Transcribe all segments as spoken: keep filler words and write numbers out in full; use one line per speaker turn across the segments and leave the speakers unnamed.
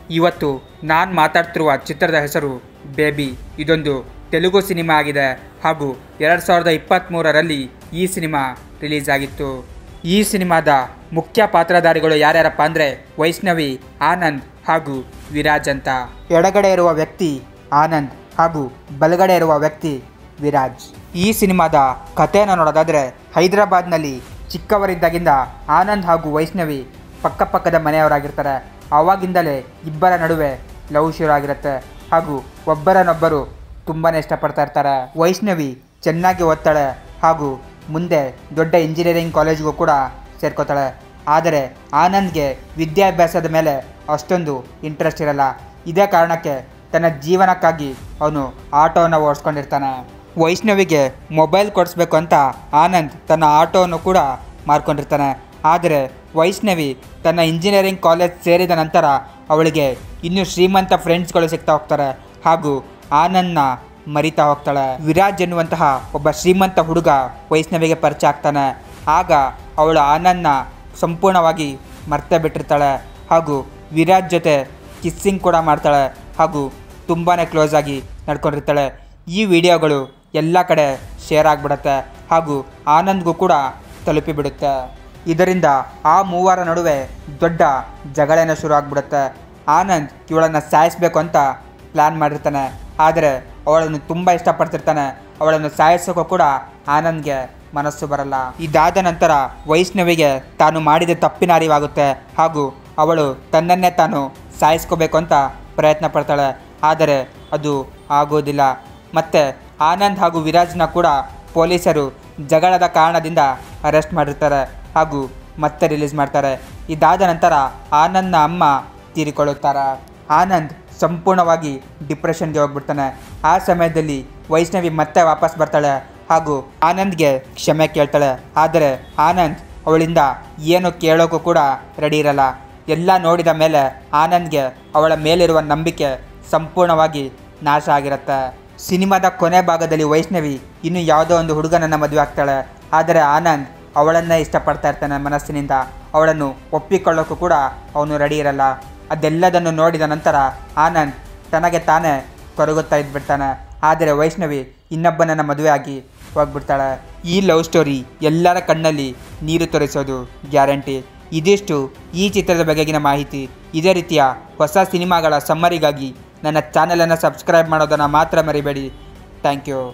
ಇವತ್ತು ನಾನು ಮಾತಾಡ್ತಿರುವ ಚಿತ್ರದ ಹೆಸರು ಬೇಬಿ. ಇದೊಂದು ತೆಲುಗು ಸಿನಿಮಾ ಆಗಿದೆ ಹಾಗೂ ಎರಡು ಸಾವಿರದ ಇಪ್ಪತ್ತ್ಮೂರರಲ್ಲಿ ಈ ಸಿನಿಮಾ ರಿಲೀಸ್ ಆಗಿತ್ತು. ಈ ಸಿನಿಮಾದ ಮುಖ್ಯ ಪಾತ್ರಧಾರಿಗಳು ಯಾರ್ಯಾರಪ್ಪ ಅಂದರೆ ವೈಷ್ಣವಿ, ಆನಂದ್ ಹಾಗೂ ವಿರಾಜ್ ಅಂತ. ಎಡಗಡೆ ಇರುವ ವ್ಯಕ್ತಿ ಆನಂದ್ ಹಾಗೂ ಬಲಗಡೆ ಇರುವ ವ್ಯಕ್ತಿ ವಿರಾಜ್. ಈ ಸಿನಿಮಾದ ಕಥೆಯನ್ನು ನೋಡೋದಾದರೆ ಹೈದರಾಬಾದ್ನಲ್ಲಿ ಚಿಕ್ಕವರಿದ್ದಾಗಿಂದ ಆನಂದ್ ಹಾಗೂ ವೈಷ್ಣವಿ ಪಕ್ಕಪಕ್ಕದ ಮನೆಯವರಾಗಿರ್ತಾರೆ. ಆವಾಗಿಂದಲೇ ಇಬ್ಬರ ನಡುವೆ ಲವ್ ಶುರು ಆಗಿರುತ್ತೆ ಹಾಗೂ ಒಬ್ಬರನ್ನೊಬ್ಬರು ತುಂಬಾ ಇಷ್ಟಪಡ್ತಾ ಇರ್ತಾರೆ. ವೈಷ್ಣವಿ ಚೆನ್ನಾಗಿ ಓದ್ತಾಳೆ ಹಾಗೂ ಮುಂದೆ ದೊಡ್ಡ ಇಂಜಿನಿಯರಿಂಗ್ ಕಾಲೇಜ್ಗೂ ಕೂಡ ಸೇರ್ಕೋತಾಳೆ. ಆದರೆ ಆನಂದ್ಗೆ ವಿದ್ಯಾಭ್ಯಾಸದ ಮೇಲೆ ಅಷ್ಟೊಂದು ಇಂಟ್ರೆಸ್ಟ್ ಇರಲ್ಲ. ಇದೇ ಕಾರಣಕ್ಕೆ ತನ್ನ ಜೀವನಕ್ಕಾಗಿ ಅವನು ಆಟೋವನ್ನು ಓಡಿಸ್ಕೊಂಡಿರ್ತಾನೆ. ವೈಷ್ಣವಿಗೆ ಮೊಬೈಲ್ ಕೊಡಿಸ್ಬೇಕು ಅಂತ ಆನಂದ್ ತನ್ನ ಆಟೋವನ್ನು ಕೂಡ ಮಾರ್ಕೊಂಡಿರ್ತಾನೆ. ಆದರೆ ವೈಷ್ಣವಿ ತನ್ನ ಇಂಜಿನಿಯರಿಂಗ್ ಕಾಲೇಜ್ ಸೇರಿದ ನಂತರ ಅವಳಿಗೆ ಇನ್ನೂ ಶ್ರೀಮಂತ ಫ್ರೆಂಡ್ಸ್ಗಳು ಸಿಗ್ತಾ ಹೋಗ್ತಾರೆ ಹಾಗೂ ಆನಂದ್ನ ಮರಿತಾ ಹೋಗ್ತಾಳೆ. ವಿರಾಜ್ ಎನ್ನುವಂತಹ ಒಬ್ಬ ಶ್ರೀಮಂತ ಹುಡುಗ ವೈಷ್ಣವಿಗೆ ಪರಿಚಯ ಆಗ್ತಾನೆ. ಆಗ ಅವಳು ಆನಂದ್ನ ಸಂಪೂರ್ಣವಾಗಿ ಮರ್ತೇ ಬಿಟ್ಟಿರ್ತಾಳೆ ಹಾಗೂ ವಿರಾಜ್ ಜೊತೆ ಕಿಸ್ಸಿಂಗ್ ಕೂಡ ಮಾಡ್ತಾಳೆ ಹಾಗೂ ತುಂಬಾ ಕ್ಲೋಸ್ ಆಗಿ ನಡ್ಕೊಂಡಿರ್ತಾಳೆ. ಈ ವಿಡಿಯೋಗಳು ಎಲ್ಲ ಕಡೆ ಶೇರ್ ಆಗಿಬಿಡುತ್ತೆ ಹಾಗೂ ಆನಂದ್ಗೂ ಕೂಡ ತಲುಪಿಬಿಡುತ್ತೆ. ಇದರಿಂದ ಆ ಮೂವರ ನಡುವೆ ದೊಡ್ಡ ಜಗಳೇನೋ ಶುರು ಆಗಿಬಿಡುತ್ತೆ. ಆನಂದ್ ಇವಳನ್ನು ಸಾಯಿಸಬೇಕು ಅಂತ ಪ್ಲ್ಯಾನ್ ಮಾಡಿರ್ತಾನೆ. ಆದರೆ ಅವಳನ್ನು ತುಂಬ ಇಷ್ಟಪಡ್ತಿರ್ತಾನೆ. ಅವಳನ್ನು ಸಾಯಿಸೋಕ್ಕೂ ಕೂಡ ಆನಂದ್ಗೆ ಮನಸ್ಸು ಬರಲ್ಲ. ಇದಾದ ನಂತರ ವೈಷ್ಣವಿಗೆ ತಾನು ಮಾಡಿದ ತಪ್ಪಿನ ಅರಿವಾಗುತ್ತೆ ಹಾಗೂ ಅವಳು ತನ್ನನ್ನೇ ತಾನು ಸಾಯಿಸ್ಕೋಬೇಕು ಅಂತ ಪ್ರಯತ್ನ ಪಡ್ತಾಳೆ. ಆದರೆ ಅದು ಆಗೋದಿಲ್ಲ. ಮತ್ತು ಆನಂದ್ ಹಾಗೂ ವಿರಾಜ್ನ ಕೂಡ ಪೊಲೀಸರು ಜಗಳದ ಕಾರಣದಿಂದ ಅರೆಸ್ಟ್ ಮಾಡಿರ್ತಾರೆ ಹಾಗೂ ಮತ್ತೆ ರಿಲೀಸ್ ಮಾಡ್ತಾರೆ. ಇದಾದ ನಂತರ ಆನಂದ್ನ ಅಮ್ಮ ತೀರಿಕೊಳ್ಳುತ್ತಾರೆ. ಆನಂದ್ ಸಂಪೂರ್ಣವಾಗಿ ಡಿಪ್ರೆಷನ್ಗೆ ಹೋಗ್ಬಿಡ್ತಾನೆ. ಆ ಸಮಯದಲ್ಲಿ ವೈಷ್ಣವಿ ಮತ್ತೆ ವಾಪಸ್ ಬರ್ತಾಳೆ ಹಾಗೂ ಆನಂದ್ಗೆ ಕ್ಷಮೆ ಕೇಳ್ತಾಳೆ. ಆದರೆ ಆನಂದ್ ಅವಳಿಂದ ಏನು ಕೇಳೋಕ್ಕೂ ಕೂಡ ರೆಡಿ ಇರಲ್ಲ. ಎಲ್ಲ ನೋಡಿದ ಮೇಲೆ ಆನಂದ್ಗೆ ಅವಳ ಮೇಲಿರುವ ನಂಬಿಕೆ ಸಂಪೂರ್ಣವಾಗಿ ನಾಶ ಆಗಿರುತ್ತೆ. ಸಿನಿಮಾದ ಕೊನೆ ಭಾಗದಲ್ಲಿ ವೈಷ್ಣವಿ ಇನ್ನು ಯಾವುದೋ ಒಂದು ಹುಡುಗನನ್ನು ಮದುವೆ ಆಗ್ತಾಳೆ. ಆದರೆ ಆನಂದ್ ಅವಳನ್ನೇ ಇಷ್ಟಪಡ್ತಾ ಇರ್ತಾನೆ ಮನಸ್ಸಿನಿಂದ. ಅವಳನ್ನು ಒಪ್ಪಿಕೊಳ್ಳೋಕ್ಕೂ ಕೂಡ ಅವನು ರೆಡಿ ಇರಲ್ಲ. ಅದೆಲ್ಲದನ್ನು ನೋಡಿದ ನಂತರ ಆನಂದ್ ತನಗೆ ತಾನೇ ಕೊರಗುತ್ತಾ ಇದ್ಬಿಡ್ತಾನೆ. ಆದರೆ ವೈಷ್ಣವಿ ಇನ್ನೊಬ್ಬನನ್ನು ಮದುವೆ ಆಗಿ ಹೋಗ್ಬಿಡ್ತಾಳೆ. ಈ ಲವ್ ಸ್ಟೋರಿ ಎಲ್ಲರ ಕಣ್ಣಲ್ಲಿ ನೀರು ತೋರಿಸೋದು ಗ್ಯಾರಂಟಿ. ಇದಿಷ್ಟು ಈ ಚಿತ್ರದ ಬಗೆಗಿನ ಮಾಹಿತಿ. ಇದೇ ರೀತಿಯ ಹೊಸ ಸಿನಿಮಾಗಳ ಸಮ್ಮರಿಗಾಗಿ ನನ್ನ ಚಾನಲನ್ನು ಸಬ್ಸ್ಕ್ರೈಬ್ ಮಾಡೋದನ್ನು ಮಾತ್ರ ಮರಿಬೇಡಿ. Thank you.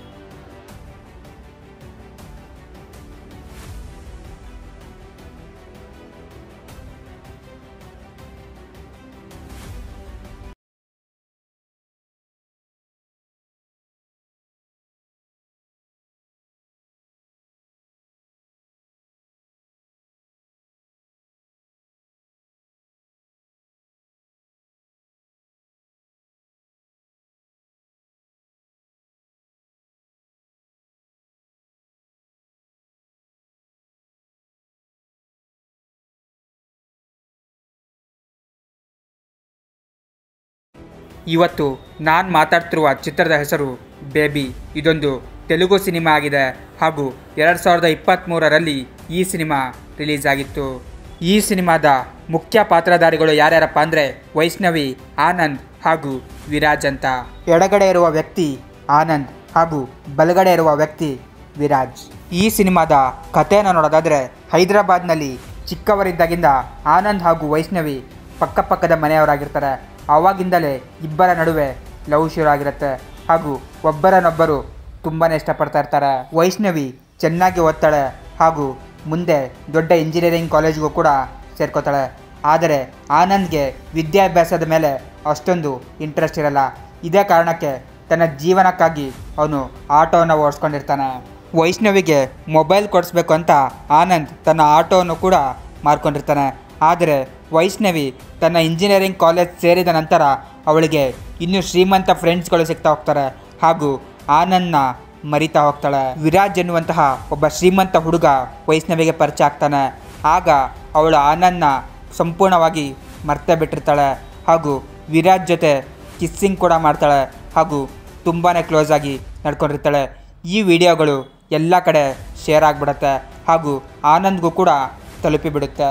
ಇವತ್ತು ನಾನು ಮಾತಾಡ್ತಿರುವ ಚಿತ್ರದ ಹೆಸರು ಬೇಬಿ. ಇದೊಂದು ತೆಲುಗು ಸಿನಿಮಾ ಆಗಿದೆ ಹಾಗೂ ಎರಡು ಸಾವಿರದ ಇಪ್ಪತ್ತ್ಮೂರರಲ್ಲಿ ಈ ಸಿನಿಮಾ ರಿಲೀಸ್ ಆಗಿತ್ತು. ಈ ಸಿನಿಮಾದ ಮುಖ್ಯ ಪಾತ್ರಧಾರಿಗಳು ಯಾರ್ಯಾರಪ್ಪ ಅಂದರೆ ವೈಷ್ಣವಿ, ಆನಂದ್ ಹಾಗೂ ವಿರಾಜ್ ಅಂತ. ಎಡಗಡೆ ಇರುವ ವ್ಯಕ್ತಿ ಆನಂದ್ ಹಾಗೂ ಬಲಗಡೆ ಇರುವ ವ್ಯಕ್ತಿ ವಿರಾಜ್. ಈ ಸಿನಿಮಾದ ಕಥೆಯನ್ನು ನೋಡೋದಾದರೆ ಹೈದರಾಬಾದ್ನಲ್ಲಿ ಚಿಕ್ಕವರಿದ್ದಾಗಿಂದ ಆನಂದ್ ಹಾಗೂ ವೈಷ್ಣವಿ ಪಕ್ಕಪಕ್ಕದ ಮನೆಯವರಾಗಿರ್ತಾರೆ. ಆವಾಗಿಂದಲೇ ಇಬ್ಬರ ನಡುವೆ ಲವ್ ಶುರು ಆಗಿರುತ್ತೆ ಹಾಗೂ ಒಬ್ಬರನ್ನೊಬ್ಬರು ತುಂಬಾ ಇಷ್ಟಪಡ್ತಾ ಇರ್ತಾರೆ. ವೈಷ್ಣವಿ ಚೆನ್ನಾಗಿ ಓದ್ತಾಳೆ ಹಾಗೂ ಮುಂದೆ ದೊಡ್ಡ ಇಂಜಿನಿಯರಿಂಗ್ ಕಾಲೇಜ್ಗೂ ಕೂಡ ಸೇರ್ಕೋತಾಳೆ. ಆದರೆ ಆನಂದ್ಗೆ ವಿದ್ಯಾಭ್ಯಾಸದ ಮೇಲೆ ಅಷ್ಟೊಂದು ಇಂಟ್ರೆಸ್ಟ್ ಇರಲ್ಲ. ಇದೇ ಕಾರಣಕ್ಕೆ ತನ್ನ ಜೀವನಕ್ಕಾಗಿ ಅವನು ಆಟೋವನ್ನು ಓಡಿಸ್ಕೊಂಡಿರ್ತಾನೆ. ವೈಷ್ಣವಿಗೆ ಮೊಬೈಲ್ ಕೊಡಿಸ್ಬೇಕು ಅಂತ ಆನಂದ್ ತನ್ನ ಆಟೋವನ್ನು ಕೂಡ ಮಾರ್ಕೊಂಡಿರ್ತಾನೆ. ಆದರೆ ವೈಷ್ಣವಿ ತನ್ನ ಇಂಜಿನಿಯರಿಂಗ್ ಕಾಲೇಜ್ ಸೇರಿದ ನಂತರ ಅವಳಿಗೆ ಇನ್ನೂ ಶ್ರೀಮಂತ ಫ್ರೆಂಡ್ಸ್ಗಳು ಸಿಗ್ತಾ ಹೋಗ್ತಾರೆ ಹಾಗೂ ಆನಂದ್ನ ಮರಿತಾ ಹೋಗ್ತಾಳೆ. ವಿರಾಜ್ ಎನ್ನುವಂತಹ ಒಬ್ಬ ಶ್ರೀಮಂತ ಹುಡುಗ ವೈಷ್ಣವಿಗೆ ಪರಿಚಯ ಆಗ್ತಾನೆ. ಆಗ ಅವಳು ಆನಂದ್ನ ಸಂಪೂರ್ಣವಾಗಿ ಮರ್ತೇ ಬಿಟ್ಟಿರ್ತಾಳೆ ಹಾಗೂ ವಿರಾಜ್ ಜೊತೆ ಕಿಸ್ಸಿಂಗ್ ಕೂಡ ಮಾಡ್ತಾಳೆ ಹಾಗೂ ತುಂಬಾ ಕ್ಲೋಸ್ ಆಗಿ ನಡ್ಕೊಂಡಿರ್ತಾಳೆ. ಈ ವಿಡಿಯೋಗಳು ಎಲ್ಲ ಕಡೆ ಶೇರ್ ಆಗಿಬಿಡುತ್ತೆ ಹಾಗೂ ಆನಂದ್ಗೂ ಕೂಡ ತಲುಪಿಬಿಡುತ್ತೆ.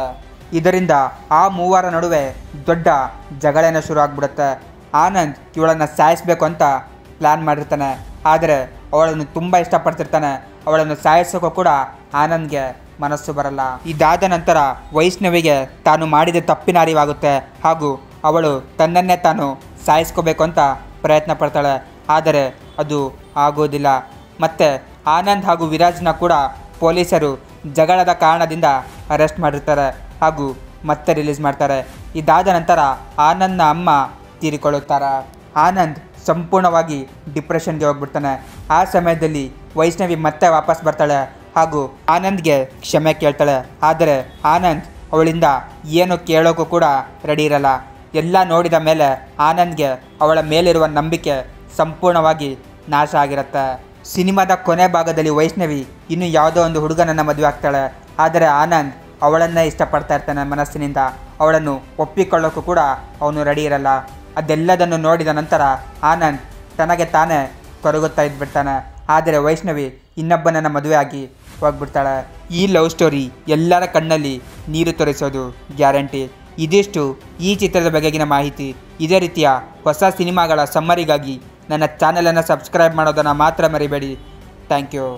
ಇದರಿಂದ ಆ ಮೂವರ ನಡುವೆ ದೊಡ್ಡ ಜಗಳೇನೋ ಶುರು ಆಗ್ಬಿಡುತ್ತೆ. ಆನಂದ್ ಇವಳನ್ನು ಸಾಯಿಸಬೇಕು ಅಂತ ಪ್ಲ್ಯಾನ್ ಮಾಡಿರ್ತಾನೆ. ಆದರೆ ಅವಳನ್ನು ತುಂಬ ಇಷ್ಟಪಡ್ತಿರ್ತಾನೆ. ಅವಳನ್ನು ಸಾಯಿಸೋಕ್ಕೂ ಕೂಡ ಆನಂದ್ಗೆ ಮನಸ್ಸು ಬರಲ್ಲ. ಇದಾದ ನಂತರ ವೈಷ್ಣವಿಗೆ ತಾನು ಮಾಡಿದ ತಪ್ಪಿನ ಅರಿವಾಗುತ್ತೆ ಹಾಗೂ ಅವಳು ತನ್ನನ್ನೇ ತಾನು ಸಾಯಿಸ್ಕೋಬೇಕು ಅಂತ ಪ್ರಯತ್ನ ಪಡ್ತಾಳೆ. ಆದರೆ ಅದು ಆಗೋದಿಲ್ಲ. ಮತ್ತು ಆನಂದ್ ಹಾಗೂ ವಿರಾಜ್ನ ಕೂಡ ಪೊಲೀಸರು ಜಗಳದ ಕಾರಣದಿಂದ ಅರೆಸ್ಟ್ ಮಾಡಿರ್ತಾರೆ ಹಾಗೂ ಮತ್ತೆ ರಿಲೀಸ್ ಮಾಡ್ತಾರೆ. ಇದಾದ ನಂತರ ಆನಂದ್ನ ಅಮ್ಮ ತೀರಿಕೊಳ್ಳುತ್ತಾರೆ. ಆನಂದ್ ಸಂಪೂರ್ಣವಾಗಿ ಡಿಪ್ರೆಷನ್ಗೆ ಹೋಗ್ಬಿಡ್ತಾನೆ. ಆ ಸಮಯದಲ್ಲಿ ವೈಷ್ಣವಿ ಮತ್ತೆ ವಾಪಸ್ ಬರ್ತಾಳೆ ಹಾಗೂ ಆನಂದ್ಗೆ ಕ್ಷಮೆ ಕೇಳ್ತಾಳೆ. ಆದರೆ ಆನಂದ್ ಅವಳಿಂದ ಏನು ಕೇಳೋಕ್ಕೂ ಕೂಡ ರೆಡಿ ಇರಲ್ಲ. ಎಲ್ಲ ನೋಡಿದ ಮೇಲೆ ಆನಂದ್ಗೆ ಅವಳ ಮೇಲಿರುವ ನಂಬಿಕೆ ಸಂಪೂರ್ಣವಾಗಿ ನಾಶ ಆಗಿರುತ್ತೆ. ಸಿನಿಮಾದ ಕೊನೆ ಭಾಗದಲ್ಲಿ ವೈಷ್ಣವಿ ಇನ್ನು ಯಾವುದೋ ಒಂದು ಹುಡುಗನನ್ನು ಮದುವೆ ಆಗ್ತಾಳೆ. ಆದರೆ ಆನಂದ್ ಅವಳನ್ನೇ ಇಷ್ಟಪಡ್ತಾ ಇರ್ತಾನೆ ಮನಸ್ಸಿನಿಂದ. ಅವಳನ್ನು ಒಪ್ಪಿಕೊಳ್ಳೋಕ್ಕೂ ಕೂಡ ಅವನು ರೆಡಿ ಇರಲ್ಲ. ಅದೆಲ್ಲದನ್ನು ನೋಡಿದ ನಂತರ ಆನಂದ್ ತನಗೆ ತಾನೇ ಕೊರಗುತ್ತಾ ಇದ್ಬಿಡ್ತಾನೆ. ಆದರೆ ವೈಷ್ಣವಿ ಇನ್ನೊಬ್ಬನನ್ನು ಮದುವೆ ಆಗಿ ಹೋಗ್ಬಿಡ್ತಾಳೆ. ಈ ಲವ್ ಸ್ಟೋರಿ ಎಲ್ಲರ ಕಣ್ಣಲ್ಲಿ ನೀರು ತೋರಿಸೋದು ಗ್ಯಾರಂಟಿ. ಇದಿಷ್ಟು ಈ ಚಿತ್ರದ ಬಗೆಗಿನ ಮಾಹಿತಿ. ಇದೇ ರೀತಿಯ ಹೊಸ ಸಿನಿಮಾಗಳ ಸಮ್ಮರಿಗಾಗಿ ನನ್ನ ಚಾನಲನ್ನು ಸಬ್ಸ್ಕ್ರೈಬ್ ಮಾಡೋದನ್ನು ಮಾತ್ರ ಮರಿಬೇಡಿ. Thank you.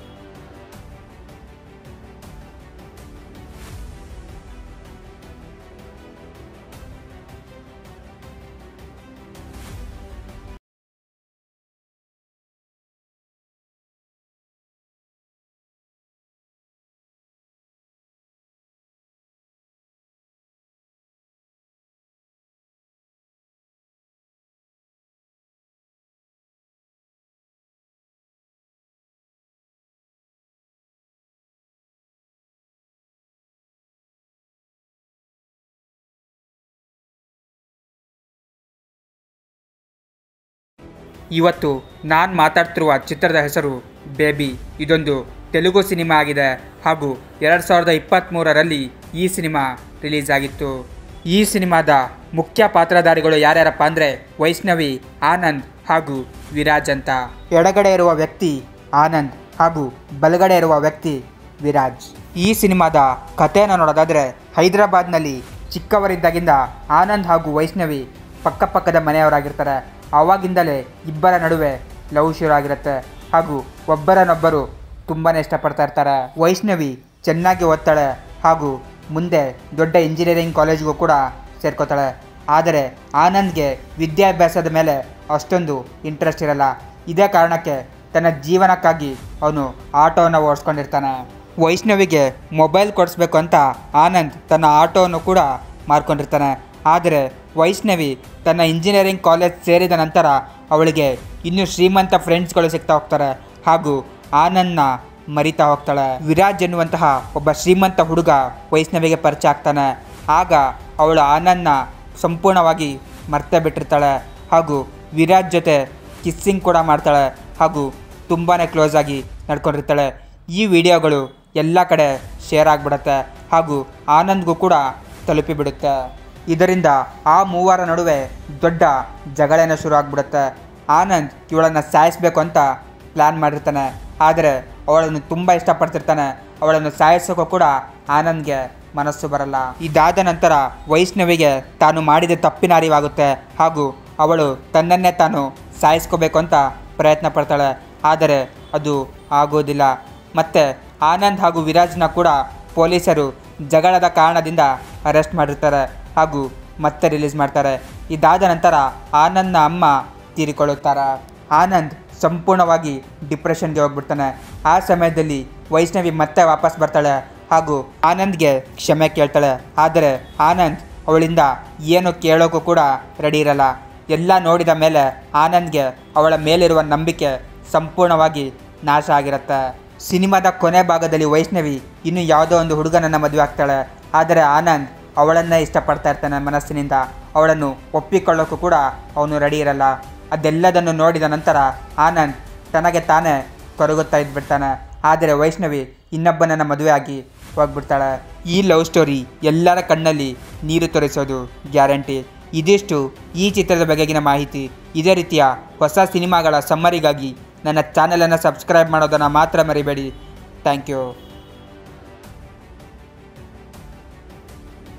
ಇವತ್ತು ನಾನು ಮಾತಾಡ್ತಿರುವ ಚಿತ್ರದ ಹೆಸರು ಬೇಬಿ. ಇದೊಂದು ತೆಲುಗು ಸಿನಿಮಾ ಆಗಿದೆ ಹಾಗೂ ಎರಡು ಸಾವಿರದ ಇಪ್ಪತ್ತ್ಮೂರರಲ್ಲಿ ಈ ಸಿನಿಮಾ ರಿಲೀಸ್ ಆಗಿತ್ತು. ಈ ಸಿನಿಮಾದ ಮುಖ್ಯ ಪಾತ್ರಧಾರಿಗಳು ಯಾರ್ಯಾರಪ್ಪ ಅಂದರೆ ವೈಷ್ಣವಿ, ಆನಂದ್ ಹಾಗೂ ವಿರಾಜ್ ಅಂತ. ಎಡಗಡೆ ಇರುವ ವ್ಯಕ್ತಿ ಆನಂದ್ ಹಾಗೂ ಬಲಗಡೆ ಇರುವ ವ್ಯಕ್ತಿ ವಿರಾಜ್. ಈ ಸಿನಿಮಾದ ಕಥೆಯನ್ನು ನೋಡೋದಾದರೆ ಹೈದರಾಬಾದ್ನಲ್ಲಿ ಚಿಕ್ಕವರಿದ್ದಾಗಿಂದ ಆನಂದ್ ಹಾಗೂ ವೈಷ್ಣವಿ ಪಕ್ಕಪಕ್ಕದ ಮನೆಯವರಾಗಿರ್ತಾರೆ. ಆವಾಗಿಂದಲೇ ಇಬ್ಬರ ನಡುವೆ ಲವ್ ಶುರು ಆಗಿರುತ್ತೆ ಹಾಗೂ ಒಬ್ಬರನ್ನೊಬ್ಬರು ತುಂಬಾ ಇಷ್ಟಪಡ್ತಾ ಇರ್ತಾರೆ. ವೈಷ್ಣವಿ ಚೆನ್ನಾಗಿ ಓದ್ತಾಳೆ ಹಾಗೂ ಮುಂದೆ ದೊಡ್ಡ ಇಂಜಿನಿಯರಿಂಗ್ ಕಾಲೇಜ್ಗೂ ಕೂಡ ಸೇರ್ಕೋತಾಳೆ. ಆದರೆ ಆನಂದ್ಗೆ ವಿದ್ಯಾಭ್ಯಾಸದ ಮೇಲೆ ಅಷ್ಟೊಂದು ಇಂಟ್ರೆಸ್ಟ್ ಇರಲ್ಲ. ಇದೇ ಕಾರಣಕ್ಕೆ ತನ್ನ ಜೀವನಕ್ಕಾಗಿ ಅವನು ಆಟೋವನ್ನು ಓಡಿಸ್ಕೊಂಡಿರ್ತಾನೆ. ವೈಷ್ಣವಿಗೆ ಮೊಬೈಲ್ ಕೊಡಿಸ್ಬೇಕು ಅಂತ ಆನಂದ್ ತನ್ನ ಆಟೋವನ್ನು ಕೂಡ ಮಾರ್ಕೊಂಡಿರ್ತಾನೆ. ಆದರೆ ವೈಷ್ಣವಿ ತನ್ನ ಇಂಜಿನಿಯರಿಂಗ್ ಕಾಲೇಜ್ ಸೇರಿದ ನಂತರ ಅವಳಿಗೆ ಇನ್ನೂ ಶ್ರೀಮಂತ ಫ್ರೆಂಡ್ಸ್ಗಳು ಸಿಗ್ತಾ ಹೋಗ್ತಾರೆ ಹಾಗೂ ಆನಂದ್ನ ಮರಿತಾ ಹೋಗ್ತಾಳೆ. ವಿರಾಜ್ ಎನ್ನುವಂತಹ ಒಬ್ಬ ಶ್ರೀಮಂತ ಹುಡುಗ ವೈಷ್ಣವಿಗೆ ಪರಿಚಯ ಆಗ್ತಾನೆ. ಆಗ ಅವಳು ಆನಂದ್ನ ಸಂಪೂರ್ಣವಾಗಿ ಮರ್ತೇ ಬಿಟ್ಟಿರ್ತಾಳೆ ಹಾಗೂ ವಿರಾಜ್ ಜೊತೆ ಕಿಸ್ಸಿಂಗ್ ಕೂಡ ಮಾಡ್ತಾಳೆ ಹಾಗೂ ತುಂಬಾ ಕ್ಲೋಸ್ ಆಗಿ ನಡ್ಕೊಂಡಿರ್ತಾಳೆ. ಈ ವಿಡಿಯೋಗಳು ಎಲ್ಲ ಕಡೆ ಶೇರ್ ಆಗಿಬಿಡುತ್ತೆ ಹಾಗೂ ಆನಂದ್ಗೂ ಕೂಡ ತಲುಪಿಬಿಡುತ್ತೆ. ಇದರಿಂದ ಆ ಮೂವರ ನಡುವೆ ದೊಡ್ಡ ಜಗಳೇನೋ ಶುರು ಆಗ್ಬಿಡುತ್ತೆ. ಆನಂದ್ ಇವಳನ್ನು ಸಾಯಿಸಬೇಕು ಅಂತ ಪ್ಲ್ಯಾನ್ ಮಾಡಿರ್ತಾನೆ. ಆದರೆ ಅವಳನ್ನು ತುಂಬ ಇಷ್ಟಪಡ್ತಿರ್ತಾನೆ. ಅವಳನ್ನು ಸಾಯಿಸೋಕ್ಕೂ ಕೂಡ ಆನಂದ್ಗೆ ಮನಸ್ಸು ಬರಲ್ಲ. ಇದಾದ ನಂತರ ವೈಷ್ಣವಿಗೆ ತಾನು ಮಾಡಿದ ತಪ್ಪಿನ ಅರಿವಾಗುತ್ತೆ ಹಾಗೂ ಅವಳು ತನ್ನನ್ನೇ ತಾನು ಸಾಯಿಸ್ಕೋಬೇಕು ಅಂತ ಪ್ರಯತ್ನ ಪಡ್ತಾಳೆ. ಆದರೆ ಅದು ಆಗೋದಿಲ್ಲ. ಮತ್ತು ಆನಂದ್ ಹಾಗೂ ವಿರಾಜ್ನ ಕೂಡ ಪೊಲೀಸರು ಜಗಳದ ಕಾರಣದಿಂದ ಅರೆಸ್ಟ್ ಮಾಡಿರ್ತಾರೆ ಹಾಗೂ ಮತ್ತೆ ರಿಲೀಸ್ ಮಾಡ್ತಾರೆ. ಇದಾದ ನಂತರ ಆನಂದ್ನ ಅಮ್ಮ ತೀರಿಕೊಳ್ಳುತ್ತಾರೆ. ಆನಂದ್ ಸಂಪೂರ್ಣವಾಗಿ ಡಿಪ್ರೆಷನ್ಗೆ ಹೋಗ್ಬಿಡ್ತಾನೆ. ಆ ಸಮಯದಲ್ಲಿ ವೈಷ್ಣವಿ ಮತ್ತೆ ವಾಪಸ್ ಬರ್ತಾಳೆ ಹಾಗೂ ಆನಂದ್ಗೆ ಕ್ಷಮೆ ಕೇಳ್ತಾಳೆ. ಆದರೆ ಆನಂದ್ ಅವಳಿಂದ ಏನು ಕೇಳೋಕ್ಕೂ ಕೂಡ ರೆಡಿ ಇರಲ್ಲ. ಎಲ್ಲ ನೋಡಿದ ಮೇಲೆ ಆನಂದ್ಗೆ ಅವಳ ಮೇಲಿರುವ ನಂಬಿಕೆ ಸಂಪೂರ್ಣವಾಗಿ ನಾಶ ಆಗಿರುತ್ತೆ. ಸಿನಿಮಾದ ಕೊನೆ ಭಾಗದಲ್ಲಿ ವೈಷ್ಣವಿ ಇನ್ನು ಯಾವುದೋ ಒಂದು ಹುಡುಗನನ್ನು ಮದುವೆ ಆಗ್ತಾಳೆ. ಆದರೆ ಆನಂದ್ ಅವಳನ್ನೇ ಇಷ್ಟಪಡ್ತಾ ಇರ್ತಾನೆ ಮನಸ್ಸಿನಿಂದ. ಅವಳನ್ನು ಒಪ್ಪಿಕೊಳ್ಳೋಕ್ಕೂ ಕೂಡ ಅವನು ರೆಡಿ ಇರಲ್ಲ. ಅದೆಲ್ಲದನ್ನು ನೋಡಿದ ನಂತರ ಆನಂದ್ ತನಗೆ ತಾನೇ ಕೊರಗುತ್ತಾ ಇದ್ಬಿಡ್ತಾನೆ. ಆದರೆ ವೈಷ್ಣವಿ ಇನ್ನೊಬ್ಬನನ್ನು ಮದುವೆ ಆಗಿ ಹೋಗ್ಬಿಡ್ತಾಳೆ. ಈ ಲವ್ ಸ್ಟೋರಿ ಎಲ್ಲರ ಕಣ್ಣಲ್ಲಿ ನೀರು ತೋರಿಸೋದು ಗ್ಯಾರಂಟಿ. ಇದಿಷ್ಟು ಈ ಚಿತ್ರದ ಬಗೆಗಿನ ಮಾಹಿತಿ. ಇದೇ ರೀತಿಯ ಹೊಸ ಸಿನಿಮಾಗಳ ಸಮ್ಮರಿಗಾಗಿ ನನ್ನ ಚಾನಲನ್ನು ಸಬ್ಸ್ಕ್ರೈಬ್ ಮಾಡೋದನ್ನು ಮಾತ್ರ ಮರಿಬೇಡಿ. Thank you.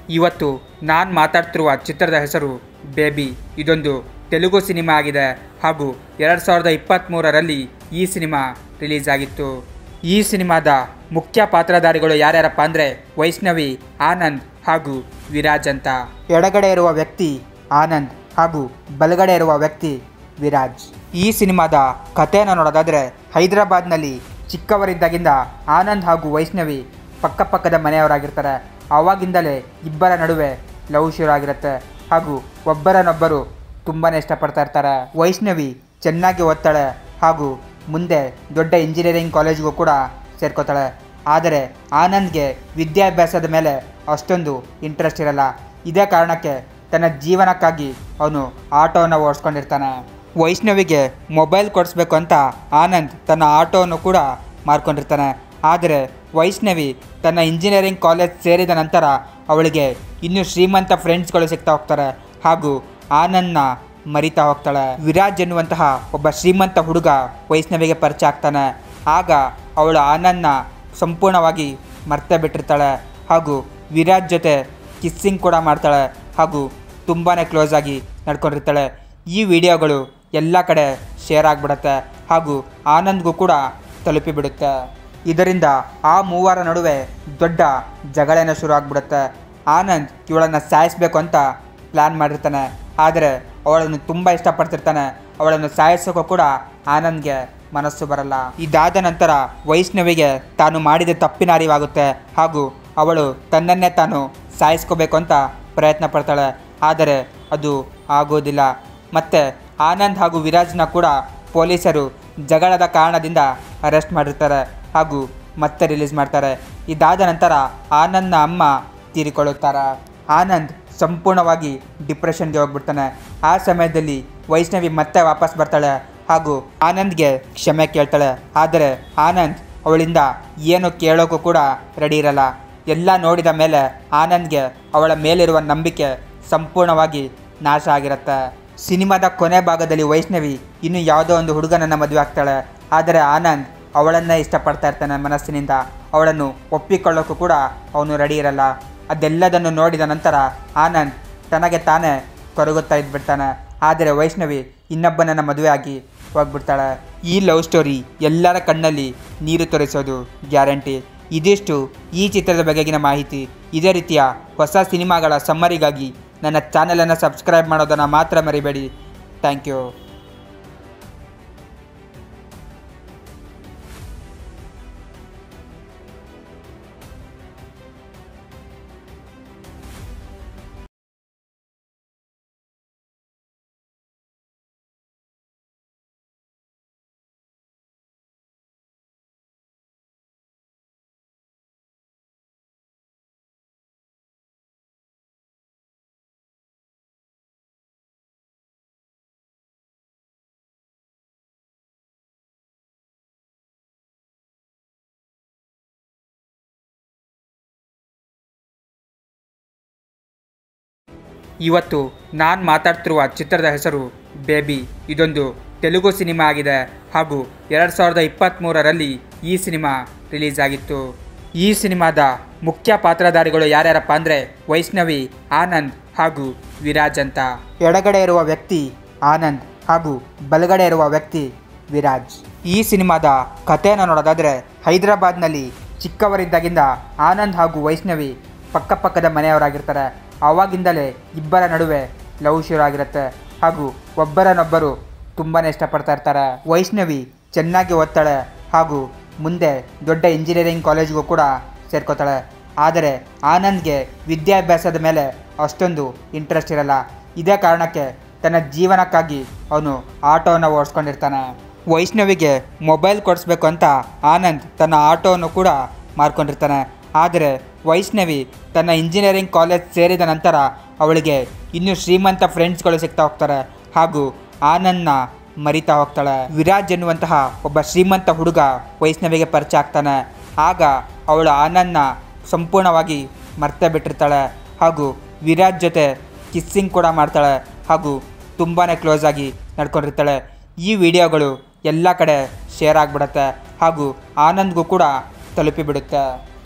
ಇವತ್ತು ನಾನು ಮಾತಾಡ್ತಿರುವ ಚಿತ್ರದ ಹೆಸರು ಬೇಬಿ. ಇದೊಂದು ತೆಲುಗು ಸಿನಿಮಾ ಆಗಿದೆ ಹಾಗೂ ಎರಡು ಸಾವಿರದ ಇಪ್ಪತ್ತ್ಮೂರರಲ್ಲಿ ಈ ಸಿನಿಮಾ ರಿಲೀಸ್ ಆಗಿತ್ತು. ಈ ಸಿನಿಮಾದ ಮುಖ್ಯ ಪಾತ್ರಧಾರಿಗಳು ಯಾರ್ಯಾರಪ್ಪ ಅಂದರೆ ವೈಷ್ಣವಿ, ಆನಂದ್ ಹಾಗೂ ವಿರಾಜ್ ಅಂತ. ಎಡಗಡೆ ಇರುವ ವ್ಯಕ್ತಿ ಆನಂದ್ ಹಾಗೂ ಬಲಗಡೆ ಇರುವ ವ್ಯಕ್ತಿ ವಿರಾಜ್. ಈ ಸಿನಿಮಾದ ಕಥೆಯನ್ನು ನೋಡೋದಾದರೆ ಹೈದರಾಬಾದ್ನಲ್ಲಿ ಚಿಕ್ಕವರಿದ್ದಾಗಿಂದ ಆನಂದ್ ಹಾಗೂ ವೈಷ್ಣವಿ ಪಕ್ಕಪಕ್ಕದ ಮನೆಯವರಾಗಿರ್ತಾರೆ. ಆವಾಗಿಂದಲೇ ಇಬ್ಬರ ನಡುವೆ ಲವ್ ಶುರು ಆಗಿರುತ್ತೆ ಹಾಗೂ ಒಬ್ಬರನ್ನೊಬ್ಬರು ತುಂಬಾ ಇಷ್ಟಪಡ್ತಾ ಇರ್ತಾರೆ. ವೈಷ್ಣವಿ ಚೆನ್ನಾಗಿ ಓದ್ತಾಳೆ ಹಾಗೂ ಮುಂದೆ ದೊಡ್ಡ ಇಂಜಿನಿಯರಿಂಗ್ ಕಾಲೇಜ್ಗೂ ಕೂಡ ಸೇರ್ಕೋತಾಳೆ. ಆದರೆ ಆನಂದ್ಗೆ ವಿದ್ಯಾಭ್ಯಾಸದ ಮೇಲೆ ಅಷ್ಟೊಂದು ಇಂಟ್ರೆಸ್ಟ್ ಇರಲ್ಲ. ಇದೇ ಕಾರಣಕ್ಕೆ ತನ್ನ ಜೀವನಕ್ಕಾಗಿ ಅವನು ಆಟೋವನ್ನು ಓಡಿಸ್ಕೊಂಡಿರ್ತಾನೆ. ವೈಷ್ಣವಿಗೆ ಮೊಬೈಲ್ ಕೊಡಿಸ್ಬೇಕು ಅಂತ ಆನಂದ್ ತನ್ನ ಆಟೋವನ್ನು ಕೂಡ ಮಾರ್ಕೊಂಡಿರ್ತಾನೆ. ಆದರೆ ವೈಷ್ಣವಿ ತನ್ನ ಇಂಜಿನಿಯರಿಂಗ್ ಕಾಲೇಜ್ ಸೇರಿದ ನಂತರ ಅವಳಿಗೆ ಇನ್ನೂ ಶ್ರೀಮಂತ ಫ್ರೆಂಡ್ಸ್ಗಳು ಸಿಗ್ತಾ ಹೋಗ್ತಾರೆ ಹಾಗೂ ಆನಂದ್ನ ಮರಿತಾ ಹೋಗ್ತಾಳೆ. ವಿರಾಜ್ ಎನ್ನುವಂತಹ ಒಬ್ಬ ಶ್ರೀಮಂತ ಹುಡುಗ ವೈಷ್ಣವಿಗೆ ಪರಿಚಯ ಆಗ್ತಾನೆ. ಆಗ ಅವಳು ಆನಂದ್ನ ಸಂಪೂರ್ಣವಾಗಿ ಮರ್ತೇ ಬಿಟ್ಟಿರ್ತಾಳೆ ಹಾಗೂ ವಿರಾಜ್ ಜೊತೆ ಕಿಸ್ಸಿಂಗ್ ಕೂಡ ಮಾಡ್ತಾಳೆ ಹಾಗೂ ತುಂಬಾ ಕ್ಲೋಸ್ ಆಗಿ ನಡ್ಕೊಂಡಿರ್ತಾಳೆ. ಈ ವಿಡಿಯೋಗಳು ಎಲ್ಲ ಕಡೆ ಶೇರ್ ಆಗಿಬಿಡುತ್ತೆ ಹಾಗೂ ಆನಂದ್ಗೂ ಕೂಡ ತಲುಪಿಬಿಡುತ್ತೆ. ಇದರಿಂದ ಆ ಮೂವರ ನಡುವೆ ದೊಡ್ಡ ಜಗಳೇನೋ ಶುರು ಆಗಿಬಿಡುತ್ತೆ. ಆನಂದ್ ಇವಳನ್ನು ಸಾಯಿಸಬೇಕು ಅಂತ ಪ್ಲ್ಯಾನ್ ಮಾಡಿರ್ತಾನೆ. ಆದರೆ ಅವಳನ್ನು ತುಂಬ ಇಷ್ಟಪಡ್ತಿರ್ತಾನೆ. ಅವಳನ್ನು ಸಾಯಿಸೋಕ್ಕೂ ಕೂಡ ಆನಂದ್ಗೆ ಮನಸ್ಸು ಬರಲ್ಲ. ಇದಾದ ನಂತರ ವೈಷ್ಣವಿಗೆ ತಾನು ಮಾಡಿದ ತಪ್ಪಿನ ಅರಿವಾಗುತ್ತೆ ಹಾಗೂ ಅವಳು ತನ್ನನ್ನೇ ತಾನು ಸಾಯಿಸ್ಕೋಬೇಕು ಅಂತ ಪ್ರಯತ್ನ ಪಡ್ತಾಳೆ. ಆದರೆ ಅದು ಆಗೋದಿಲ್ಲ. ಮತ್ತು ಆನಂದ್ ಹಾಗೂ ವಿರಾಜ್ನ ಕೂಡ ಪೊಲೀಸರು ಜಗಳದ ಕಾರಣದಿಂದ ಅರೆಸ್ಟ್ ಮಾಡಿರ್ತಾರೆ ಹಾಗೂ ಮತ್ತೆ ರಿಲೀಸ್ ಮಾಡ್ತಾರೆ. ಇದಾದ ನಂತರ ಆನಂದ್ನ ಅಮ್ಮ ತೀರಿಕೊಳ್ಳುತ್ತಾರೆ. ಆನಂದ್ ಸಂಪೂರ್ಣವಾಗಿ ಡಿಪ್ರೆಷನ್ಗೆ ಹೋಗ್ಬಿಡ್ತಾನೆ. ಆ ಸಮಯದಲ್ಲಿ ವೈಷ್ಣವಿ ಮತ್ತೆ ವಾಪಸ್ ಬರ್ತಾಳೆ ಹಾಗೂ ಆನಂದ್ಗೆ ಕ್ಷಮೆ ಕೇಳ್ತಾಳೆ. ಆದರೆ ಆನಂದ್ ಅವಳಿಂದ ಏನು ಕೇಳೋಕ್ಕೂ ಕೂಡ ರೆಡಿ ಇರಲ್ಲ. ಎಲ್ಲ ನೋಡಿದ ಮೇಲೆ ಆನಂದ್ಗೆ ಅವಳ ಮೇಲಿರುವ ನಂಬಿಕೆ ಸಂಪೂರ್ಣವಾಗಿ ನಾಶ ಆಗಿರುತ್ತೆ. ಸಿನಿಮಾದ ಕೊನೆ ಭಾಗದಲ್ಲಿ ವೈಷ್ಣವಿ ಇನ್ನು ಯಾವುದೋ ಒಂದು ಹುಡುಗನನ್ನು ಮದುವೆ ಆಗ್ತಾಳೆ. ಆದರೆ ಆನಂದ್ ಅವಳನ್ನೇ ಇಷ್ಟಪಡ್ತಾ ಇರ್ತಾನೆ ಮನಸ್ಸಿನಿಂದ. ಅವಳನ್ನು ಒಪ್ಪಿಕೊಳ್ಳೋಕ್ಕೂ ಕೂಡ ಅವನು ರೆಡಿ ಇರಲ್ಲ. ಅದೆಲ್ಲದನ್ನು ನೋಡಿದ ನಂತರ ಆನಂದ್ ತನಗೆ ತಾನೇ ಕೊರಗುತ್ತಾ ಇದ್ಬಿಡ್ತಾನೆ. ಆದರೆ ವೈಷ್ಣವಿ ಇನ್ನೊಬ್ಬನನ್ನು ಮದುವೆ ಆಗಿ ಹೋಗ್ಬಿಡ್ತಾಳೆ. ಈ ಲವ್ ಸ್ಟೋರಿ ಎಲ್ಲರ ಕಣ್ಣಲ್ಲಿ ನೀರು ತೋರಿಸೋದು ಗ್ಯಾರಂಟಿ. ಇದಿಷ್ಟು ಈ ಚಿತ್ರದ ಬಗೆಗಿನ ಮಾಹಿತಿ. ಇದೇ ರೀತಿಯ ಹೊಸ ಸಿನಿಮಾಗಳ ಸಮ್ಮರಿಗಾಗಿ ನನ್ನ ಚಾನಲನ್ನು ಸಬ್ಸ್ಕ್ರೈಬ್ ಮಾಡೋದನ್ನು ಮಾತ್ರ ಮರಿಬೇಡಿ. Thank you. ಇವತ್ತು ನಾನು ಮಾತಾಡ್ತಿರುವ ಚಿತ್ರದ ಹೆಸರು ಬೇಬಿ. ಇದೊಂದು ತೆಲುಗು ಸಿನಿಮಾ ಆಗಿದೆ ಹಾಗೂ ಎರಡು ಸಾವಿರದ ಇಪ್ಪತ್ತ್ಮೂರರಲ್ಲಿ ಈ ಸಿನಿಮಾ ರಿಲೀಸ್ ಆಗಿತ್ತು. ಈ ಸಿನಿಮಾದ ಮುಖ್ಯ ಪಾತ್ರಧಾರಿಗಳು ಯಾರ್ಯಾರಪ್ಪ ಅಂದರೆ ವೈಷ್ಣವಿ, ಆನಂದ್ ಹಾಗೂ ವಿರಾಜ್ ಅಂತ. ಎಡಗಡೆ ಇರುವ ವ್ಯಕ್ತಿ ಆನಂದ್ ಹಾಗೂ ಬಲಗಡೆ ಇರುವ ವ್ಯಕ್ತಿ ವಿರಾಜ್. ಈ ಸಿನಿಮಾದ ಕಥೆಯನ್ನು ನೋಡೋದಾದರೆ ಹೈದರಾಬಾದ್ನಲ್ಲಿ ಚಿಕ್ಕವರಿದ್ದಾಗಿಂದ ಆನಂದ್ ಹಾಗೂ ವೈಷ್ಣವಿ ಪಕ್ಕಪಕ್ಕದ ಮನೆಯವರಾಗಿರ್ತಾರೆ. ಆವಾಗಿಂದಲೇ ಇಬ್ಬರ ನಡುವೆ ಲವ್ ಶುರು ಆಗಿರುತ್ತೆ ಹಾಗೂ ಒಬ್ಬರನ್ನೊಬ್ಬರು ತುಂಬಾ ಇಷ್ಟಪಡ್ತಾ ಇರ್ತಾರೆ. ವೈಷ್ಣವಿ ಚೆನ್ನಾಗಿ ಓದ್ತಾಳೆ ಹಾಗೂ ಮುಂದೆ ದೊಡ್ಡ ಇಂಜಿನಿಯರಿಂಗ್ ಕಾಲೇಜ್ಗೂ ಕೂಡ ಸೇರ್ಕೋತಾಳೆ. ಆದರೆ ಆನಂದ್ಗೆ ವಿದ್ಯಾಭ್ಯಾಸದ ಮೇಲೆ ಅಷ್ಟೊಂದು ಇಂಟ್ರೆಸ್ಟ್ ಇರಲ್ಲ. ಇದೇ ಕಾರಣಕ್ಕೆ ತನ್ನ ಜೀವನಕ್ಕಾಗಿ ಅವನು ಆಟೋವನ್ನು ಓಡಿಸ್ಕೊಂಡಿರ್ತಾನೆ. ವೈಷ್ಣವಿಗೆ ಮೊಬೈಲ್ ಕೊಡಿಸ್ಬೇಕು ಅಂತ ಆನಂದ್ ತನ್ನ ಆಟೋವನ್ನು ಕೂಡ ಮಾರ್ಕೊಂಡಿರ್ತಾನೆ. ಆದರೆ ವೈಷ್ಣವಿ ತನ್ನ ಇಂಜಿನಿಯರಿಂಗ್ ಕಾಲೇಜ್ ಸೇರಿದ ನಂತರ ಅವಳಿಗೆ ಇನ್ನೂ ಶ್ರೀಮಂತ ಫ್ರೆಂಡ್ಸ್ಗಳು ಸಿಗ್ತಾ ಹೋಗ್ತಾರೆ ಹಾಗೂ ಆನಂದ್ನ ಮರಿತಾ ಹೋಗ್ತಾಳೆ. ವಿರಾಜ್ ಎನ್ನುವಂತಹ ಒಬ್ಬ ಶ್ರೀಮಂತ ಹುಡುಗ ವೈಷ್ಣವಿಗೆ ಪರಿಚಯ ಆಗ್ತಾನೆ. ಆಗ ಅವಳು ಆನಂದ್ನ ಸಂಪೂರ್ಣವಾಗಿ ಮರ್ತೇ ಬಿಟ್ಟಿರ್ತಾಳೆ ಹಾಗೂ ವಿರಾಜ್ ಜೊತೆ ಕಿಸ್ಸಿಂಗ್ ಕೂಡ ಮಾಡ್ತಾಳೆ ಹಾಗೂ ತುಂಬಾ ಕ್ಲೋಸ್ ಆಗಿ ನಡ್ಕೊಂಡಿರ್ತಾಳೆ. ಈ ವಿಡಿಯೋಗಳು ಎಲ್ಲ ಕಡೆ ಶೇರ್ ಆಗಿಬಿಡುತ್ತೆ ಹಾಗೂ ಆನಂದ್ಗೂ ಕೂಡ ತಲುಪಿಬಿಡುತ್ತೆ.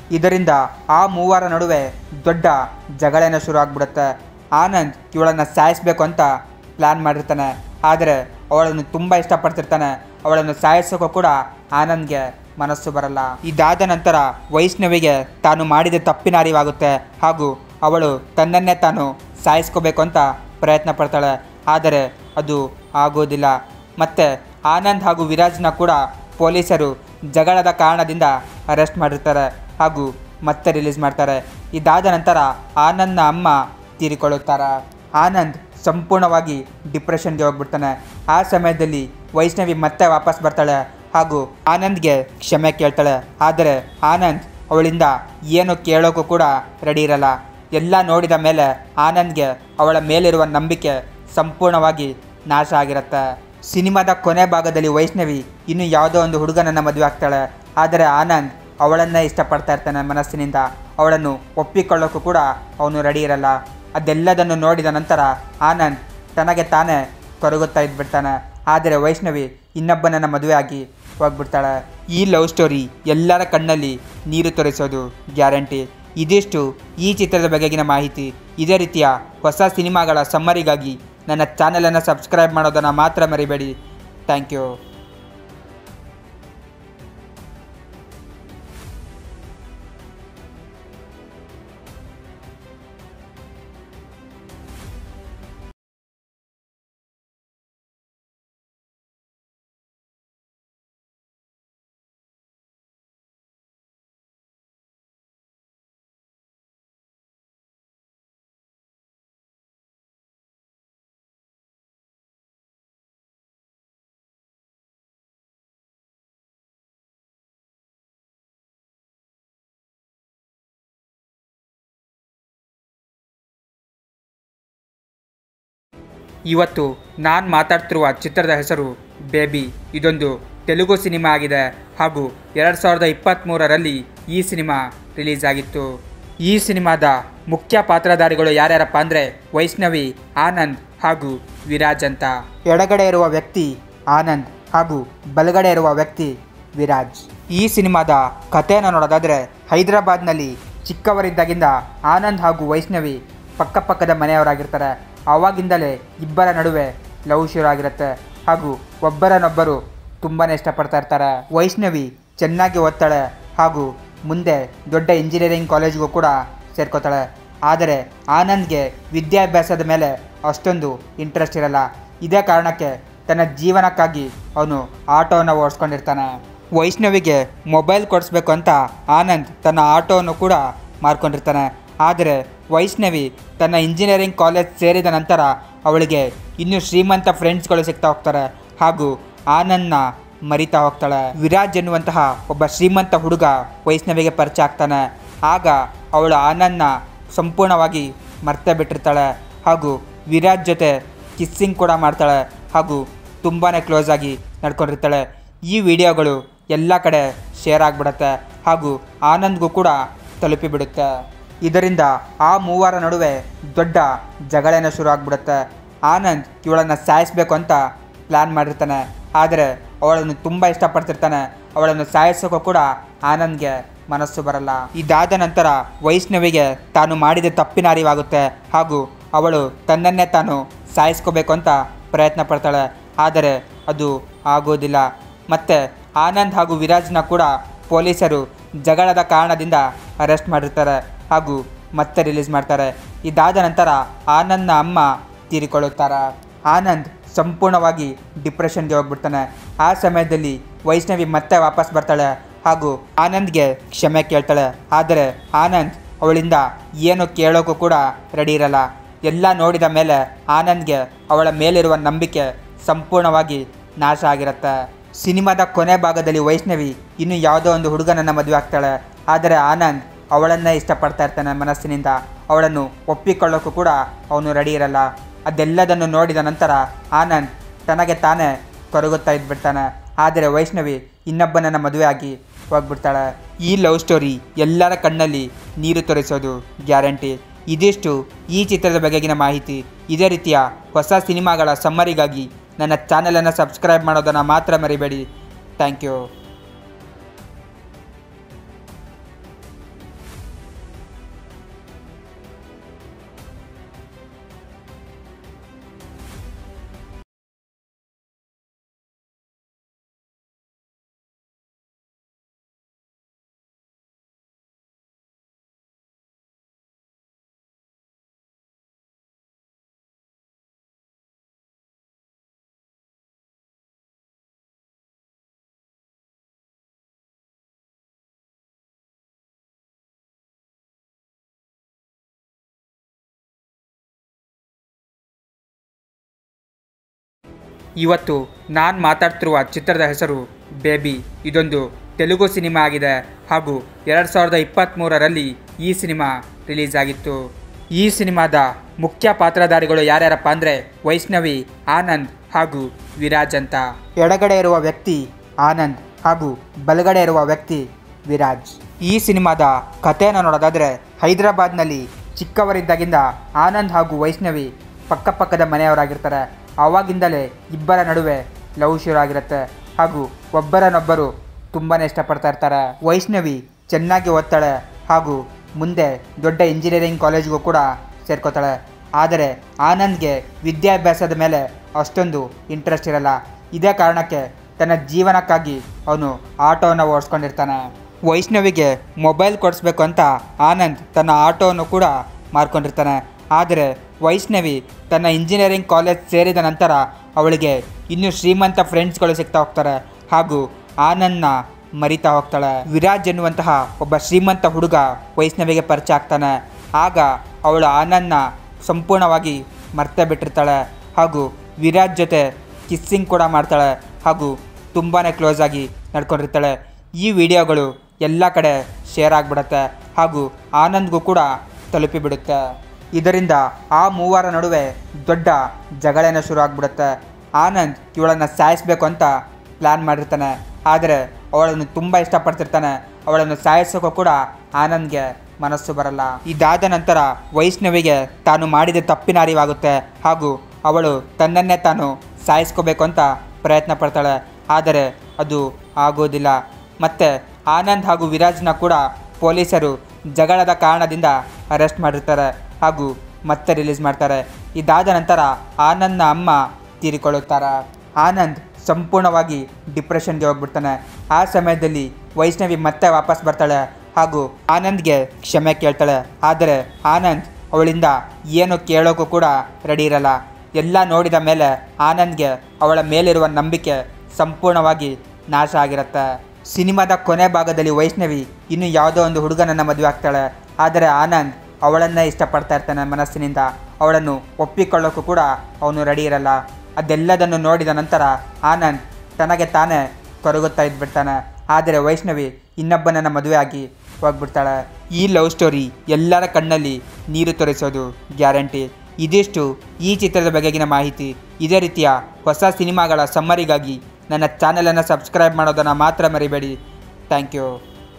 ಇದರಿಂದ ಆ ಮೂವರ ನಡುವೆ ದೊಡ್ಡ ಜಗಳೇನೋ ಶುರು ಆಗ್ಬಿಡುತ್ತೆ. ಆನಂದ್ ಇವಳನ್ನು ಸಾಯಿಸಬೇಕು ಅಂತ ಪ್ಲ್ಯಾನ್ ಮಾಡಿರ್ತಾನೆ. ಆದರೆ ಅವಳನ್ನು ತುಂಬ ಇಷ್ಟಪಡ್ತಿರ್ತಾನೆ. ಅವಳನ್ನು ಸಾಯಿಸೋಕ್ಕೂ ಕೂಡ ಆನಂದ್ಗೆ ಮನಸ್ಸು ಬರಲ್ಲ. ಇದಾದ ನಂತರ ವೈಷ್ಣವಿಗೆ ತಾನು ಮಾಡಿದ ತಪ್ಪಿನ ಅರಿವಾಗುತ್ತೆ ಹಾಗೂ ಅವಳು ತನ್ನನ್ನೇ ತಾನು ಸಾಯಿಸ್ಕೋಬೇಕು ಅಂತ ಪ್ರಯತ್ನ ಪಡ್ತಾಳೆ. ಆದರೆ ಅದು ಆಗೋದಿಲ್ಲ. ಮತ್ತು ಆನಂದ್ ಹಾಗೂ ವಿರಾಜ್ನ ಕೂಡ ಪೊಲೀಸರು ಜಗಳದ ಕಾರಣದಿಂದ ಅರೆಸ್ಟ್ ಮಾಡಿರ್ತಾರೆ ಹಾಗೂ ಮತ್ತೆ ರಿಲೀಸ್ ಮಾಡ್ತಾರೆ. ಇದಾದ ನಂತರ ಆನಂದ್ನ ಅಮ್ಮ ತೀರಿಕೊಳ್ಳುತ್ತಾರೆ. ಆನಂದ್ ಸಂಪೂರ್ಣವಾಗಿ ಡಿಪ್ರೆಷನ್ಗೆ ಹೋಗ್ಬಿಡ್ತಾನೆ. ಆ ಸಮಯದಲ್ಲಿ ವೈಷ್ಣವಿ ಮತ್ತೆ ವಾಪಸ್ ಬರ್ತಾಳೆ ಹಾಗೂ ಆನಂದ್ಗೆ ಕ್ಷಮೆ ಕೇಳ್ತಾಳೆ. ಆದರೆ ಆನಂದ್ ಅವಳಿಂದ ಏನು ಕೇಳೋಕ್ಕೂ ಕೂಡ ರೆಡಿ ಇರಲ್ಲ. ಎಲ್ಲ ನೋಡಿದ ಮೇಲೆ ಆನಂದ್ಗೆ ಅವಳ ಮೇಲಿರುವ ನಂಬಿಕೆ ಸಂಪೂರ್ಣವಾಗಿ ನಾಶ ಆಗಿರುತ್ತೆ. ಸಿನಿಮಾದ ಕೊನೆ ಭಾಗದಲ್ಲಿ ವೈಷ್ಣವಿ ಇನ್ನು ಯಾವುದೋ ಒಂದು ಹುಡುಗನನ್ನು ಮದುವೆ ಆಗ್ತಾಳೆ. ಆದರೆ ಆನಂದ್ ಅವಳನ್ನೇ ಇಷ್ಟಪಡ್ತಾ ಇರ್ತಾನೆ ಮನಸ್ಸಿನಿಂದ. ಅವಳನ್ನು ಒಪ್ಪಿಕೊಳ್ಳೋಕ್ಕೂ ಕೂಡ ಅವನು ರೆಡಿ ಇರಲ್ಲ. ಅದೆಲ್ಲದನ್ನು ನೋಡಿದ ನಂತರ ಆನಂದ್ ತನಗೆ ತಾನೇ ಕೊರಗುತ್ತಾ ಇದ್ಬಿಡ್ತಾನೆ. ಆದರೆ ವೈಷ್ಣವಿ ಇನ್ನೊಬ್ಬನನ್ನು ಮದುವೆ ಆಗಿ ಹೋಗ್ಬಿಡ್ತಾಳೆ. ಈ ಲವ್ ಸ್ಟೋರಿ ಎಲ್ಲರ ಕಣ್ಣಲ್ಲಿ ನೀರು ತೋರಿಸೋದು ಗ್ಯಾರಂಟಿ. ಇದಿಷ್ಟು ಈ ಚಿತ್ರದ ಬಗೆಗಿನ ಮಾಹಿತಿ. ಇದೇ ರೀತಿಯ ಹೊಸ ಸಿನಿಮಾಗಳ ಸಮ್ಮರಿಗಾಗಿ ನನ್ನ ಚಾನಲನ್ನು ಸಬ್ಸ್ಕ್ರೈಬ್ ಮಾಡೋದನ್ನು ಮಾತ್ರ ಮರಿಬೇಡಿ. Thank you. ಇವತ್ತು ನಾನು ಮಾತಾಡ್ತಿರುವ ಚಿತ್ರದ ಹೆಸರು ಬೇಬಿ. ಇದೊಂದು ತೆಲುಗು ಸಿನಿಮಾ ಆಗಿದೆ ಹಾಗೂ ಎರಡು ಸಾವಿರದ ಇಪ್ಪತ್ತ್ಮೂರರಲ್ಲಿ ಈ ಸಿನಿಮಾ ರಿಲೀಸ್ ಆಗಿತ್ತು. ಈ ಸಿನಿಮಾದ ಮುಖ್ಯ ಪಾತ್ರಧಾರಿಗಳು ಯಾರ್ಯಾರಪ್ಪ ಅಂದರೆ ವೈಷ್ಣವಿ, ಆನಂದ್ ಹಾಗೂ ವಿರಾಜ್ ಅಂತ. ಎಡಗಡೆ ಇರುವ ವ್ಯಕ್ತಿ ಆನಂದ್ ಹಾಗೂ ಬಲಗಡೆ ಇರುವ ವ್ಯಕ್ತಿ ವಿರಾಜ್. ಈ ಸಿನಿಮಾದ ಕಥೆಯನ್ನು ನೋಡೋದಾದರೆ ಹೈದರಾಬಾದ್ನಲ್ಲಿ ಚಿಕ್ಕವರಿದ್ದಾಗಿಂದ ಆನಂದ್ ಹಾಗೂ ವೈಷ್ಣವಿ ಪಕ್ಕಪಕ್ಕದ ಮನೆಯವರಾಗಿರ್ತಾರೆ. ಆವಾಗಿಂದಲೇ ಇಬ್ಬರ ನಡುವೆ ಲವ್ ಶುರು ಆಗಿರುತ್ತೆ ಹಾಗೂ ಒಬ್ಬರನ್ನೊಬ್ಬರು ತುಂಬಾ ಇಷ್ಟಪಡ್ತಾ ಇರ್ತಾರೆ. ವೈಷ್ಣವಿ ಚೆನ್ನಾಗಿ ಓದ್ತಾಳೆ ಹಾಗೂ ಮುಂದೆ ದೊಡ್ಡ ಇಂಜಿನಿಯರಿಂಗ್ ಕಾಲೇಜ್ಗೂ ಕೂಡ ಸೇರ್ಕೋತಾಳೆ. ಆದರೆ ಆನಂದ್ಗೆ ವಿದ್ಯಾಭ್ಯಾಸದ ಮೇಲೆ ಅಷ್ಟೊಂದು ಇಂಟ್ರೆಸ್ಟ್ ಇರಲ್ಲ. ಇದೇ ಕಾರಣಕ್ಕೆ ತನ್ನ ಜೀವನಕ್ಕಾಗಿ ಅವನು ಆಟೋವನ್ನು ಓಡಿಸ್ಕೊಂಡಿರ್ತಾನೆ. ವೈಷ್ಣವಿಗೆ ಮೊಬೈಲ್ ಕೊಡಿಸ್ಬೇಕು ಅಂತ ಆನಂದ್ ತನ್ನ ಆಟೋವನ್ನು ಕೂಡ ಮಾರ್ಕೊಂಡಿರ್ತಾನೆ. ಆದರೆ ವೈಷ್ಣವಿ ತನ್ನ ಇಂಜಿನಿಯರಿಂಗ್ ಕಾಲೇಜ್ ಸೇರಿದ ನಂತರ ಅವಳಿಗೆ ಇನ್ನೂ ಶ್ರೀಮಂತ ಫ್ರೆಂಡ್ಸ್ಗಳು ಸಿಗ್ತಾ ಹೋಗ್ತಾರೆ ಹಾಗೂ ಆನಂದ್ನ ಮರಿತಾ ಹೋಗ್ತಾಳೆ. ವಿರಾಜ್ ಎನ್ನುವಂತಹ ಒಬ್ಬ ಶ್ರೀಮಂತ ಹುಡುಗ ವೈಷ್ಣವಿಗೆ ಪರಿಚಯ ಆಗ್ತಾನೆ. ಆಗ ಅವಳು ಆನಂದ್ನ ಸಂಪೂರ್ಣವಾಗಿ ಮರ್ತೇ ಬಿಟ್ಟಿರ್ತಾಳೆ ಹಾಗೂ ವಿರಾಜ್ ಜೊತೆ ಕಿಸ್ಸಿಂಗ್ ಕೂಡ ಮಾಡ್ತಾಳೆ ಹಾಗೂ ತುಂಬಾ ಕ್ಲೋಸ್ ಆಗಿ ನಡ್ಕೊಂಡಿರ್ತಾಳೆ. ಈ ವಿಡಿಯೋಗಳು ಎಲ್ಲ ಕಡೆ ಶೇರ್ ಆಗಿಬಿಡುತ್ತೆ ಹಾಗೂ ಆನಂದ್ಗೂ ಕೂಡ ತಲುಪಿಬಿಡುತ್ತೆ. ಇದರಿಂದ ಆ ಮೂವರ ನಡುವೆ ದೊಡ್ಡ ಜಗಳೇನೋ ಶುರು ಆಗ್ಬಿಡುತ್ತೆ. ಆನಂದ್ ಇವಳನ್ನು ಸಾಯಿಸಬೇಕು ಅಂತ ಪ್ಲ್ಯಾನ್ ಮಾಡಿರ್ತಾನೆ. ಆದರೆ ಅವಳನ್ನು ತುಂಬ ಇಷ್ಟಪಡ್ತಿರ್ತಾನೆ. ಅವಳನ್ನು ಸಾಯಿಸೋಕ್ಕೂ ಕೂಡ ಆನಂದ್ಗೆ ಮನಸ್ಸು ಬರಲ್ಲ. ಇದಾದ ನಂತರ ವೈಷ್ಣವಿಗೆ ತಾನು ಮಾಡಿದ ತಪ್ಪಿನ ಅರಿವಾಗುತ್ತೆ ಹಾಗೂ ಅವಳು ತನ್ನನ್ನೇ ತಾನು ಸಾಯಿಸ್ಕೋಬೇಕು ಅಂತ ಪ್ರಯತ್ನ ಪಡ್ತಾಳೆ. ಆದರೆ ಅದು ಆಗೋದಿಲ್ಲ. ಮತ್ತು ಆನಂದ್ ಹಾಗೂ ವಿರಾಜ್ನ ಕೂಡ ಪೊಲೀಸರು ಜಗಳದ ಕಾರಣದಿಂದ ಅರೆಸ್ಟ್ ಮಾಡಿರ್ತಾರೆ ಹಾಗೂ ಮತ್ತೆ ರಿಲೀಸ್ ಮಾಡ್ತಾರೆ. ಇದಾದ ನಂತರ ಆನಂದ್ನ ಅಮ್ಮ ತೀರಿಕೊಳ್ಳುತ್ತಾರೆ. ಆನಂದ್ ಸಂಪೂರ್ಣವಾಗಿ ಡಿಪ್ರೆಷನ್ಗೆ ಹೋಗ್ಬಿಡ್ತಾನೆ. ಆ ಸಮಯದಲ್ಲಿ ವೈಷ್ಣವಿ ಮತ್ತೆ ವಾಪಸ್ ಬರ್ತಾಳೆ ಹಾಗೂ ಆನಂದ್ಗೆ ಕ್ಷಮೆ ಕೇಳ್ತಾಳೆ. ಆದರೆ ಆನಂದ್ ಅವಳಿಂದ ಏನು ಕೇಳೋಕ್ಕೂ ಕೂಡ ರೆಡಿ ಇರಲ್ಲ. ಎಲ್ಲ ನೋಡಿದ ಮೇಲೆ ಆನಂದ್ಗೆ ಅವಳ ಮೇಲಿರುವ ನಂಬಿಕೆ ಸಂಪೂರ್ಣವಾಗಿ ನಾಶ ಆಗಿರುತ್ತೆ. ಸಿನಿಮಾದ ಕೊನೆ ಭಾಗದಲ್ಲಿ ವೈಷ್ಣವಿ ಇನ್ನು ಯಾವುದೋ ಒಂದು ಹುಡುಗನನ್ನು ಮದುವೆ ಆಗ್ತಾಳೆ. ಆದರೆ ಆನಂದ್ ಅವಳನ್ನೇ ಇಷ್ಟಪಡ್ತಾ ಇರ್ತಾನೆ ಮನಸ್ಸಿನಿಂದ. ಅವಳನ್ನು ಒಪ್ಪಿಕೊಳ್ಳೋಕ್ಕೂ ಕೂಡ ಅವನು ರೆಡಿ ಇರಲ್ಲ. ಅದೆಲ್ಲದನ್ನು ನೋಡಿದ ನಂತರ ಆನಂದ್ ತನಗೆ ತಾನೇ ಕೊರಗುತ್ತಾ ಇದ್ಬಿಡ್ತಾನೆ. ಆದರೆ ವೈಷ್ಣವಿ ಇನ್ನೊಬ್ಬನನ್ನು ಮದುವೆ ಆಗಿ ಹೋಗ್ಬಿಡ್ತಾಳೆ. ಈ ಲವ್ ಸ್ಟೋರಿ ಎಲ್ಲರ ಕಣ್ಣಲ್ಲಿ ನೀರು ತೋರಿಸೋದು ಗ್ಯಾರಂಟಿ. ಇದಿಷ್ಟು ಈ ಚಿತ್ರದ ಬಗೆಗಿನ ಮಾಹಿತಿ. ಇದೇ ರೀತಿಯ ಹೊಸ ಸಿನಿಮಾಗಳ ಸಮ್ಮರಿಗಾಗಿ ನನ್ನ ಚಾನಲನ್ನು ಸಬ್ಸ್ಕ್ರೈಬ್ ಮಾಡೋದನ್ನು ಮಾತ್ರ ಮರಿಬೇಡಿ. Thank you. ಇವತ್ತು ನಾನು ಮಾತಾಡ್ತಿರುವ ಚಿತ್ರದ ಹೆಸರು ಬೇಬಿ. ಇದೊಂದು ತೆಲುಗು ಸಿನಿಮಾ ಆಗಿದೆ ಹಾಗೂ ಎರಡು ಸಾವಿರದ ಇಪ್ಪತ್ತ್ಮೂರರಲ್ಲಿ ಈ ಸಿನಿಮಾ ರಿಲೀಸ್ ಆಗಿತ್ತು. ಈ ಸಿನಿಮಾದ ಮುಖ್ಯ ಪಾತ್ರಧಾರಿಗಳು ಯಾರ್ಯಾರಪ್ಪ ಅಂದರೆ ವೈಷ್ಣವಿ, ಆನಂದ್ ಹಾಗೂ ವಿರಾಜ್ ಅಂತ. ಎಡಗಡೆ ಇರುವ ವ್ಯಕ್ತಿ ಆನಂದ್ ಹಾಗೂ ಬಲಗಡೆ ಇರುವ ವ್ಯಕ್ತಿ ವಿರಾಜ್. ಈ ಸಿನಿಮಾದ ಕಥೆಯನ್ನು ನೋಡೋದಾದರೆ ಹೈದರಾಬಾದ್ನಲ್ಲಿ ಚಿಕ್ಕವರಿದ್ದಾಗಿಂದ ಆನಂದ್ ಹಾಗೂ ವೈಷ್ಣವಿ ಪಕ್ಕಪಕ್ಕದ ಮನೆಯವರಾಗಿರ್ತಾರೆ. ಆವಾಗಿಂದಲೇ ಇಬ್ಬರ ನಡುವೆ ಲವ್ ಶುರು ಆಗಿರುತ್ತೆ ಹಾಗೂ ಒಬ್ಬರನ್ನೊಬ್ಬರು ತುಂಬಾ ಇಷ್ಟಪಡ್ತಾ ಇರ್ತಾರೆ. ವೈಷ್ಣವಿ ಚೆನ್ನಾಗಿ ಓದ್ತಾಳೆ ಹಾಗೂ ಮುಂದೆ ದೊಡ್ಡ ಇಂಜಿನಿಯರಿಂಗ್ ಕಾಲೇಜ್ಗೂ ಕೂಡ ಸೇರ್ಕೋತಾಳೆ. ಆದರೆ ಆನಂದ್ಗೆ ವಿದ್ಯಾಭ್ಯಾಸದ ಮೇಲೆ ಅಷ್ಟೊಂದು ಇಂಟ್ರೆಸ್ಟ್ ಇರಲ್ಲ. ಇದೇ ಕಾರಣಕ್ಕೆ ತನ್ನ ಜೀವನಕ್ಕಾಗಿ ಅವನು ಆಟೋವನ್ನು ಓಡಿಸ್ಕೊಂಡಿರ್ತಾನೆ. ವೈಷ್ಣವಿಗೆ ಮೊಬೈಲ್ ಕೊಡಿಸ್ಬೇಕು ಅಂತ ಆನಂದ್ ತನ್ನ ಆಟೋವನ್ನು ಕೂಡ ಮಾರ್ಕೊಂಡಿರ್ತಾನೆ. ಆದರೆ ವೈಷ್ಣವಿ ತನ್ನ ಇಂಜಿನಿಯರಿಂಗ್ ಕಾಲೇಜ್ ಸೇರಿದ ನಂತರ ಅವಳಿಗೆ ಇನ್ನೂ ಶ್ರೀಮಂತ ಫ್ರೆಂಡ್ಸ್ಗಳು ಸಿಗ್ತಾ ಹೋಗ್ತಾರೆ ಹಾಗೂ ಆನಂದ್ನ ಮರಿತಾ ಹೋಗ್ತಾಳೆ. ವಿರಾಜ್ ಎನ್ನುವಂತಹ ಒಬ್ಬ ಶ್ರೀಮಂತ ಹುಡುಗ ವೈಷ್ಣವಿಗೆ ಪರಿಚಯ ಆಗ್ತಾನೆ. ಆಗ ಅವಳು ಆನಂದ್ನ ಸಂಪೂರ್ಣವಾಗಿ ಮರ್ತೇ ಬಿಟ್ಟಿರ್ತಾಳೆ ಹಾಗೂ ವಿರಾಜ್ ಜೊತೆ ಕಿಸ್ಸಿಂಗ್ ಕೂಡ ಮಾಡ್ತಾಳೆ ಹಾಗೂ ತುಂಬಾ ಕ್ಲೋಸ್ ಆಗಿ ನಡ್ಕೊಂಡಿರ್ತಾಳೆ. ಈ ವಿಡಿಯೋಗಳು ಎಲ್ಲ ಕಡೆ ಶೇರ್ ಆಗಿಬಿಡುತ್ತೆ ಹಾಗೂ ಆನಂದ್ಗೂ ಕೂಡ ತಲುಪಿಬಿಡುತ್ತೆ. ಇದರಿಂದ ಆ ಮೂವರ ನಡುವೆ ದೊಡ್ಡ ಜಗಳೇನೋ ಶುರು ಆಗಿಬಿಡುತ್ತೆ. ಆನಂದ್ ಇವಳನ್ನು ಸಾಯಿಸಬೇಕು ಅಂತ ಪ್ಲ್ಯಾನ್ ಮಾಡಿರ್ತಾನೆ. ಆದರೆ ಅವಳನ್ನು ತುಂಬ ಇಷ್ಟಪಡ್ತಿರ್ತಾನೆ. ಅವಳನ್ನು ಸಾಯಿಸೋಕ್ಕೂ ಕೂಡ ಆನಂದ್ಗೆ ಮನಸ್ಸು ಬರಲ್ಲ. ಇದಾದ ನಂತರ ವೈಷ್ಣವಿಗೆ ತಾನು ಮಾಡಿದ ತಪ್ಪಿನ ಅರಿವಾಗುತ್ತೆ ಹಾಗೂ ಅವಳು ತನ್ನನ್ನೇ ತಾನು ಸಾಯಿಸ್ಕೋಬೇಕು ಅಂತ ಪ್ರಯತ್ನ ಪಡ್ತಾಳೆ. ಆದರೆ ಅದು ಆಗೋದಿಲ್ಲ. ಮತ್ತು ಆನಂದ್ ಹಾಗೂ ವಿರಾಜ್ನ ಕೂಡ ಪೊಲೀಸರು ಜಗಳದ ಕಾರಣದಿಂದ ಅರೆಸ್ಟ್ ಮಾಡಿರ್ತಾರೆ ಹಾಗೂ ಮತ್ತೆ ರಿಲೀಸ್ ಮಾಡ್ತಾರೆ. ಇದಾದ ನಂತರ ಆನಂದ್ನ ಅಮ್ಮ ತೀರಿಕೊಳ್ಳುತ್ತಾರೆ. ಆನಂದ್ ಸಂಪೂರ್ಣವಾಗಿ ಡಿಪ್ರೆಷನ್ಗೆ ಹೋಗ್ಬಿಡ್ತಾನೆ. ಆ ಸಮಯದಲ್ಲಿ ವೈಷ್ಣವಿ ಮತ್ತೆ ವಾಪಸ್ ಬರ್ತಾಳೆ ಹಾಗೂ ಆನಂದ್ಗೆ ಕ್ಷಮೆ ಕೇಳ್ತಾಳೆ. ಆದರೆ ಆನಂದ್ ಅವಳಿಂದ ಏನು ಕೇಳೋಕ್ಕೂ ಕೂಡ ರೆಡಿ ಇರಲ್ಲ. ಎಲ್ಲ ನೋಡಿದ ಮೇಲೆ ಆನಂದ್ಗೆ ಅವಳ ಮೇಲಿರುವ ನಂಬಿಕೆ ಸಂಪೂರ್ಣವಾಗಿ ನಾಶ ಆಗಿರುತ್ತೆ. ಸಿನಿಮಾದ ಕೊನೆ ಭಾಗದಲ್ಲಿ ವೈಷ್ಣವಿ ಇನ್ನು ಯಾವುದೋ ಒಂದು ಹುಡುಗನನ್ನು ಮದುವೆ ಆಗ್ತಾಳೆ. ಆದರೆ ಆನಂದ್ ಅವಳನ್ನೇ ಇಷ್ಟಪಡ್ತಾ ಇರ್ತಾನೆ ಮನಸ್ಸಿನಿಂದ. ಅವಳನ್ನು ಒಪ್ಪಿಕೊಳ್ಳೋಕ್ಕೂ ಕೂಡ ಅವನು ರೆಡಿ ಇರಲ್ಲ. ಅದೆಲ್ಲದನ್ನು ನೋಡಿದ ನಂತರ ಆನಂದ್ ತನಗೆ ತಾನೇ ಕೊರಗುತ್ತಾ ಇದ್ಬಿಡ್ತಾನೆ. ಆದರೆ ವೈಷ್ಣವಿ ಇನ್ನೊಬ್ಬನನ್ನು ಮದುವೆ ಆಗಿ ಹೋಗ್ಬಿಡ್ತಾಳೆ. ಈ ಲವ್ ಸ್ಟೋರಿ ಎಲ್ಲರ ಕಣ್ಣಲ್ಲಿ ನೀರು ತೋರಿಸೋದು ಗ್ಯಾರಂಟಿ. ಇದಿಷ್ಟು ಈ ಚಿತ್ರದ ಬಗೆಗಿನ ಮಾಹಿತಿ. ಇದೇ ರೀತಿಯ ಹೊಸ ಸಿನಿಮಾಗಳ ಸಮ್ಮರಿಗಾಗಿ ನನ್ನ ಚಾನಲನ್ನು ಸಬ್ಸ್ಕ್ರೈಬ್ ಮಾಡೋದನ್ನು ಮಾತ್ರ ಮರಿಬೇಡಿ. Thank you.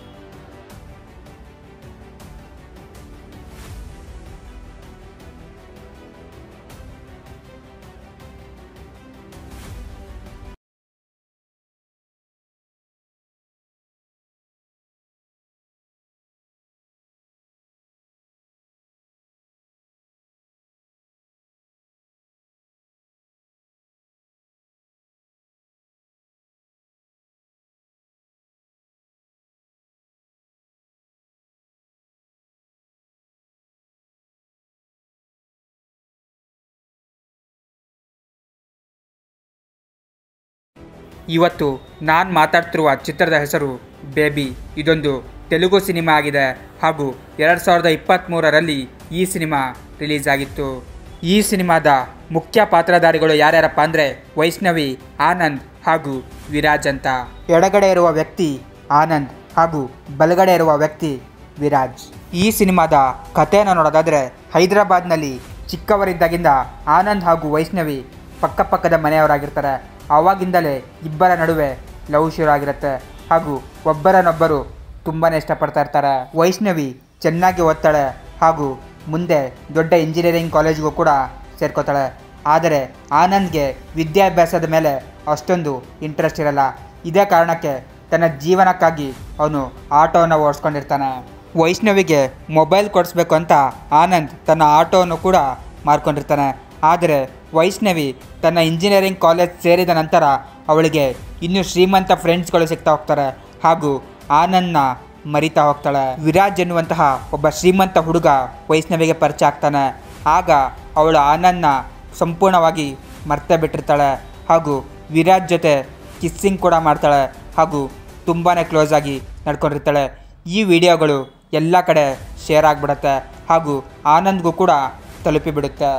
ಇವತ್ತು ನಾನು ಮಾತಾಡ್ತಿರುವ ಚಿತ್ರದ ಹೆಸರು ಬೇಬಿ. ಇದೊಂದು ತೆಲುಗು ಸಿನಿಮಾ ಆಗಿದೆ ಹಾಗೂ ಎರಡು ಸಾವಿರದ ಇಪ್ಪತ್ತ್ಮೂರರಲ್ಲಿ ಈ ಸಿನಿಮಾ ರಿಲೀಸ್ ಆಗಿತ್ತು. ಈ ಸಿನಿಮಾದ ಮುಖ್ಯ ಪಾತ್ರಧಾರಿಗಳು ಯಾರ್ಯಾರಪ್ಪ ಅಂದರೆ ವೈಷ್ಣವಿ, ಆನಂದ್ ಹಾಗೂ ವಿರಾಜ್ ಅಂತ. ಎಡಗಡೆ ಇರುವ ವ್ಯಕ್ತಿ ಆನಂದ್ ಹಾಗೂ ಬಲಗಡೆ ಇರುವ ವ್ಯಕ್ತಿ ವಿರಾಜ್. ಈ ಸಿನಿಮಾದ ಕಥೆಯನ್ನು ನೋಡೋದಾದರೆ ಹೈದರಾಬಾದ್ನಲ್ಲಿ ಚಿಕ್ಕವರಿದ್ದಾಗಿಂದ ಆನಂದ್ ಹಾಗೂ ವೈಷ್ಣವಿ ಪಕ್ಕಪಕ್ಕದ ಮನೆಯವರಾಗಿರ್ತಾರೆ. ಆವಾಗಿಂದಲೇ ಇಬ್ಬರ ನಡುವೆ ಲವ್ ಶುರು ಆಗಿರುತ್ತೆ ಹಾಗೂ ಒಬ್ಬರನ್ನೊಬ್ಬರು ತುಂಬಾ ಇಷ್ಟಪಡ್ತಾ ಇರ್ತಾರೆ. ವೈಷ್ಣವಿ ಚೆನ್ನಾಗಿ ಓದ್ತಾಳೆ ಹಾಗೂ ಮುಂದೆ ದೊಡ್ಡ ಇಂಜಿನಿಯರಿಂಗ್ ಕಾಲೇಜ್ಗೂ ಕೂಡ ಸೇರ್ಕೋತಾಳೆ. ಆದರೆ ಆನಂದ್ಗೆ ವಿದ್ಯಾಭ್ಯಾಸದ ಮೇಲೆ ಅಷ್ಟೊಂದು ಇಂಟ್ರೆಸ್ಟ್ ಇರಲ್ಲ. ಇದೇ ಕಾರಣಕ್ಕೆ ತನ್ನ ಜೀವನಕ್ಕಾಗಿ ಅವನು ಆಟೋವನ್ನು ಓಡಿಸ್ಕೊಂಡಿರ್ತಾನೆ. ವೈಷ್ಣವಿಗೆ ಮೊಬೈಲ್ ಕೊಡಿಸ್ಬೇಕು ಅಂತ ಆನಂದ್ ತನ್ನ ಆಟೋವನ್ನು ಕೂಡ ಮಾರ್ಕೊಂಡಿರ್ತಾನೆ. ಆದರೆ ವೈಷ್ಣವಿ ತನ್ನ ಇಂಜಿನಿಯರಿಂಗ್ ಕಾಲೇಜ್ ಸೇರಿದ ನಂತರ ಅವಳಿಗೆ ಇನ್ನೂ ಶ್ರೀಮಂತ ಫ್ರೆಂಡ್ಸ್ಗಳು ಸಿಗ್ತಾ ಹೋಗ್ತಾರೆ ಹಾಗೂ ಆನಂದ್ನ ಮರಿತಾ ಹೋಗ್ತಾಳೆ. ವಿರಾಜ್ ಎನ್ನುವಂತಹ ಒಬ್ಬ ಶ್ರೀಮಂತ ಹುಡುಗ ವೈಷ್ಣವಿಗೆ ಪರಿಚಯ ಆಗ್ತಾನೆ. ಆಗ ಅವಳು ಆನಂದ್ನ ಸಂಪೂರ್ಣವಾಗಿ ಮರ್ತೇ ಬಿಟ್ಟಿರ್ತಾಳೆ ಹಾಗೂ ವಿರಾಜ್ ಜೊತೆ ಕಿಸ್ಸಿಂಗ್ ಕೂಡ ಮಾಡ್ತಾಳೆ ಹಾಗೂ ತುಂಬಾ ಕ್ಲೋಸ್ ಆಗಿ ನಡ್ಕೊಂಡಿರ್ತಾಳೆ. ಈ ವಿಡಿಯೋಗಳು ಎಲ್ಲ ಕಡೆ ಶೇರ್ ಆಗಿಬಿಡುತ್ತೆ ಹಾಗೂ ಆನಂದ್ಗೂ ಕೂಡ ತಲುಪಿಬಿಡುತ್ತೆ.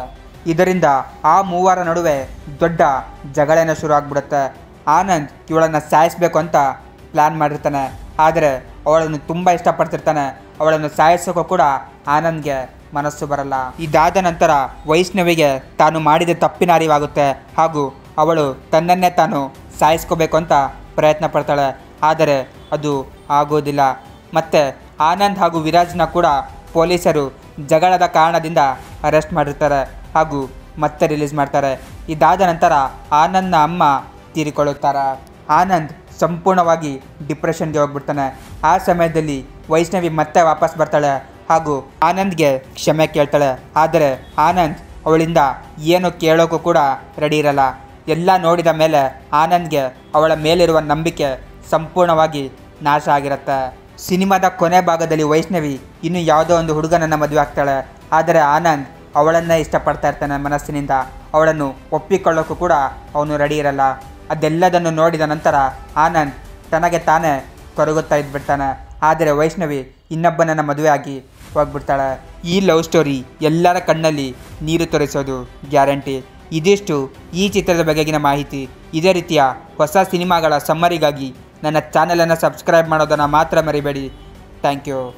ಇದರಿಂದ ಆ ಮೂವರ ನಡುವೆ ದೊಡ್ಡ ಜಗಳೇನೋ ಶುರು ಆಗ್ಬಿಡುತ್ತೆ. ಆನಂದ್ ಇವಳನ್ನು ಸಾಯಿಸಬೇಕು ಅಂತ ಪ್ಲ್ಯಾನ್ ಮಾಡಿರ್ತಾನೆ. ಆದರೆ ಅವಳನ್ನು ತುಂಬ ಇಷ್ಟಪಡ್ತಿರ್ತಾನೆ. ಅವಳನ್ನು ಸಾಯಿಸೋಕ್ಕೂ ಕೂಡ ಆನಂದ್ಗೆ ಮನಸ್ಸು ಬರಲ್ಲ. ಇದಾದ ನಂತರ ವೈಷ್ಣವಿಗೆ ತಾನು ಮಾಡಿದ ತಪ್ಪಿನ ಅರಿವಾಗುತ್ತೆ ಹಾಗೂ ಅವಳು ತನ್ನನ್ನೇ ತಾನು ಸಾಯಿಸ್ಕೋಬೇಕು ಅಂತ ಪ್ರಯತ್ನ ಪಡ್ತಾಳೆ. ಆದರೆ ಅದು ಆಗೋದಿಲ್ಲ. ಮತ್ತು ಆನಂದ್ ಹಾಗೂ ವಿರಾಜ್ನ ಕೂಡ ಪೊಲೀಸರು ಜಗಳದ ಕಾರಣದಿಂದ ಅರೆಸ್ಟ್ ಮಾಡಿರ್ತಾರೆ ಹಾಗೂ ಮತ್ತೆ ರಿಲೀಸ್ ಮಾಡ್ತಾರೆ. ಇದಾದ ನಂತರ ಆನಂದ್ನ ಅಮ್ಮ ತೀರಿಕೊಳ್ಳುತ್ತಾರೆ. ಆನಂದ್ ಸಂಪೂರ್ಣವಾಗಿ ಡಿಪ್ರೆಷನ್ಗೆ ಹೋಗ್ಬಿಡ್ತಾನೆ. ಆ ಸಮಯದಲ್ಲಿ ವೈಷ್ಣವಿ ಮತ್ತೆ ವಾಪಸ್ ಬರ್ತಾಳೆ ಹಾಗೂ ಆನಂದ್ಗೆ ಕ್ಷಮೆ ಕೇಳ್ತಾಳೆ. ಆದರೆ ಆನಂದ್ ಅವಳಿಂದ ಏನು ಕೇಳೋಕ್ಕೂ ಕೂಡ ರೆಡಿ ಇರಲ್ಲ. ಎಲ್ಲ ನೋಡಿದ ಮೇಲೆ ಆನಂದ್ಗೆ ಅವಳ ಮೇಲಿರುವ ನಂಬಿಕೆ ಸಂಪೂರ್ಣವಾಗಿ ನಾಶ ಆಗಿರುತ್ತೆ. ಸಿನಿಮಾದ ಕೊನೆ ಭಾಗದಲ್ಲಿ ವೈಷ್ಣವಿ ಇನ್ನು ಯಾವುದೋ ಒಂದು ಹುಡುಗನನ್ನು ಮದುವೆ ಆಗ್ತಾಳೆ. ಆದರೆ ಆನಂದ್ ಅವಳನ್ನೇ ಇಷ್ಟಪಡ್ತಾ ಇರ್ತಾನೆ ಮನಸ್ಸಿನಿಂದ. ಅವಳನ್ನು ಒಪ್ಪಿಕೊಳ್ಳೋಕ್ಕೂ ಕೂಡ ಅವನು ರೆಡಿ ಇರಲ್ಲ. ಅದೆಲ್ಲದನ್ನು ನೋಡಿದ ನಂತರ ಆನಂದ್ ತನಗೆ ತಾನೇ ಕೊರಗುತ್ತಾ ಇದ್ಬಿಡ್ತಾನೆ. ಆದರೆ ವೈಷ್ಣವಿ ಇನ್ನೊಬ್ಬನನ್ನು ಮದುವೆ ಆಗಿ ಹೋಗ್ಬಿಡ್ತಾಳೆ. ಈ ಲವ್ ಸ್ಟೋರಿ ಎಲ್ಲರ ಕಣ್ಣಲ್ಲಿ ನೀರು ತೋರಿಸೋದು ಗ್ಯಾರಂಟಿ. ಇದಿಷ್ಟು ಈ ಚಿತ್ರದ ಬಗೆಗಿನ ಮಾಹಿತಿ. ಇದೇ ರೀತಿಯ ಹೊಸ ಸಿನಿಮಾಗಳ ಸಮ್ಮರಿಗಾಗಿ ನನ್ನ ಚಾನಲನ್ನು ಸಬ್ಸ್ಕ್ರೈಬ್ ಮಾಡೋದನ್ನು ಮಾತ್ರ ಮರಿಬೇಡಿ. Thank you.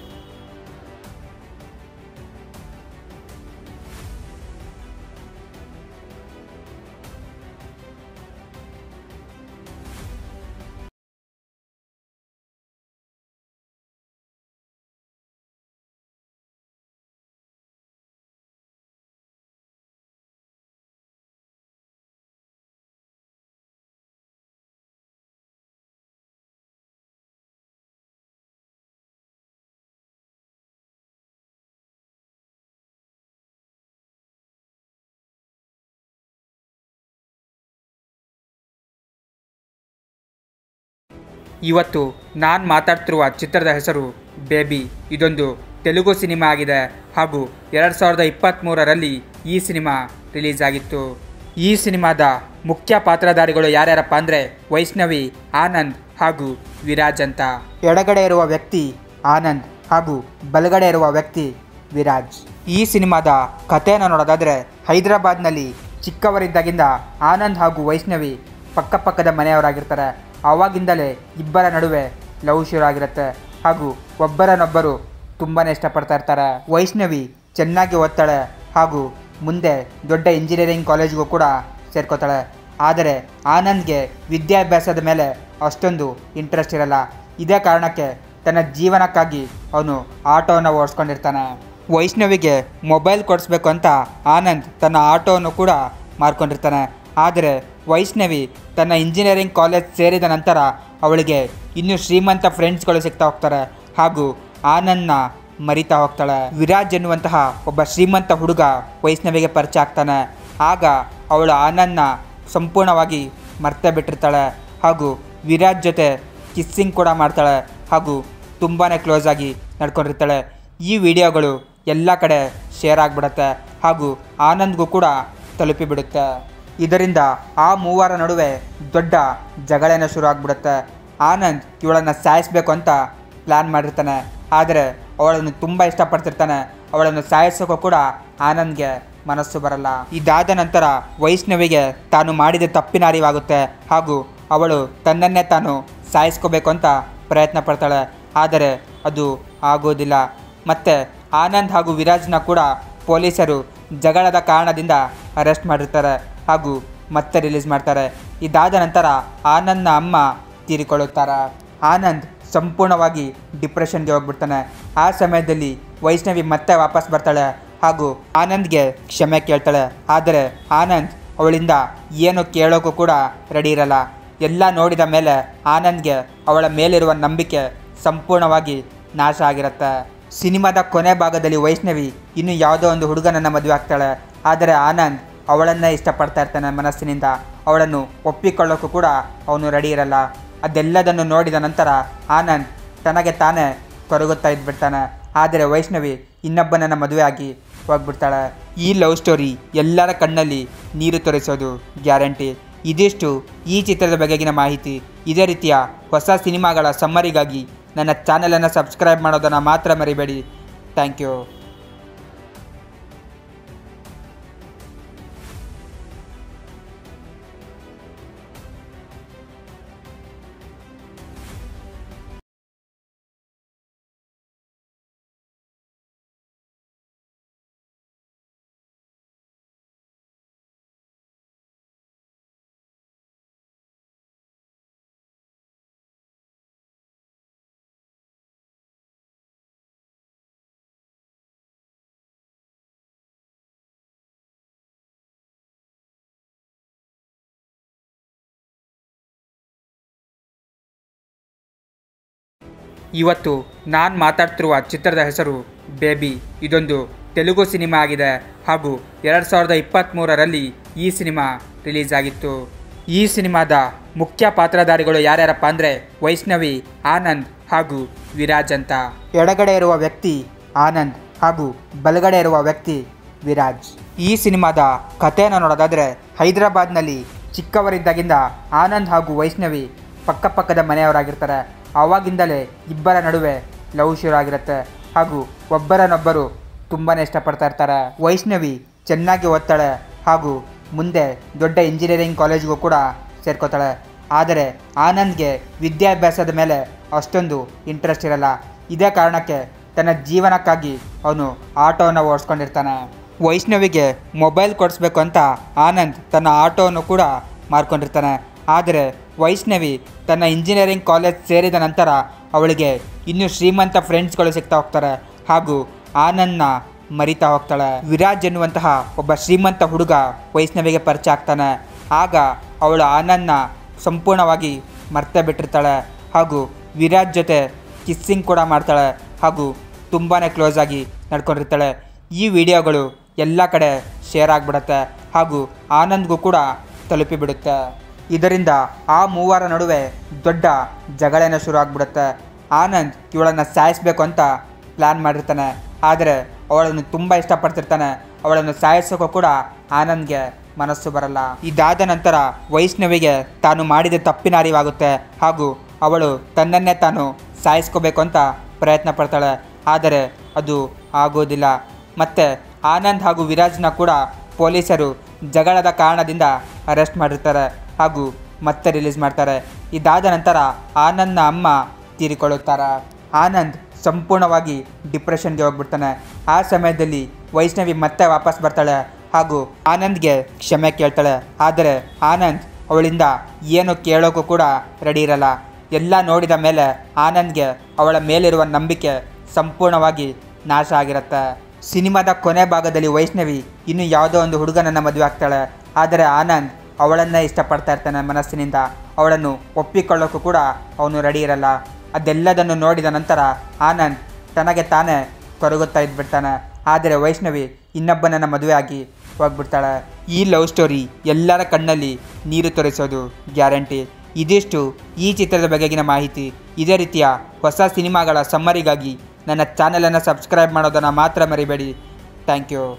ಇವತ್ತು ನಾನು ಮಾತಾಡ್ತಿರುವ ಚಿತ್ರದ ಹೆಸರು ಬೇಬಿ. ಇದೊಂದು ತೆಲುಗು ಸಿನಿಮಾ ಆಗಿದೆ ಹಾಗೂ ಎರಡು ಸಾವಿರದ ಇಪ್ಪತ್ತ್ಮೂರರಲ್ಲಿ ಈ ಸಿನಿಮಾ ರಿಲೀಸ್ ಆಗಿತ್ತು. ಈ ಸಿನಿಮಾದ ಮುಖ್ಯ ಪಾತ್ರಧಾರಿಗಳು ಯಾರ್ಯಾರಪ್ಪ ಅಂದರೆ ವೈಷ್ಣವಿ, ಆನಂದ್ ಹಾಗೂ ವಿರಾಜ್ ಅಂತ. ಎಡಗಡೆ ಇರುವ ವ್ಯಕ್ತಿ ಆನಂದ್ ಹಾಗೂ ಬಲಗಡೆ ಇರುವ ವ್ಯಕ್ತಿ ವಿರಾಜ್. ಈ ಸಿನಿಮಾದ ಕಥೆಯನ್ನು ನೋಡೋದಾದರೆ ಹೈದರಾಬಾದ್ನಲ್ಲಿ ಚಿಕ್ಕವರಿದ್ದಾಗಿಂದ ಆನಂದ್ ಹಾಗೂ ವೈಷ್ಣವಿ ಪಕ್ಕಪಕ್ಕದ ಮನೆಯವರಾಗಿರ್ತಾರೆ. ಆವಾಗಿಂದಲೇ ಇಬ್ಬರ ನಡುವೆ ಲವ್ ಶುರು ಆಗಿರುತ್ತೆ ಹಾಗೂ ಒಬ್ಬರನ್ನೊಬ್ಬರು ತುಂಬಾ ಇಷ್ಟಪಡ್ತಾ ಇರ್ತಾರೆ. ವೈಷ್ಣವಿ ಚೆನ್ನಾಗಿ ಓದ್ತಾಳೆ ಹಾಗೂ ಮುಂದೆ ದೊಡ್ಡ ಇಂಜಿನಿಯರಿಂಗ್ ಕಾಲೇಜ್ಗೂ ಕೂಡ ಸೇರ್ಕೋತಾಳೆ. ಆದರೆ ಆನಂದ್ಗೆ ವಿದ್ಯಾಭ್ಯಾಸದ ಮೇಲೆ ಅಷ್ಟೊಂದು ಇಂಟ್ರೆಸ್ಟ್ ಇರಲ್ಲ. ಇದೇ ಕಾರಣಕ್ಕೆ ತನ್ನ ಜೀವನಕ್ಕಾಗಿ ಅವನು ಆಟೋವನ್ನು ಓಡಿಸ್ಕೊಂಡಿರ್ತಾನೆ. ವೈಷ್ಣವಿಗೆ ಮೊಬೈಲ್ ಕೊಡಿಸ್ಬೇಕು ಅಂತ ಆನಂದ್ ತನ್ನ ಆಟೋವನ್ನು ಕೂಡ ಮಾರ್ಕೊಂಡಿರ್ತಾನೆ. ಆದರೆ ವೈಷ್ಣವಿ ತನ್ನ ಇಂಜಿನಿಯರಿಂಗ್ ಕಾಲೇಜ್ ಸೇರಿದ ನಂತರ ಅವಳಿಗೆ ಇನ್ನೂ ಶ್ರೀಮಂತ ಫ್ರೆಂಡ್ಸ್ಗಳು ಸಿಗ್ತಾ ಹೋಗ್ತಾರೆ ಹಾಗೂ ಆನಂದ್ನ ಮರಿತಾ ಹೋಗ್ತಾಳೆ. ವಿರಾಜ್ ಎನ್ನುವಂತಹ ಒಬ್ಬ ಶ್ರೀಮಂತ ಹುಡುಗ ವೈಷ್ಣವಿಗೆ ಪರಿಚಯ ಆಗ್ತಾನೆ. ಆಗ ಅವಳು ಆನಂದ್ನ ಸಂಪೂರ್ಣವಾಗಿ ಮರ್ತೇ ಬಿಟ್ಟಿರ್ತಾಳೆ ಹಾಗೂ ವಿರಾಜ್ ಜೊತೆ ಕಿಸ್ಸಿಂಗ್ ಕೂಡ ಮಾಡ್ತಾಳೆ ಹಾಗೂ ತುಂಬಾ ಕ್ಲೋಸ್ ಆಗಿ ನಡ್ಕೊಂಡಿರ್ತಾಳೆ. ಈ ವಿಡಿಯೋಗಳು ಎಲ್ಲ ಕಡೆ ಶೇರ್ ಆಗಿಬಿಡುತ್ತೆ ಹಾಗೂ ಆನಂದ್ಗೂ ಕೂಡ ತಲುಪಿಬಿಡುತ್ತೆ. ಇದರಿಂದ ಆ ಮೂವರ ನಡುವೆ ದೊಡ್ಡ ಜಗಳೇನೋ ಶುರು ಆಗ್ಬಿಡುತ್ತೆ. ಆನಂದ್ ಇವಳನ್ನು ಸಾಯಿಸಬೇಕು ಅಂತ ಪ್ಲ್ಯಾನ್ ಮಾಡಿರ್ತಾನೆ. ಆದರೆ ಅವಳನ್ನು ತುಂಬ ಇಷ್ಟಪಡ್ತಿರ್ತಾನೆ. ಅವಳನ್ನು ಸಾಯಿಸೋಕ್ಕೂ ಕೂಡ ಆನಂದ್ಗೆ ಮನಸ್ಸು ಬರಲ್ಲ. ಇದಾದ ನಂತರ ವೈಷ್ಣವಿಗೆ ತಾನು ಮಾಡಿದ ತಪ್ಪಿನ ಅರಿವಾಗುತ್ತೆ ಹಾಗೂ ಅವಳು ತನ್ನನ್ನೇ ತಾನು ಸಾಯಿಸ್ಕೋಬೇಕು ಅಂತ ಪ್ರಯತ್ನ ಪಡ್ತಾಳೆ. ಆದರೆ ಅದು ಆಗೋದಿಲ್ಲ. ಮತ್ತು ಆನಂದ್ ಹಾಗೂ ವಿರಾಜ್ನ ಕೂಡ ಪೊಲೀಸರು ಜಗಳದ ಕಾರಣದಿಂದ ಅರೆಸ್ಟ್ ಮಾಡಿರ್ತಾರೆ ಹಾಗೂ ಮತ್ತೆ ರಿಲೀಸ್ ಮಾಡ್ತಾರೆ. ಇದಾದ ನಂತರ ಆನಂದ್ನ ಅಮ್ಮ ತೀರಿಕೊಳ್ಳುತ್ತಾರೆ. ಆನಂದ್ ಸಂಪೂರ್ಣವಾಗಿ ಡಿಪ್ರೆಷನ್ಗೆ ಹೋಗ್ಬಿಡ್ತಾನೆ. ಆ ಸಮಯದಲ್ಲಿ ವೈಷ್ಣವಿ ಮತ್ತೆ ವಾಪಸ್ ಬರ್ತಾಳೆ ಹಾಗೂ ಆನಂದ್ಗೆ ಕ್ಷಮೆ ಕೇಳ್ತಾಳೆ. ಆದರೆ ಆನಂದ್ ಅವಳಿಂದ ಏನು ಕೇಳೋಕ್ಕೂ ಕೂಡ ರೆಡಿ ಇರಲ್ಲ. ಎಲ್ಲ ನೋಡಿದ ಮೇಲೆ ಆನಂದ್ಗೆ ಅವಳ ಮೇಲಿರುವ ನಂಬಿಕೆ ಸಂಪೂರ್ಣವಾಗಿ ನಾಶ ಆಗಿರುತ್ತೆ. ಸಿನಿಮಾದ ಕೊನೆ ಭಾಗದಲ್ಲಿ ವೈಷ್ಣವಿ ಇನ್ನು ಯಾವುದೋ ಒಂದು ಹುಡುಗನನ್ನು ಮದುವೆ ಆಗ್ತಾಳೆ. ಆದರೆ ಆನಂದ್ ಅವಳನ್ನೇ ಇಷ್ಟಪಡ್ತಾ ಇರ್ತಾನೆ ಮನಸ್ಸಿನಿಂದ. ಅವಳನ್ನು ಒಪ್ಪಿಕೊಳ್ಳೋಕ್ಕೂ ಕೂಡ ಅವನು ರೆಡಿ ಇರಲ್ಲ. ಅದೆಲ್ಲದನ್ನು ನೋಡಿದ ನಂತರ ಆನಂದ್ ತನಗೆ ತಾನೇ ಕೊರಗುತ್ತಾ ಇದ್ಬಿಡ್ತಾನೆ. ಆದರೆ ವೈಷ್ಣವಿ ಇನ್ನೊಬ್ಬನನ್ನು ಮದುವೆ ಆಗಿ ಹೋಗ್ಬಿಡ್ತಾಳೆ. ಈ ಲವ್ ಸ್ಟೋರಿ ಎಲ್ಲರ ಕಣ್ಣಲ್ಲಿ ನೀರು ತೋರಿಸೋದು ಗ್ಯಾರಂಟಿ. ಇದಿಷ್ಟು ಈ ಚಿತ್ರದ ಬಗೆಗಿನ ಮಾಹಿತಿ. ಇದೇ ರೀತಿಯ ಹೊಸ ಸಿನಿಮಾಗಳ ಸಮ್ಮರಿಗಾಗಿ ನನ್ನ ಚಾನಲನ್ನು ಸಬ್ಸ್ಕ್ರೈಬ್ ಮಾಡೋದನ್ನು ಮಾತ್ರ ಮರಿಬೇಡಿ. Thank you. ಇವತ್ತು ನಾನು ಮಾತಾಡ್ತಿರುವ ಚಿತ್ರದ ಹೆಸರು ಬೇಬಿ. ಇದೊಂದು ತೆಲುಗು ಸಿನಿಮಾ ಆಗಿದೆ ಹಾಗೂ ಎರಡು ಸಾವಿರದ ಇಪ್ಪತ್ತ್ಮೂರರಲ್ಲಿ ಈ ಸಿನಿಮಾ ರಿಲೀಸ್ ಆಗಿತ್ತು. ಈ ಸಿನಿಮಾದ ಮುಖ್ಯ ಪಾತ್ರಧಾರಿಗಳು ಯಾರ್ಯಾರಪ್ಪ ಅಂದರೆ ವೈಷ್ಣವಿ, ಆನಂದ್ ಹಾಗೂ ವಿರಾಜ್ ಅಂತ. ಎಡಗಡೆ ಇರುವ ವ್ಯಕ್ತಿ ಆನಂದ್ ಹಾಗೂ ಬಲಗಡೆ ಇರುವ ವ್ಯಕ್ತಿ ವಿರಾಜ್. ಈ ಸಿನಿಮಾದ ಕಥೆಯನ್ನು ನೋಡೋದಾದರೆ ಹೈದರಾಬಾದ್ನಲ್ಲಿ ಚಿಕ್ಕವರಿದ್ದಾಗಿಂದ ಆನಂದ್ ಹಾಗೂ ವೈಷ್ಣವಿ ಪಕ್ಕಪಕ್ಕದ ಮನೆಯವರಾಗಿರ್ತಾರೆ. ಆವಾಗಿಂದಲೇ ಇಬ್ಬರ ನಡುವೆ ಲವ್ ಶುರು ಆಗಿರುತ್ತೆ ಹಾಗೂ ಒಬ್ಬರನ್ನೊಬ್ಬರು ತುಂಬಾ ಇಷ್ಟಪಡ್ತಾ ಇರ್ತಾರೆ. ವೈಷ್ಣವಿ ಚೆನ್ನಾಗಿ ಓದ್ತಾಳೆ ಹಾಗೂ ಮುಂದೆ ದೊಡ್ಡ ಇಂಜಿನಿಯರಿಂಗ್ ಕಾಲೇಜ್ಗೂ ಕೂಡ ಸೇರ್ಕೋತಾಳೆ. ಆದರೆ ಆನಂದ್ಗೆ ವಿದ್ಯಾಭ್ಯಾಸದ ಮೇಲೆ ಅಷ್ಟೊಂದು ಇಂಟ್ರೆಸ್ಟ್ ಇರಲ್ಲ. ಇದೇ ಕಾರಣಕ್ಕೆ ತನ್ನ ಜೀವನಕ್ಕಾಗಿ ಅವನು ಆಟೋವನ್ನು ಓಡಿಸ್ಕೊಂಡಿರ್ತಾನೆ. ವೈಷ್ಣವಿಗೆ ಮೊಬೈಲ್ ಕೊಡಿಸ್ಬೇಕು ಅಂತ ಆನಂದ್ ತನ್ನ ಆಟೋವನ್ನು ಕೂಡ ಮಾರ್ಕೊಂಡಿರ್ತಾನೆ. ಆದರೆ ವೈಷ್ಣವಿ ತನ್ನ ಇಂಜಿನಿಯರಿಂಗ್ ಕಾಲೇಜ್ ಸೇರಿದ ನಂತರ ಅವಳಿಗೆ ಇನ್ನೂ ಶ್ರೀಮಂತ ಫ್ರೆಂಡ್ಸ್ಗಳು ಸಿಗ್ತಾ ಹೋಗ್ತಾರೆ ಹಾಗೂ ಆನಂದ್ನ ಮರಿತಾ ಹೋಗ್ತಾಳೆ. ವಿರಾಜ್ ಎನ್ನುವಂತಹ ಒಬ್ಬ ಶ್ರೀಮಂತ ಹುಡುಗ ವೈಷ್ಣವಿಗೆ ಪರಿಚಯ ಆಗ್ತಾನೆ. ಆಗ ಅವಳು ಆನಂದ್ನ ಸಂಪೂರ್ಣವಾಗಿ ಮರ್ತೇ ಬಿಟ್ಟಿರ್ತಾಳೆ ಹಾಗೂ ವಿರಾಜ್ ಜೊತೆ ಕಿಸ್ಸಿಂಗ್ ಕೂಡ ಮಾಡ್ತಾಳೆ ಹಾಗೂ ತುಂಬಾ ಕ್ಲೋಸ್ ಆಗಿ ನಡ್ಕೊಂಡಿರ್ತಾಳೆ. ಈ ವಿಡಿಯೋಗಳು ಎಲ್ಲ ಕಡೆ ಶೇರ್ ಆಗಿಬಿಡುತ್ತೆ ಹಾಗೂ ಆನಂದ್ಗೂ ಕೂಡ ತಲುಪಿಬಿಡುತ್ತೆ. ಇದರಿಂದ ಆ ಮೂವರ ನಡುವೆ ದೊಡ್ಡ ಜಗಳೇನೋ ಶುರು ಆಗಿಬಿಡುತ್ತೆ. ಆನಂದ್ ಇವಳನ್ನು ಸಾಯಿಸಬೇಕು ಅಂತ ಪ್ಲ್ಯಾನ್ ಮಾಡಿರ್ತಾನೆ. ಆದರೆ ಅವಳನ್ನು ತುಂಬ ಇಷ್ಟಪಡ್ತಿರ್ತಾನೆ. ಅವಳನ್ನು ಸಾಯಿಸೋಕ್ಕೂ ಕೂಡ ಆನಂದ್ಗೆ ಮನಸ್ಸು ಬರಲ್ಲ. ಇದಾದ ನಂತರ ವೈಷ್ಣವಿಗೆ ತಾನು ಮಾಡಿದ ತಪ್ಪಿನ ಅರಿವಾಗುತ್ತೆ ಹಾಗೂ ಅವಳು ತನ್ನನ್ನೇ ತಾನು ಸಾಯಿಸ್ಕೋಬೇಕು ಅಂತ ಪ್ರಯತ್ನ ಪಡ್ತಾಳೆ. ಆದರೆ ಅದು ಆಗೋದಿಲ್ಲ. ಮತ್ತು ಆನಂದ್ ಹಾಗೂ ವಿರಾಜ್ನ ಕೂಡ ಪೊಲೀಸರು ಜಗಳದ ಕಾರಣದಿಂದ ಅರೆಸ್ಟ್ ಮಾಡಿರ್ತಾರೆ ಹಾಗೂ ಮತ್ತೆ ರಿಲೀಸ್ ಮಾಡ್ತಾರೆ. ಇದಾದ ನಂತರ ಆನಂದ್ನ ಅಮ್ಮ ತೀರಿಕೊಳ್ಳುತ್ತಾರೆ. ಆನಂದ್ ಸಂಪೂರ್ಣವಾಗಿ ಡಿಪ್ರೆಷನ್ಗೆ ಹೋಗ್ಬಿಡ್ತಾನೆ. ಆ ಸಮಯದಲ್ಲಿ ವೈಷ್ಣವಿ ಮತ್ತೆ ವಾಪಸ್ ಬರ್ತಾಳೆ ಹಾಗೂ ಆನಂದ್ಗೆ ಕ್ಷಮೆ ಕೇಳ್ತಾಳೆ. ಆದರೆ ಆನಂದ್ ಅವಳಿಂದ ಏನು ಕೇಳೋಕ್ಕೂ ಕೂಡ ರೆಡಿ ಇರಲ್ಲ. ಎಲ್ಲ ನೋಡಿದ ಮೇಲೆ ಆನಂದ್ಗೆ ಅವಳ ಮೇಲಿರುವ ನಂಬಿಕೆ ಸಂಪೂರ್ಣವಾಗಿ ನಾಶ ಆಗಿರುತ್ತೆ. ಸಿನಿಮಾದ ಕೊನೆ ಭಾಗದಲ್ಲಿ ವೈಷ್ಣವಿ ಇನ್ನು ಯಾವುದೋ ಒಂದು ಹುಡುಗನನ್ನು ಮದುವೆ ಆಗ್ತಾಳೆ. ಆದರೆ ಆನಂದ್ ಅವಳನ್ನೇ ಇಷ್ಟಪಡ್ತಾ ಇರ್ತಾನೆ ಮನಸ್ಸಿನಿಂದ. ಅವಳನ್ನು ಒಪ್ಪಿಕೊಳ್ಳೋಕ್ಕೂ ಕೂಡ ಅವನು ರೆಡಿ ಇರಲ್ಲ. ಅದೆಲ್ಲದನ್ನು ನೋಡಿದ ನಂತರ ಆನಂದ್ ತನಗೆ ತಾನೇ ಕೊರಗುತ್ತಾ ಇದ್ಬಿಡ್ತಾನೆ. ಆದರೆ ವೈಷ್ಣವಿ ಇನ್ನೊಬ್ಬನನ್ನು ಮದುವೆ ಆಗಿ ಹೋಗ್ಬಿಡ್ತಾಳೆ. ಈ ಲವ್ ಸ್ಟೋರಿ ಎಲ್ಲರ ಕಣ್ಣಲ್ಲಿ ನೀರು ತೋರಿಸೋದು ಗ್ಯಾರಂಟಿ. ಇದಿಷ್ಟು ಈ ಚಿತ್ರದ ಬಗೆಗಿನ ಮಾಹಿತಿ. ಇದೇ ರೀತಿಯ ಹೊಸ ಸಿನಿಮಾಗಳ ಸಮ್ಮರಿಗಾಗಿ ನನ್ನ ಚಾನಲನ್ನು ಸಬ್ಸ್ಕ್ರೈಬ್ ಮಾಡೋದನ್ನು ಮಾತ್ರ ಮರಿಬೇಡಿ. Thank you.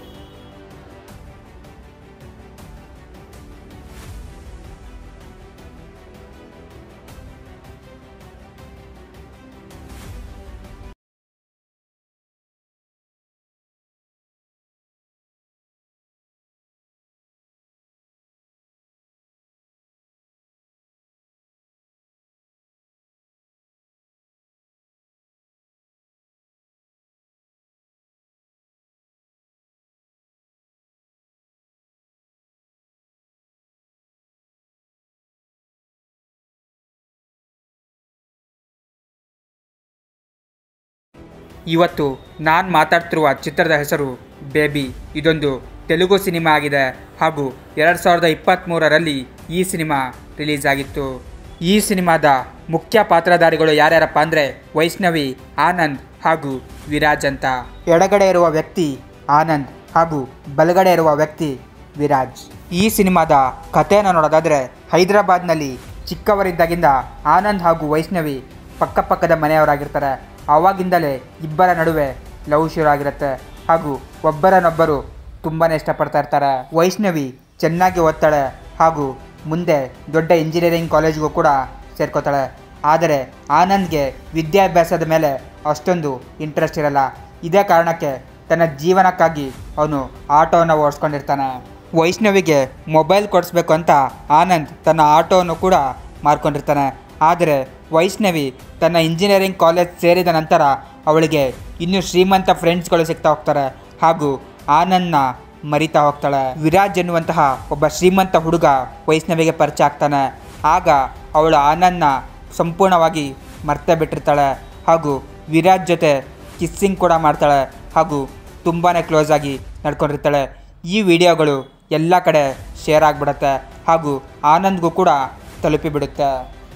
ಇವತ್ತು ನಾನು ಮಾತಾಡ್ತಿರುವ ಚಿತ್ರದ ಹೆಸರು ಬೇಬಿ. ಇದೊಂದು ತೆಲುಗು ಸಿನಿಮಾ ಆಗಿದೆ ಹಾಗೂ ಎರಡು ಸಾವಿರದ ಇಪ್ಪತ್ತ್ಮೂರರಲ್ಲಿ ಈ ಸಿನಿಮಾ ರಿಲೀಸ್ ಆಗಿತ್ತು. ಈ ಸಿನಿಮಾದ ಮುಖ್ಯ ಪಾತ್ರಧಾರಿಗಳು ಯಾರ್ಯಾರಪ್ಪ ಅಂದರೆ ವೈಷ್ಣವಿ, ಆನಂದ್ ಹಾಗೂ ವಿರಾಜ್ ಅಂತ. ಎಡಗಡೆ ಇರುವ ವ್ಯಕ್ತಿ ಆನಂದ್ ಹಾಗೂ ಬಲಗಡೆ ಇರುವ ವ್ಯಕ್ತಿ ವಿರಾಜ್. ಈ ಸಿನಿಮಾದ ಕಥೆಯನ್ನು ನೋಡೋದಾದರೆ ಹೈದರಾಬಾದ್ನಲ್ಲಿ ಚಿಕ್ಕವರಿದ್ದಾಗಿಂದ ಆನಂದ್ ಹಾಗೂ ವೈಷ್ಣವಿ ಪಕ್ಕಪಕ್ಕದ ಮನೆಯವರಾಗಿರ್ತಾರೆ. ಆವಾಗಿಂದಲೇ ಇಬ್ಬರ ನಡುವೆ ಲವ್ ಶುರು ಆಗಿರುತ್ತೆ ಹಾಗೂ ಒಬ್ಬರನ್ನೊಬ್ಬರು ತುಂಬಾ ಇಷ್ಟಪಡ್ತಾ ಇರ್ತಾರೆ. ವೈಷ್ಣವಿ ಚೆನ್ನಾಗಿ ಓದ್ತಾಳೆ ಹಾಗೂ ಮುಂದೆ ದೊಡ್ಡ ಇಂಜಿನಿಯರಿಂಗ್ ಕಾಲೇಜ್ಗೂ ಕೂಡ ಸೇರ್ಕೋತಾಳೆ. ಆದರೆ ಆನಂದ್ಗೆ ವಿದ್ಯಾಭ್ಯಾಸದ ಮೇಲೆ ಅಷ್ಟೊಂದು ಇಂಟ್ರೆಸ್ಟ್ ಇರಲ್ಲ. ಇದೇ ಕಾರಣಕ್ಕೆ ತನ್ನ ಜೀವನಕ್ಕಾಗಿ ಅವನು ಆಟೋವನ್ನು ಓಡಿಸ್ಕೊಂಡಿರ್ತಾನೆ. ವೈಷ್ಣವಿಗೆ ಮೊಬೈಲ್ ಕೊಡಿಸ್ಬೇಕು ಅಂತ ಆನಂದ್ ತನ್ನ ಆಟೋವನ್ನು ಕೂಡ ಮಾರ್ಕೊಂಡಿರ್ತಾನೆ. ಆದರೆ ವೈಷ್ಣವಿ ತನ್ನ ಇಂಜಿನಿಯರಿಂಗ್ ಕಾಲೇಜ್ ಸೇರಿದ ನಂತರ ಅವಳಿಗೆ ಇನ್ನೂ ಶ್ರೀಮಂತ ಫ್ರೆಂಡ್ಸ್ಗಳು ಸಿಗ್ತಾ ಹೋಗ್ತಾರೆ ಹಾಗೂ ಆನಂದ್ನ ಮರಿತಾ ಹೋಗ್ತಾಳೆ. ವಿರಾಜ್ ಎನ್ನುವಂತಹ ಒಬ್ಬ ಶ್ರೀಮಂತ ಹುಡುಗ ವೈಷ್ಣವಿಗೆ ಪರಿಚಯ ಆಗ್ತಾನೆ. ಆಗ ಅವಳು ಆನಂದ್ನ ಸಂಪೂರ್ಣವಾಗಿ ಮರ್ತೇ ಬಿಟ್ಟಿರ್ತಾಳೆ ಹಾಗೂ ವಿರಾಜ್ ಜೊತೆ ಕಿಸ್ಸಿಂಗ್ ಕೂಡ ಮಾಡ್ತಾಳೆ ಹಾಗೂ ತುಂಬಾ ಕ್ಲೋಸ್ ಆಗಿ ನಡ್ಕೊಂಡಿರ್ತಾಳೆ. ಈ ವಿಡಿಯೋಗಳು ಎಲ್ಲ ಕಡೆ ಶೇರ್ ಆಗಿಬಿಡುತ್ತೆ ಹಾಗೂ ಆನಂದ್ಗೂ ಕೂಡ ತಲುಪಿಬಿಡುತ್ತೆ.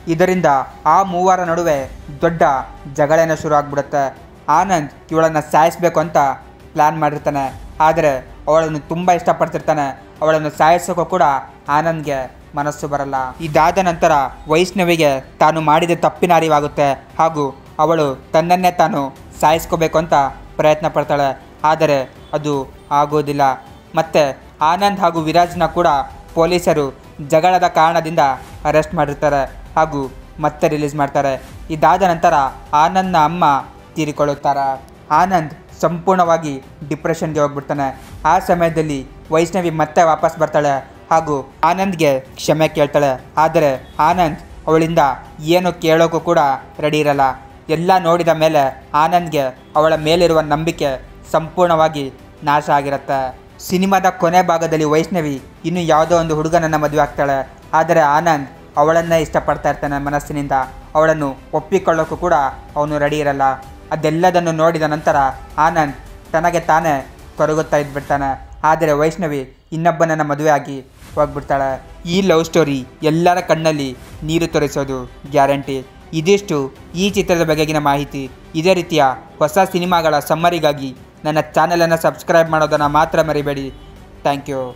ಇದರಿಂದ ಆ ಮೂವರ ನಡುವೆ ದೊಡ್ಡ ಜಗಳೇನೋ ಶುರು ಆಗ್ಬಿಡುತ್ತೆ. ಆನಂದ್ ಇವಳನ್ನು ಸಾಯಿಸಬೇಕು ಅಂತ ಪ್ಲ್ಯಾನ್ ಮಾಡಿರ್ತಾನೆ. ಆದರೆ ಅವಳನ್ನು ತುಂಬ ಇಷ್ಟಪಡ್ತಿರ್ತಾನೆ. ಅವಳನ್ನು ಸಾಯಿಸೋಕ್ಕೂ ಕೂಡ ಆನಂದ್ಗೆ ಮನಸ್ಸು ಬರಲ್ಲ. ಇದಾದ ನಂತರ ವೈಷ್ಣವಿಗೆ ತಾನು ಮಾಡಿದ ತಪ್ಪಿನ ಅರಿವಾಗುತ್ತೆ ಹಾಗೂ ಅವಳು ತನ್ನನ್ನೇ ತಾನು ಸಾಯಿಸ್ಕೋಬೇಕು ಅಂತ ಪ್ರಯತ್ನ ಪಡ್ತಾಳೆ. ಆದರೆ ಅದು ಆಗೋದಿಲ್ಲ. ಮತ್ತು ಆನಂದ್ ಹಾಗೂ ವಿರಾಜ್ನ ಕೂಡ ಪೊಲೀಸರು ಜಗಳದ ಕಾರಣದಿಂದ ಅರೆಸ್ಟ್ ಮಾಡಿರ್ತಾರೆ ಹಾಗೂ ಮತ್ತೆ ರಿಲೀಸ್ ಮಾಡ್ತಾರೆ. ಇದಾದ ನಂತರ ಆನಂದ್ನ ಅಮ್ಮ ತೀರಿಕೊಳ್ಳುತ್ತಾರೆ. ಆನಂದ್ ಸಂಪೂರ್ಣವಾಗಿ ಡಿಪ್ರೆಷನ್ಗೆ ಹೋಗ್ಬಿಡ್ತಾನೆ. ಆ ಸಮಯದಲ್ಲಿ ವೈಷ್ಣವಿ ಮತ್ತೆ ವಾಪಸ್ ಬರ್ತಾಳೆ ಹಾಗೂ ಆನಂದ್ಗೆ ಕ್ಷಮೆ ಕೇಳ್ತಾಳೆ. ಆದರೆ ಆನಂದ್ ಅವಳಿಂದ ಏನು ಕೇಳೋಕ್ಕೂ ಕೂಡ ರೆಡಿ ಇರಲ್ಲ. ಎಲ್ಲ ನೋಡಿದ ಮೇಲೆ ಆನಂದ್ಗೆ ಅವಳ ಮೇಲಿರುವ ನಂಬಿಕೆ ಸಂಪೂರ್ಣವಾಗಿ ನಾಶ ಆಗಿರುತ್ತೆ. ಸಿನಿಮಾದ ಕೊನೆ ಭಾಗದಲ್ಲಿ ವೈಷ್ಣವಿ ಇನ್ನು ಯಾವುದೋ ಒಂದು ಹುಡುಗನನ್ನು ಮದುವೆ ಆಗ್ತಾಳೆ. ಆದರೆ ಆನಂದ್ ಅವಳನ್ನೇ ಇಷ್ಟಪಡ್ತಾ ಇರ್ತಾನೆ ಮನಸ್ಸಿನಿಂದ. ಅವಳನ್ನು ಒಪ್ಪಿಕೊಳ್ಳೋಕ್ಕೂ ಕೂಡ ಅವನು ರೆಡಿ ಇರಲ್ಲ. ಅದೆಲ್ಲದನ್ನು ನೋಡಿದ ನಂತರ ಆನಂದ್ ತನಗೆ ತಾನೇ ಕೊರಗುತ್ತಾ ಇದ್ಬಿಡ್ತಾನೆ. ಆದರೆ ವೈಷ್ಣವಿ ಇನ್ನೊಬ್ಬನನ್ನು ಮದುವೆ ಆಗಿ ಹೋಗ್ಬಿಡ್ತಾಳೆ. ಈ ಲವ್ ಸ್ಟೋರಿ ಎಲ್ಲರ ಕಣ್ಣಲ್ಲಿ ನೀರು ತೋರಿಸೋದು ಗ್ಯಾರಂಟಿ. ಇದಿಷ್ಟು ಈ ಚಿತ್ರದ ಬಗೆಗಿನ ಮಾಹಿತಿ. ಇದೇ ರೀತಿಯ ಹೊಸ ಸಿನಿಮಾಗಳ ಸಮ್ಮರಿಗಾಗಿ ನನ್ನ ಚಾನಲನ್ನು ಸಬ್ಸ್ಕ್ರೈಬ್ ಮಾಡೋದನ್ನು ಮಾತ್ರ ಮರಿಬೇಡಿ. Thank you.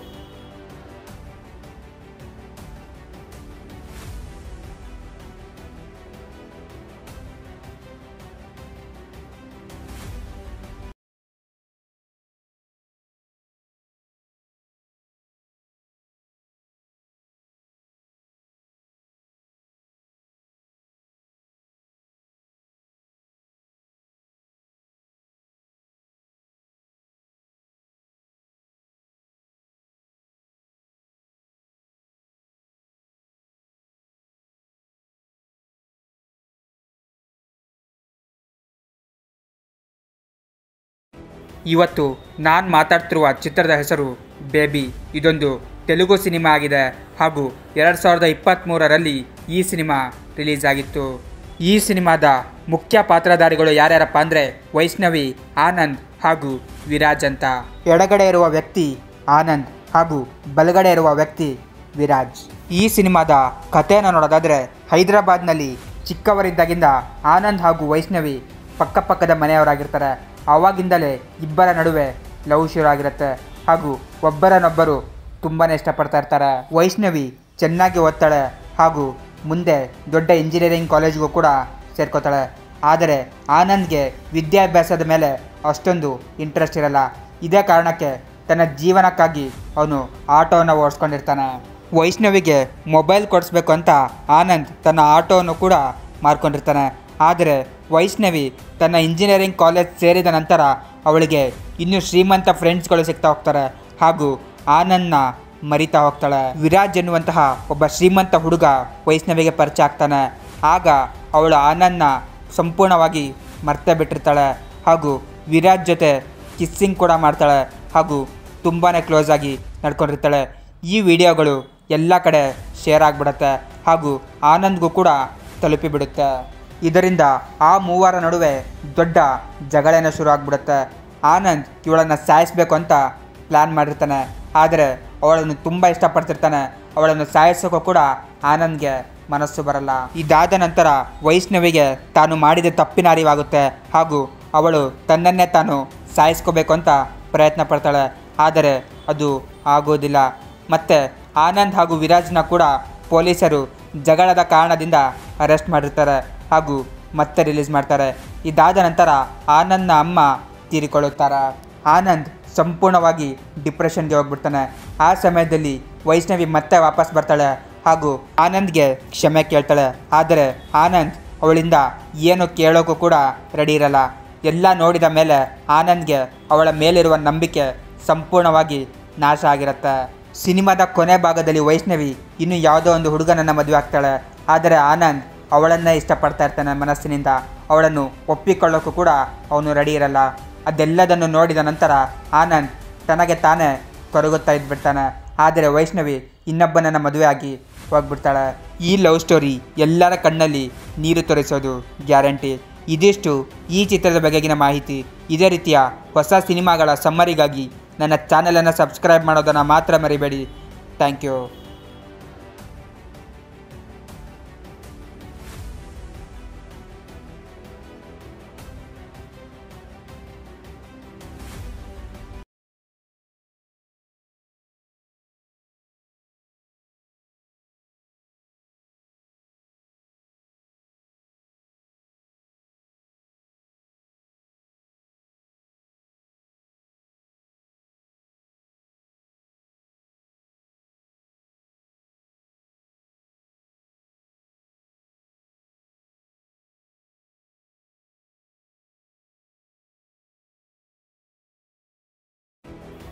ಇವತ್ತು ನಾನು ಮಾತಾಡ್ತಿರುವ ಚಿತ್ರದ ಹೆಸರು ಬೇಬಿ. ಇದೊಂದು ತೆಲುಗು ಸಿನಿಮಾ ಆಗಿದೆ ಹಾಗೂ ಎರಡು ಸಾವಿರದ ಇಪ್ಪತ್ತ್ಮೂರರಲ್ಲಿ ಈ ಸಿನಿಮಾ ರಿಲೀಸ್ ಆಗಿತ್ತು. ಈ ಸಿನಿಮಾದ ಮುಖ್ಯ ಪಾತ್ರಧಾರಿಗಳು ಯಾರ್ಯಾರಪ್ಪ ಅಂದರೆ ವೈಷ್ಣವಿ, ಆನಂದ್ ಹಾಗೂ ವಿರಾಜ್ ಅಂತ. ಎಡಗಡೆ ಇರುವ ವ್ಯಕ್ತಿ ಆನಂದ್ ಹಾಗೂ ಬಲಗಡೆ ಇರುವ ವ್ಯಕ್ತಿ ವಿರಾಜ್. ಈ ಸಿನಿಮಾದ ಕಥೆಯನ್ನು ನೋಡೋದಾದರೆ ಹೈದರಾಬಾದ್ನಲ್ಲಿ ಚಿಕ್ಕವರಿದ್ದಾಗಿಂದ ಆನಂದ್ ಹಾಗೂ ವೈಷ್ಣವಿ ಪಕ್ಕಪಕ್ಕದ ಮನೆಯವರಾಗಿರ್ತಾರೆ. ಆವಾಗಿಂದಲೇ ಇಬ್ಬರ ನಡುವೆ ಲವ್ ಶುರು ಆಗಿರುತ್ತೆ ಹಾಗೂ ಒಬ್ಬರನ್ನೊಬ್ಬರು ತುಂಬಾ ಇಷ್ಟಪಡ್ತಾ ಇರ್ತಾರೆ. ವೈಷ್ಣವಿ ಚೆನ್ನಾಗಿ ಓದ್ತಾಳೆ ಹಾಗೂ ಮುಂದೆ ದೊಡ್ಡ ಇಂಜಿನಿಯರಿಂಗ್ ಕಾಲೇಜ್ಗೂ ಕೂಡ ಸೇರ್ಕೋತಾಳೆ. ಆದರೆ ಆನಂದ್ಗೆ ವಿದ್ಯಾಭ್ಯಾಸದ ಮೇಲೆ ಅಷ್ಟೊಂದು ಇಂಟ್ರೆಸ್ಟ್ ಇರಲ್ಲ. ಇದೇ ಕಾರಣಕ್ಕೆ ತನ್ನ ಜೀವನಕ್ಕಾಗಿ ಅವನು ಆಟೋವನ್ನು ಓಡಿಸ್ಕೊಂಡಿರ್ತಾನೆ. ವೈಷ್ಣವಿಗೆ ಮೊಬೈಲ್ ಕೊಡಿಸ್ಬೇಕು ಅಂತ ಆನಂದ್ ತನ್ನ ಆಟೋವನ್ನು ಕೂಡ ಮಾರ್ಕೊಂಡಿರ್ತಾನೆ. ಆದರೆ ವೈಷ್ಣವಿ ತನ್ನ ಇಂಜಿನಿಯರಿಂಗ್ ಕಾಲೇಜ್ ಸೇರಿದ ನಂತರ ಅವಳಿಗೆ ಇನ್ನೂ ಶ್ರೀಮಂತ ಫ್ರೆಂಡ್ಸ್ಗಳು ಸಿಗ್ತಾ ಹೋಗ್ತಾರೆ ಹಾಗೂ ಆನಂದ್ನ ಮರಿತಾ ಹೋಗ್ತಾಳೆ. ವಿರಾಜ್ ಎನ್ನುವಂತಹ ಒಬ್ಬ ಶ್ರೀಮಂತ ಹುಡುಗ ವೈಷ್ಣವಿಗೆ ಪರಿಚಯ ಆಗ್ತಾನೆ. ಆಗ ಅವಳು ಆನಂದ್ನ ಸಂಪೂರ್ಣವಾಗಿ ಮರ್ತೇ ಬಿಟ್ಟಿರ್ತಾಳೆ ಹಾಗೂ ವಿರಾಜ್ ಜೊತೆ ಕಿಸ್ಸಿಂಗ್ ಕೂಡ ಮಾಡ್ತಾಳೆ ಹಾಗೂ ತುಂಬಾ ಕ್ಲೋಸ್ ಆಗಿ ನಡ್ಕೊಂಡಿರ್ತಾಳೆ. ಈ ವಿಡಿಯೋಗಳು ಎಲ್ಲ ಕಡೆ ಶೇರ್ ಆಗಿಬಿಡುತ್ತೆ ಹಾಗೂ ಆನಂದ್ಗೂ ಕೂಡ ತಲುಪಿಬಿಡುತ್ತೆ. ಇದರಿಂದ ಆ ಮೂವರ ನಡುವೆ ದೊಡ್ಡ ಜಗಳೇನೋ ಶುರು ಆಗ್ಬಿಡುತ್ತೆ. ಆನಂದ್ ಇವಳನ್ನು ಸಾಯಿಸಬೇಕು ಅಂತ ಪ್ಲ್ಯಾನ್ ಮಾಡಿರ್ತಾನೆ. ಆದರೆ ಅವಳನ್ನು ತುಂಬ ಇಷ್ಟಪಡ್ತಿರ್ತಾನೆ. ಅವಳನ್ನು ಸಾಯಿಸೋಕ್ಕೂ ಕೂಡ ಆನಂದ್ಗೆ ಮನಸ್ಸು ಬರಲ್ಲ. ಇದಾದ ನಂತರ ವೈಷ್ಣವಿಗೆ ತಾನು ಮಾಡಿದ ತಪ್ಪಿನ ಅರಿವಾಗುತ್ತೆ ಹಾಗೂ ಅವಳು ತನ್ನನ್ನೇ ತಾನು ಸಾಯಿಸ್ಕೋಬೇಕು ಅಂತ ಪ್ರಯತ್ನ ಪಡ್ತಾಳೆ. ಆದರೆ ಅದು ಆಗೋದಿಲ್ಲ. ಮತ್ತು ಆನಂದ್ ಹಾಗೂ ವಿರಾಜ್ನ ಕೂಡ ಪೊಲೀಸರು ಜಗಳದ ಕಾರಣದಿಂದ ಅರೆಸ್ಟ್ ಮಾಡಿರ್ತಾರೆ ಹಾಗೂ ಮತ್ತೆ ರಿಲೀಸ್ ಮಾಡ್ತಾರೆ. ಇದಾದ ನಂತರ ಆನಂದ್ನ ಅಮ್ಮ ತೀರಿಕೊಳ್ಳುತ್ತಾರೆ. ಆನಂದ್ ಸಂಪೂರ್ಣವಾಗಿ ಡಿಪ್ರೆಷನ್ಗೆ ಹೋಗ್ಬಿಡ್ತಾನೆ. ಆ ಸಮಯದಲ್ಲಿ ವೈಷ್ಣವಿ ಮತ್ತೆ ವಾಪಸ್ ಬರ್ತಾಳೆ ಹಾಗೂ ಆನಂದ್ಗೆ ಕ್ಷಮೆ ಕೇಳ್ತಾಳೆ. ಆದರೆ ಆನಂದ್ ಅವಳಿಂದ ಏನು ಕೇಳೋಕ್ಕೂ ಕೂಡ ರೆಡಿ ಇರಲ್ಲ. ಎಲ್ಲ ನೋಡಿದ ಮೇಲೆ ಆನಂದ್ಗೆ ಅವಳ ಮೇಲಿರುವ ನಂಬಿಕೆ ಸಂಪೂರ್ಣವಾಗಿ ನಾಶ ಆಗಿರುತ್ತೆ. ಸಿನಿಮಾದ ಕೊನೆ ಭಾಗದಲ್ಲಿ ವೈಷ್ಣವಿ ಇನ್ನು ಯಾವುದೋ ಒಂದು ಹುಡುಗನನ್ನು ಮದುವೆ ಆಗ್ತಾಳೆ. ಆದರೆ ಆನಂದ್ ಅವಳನ್ನೇ ಇಷ್ಟಪಡ್ತಾ ಇರ್ತಾನೆ ಮನಸ್ಸಿನಿಂದ. ಅವಳನ್ನು ಒಪ್ಪಿಕೊಳ್ಳೋಕ್ಕೂ ಕೂಡ ಅವನು ರೆಡಿ ಇರಲ್ಲ. ಅದೆಲ್ಲದನ್ನು ನೋಡಿದ ನಂತರ ಆನಂದ್ ತನಗೆ ತಾನೇ ಕೊರಗುತ್ತಾ ಇದ್ಬಿಡ್ತಾನೆ. ಆದರೆ ವೈಷ್ಣವಿ ಇನ್ನೊಬ್ಬನನ್ನು ಮದುವೆ ಆಗಿ ಹೋಗ್ಬಿಡ್ತಾಳೆ. ಈ ಲವ್ ಸ್ಟೋರಿ ಎಲ್ಲರ ಕಣ್ಣಲ್ಲಿ ನೀರು ತೋರಿಸೋದು ಗ್ಯಾರಂಟಿ. ಇದಿಷ್ಟು ಈ ಚಿತ್ರದ ಬಗೆಗಿನ ಮಾಹಿತಿ. ಇದೇ ರೀತಿಯ ಹೊಸ ಸಿನಿಮಾಗಳ ಸಮ್ಮರಿಗಾಗಿ ನನ್ನ ಚಾನಲನ್ನು ಸಬ್ಸ್ಕ್ರೈಬ್ ಮಾಡೋದನ್ನು ಮಾತ್ರ ಮರಿಬೇಡಿ. Thank you.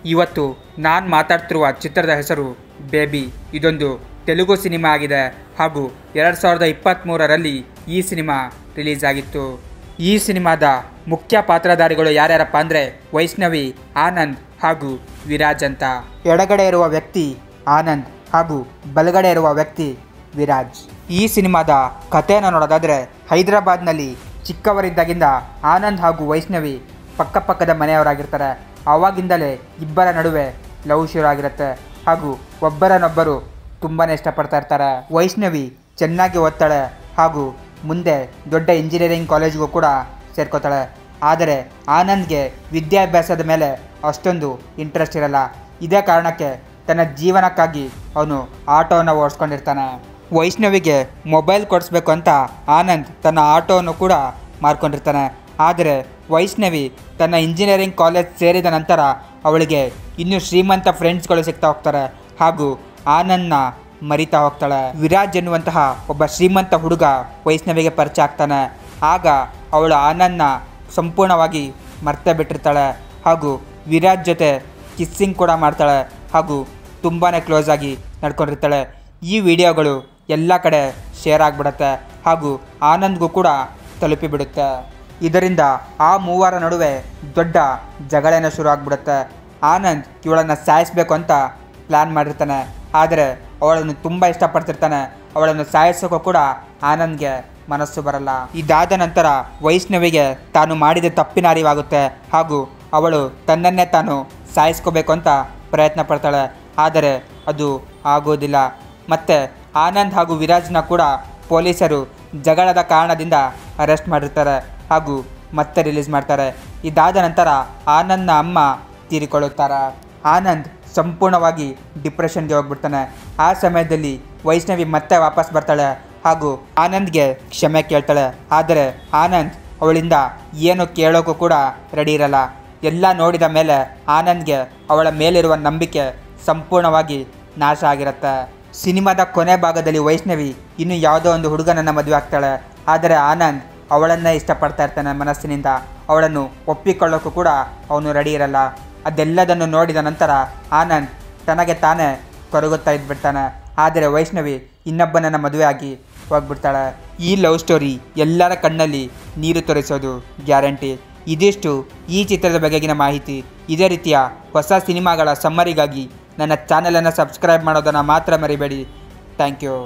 ಇವತ್ತು ನಾನು ಮಾತಾಡ್ತಿರುವ ಚಿತ್ರದ ಹೆಸರು ಬೇಬಿ. ಇದೊಂದು ತೆಲುಗು ಸಿನಿಮಾ ಆಗಿದೆ ಹಾಗೂ ಎರಡು ಸಾವಿರದ ಇಪ್ಪತ್ತ್ಮೂರರಲ್ಲಿ ಈ ಸಿನಿಮಾ ರಿಲೀಸ್ ಆಗಿತ್ತು. ಈ ಸಿನಿಮಾದ ಮುಖ್ಯ ಪಾತ್ರಧಾರಿಗಳು ಯಾರ್ಯಾರಪ್ಪ ಅಂದರೆ ವೈಷ್ಣವಿ, ಆನಂದ್ ಹಾಗೂ ವಿರಾಜ್ ಅಂತ. ಎಡಗಡೆ ಇರುವ ವ್ಯಕ್ತಿ ಆನಂದ್ ಹಾಗೂ ಬಲಗಡೆ ಇರುವ ವ್ಯಕ್ತಿ ವಿರಾಜ್. ಈ ಸಿನಿಮಾದ ಕಥೆಯನ್ನು ನೋಡೋದಾದರೆ ಹೈದರಾಬಾದ್ನಲ್ಲಿ ಚಿಕ್ಕವರಿದ್ದಾಗಿಂದ ಆನಂದ್ ಹಾಗೂ ವೈಷ್ಣವಿ ಪಕ್ಕಪಕ್ಕದ ಮನೆಯವರಾಗಿರ್ತಾರೆ. ಆವಾಗಿಂದಲೇ ಇಬ್ಬರ ನಡುವೆ ಲವ್ ಶುರು ಆಗಿರುತ್ತೆ ಹಾಗೂ ಒಬ್ಬರನ್ನೊಬ್ಬರು ತುಂಬಾ ಇಷ್ಟಪಡ್ತಾ ಇರ್ತಾರೆ. ವೈಷ್ಣವಿ ಚೆನ್ನಾಗಿ ಓದ್ತಾಳೆ ಹಾಗೂ ಮುಂದೆ ದೊಡ್ಡ ಇಂಜಿನಿಯರಿಂಗ್ ಕಾಲೇಜ್ಗೂ ಕೂಡ ಸೇರ್ಕೋತಾಳೆ. ಆದರೆ ಆನಂದ್ಗೆ ವಿದ್ಯಾಭ್ಯಾಸದ ಮೇಲೆ ಅಷ್ಟೊಂದು ಇಂಟ್ರೆಸ್ಟ್ ಇರಲ್ಲ. ಇದೇ ಕಾರಣಕ್ಕೆ ತನ್ನ ಜೀವನಕ್ಕಾಗಿ ಅವನು ಆಟೋವನ್ನು ಓಡಿಸ್ಕೊಂಡಿರ್ತಾನೆ. ವೈಷ್ಣವಿಗೆ ಮೊಬೈಲ್ ಕೊಡಿಸ್ಬೇಕು ಅಂತ ಆನಂದ್ ತನ್ನ ಆಟೋವನ್ನು ಕೂಡ ಮಾರ್ಕೊಂಡಿರ್ತಾನೆ. ಆದರೆ ವೈಷ್ಣವಿ ತನ್ನ ಇಂಜಿನಿಯರಿಂಗ್ ಕಾಲೇಜ್ ಸೇರಿದ ನಂತರ ಅವಳಿಗೆ ಇನ್ನೂ ಶ್ರೀಮಂತ ಫ್ರೆಂಡ್ಸ್ಗಳು ಸಿಗ್ತಾ ಹೋಗ್ತಾರೆ ಹಾಗೂ ಆನಂದ್ನ ಮರಿತಾ ಹೋಗ್ತಾಳೆ. ವಿರಾಜ್ ಎನ್ನುವಂತಹ ಒಬ್ಬ ಶ್ರೀಮಂತ ಹುಡುಗ ವೈಷ್ಣವಿಗೆ ಪರಿಚಯ ಆಗ್ತಾನೆ. ಆಗ ಅವಳು ಆನಂದ್ನ ಸಂಪೂರ್ಣವಾಗಿ ಮರ್ತೇ ಬಿಟ್ಟಿರ್ತಾಳೆ ಹಾಗೂ ವಿರಾಜ್ ಜೊತೆ ಕಿಸ್ಸಿಂಗ್ ಕೂಡ ಮಾಡ್ತಾಳೆ ಹಾಗೂ ತುಂಬಾ ಕ್ಲೋಸ್ ಆಗಿ ನಡ್ಕೊಂಡಿರ್ತಾಳೆ. ಈ ವಿಡಿಯೋಗಳು ಎಲ್ಲ ಕಡೆ ಶೇರ್ ಆಗಿಬಿಡುತ್ತೆ ಹಾಗೂ ಆನಂದ್ಗೂ ಕೂಡ ತಲುಪಿಬಿಡುತ್ತೆ. ಇದರಿಂದ ಆ ಮೂವರ ನಡುವೆ ದೊಡ್ಡ ಜಗಳೇನೋ ಶುರು ಆಗಿಬಿಡುತ್ತೆ. ಆನಂದ್ ಇವಳನ್ನು ಸಾಯಿಸಬೇಕು ಅಂತ ಪ್ಲ್ಯಾನ್ ಮಾಡಿರ್ತಾನೆ. ಆದರೆ ಅವಳನ್ನು ತುಂಬ ಇಷ್ಟಪಡ್ತಿರ್ತಾನೆ. ಅವಳನ್ನು ಸಾಯಿಸೋಕ್ಕೂ ಕೂಡ ಆನಂದ್ಗೆ ಮನಸ್ಸು ಬರಲ್ಲ. ಇದಾದ ನಂತರ ವೈಷ್ಣವಿಗೆ ತಾನು ಮಾಡಿದ ತಪ್ಪಿನ ಅರಿವಾಗುತ್ತೆ ಹಾಗೂ ಅವಳು ತನ್ನನ್ನೇ ತಾನು ಸಾಯಿಸ್ಕೋಬೇಕು ಅಂತ ಪ್ರಯತ್ನ ಪಡ್ತಾಳೆ. ಆದರೆ ಅದು ಆಗೋದಿಲ್ಲ. ಮತ್ತು ಆನಂದ್ ಹಾಗೂ ವಿರಾಜ್ನ ಕೂಡ ಪೊಲೀಸರು ಜಗಳದ ಕಾರಣದಿಂದ ಅರೆಸ್ಟ್ ಮಾಡಿರ್ತಾರೆ ಹಾಗೂ ಮತ್ತೆ ರಿಲೀಸ್ ಮಾಡ್ತಾರೆ. ಇದಾದ ನಂತರ ಆನಂದ್ನ ಅಮ್ಮ ತೀರಿಕೊಳ್ಳುತ್ತಾರೆ. ಆನಂದ್ ಸಂಪೂರ್ಣವಾಗಿ ಡಿಪ್ರೆಷನ್ಗೆ ಹೋಗ್ಬಿಡ್ತಾನೆ. ಆ ಸಮಯದಲ್ಲಿ ವೈಷ್ಣವಿ ಮತ್ತೆ ವಾಪಸ್ ಬರ್ತಾಳೆ ಹಾಗೂ ಆನಂದ್ಗೆ ಕ್ಷಮೆ ಕೇಳ್ತಾಳೆ. ಆದರೆ ಆನಂದ್ ಅವಳಿಂದ ಏನು ಕೇಳೋಕ್ಕೂ ಕೂಡ ರೆಡಿ ಇರಲ್ಲ. ಎಲ್ಲ ನೋಡಿದ ಮೇಲೆ ಆನಂದ್ಗೆ ಅವಳ ಮೇಲಿರುವ ನಂಬಿಕೆ ಸಂಪೂರ್ಣವಾಗಿ ನಾಶ ಆಗಿರುತ್ತೆ. ಸಿನಿಮಾದ ಕೊನೆ ಭಾಗದಲ್ಲಿ ವೈಷ್ಣವಿ ಇನ್ನು ಯಾವುದೋ ಒಂದು ಹುಡುಗನನ್ನು ಮದುವೆ ಆಗ್ತಾಳೆ. ಆದರೆ ಆನಂದ್ ಅವಳನ್ನೇ ಇಷ್ಟಪಡ್ತಾ ಇರ್ತಾನೆ ಮನಸ್ಸಿನಿಂದ. ಅವಳನ್ನು ಒಪ್ಪಿಕೊಳ್ಳೋಕ್ಕೂ ಕೂಡ ಅವನು ರೆಡಿ ಇರಲ್ಲ. ಅದೆಲ್ಲದನ್ನು ನೋಡಿದ ನಂತರ ಆನಂದ್ ತನಗೆ ತಾನೇ ಕೊರಗುತ್ತಾ ಇದ್ಬಿಡ್ತಾನೆ. ಆದರೆ ವೈಷ್ಣವಿ ಇನ್ನೊಬ್ಬನನ್ನು ಮದುವೆ ಆಗಿ ಹೋಗ್ಬಿಡ್ತಾಳೆ. ಈ ಲವ್ ಸ್ಟೋರಿ ಎಲ್ಲರ ಕಣ್ಣಲ್ಲಿ ನೀರು ತೋರಿಸೋದು ಗ್ಯಾರಂಟಿ. ಇದಿಷ್ಟು ಈ ಚಿತ್ರದ ಬಗೆಗಿನ ಮಾಹಿತಿ. ಇದೇ ರೀತಿಯ ಹೊಸ ಸಿನಿಮಾಗಳ ಸಮ್ಮರಿಗಾಗಿ ನನ್ನ ಚಾನಲನ್ನು ಸಬ್ಸ್ಕ್ರೈಬ್ ಮಾಡೋದನ್ನು ಮಾತ್ರ ಮರಿಬೇಡಿ. Thank you.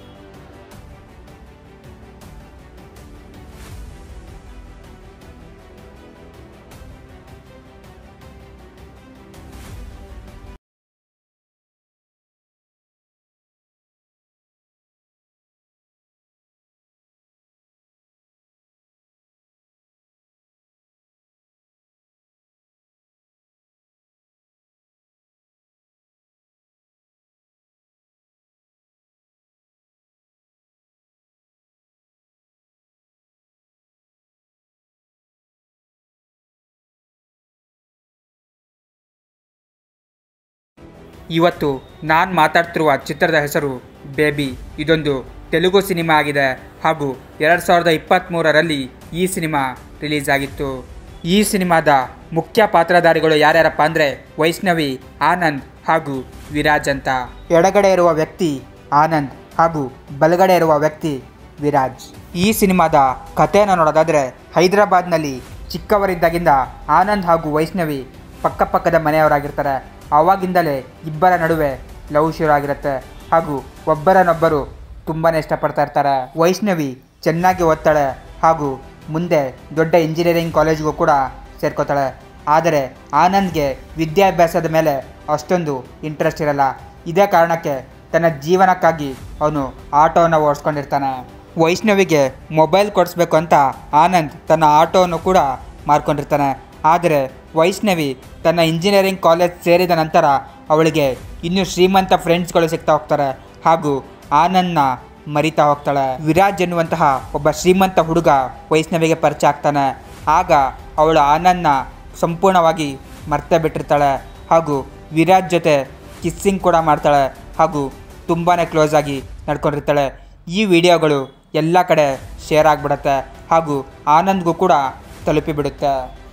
ಇವತ್ತು ನಾನು ಮಾತಾಡ್ತಿರುವ ಚಿತ್ರದ ಹೆಸರು ಬೇಬಿ. ಇದೊಂದು ತೆಲುಗು ಸಿನಿಮಾ ಆಗಿದೆ ಹಾಗೂ ಎರಡು ಸಾವಿರದ ಇಪ್ಪತ್ತ್ಮೂರರಲ್ಲಿ ಈ ಸಿನಿಮಾ ರಿಲೀಸ್ ಆಗಿತ್ತು. ಈ ಸಿನಿಮಾದ ಮುಖ್ಯ ಪಾತ್ರಧಾರಿಗಳು ಯಾರ್ಯಾರಪ್ಪ ಅಂದರೆ ವೈಷ್ಣವಿ, ಆನಂದ್ ಹಾಗೂ ವಿರಾಜ್ ಅಂತ. ಎಡಗಡೆ ಇರುವ ವ್ಯಕ್ತಿ ಆನಂದ್ ಹಾಗೂ ಬಲಗಡೆ ಇರುವ ವ್ಯಕ್ತಿ ವಿರಾಜ್. ಈ ಸಿನಿಮಾದ ಕಥೆಯನ್ನು ನೋಡೋದಾದರೆ ಹೈದರಾಬಾದ್ನಲ್ಲಿ ಚಿಕ್ಕವರಿದ್ದಾಗಿಂದ ಆನಂದ್ ಹಾಗೂ ವೈಷ್ಣವಿ ಪಕ್ಕಪಕ್ಕದ ಮನೆಯವರಾಗಿರ್ತಾರೆ. ಆವಾಗಿಂದಲೇ ಇಬ್ಬರ ನಡುವೆ ಲವ್ ಶುರು ಆಗಿರುತ್ತೆ ಹಾಗೂ ಒಬ್ಬರನ್ನೊಬ್ಬರು ತುಂಬಾ ಇಷ್ಟಪಡ್ತಾ ಇರ್ತಾರೆ. ವೈಷ್ಣವಿ ಚೆನ್ನಾಗಿ ಓದ್ತಾಳೆ ಹಾಗೂ ಮುಂದೆ ದೊಡ್ಡ ಇಂಜಿನಿಯರಿಂಗ್ ಕಾಲೇಜ್ಗೂ ಕೂಡ ಸೇರ್ಕೋತಾಳೆ. ಆದರೆ ಆನಂದ್ಗೆ ವಿದ್ಯಾಭ್ಯಾಸದ ಮೇಲೆ ಅಷ್ಟೊಂದು ಇಂಟ್ರೆಸ್ಟ್ ಇರಲ್ಲ. ಇದೇ ಕಾರಣಕ್ಕೆ ತನ್ನ ಜೀವನಕ್ಕಾಗಿ ಅವನು ಆಟೋವನ್ನು ಓಡಿಸ್ಕೊಂಡಿರ್ತಾನೆ. ವೈಷ್ಣವಿಗೆ ಮೊಬೈಲ್ ಕೊಡಿಸ್ಬೇಕು ಅಂತ ಆನಂದ್ ತನ್ನ ಆಟೋವನ್ನು ಕೂಡ ಮಾರ್ಕೊಂಡಿರ್ತಾನೆ. ಆದರೆ ವೈಷ್ಣವಿ ತನ್ನ ಇಂಜಿನಿಯರಿಂಗ್ ಕಾಲೇಜ್ ಸೇರಿದ ನಂತರ ಅವಳಿಗೆ ಇನ್ನೂ ಶ್ರೀಮಂತ ಫ್ರೆಂಡ್ಸ್ಗಳು ಸಿಗ್ತಾ ಹೋಗ್ತಾರೆ ಹಾಗೂ ಆನಂದ್ನ ಮರಿತಾ ಹೋಗ್ತಾಳೆ. ವಿರಾಜ್ ಎನ್ನುವಂತಹ ಒಬ್ಬ ಶ್ರೀಮಂತ ಹುಡುಗ ವೈಷ್ಣವಿಗೆ ಪರಿಚಯ ಆಗ್ತಾನೆ. ಆಗ ಅವಳು ಆನಂದ್ನ ಸಂಪೂರ್ಣವಾಗಿ ಮರ್ತೇ ಬಿಟ್ಟಿರ್ತಾಳೆ ಹಾಗೂ ವಿರಾಜ್ ಜೊತೆ ಕಿಸ್ಸಿಂಗ್ ಕೂಡ ಮಾಡ್ತಾಳೆ ಹಾಗೂ ತುಂಬಾ ಕ್ಲೋಸ್ ಆಗಿ ನಡ್ಕೊಂಡಿರ್ತಾಳೆ. ಈ ವಿಡಿಯೋಗಳು ಎಲ್ಲ ಕಡೆ ಶೇರ್ ಆಗಿಬಿಡುತ್ತೆ ಹಾಗೂ ಆನಂದ್ಗೂ ಕೂಡ ತಲುಪಿಬಿಡುತ್ತೆ.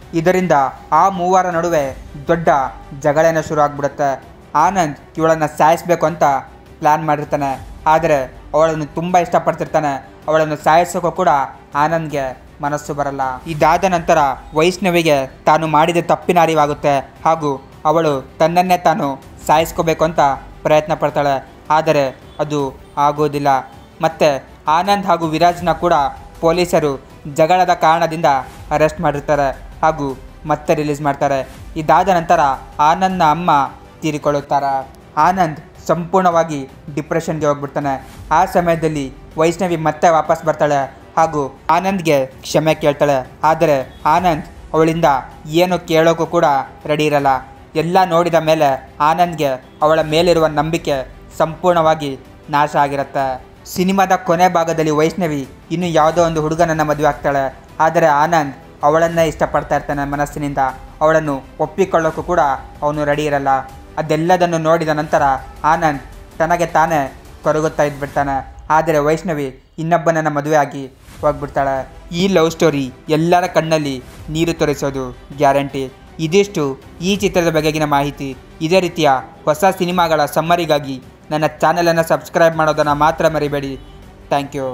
ಇದರಿಂದ ಆ ಮೂವರ ನಡುವೆ ದೊಡ್ಡ ಜಗಳೇನೋ ಶುರು ಆಗ್ಬಿಡುತ್ತೆ. ಆನಂದ್ ಇವಳನ್ನು ಸಾಯಿಸಬೇಕು ಅಂತ ಪ್ಲ್ಯಾನ್ ಮಾಡಿರ್ತಾನೆ. ಆದರೆ ಅವಳನ್ನು ತುಂಬ ಇಷ್ಟಪಡ್ತಿರ್ತಾನೆ. ಅವಳನ್ನು ಸಾಯಿಸೋಕ್ಕೂ ಕೂಡ ಆನಂದ್ಗೆ ಮನಸ್ಸು ಬರಲ್ಲ. ಇದಾದ ನಂತರ ವೈಷ್ಣವಿಗೆ ತಾನು ಮಾಡಿದ ತಪ್ಪಿನ ಅರಿವಾಗುತ್ತೆ ಹಾಗೂ ಅವಳು ತನ್ನನ್ನೇ ತಾನು ಸಾಯಿಸ್ಕೋಬೇಕು ಅಂತ ಪ್ರಯತ್ನ ಪಡ್ತಾಳೆ. ಆದರೆ ಅದು ಆಗೋದಿಲ್ಲ. ಮತ್ತು ಆನಂದ್ ಹಾಗೂ ವಿರಾಜ್ನ ಕೂಡ ಪೊಲೀಸರು ಜಗಳದ ಕಾರಣದಿಂದ ಅರೆಸ್ಟ್ ಮಾಡಿರ್ತಾರೆ ಹಾಗೂ ಮತ್ತೆ ರಿಲೀಸ್ ಮಾಡ್ತಾರೆ. ಇದಾದ ನಂತರ ಆನಂದ್ನ ಅಮ್ಮ ತೀರಿಕೊಳ್ಳುತ್ತಾರೆ. ಆನಂದ್ ಸಂಪೂರ್ಣವಾಗಿ ಡಿಪ್ರೆಷನ್ಗೆ ಹೋಗ್ಬಿಡ್ತಾನೆ. ಆ ಸಮಯದಲ್ಲಿ ವೈಷ್ಣವಿ ಮತ್ತೆ ವಾಪಸ್ ಬರ್ತಾಳೆ ಹಾಗೂ ಆನಂದ್ಗೆ ಕ್ಷಮೆ ಕೇಳ್ತಾಳೆ. ಆದರೆ ಆನಂದ್ ಅವಳಿಂದ ಏನು ಕೇಳೋಕ್ಕೂ ಕೂಡ ರೆಡಿ ಇರಲ್ಲ. ಎಲ್ಲ ನೋಡಿದ ಮೇಲೆ ಆನಂದ್ಗೆ ಅವಳ ಮೇಲಿರುವ ನಂಬಿಕೆ ಸಂಪೂರ್ಣವಾಗಿ ನಾಶ ಆಗಿರುತ್ತೆ. ಸಿನಿಮಾದ ಕೊನೆ ಭಾಗದಲ್ಲಿ ವೈಷ್ಣವಿ ಇನ್ನು ಯಾವುದೋ ಒಂದು ಹುಡುಗನನ್ನು ಮದುವೆ ಆಗ್ತಾಳೆ. ಆದರೆ ಆನಂದ್ ಅವಳನ್ನೇ ಇಷ್ಟಪಡ್ತಾ ಇರ್ತಾನೆ ಮನಸ್ಸಿನಿಂದ. ಅವಳನ್ನು ಒಪ್ಪಿಕೊಳ್ಳೋಕ್ಕೂ ಕೂಡ ಅವನು ರೆಡಿ ಇರಲ್ಲ. ಅದೆಲ್ಲದನ್ನು ನೋಡಿದ ನಂತರ ಆನಂದ್ ತನಗೆ ತಾನೇ ಕೊರಗುತ್ತಾ ಇದ್ಬಿಡ್ತಾನೆ. ಆದರೆ ವೈಷ್ಣವಿ ಇನ್ನೊಬ್ಬನನ್ನು ಮದುವೆ ಆಗಿ ಹೋಗ್ಬಿಡ್ತಾಳೆ. ಈ ಲವ್ ಸ್ಟೋರಿ ಎಲ್ಲರ ಕಣ್ಣಲ್ಲಿ ನೀರು ತೋರಿಸೋದು ಗ್ಯಾರಂಟಿ. ಇದಿಷ್ಟು ಈ ಚಿತ್ರದ ಬಗೆಗಿನ ಮಾಹಿತಿ. ಇದೇ ರೀತಿಯ ಹೊಸ ಸಿನಿಮಾಗಳ ಸಮ್ಮರಿಗಾಗಿ ನನ್ನ ಚಾನಲನ್ನು ಸಬ್ಸ್ಕ್ರೈಬ್ ಮಾಡೋದನ್ನು ಮಾತ್ರ ಮರಿಬೇಡಿ. Thank you.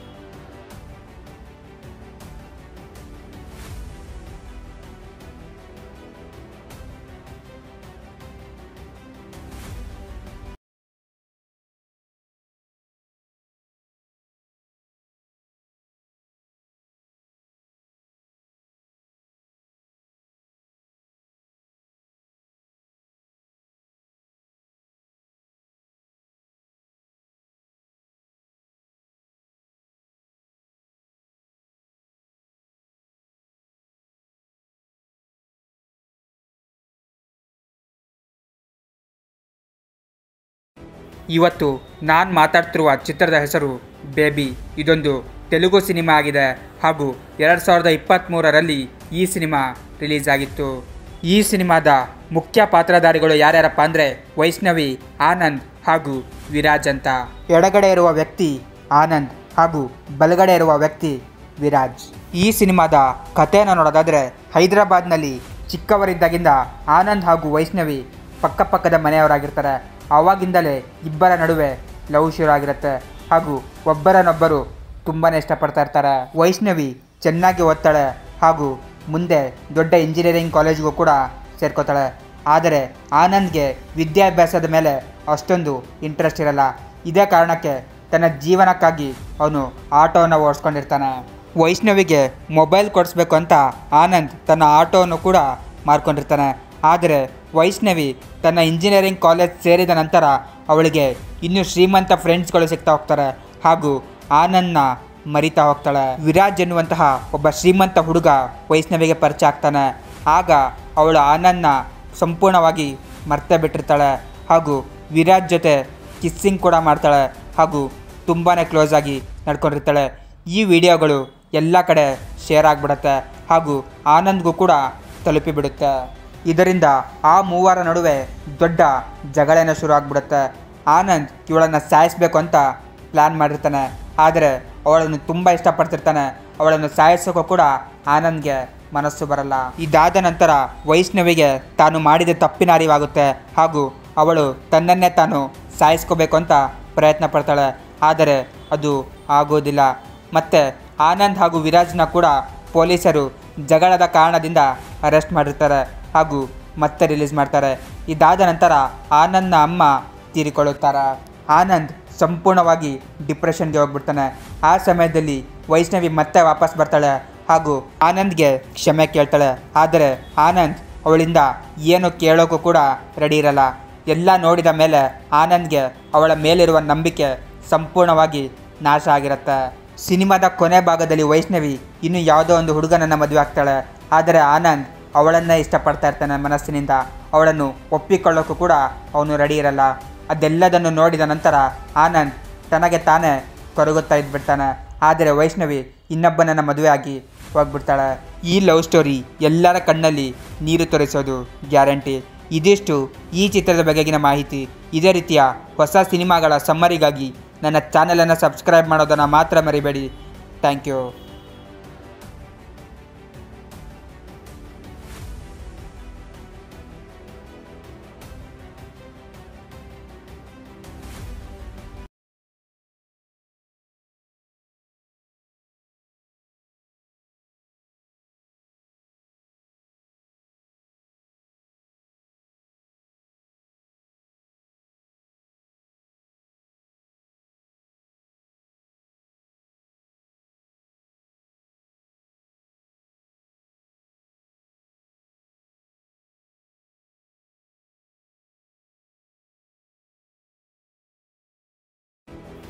ಇವತ್ತು ನಾನು ಮಾತಾಡ್ತಿರುವ ಚಿತ್ರದ ಹೆಸರು ಬೇಬಿ. ಇದೊಂದು ತೆಲುಗು ಸಿನಿಮಾ ಆಗಿದೆ ಹಾಗೂ ಎರಡು ಸಾವಿರದ ಇಪ್ಪತ್ತ್ಮೂರರಲ್ಲಿ ಈ ಸಿನಿಮಾ ರಿಲೀಸ್ ಆಗಿತ್ತು. ಈ ಸಿನಿಮಾದ ಮುಖ್ಯ ಪಾತ್ರಧಾರಿಗಳು ಯಾರ್ಯಾರಪ್ಪ ಅಂದರೆ ವೈಷ್ಣವಿ, ಆನಂದ್ ಹಾಗೂ ವಿರಾಜ್ ಅಂತ. ಎಡಗಡೆ ಇರುವ ವ್ಯಕ್ತಿ ಆನಂದ್ ಹಾಗೂ ಬಲಗಡೆ ಇರುವ ವ್ಯಕ್ತಿ ವಿರಾಜ್. ಈ ಸಿನಿಮಾದ ಕಥೆಯನ್ನು ನೋಡೋದಾದರೆ ಹೈದರಾಬಾದ್ನಲ್ಲಿ ಚಿಕ್ಕವರಿದ್ದಾಗಿಂದ ಆನಂದ್ ಹಾಗೂ ವೈಷ್ಣವಿ ಪಕ್ಕಪಕ್ಕದ ಮನೆಯವರಾಗಿರ್ತಾರೆ. ಆವಾಗಿಂದಲೇ ಇಬ್ಬರ ನಡುವೆ ಲವ್ ಶುರು ಆಗಿರುತ್ತೆ ಹಾಗೂ ಒಬ್ಬರನ್ನೊಬ್ಬರು ತುಂಬಾ ಇಷ್ಟಪಡ್ತಾ ಇರ್ತಾರೆ. ವೈಷ್ಣವಿ ಚೆನ್ನಾಗಿ ಓದ್ತಾಳೆ ಹಾಗೂ ಮುಂದೆ ದೊಡ್ಡ ಇಂಜಿನಿಯರಿಂಗ್ ಕಾಲೇಜ್ಗೂ ಕೂಡ ಸೇರ್ಕೋತಾಳೆ. ಆದರೆ ಆನಂದ್ಗೆ ವಿದ್ಯಾಭ್ಯಾಸದ ಮೇಲೆ ಅಷ್ಟೊಂದು ಇಂಟ್ರೆಸ್ಟ್ ಇರಲ್ಲ. ಇದೇ ಕಾರಣಕ್ಕೆ ತನ್ನ ಜೀವನಕ್ಕಾಗಿ ಅವನು ಆಟೋವನ್ನು ಓಡಿಸ್ಕೊಂಡಿರ್ತಾನೆ. ವೈಷ್ಣವಿಗೆ ಮೊಬೈಲ್ ಕೊಡಿಸ್ಬೇಕು ಅಂತ ಆನಂದ್ ತನ್ನ ಆಟೋವನ್ನು ಕೂಡ ಮಾರ್ಕೊಂಡಿರ್ತಾನೆ. ಆದರೆ ವೈಷ್ಣವಿ ತನ್ನ ಇಂಜಿನಿಯರಿಂಗ್ ಕಾಲೇಜ್ ಸೇರಿದ ನಂತರ ಅವಳಿಗೆ ಇನ್ನೂ ಶ್ರೀಮಂತ ಫ್ರೆಂಡ್ಸ್ಗಳು ಸಿಗ್ತಾ ಹೋಗ್ತಾರೆ ಹಾಗೂ ಆನಂದ್ನ ಮರಿತಾ ಹೋಗ್ತಾಳೆ. ವಿರಾಜ್ ಎನ್ನುವಂತಹ ಒಬ್ಬ ಶ್ರೀಮಂತ ಹುಡುಗ ವೈಷ್ಣವಿಗೆ ಪರಿಚಯ ಆಗ್ತಾನೆ. ಆಗ ಅವಳು ಆನಂದ್ನ ಸಂಪೂರ್ಣವಾಗಿ ಮರ್ತೇ ಬಿಟ್ಟಿರ್ತಾಳೆ ಹಾಗೂ ವಿರಾಜ್ ಜೊತೆ ಕಿಸ್ಸಿಂಗ್ ಕೂಡ ಮಾಡ್ತಾಳೆ ಹಾಗೂ ತುಂಬಾ ಕ್ಲೋಸ್ ಆಗಿ ನಡ್ಕೊಂಡಿರ್ತಾಳೆ. ಈ ವಿಡಿಯೋಗಳು ಎಲ್ಲ ಕಡೆ ಶೇರ್ ಆಗಿಬಿಡುತ್ತೆ ಹಾಗೂ ಆನಂದ್ಗೂ ಕೂಡ ತಲುಪಿಬಿಡುತ್ತೆ. ಇದರಿಂದ ಆ ಮೂವರ ನಡುವೆ ದೊಡ್ಡ ಜಗಳೇನೋ ಶುರು ಆಗ್ಬಿಡುತ್ತೆ. ಆನಂದ್ ಇವಳನ್ನು ಸಾಯಿಸಬೇಕು ಅಂತ ಪ್ಲ್ಯಾನ್ ಮಾಡಿರ್ತಾನೆ. ಆದರೆ ಅವಳನ್ನು ತುಂಬ ಇಷ್ಟಪಡ್ತಿರ್ತಾನೆ. ಅವಳನ್ನು ಸಾಯಿಸೋಕ್ಕೂ ಕೂಡ ಆನಂದ್ಗೆ ಮನಸ್ಸು ಬರಲ್ಲ. ಇದಾದ ನಂತರ ವೈಷ್ಣವಿಗೆ ತಾನು ಮಾಡಿದ ತಪ್ಪಿನ ಅರಿವಾಗುತ್ತೆ ಹಾಗೂ ಅವಳು ತನ್ನನ್ನೇ ತಾನು ಸಾಯಿಸ್ಕೋಬೇಕು ಅಂತ ಪ್ರಯತ್ನ ಪಡ್ತಾಳೆ. ಆದರೆ ಅದು ಆಗೋದಿಲ್ಲ. ಮತ್ತು ಆನಂದ್ ಹಾಗೂ ವಿರಾಜ್ನ ಕೂಡ ಪೊಲೀಸರು ಜಗಳದ ಕಾರಣದಿಂದ ಅರೆಸ್ಟ್ ಮಾಡಿರ್ತಾರೆ ಹಾಗೂ ಮತ್ತೆ ರಿಲೀಸ್ ಮಾಡ್ತಾರೆ. ಇದಾದ ನಂತರ ಆನಂದ್ನ ಅಮ್ಮ ತೀರಿಕೊಳ್ಳುತ್ತಾರೆ. ಆನಂದ್ ಸಂಪೂರ್ಣವಾಗಿ ಡಿಪ್ರೆಷನ್ಗೆ ಹೋಗ್ಬಿಡ್ತಾನೆ. ಆ ಸಮಯದಲ್ಲಿ ವೈಷ್ಣವಿ ಮತ್ತೆ ವಾಪಸ್ ಬರ್ತಾಳೆ ಹಾಗೂ ಆನಂದ್ಗೆ ಕ್ಷಮೆ ಕೇಳ್ತಾಳೆ. ಆದರೆ ಆನಂದ್ ಅವಳಿಂದ ಏನು ಕೇಳೋಕ್ಕೂ ಕೂಡ ರೆಡಿ ಇರಲ್ಲ. ಎಲ್ಲ ನೋಡಿದ ಮೇಲೆ ಆನಂದ್ಗೆ ಅವಳ ಮೇಲಿರುವ ನಂಬಿಕೆ ಸಂಪೂರ್ಣವಾಗಿ ನಾಶ ಆಗಿರುತ್ತೆ. ಸಿನಿಮಾದ ಕೊನೆ ಭಾಗದಲ್ಲಿ ವೈಷ್ಣವಿ ಇನ್ನು ಯಾವುದೋ ಒಂದು ಹುಡುಗನನ್ನು ಮದುವೆ ಆಗ್ತಾಳೆ. ಆದರೆ ಆನಂದ್ ಅವಳನ್ನೇ ಇಷ್ಟಪಡ್ತಾ ಇರ್ತಾನೆ ಮನಸ್ಸಿನಿಂದ. ಅವಳನ್ನು ಒಪ್ಪಿಕೊಳ್ಳೋಕ್ಕೂ ಕೂಡ ಅವನು ರೆಡಿ ಇರಲ್ಲ. ಅದೆಲ್ಲದನ್ನು ನೋಡಿದ ನಂತರ ಆನಂದ್ ತನಗೆ ತಾನೇ ಕೊರಗುತ್ತಾ ಇದ್ಬಿಡ್ತಾನೆ. ಆದರೆ ವೈಷ್ಣವಿ ಇನ್ನೊಬ್ಬನನ್ನು ಮದುವೆ ಆಗಿ ಹೋಗ್ಬಿಡ್ತಾಳೆ. ಈ ಲವ್ ಸ್ಟೋರಿ ಎಲ್ಲರ ಕಣ್ಣಲ್ಲಿ ನೀರು ತೋರಿಸೋದು ಗ್ಯಾರಂಟಿ. ಇದಿಷ್ಟು ಈ ಚಿತ್ರದ ಬಗೆಗಿನ ಮಾಹಿತಿ. ಇದೇ ರೀತಿಯ ಹೊಸ ಸಿನಿಮಾಗಳ ಸಮ್ಮರಿಗಾಗಿ ನನ್ನ ಚಾನಲನ್ನು ಸಬ್ಸ್ಕ್ರೈಬ್ ಮಾಡೋದನ್ನು ಮಾತ್ರ ಮರಿಬೇಡಿ. Thank you.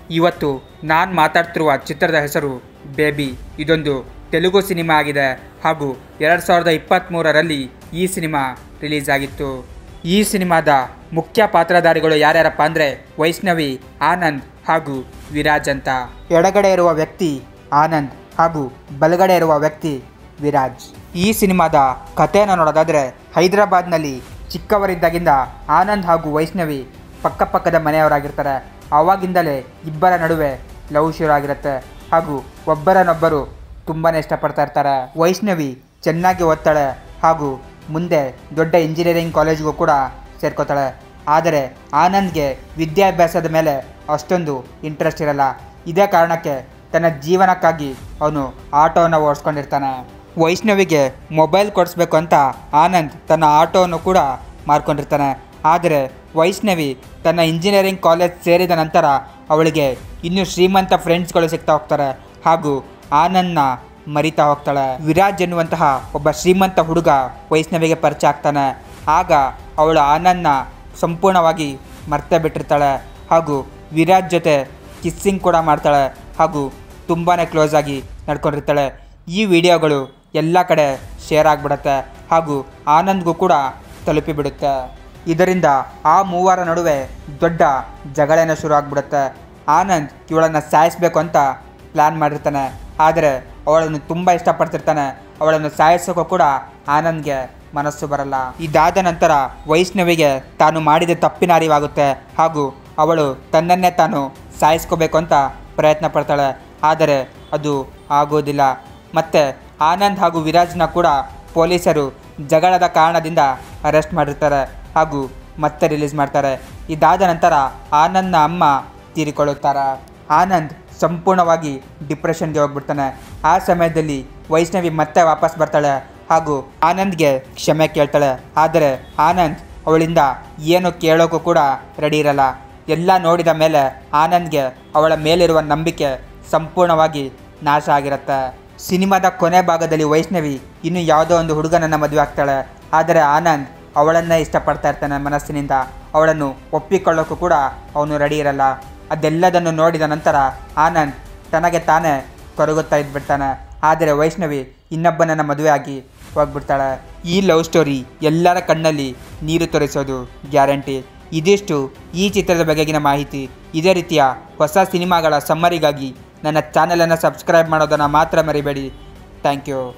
ಇವತ್ತು ನಾನು ಮಾತಾಡ್ತಿರುವ ಚಿತ್ರದ ಹೆಸರು ಬೇಬಿ. ಇದೊಂದು ತೆಲುಗು ಸಿನಿಮಾ ಆಗಿದೆ ಹಾಗೂ ಎರಡು ಸಾವಿರದ ಇಪ್ಪತ್ತ್ಮೂರರಲ್ಲಿ ಈ ಸಿನಿಮಾ ರಿಲೀಸ್ ಆಗಿತ್ತು. ಈ ಸಿನಿಮಾದ ಮುಖ್ಯ ಪಾತ್ರಧಾರಿಗಳು ಯಾರ್ಯಾರಪ್ಪ ಅಂದರೆ ವೈಷ್ಣವಿ, ಆನಂದ್ ಹಾಗೂ ವಿರಾಜ್ ಅಂತ. ಎಡಗಡೆ ಇರುವ ವ್ಯಕ್ತಿ ಆನಂದ್ ಹಾಗೂ ಬಲಗಡೆ ಇರುವ ವ್ಯಕ್ತಿ ವಿರಾಜ್. ಈ ಸಿನಿಮಾದ ಕಥೆಯನ್ನು ನೋಡೋದಾದರೆ ಹೈದರಾಬಾದ್ನಲ್ಲಿ ಚಿಕ್ಕವರಿದ್ದಾಗಿಂದ ಆನಂದ್ ಹಾಗೂ ವೈಷ್ಣವಿ ಪಕ್ಕಪಕ್ಕದ ಮನೆಯವರಾಗಿರ್ತಾರೆ. ಆವಾಗಿಂದಲೇ ಇಬ್ಬರ ನಡುವೆ ಲವ್ ಶುರು ಆಗಿರುತ್ತೆ ಹಾಗೂ ಒಬ್ಬರನ್ನೊಬ್ಬರು ತುಂಬಾ ಇಷ್ಟಪಡ್ತಾ ಇರ್ತಾರೆ. ವೈಷ್ಣವಿ ಚೆನ್ನಾಗಿ ಓದ್ತಾಳೆ ಹಾಗೂ ಮುಂದೆ ದೊಡ್ಡ ಇಂಜಿನಿಯರಿಂಗ್ ಕಾಲೇಜ್ಗೂ ಕೂಡ ಸೇರ್ಕೋತಾಳೆ. ಆದರೆ ಆನಂದ್ಗೆ ವಿದ್ಯಾಭ್ಯಾಸದ ಮೇಲೆ ಅಷ್ಟೊಂದು ಇಂಟ್ರೆಸ್ಟ್ ಇರಲ್ಲ. ಇದೇ ಕಾರಣಕ್ಕೆ ತನ್ನ ಜೀವನಕ್ಕಾಗಿ ಅವನು ಆಟೋವನ್ನು ಓಡಿಸ್ಕೊಂಡಿರ್ತಾನೆ. ವೈಷ್ಣವಿಗೆ ಮೊಬೈಲ್ ಕೊಡಿಸ್ಬೇಕು ಅಂತ ಆನಂದ್ ತನ್ನ ಆಟೋವನ್ನು ಕೂಡ ಮಾರ್ಕೊಂಡಿರ್ತಾನೆ. ಆದರೆ ವೈಷ್ಣವಿ ತನ್ನ ಇಂಜಿನಿಯರಿಂಗ್ ಕಾಲೇಜ್ ಸೇರಿದ ನಂತರ ಅವಳಿಗೆ ಇನ್ನೂ ಶ್ರೀಮಂತ ಫ್ರೆಂಡ್ಸ್ಗಳು ಸಿಗ್ತಾ ಹೋಗ್ತಾರೆ ಹಾಗೂ ಆನಂದ್ನ ಮರಿತಾ ಹೋಗ್ತಾಳೆ. ವಿರಾಜ್ ಎನ್ನುವಂತಹ ಒಬ್ಬ ಶ್ರೀಮಂತ ಹುಡುಗ ವೈಷ್ಣವಿಗೆ ಪರಿಚಯ ಆಗ್ತಾನೆ. ಆಗ ಅವಳು ಆನಂದ್ನ ಸಂಪೂರ್ಣವಾಗಿ ಮರ್ತೇ ಬಿಟ್ಟಿರ್ತಾಳೆ ಹಾಗೂ ವಿರಾಜ್ ಜೊತೆ ಕಿಸ್ಸಿಂಗ್ ಕೂಡ ಮಾಡ್ತಾಳೆ ಹಾಗೂ ತುಂಬಾ ಕ್ಲೋಸ್ ಆಗಿ ನಡ್ಕೊಂಡಿರ್ತಾಳೆ. ಈ ವಿಡಿಯೋಗಳು ಎಲ್ಲ ಕಡೆ ಶೇರ್ ಆಗಿಬಿಡುತ್ತೆ ಹಾಗೂ ಆನಂದ್ಗೂ ಕೂಡ ತಲುಪಿಬಿಡುತ್ತೆ. ಇದರಿಂದ ಆ ಮೂವರ ನಡುವೆ ದೊಡ್ಡ ಜಗಳೇನೋ ಶುರು ಆಗಿಬಿಡುತ್ತೆ. ಆನಂದ್ ಇವಳನ್ನು ಸಾಯಿಸಬೇಕು ಅಂತ ಪ್ಲ್ಯಾನ್ ಮಾಡಿರ್ತಾನೆ. ಆದರೆ ಅವಳನ್ನು ತುಂಬ ಇಷ್ಟಪಡ್ತಿರ್ತಾನೆ. ಅವಳನ್ನು ಸಾಯಿಸೋಕ್ಕೂ ಕೂಡ ಆನಂದ್ಗೆ ಮನಸ್ಸು ಬರಲ್ಲ. ಇದಾದ ನಂತರ ವೈಷ್ಣವಿಗೆ ತಾನು ಮಾಡಿದ ತಪ್ಪಿನ ಅರಿವಾಗುತ್ತೆ ಹಾಗೂ ಅವಳು ತನ್ನನ್ನೇ ತಾನು ಸಾಯಿಸ್ಕೋಬೇಕು ಅಂತ ಪ್ರಯತ್ನ ಪಡ್ತಾಳೆ. ಆದರೆ ಅದು ಆಗೋದಿಲ್ಲ. ಮತ್ತು ಆನಂದ್ ಹಾಗೂ ವಿರಾಜ್ನ ಕೂಡ ಪೊಲೀಸರು ಜಗಳದ ಕಾರಣದಿಂದ ಅರೆಸ್ಟ್ ಮಾಡಿರ್ತಾರೆ ಹಾಗೂ ಮತ್ತೆ ರಿಲೀಸ್ ಮಾಡ್ತಾರೆ. ಇದಾದ ನಂತರ ಆನಂದ್ನ ಅಮ್ಮ ತೀರಿಕೊಳ್ಳುತ್ತಾರೆ. ಆನಂದ್ ಸಂಪೂರ್ಣವಾಗಿ ಡಿಪ್ರೆಷನ್ಗೆ ಹೋಗ್ಬಿಡ್ತಾನೆ. ಆ ಸಮಯದಲ್ಲಿ ವೈಷ್ಣವಿ ಮತ್ತೆ ವಾಪಸ್ ಬರ್ತಾಳೆ ಹಾಗೂ ಆನಂದ್ಗೆ ಕ್ಷಮೆ ಕೇಳ್ತಾಳೆ. ಆದರೆ ಆನಂದ್ ಅವಳಿಂದ ಏನು ಕೇಳೋಕ್ಕೂ ಕೂಡ ರೆಡಿ ಇರಲ್ಲ. ಎಲ್ಲ ನೋಡಿದ ಮೇಲೆ ಆನಂದ್ಗೆ ಅವಳ ಮೇಲಿರುವ ನಂಬಿಕೆ ಸಂಪೂರ್ಣವಾಗಿ ನಾಶ ಆಗಿರುತ್ತೆ. ಸಿನಿಮಾದ ಕೊನೆ ಭಾಗದಲ್ಲಿ ವೈಷ್ಣವಿ ಇನ್ನು ಯಾವುದೋ ಒಂದು ಹುಡುಗನನ್ನು ಮದುವೆ ಆಗ್ತಾಳೆ. ಆದರೆ ಆನಂದ್ ಅವಳನ್ನೇ ಇಷ್ಟಪಡ್ತಾ ಇರ್ತಾನೆ ಮನಸ್ಸಿನಿಂದ. ಅವಳನ್ನು ಒಪ್ಪಿಕೊಳ್ಳೋಕ್ಕೂ ಕೂಡ ಅವನು ರೆಡಿ ಇರಲ್ಲ. ಅದೆಲ್ಲದನ್ನು ನೋಡಿದ ನಂತರ ಆನಂದ್ ತನಗೆ ತಾನೇ ಕೊರಗುತ್ತಾ ಇದ್ಬಿಡ್ತಾನೆ. ಆದರೆ ವೈಷ್ಣವಿ ಇನ್ನೊಬ್ಬನನ್ನು ಮದುವೆ ಆಗಿ ಹೋಗ್ಬಿಡ್ತಾಳೆ. ಈ ಲವ್ ಸ್ಟೋರಿ ಎಲ್ಲರ ಕಣ್ಣಲ್ಲಿ ನೀರು ತೋರಿಸೋದು ಗ್ಯಾರಂಟಿ. ಇದಿಷ್ಟು ಈ ಚಿತ್ರದ ಬಗೆಗಿನ ಮಾಹಿತಿ. ಇದೇ ರೀತಿಯ ಹೊಸ ಸಿನಿಮಾಗಳ ಸಮ್ಮರಿಗಾಗಿ ನನ್ನ ಚಾನಲನ್ನು ಸಬ್ಸ್ಕ್ರೈಬ್ ಮಾಡೋದನ್ನು ಮಾತ್ರ ಮರಿಬೇಡಿ. Thank you.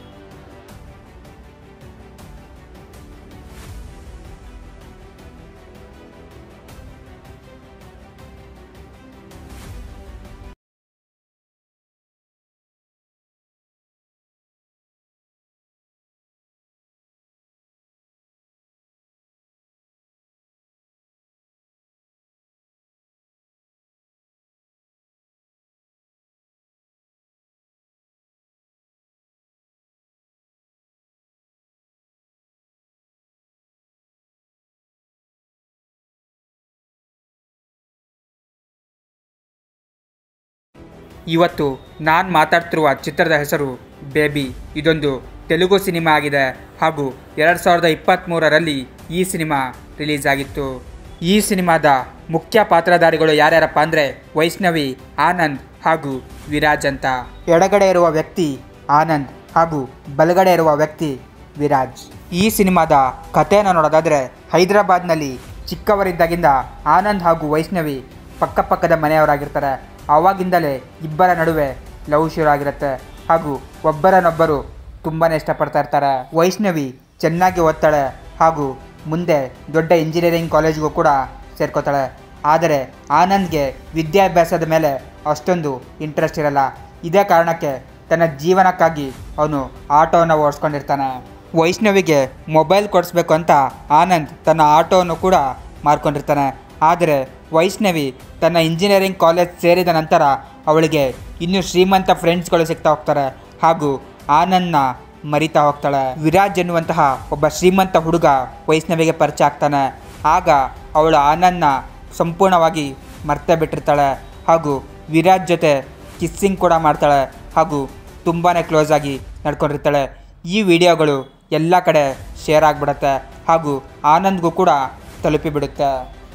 ಇವತ್ತು ನಾನು ಮಾತಾಡ್ತಿರುವ ಚಿತ್ರದ ಹೆಸರು ಬೇಬಿ. ಇದೊಂದು ತೆಲುಗು ಸಿನಿಮಾ ಆಗಿದೆ ಹಾಗೂ ಎರಡು ಸಾವಿರದ ಇಪ್ಪತ್ತ್ಮೂರರಲ್ಲಿ ಈ ಸಿನಿಮಾ ರಿಲೀಸ್ ಆಗಿತ್ತು. ಈ ಸಿನಿಮಾದ ಮುಖ್ಯ ಪಾತ್ರಧಾರಿಗಳು ಯಾರ್ಯಾರಪ್ಪ ಅಂದರೆ ವೈಷ್ಣವಿ, ಆನಂದ್ ಹಾಗೂ ವಿರಾಜ್ ಅಂತ. ಎಡಗಡೆ ಇರುವ ವ್ಯಕ್ತಿ ಆನಂದ್ ಹಾಗೂ ಬಲಗಡೆ ಇರುವ ವ್ಯಕ್ತಿ ವಿರಾಜ್. ಈ ಸಿನಿಮಾದ ಕಥೆಯನ್ನು ನೋಡೋದಾದರೆ ಹೈದರಾಬಾದ್ನಲ್ಲಿ ಚಿಕ್ಕವರಿದ್ದಾಗಿಂದ ಆನಂದ್ ಹಾಗೂ ವೈಷ್ಣವಿ ಪಕ್ಕಪಕ್ಕದ ಮನೆಯವರಾಗಿರ್ತಾರೆ. ಆವಾಗಿಂದಲೇ ಇಬ್ಬರ ನಡುವೆ ಲವ್ ಶುರು ಆಗಿರುತ್ತೆ ಹಾಗೂ ಒಬ್ಬರನ್ನೊಬ್ಬರು ತುಂಬಾ ಇಷ್ಟಪಡ್ತಾ ಇರ್ತಾರೆ. ವೈಷ್ಣವಿ ಚೆನ್ನಾಗಿ ಓದ್ತಾಳೆ ಹಾಗೂ ಮುಂದೆ ದೊಡ್ಡ ಇಂಜಿನಿಯರಿಂಗ್ ಕಾಲೇಜ್ಗೂ ಕೂಡ ಸೇರ್ಕೋತಾಳೆ. ಆದರೆ ಆನಂದ್ಗೆ ವಿದ್ಯಾಭ್ಯಾಸದ ಮೇಲೆ ಅಷ್ಟೊಂದು ಇಂಟ್ರೆಸ್ಟ್ ಇರಲ್ಲ. ಇದೇ ಕಾರಣಕ್ಕೆ ತನ್ನ ಜೀವನಕ್ಕಾಗಿ ಅವನು ಆಟೋವನ್ನು ಓಡಿಸ್ಕೊಂಡಿರ್ತಾನೆ. ವೈಷ್ಣವಿಗೆ ಮೊಬೈಲ್ ಕೊಡಿಸ್ಬೇಕು ಅಂತ ಆನಂದ್ ತನ್ನ ಆಟೋವನ್ನು ಕೂಡ ಮಾರ್ಕೊಂಡಿರ್ತಾನೆ. ಆದರೆ ವೈಷ್ಣವಿ ತನ್ನ ಇಂಜಿನಿಯರಿಂಗ್ ಕಾಲೇಜ್ ಸೇರಿದ ನಂತರ ಅವಳಿಗೆ ಇನ್ನೂ ಶ್ರೀಮಂತ ಫ್ರೆಂಡ್ಸ್ಗಳು ಸಿಗ್ತಾ ಹೋಗ್ತಾರೆ ಹಾಗೂ ಆನಂದ್ನ ಮರಿತಾ ಹೋಗ್ತಾಳೆ. ವಿರಾಜ್ ಎನ್ನುವಂತಹ ಒಬ್ಬ ಶ್ರೀಮಂತ ಹುಡುಗ ವೈಷ್ಣವಿಗೆ ಪರಿಚಯ ಆಗ್ತಾನೆ. ಆಗ ಅವಳು ಆನಂದ್ನ ಸಂಪೂರ್ಣವಾಗಿ ಮರ್ತೇ ಬಿಟ್ಟಿರ್ತಾಳೆ ಹಾಗೂ ವಿರಾಜ್ ಜೊತೆ ಕಿಸ್ಸಿಂಗ್ ಕೂಡ ಮಾಡ್ತಾಳೆ ಹಾಗೂ ತುಂಬಾ ಕ್ಲೋಸ್ ಆಗಿ ನಡ್ಕೊಂಡಿರ್ತಾಳೆ. ಈ ವಿಡಿಯೋಗಳು ಎಲ್ಲ ಕಡೆ ಶೇರ್ ಆಗಿಬಿಡುತ್ತೆ ಹಾಗೂ ಆನಂದ್ಗೂ ಕೂಡ ತಲುಪಿಬಿಡುತ್ತೆ.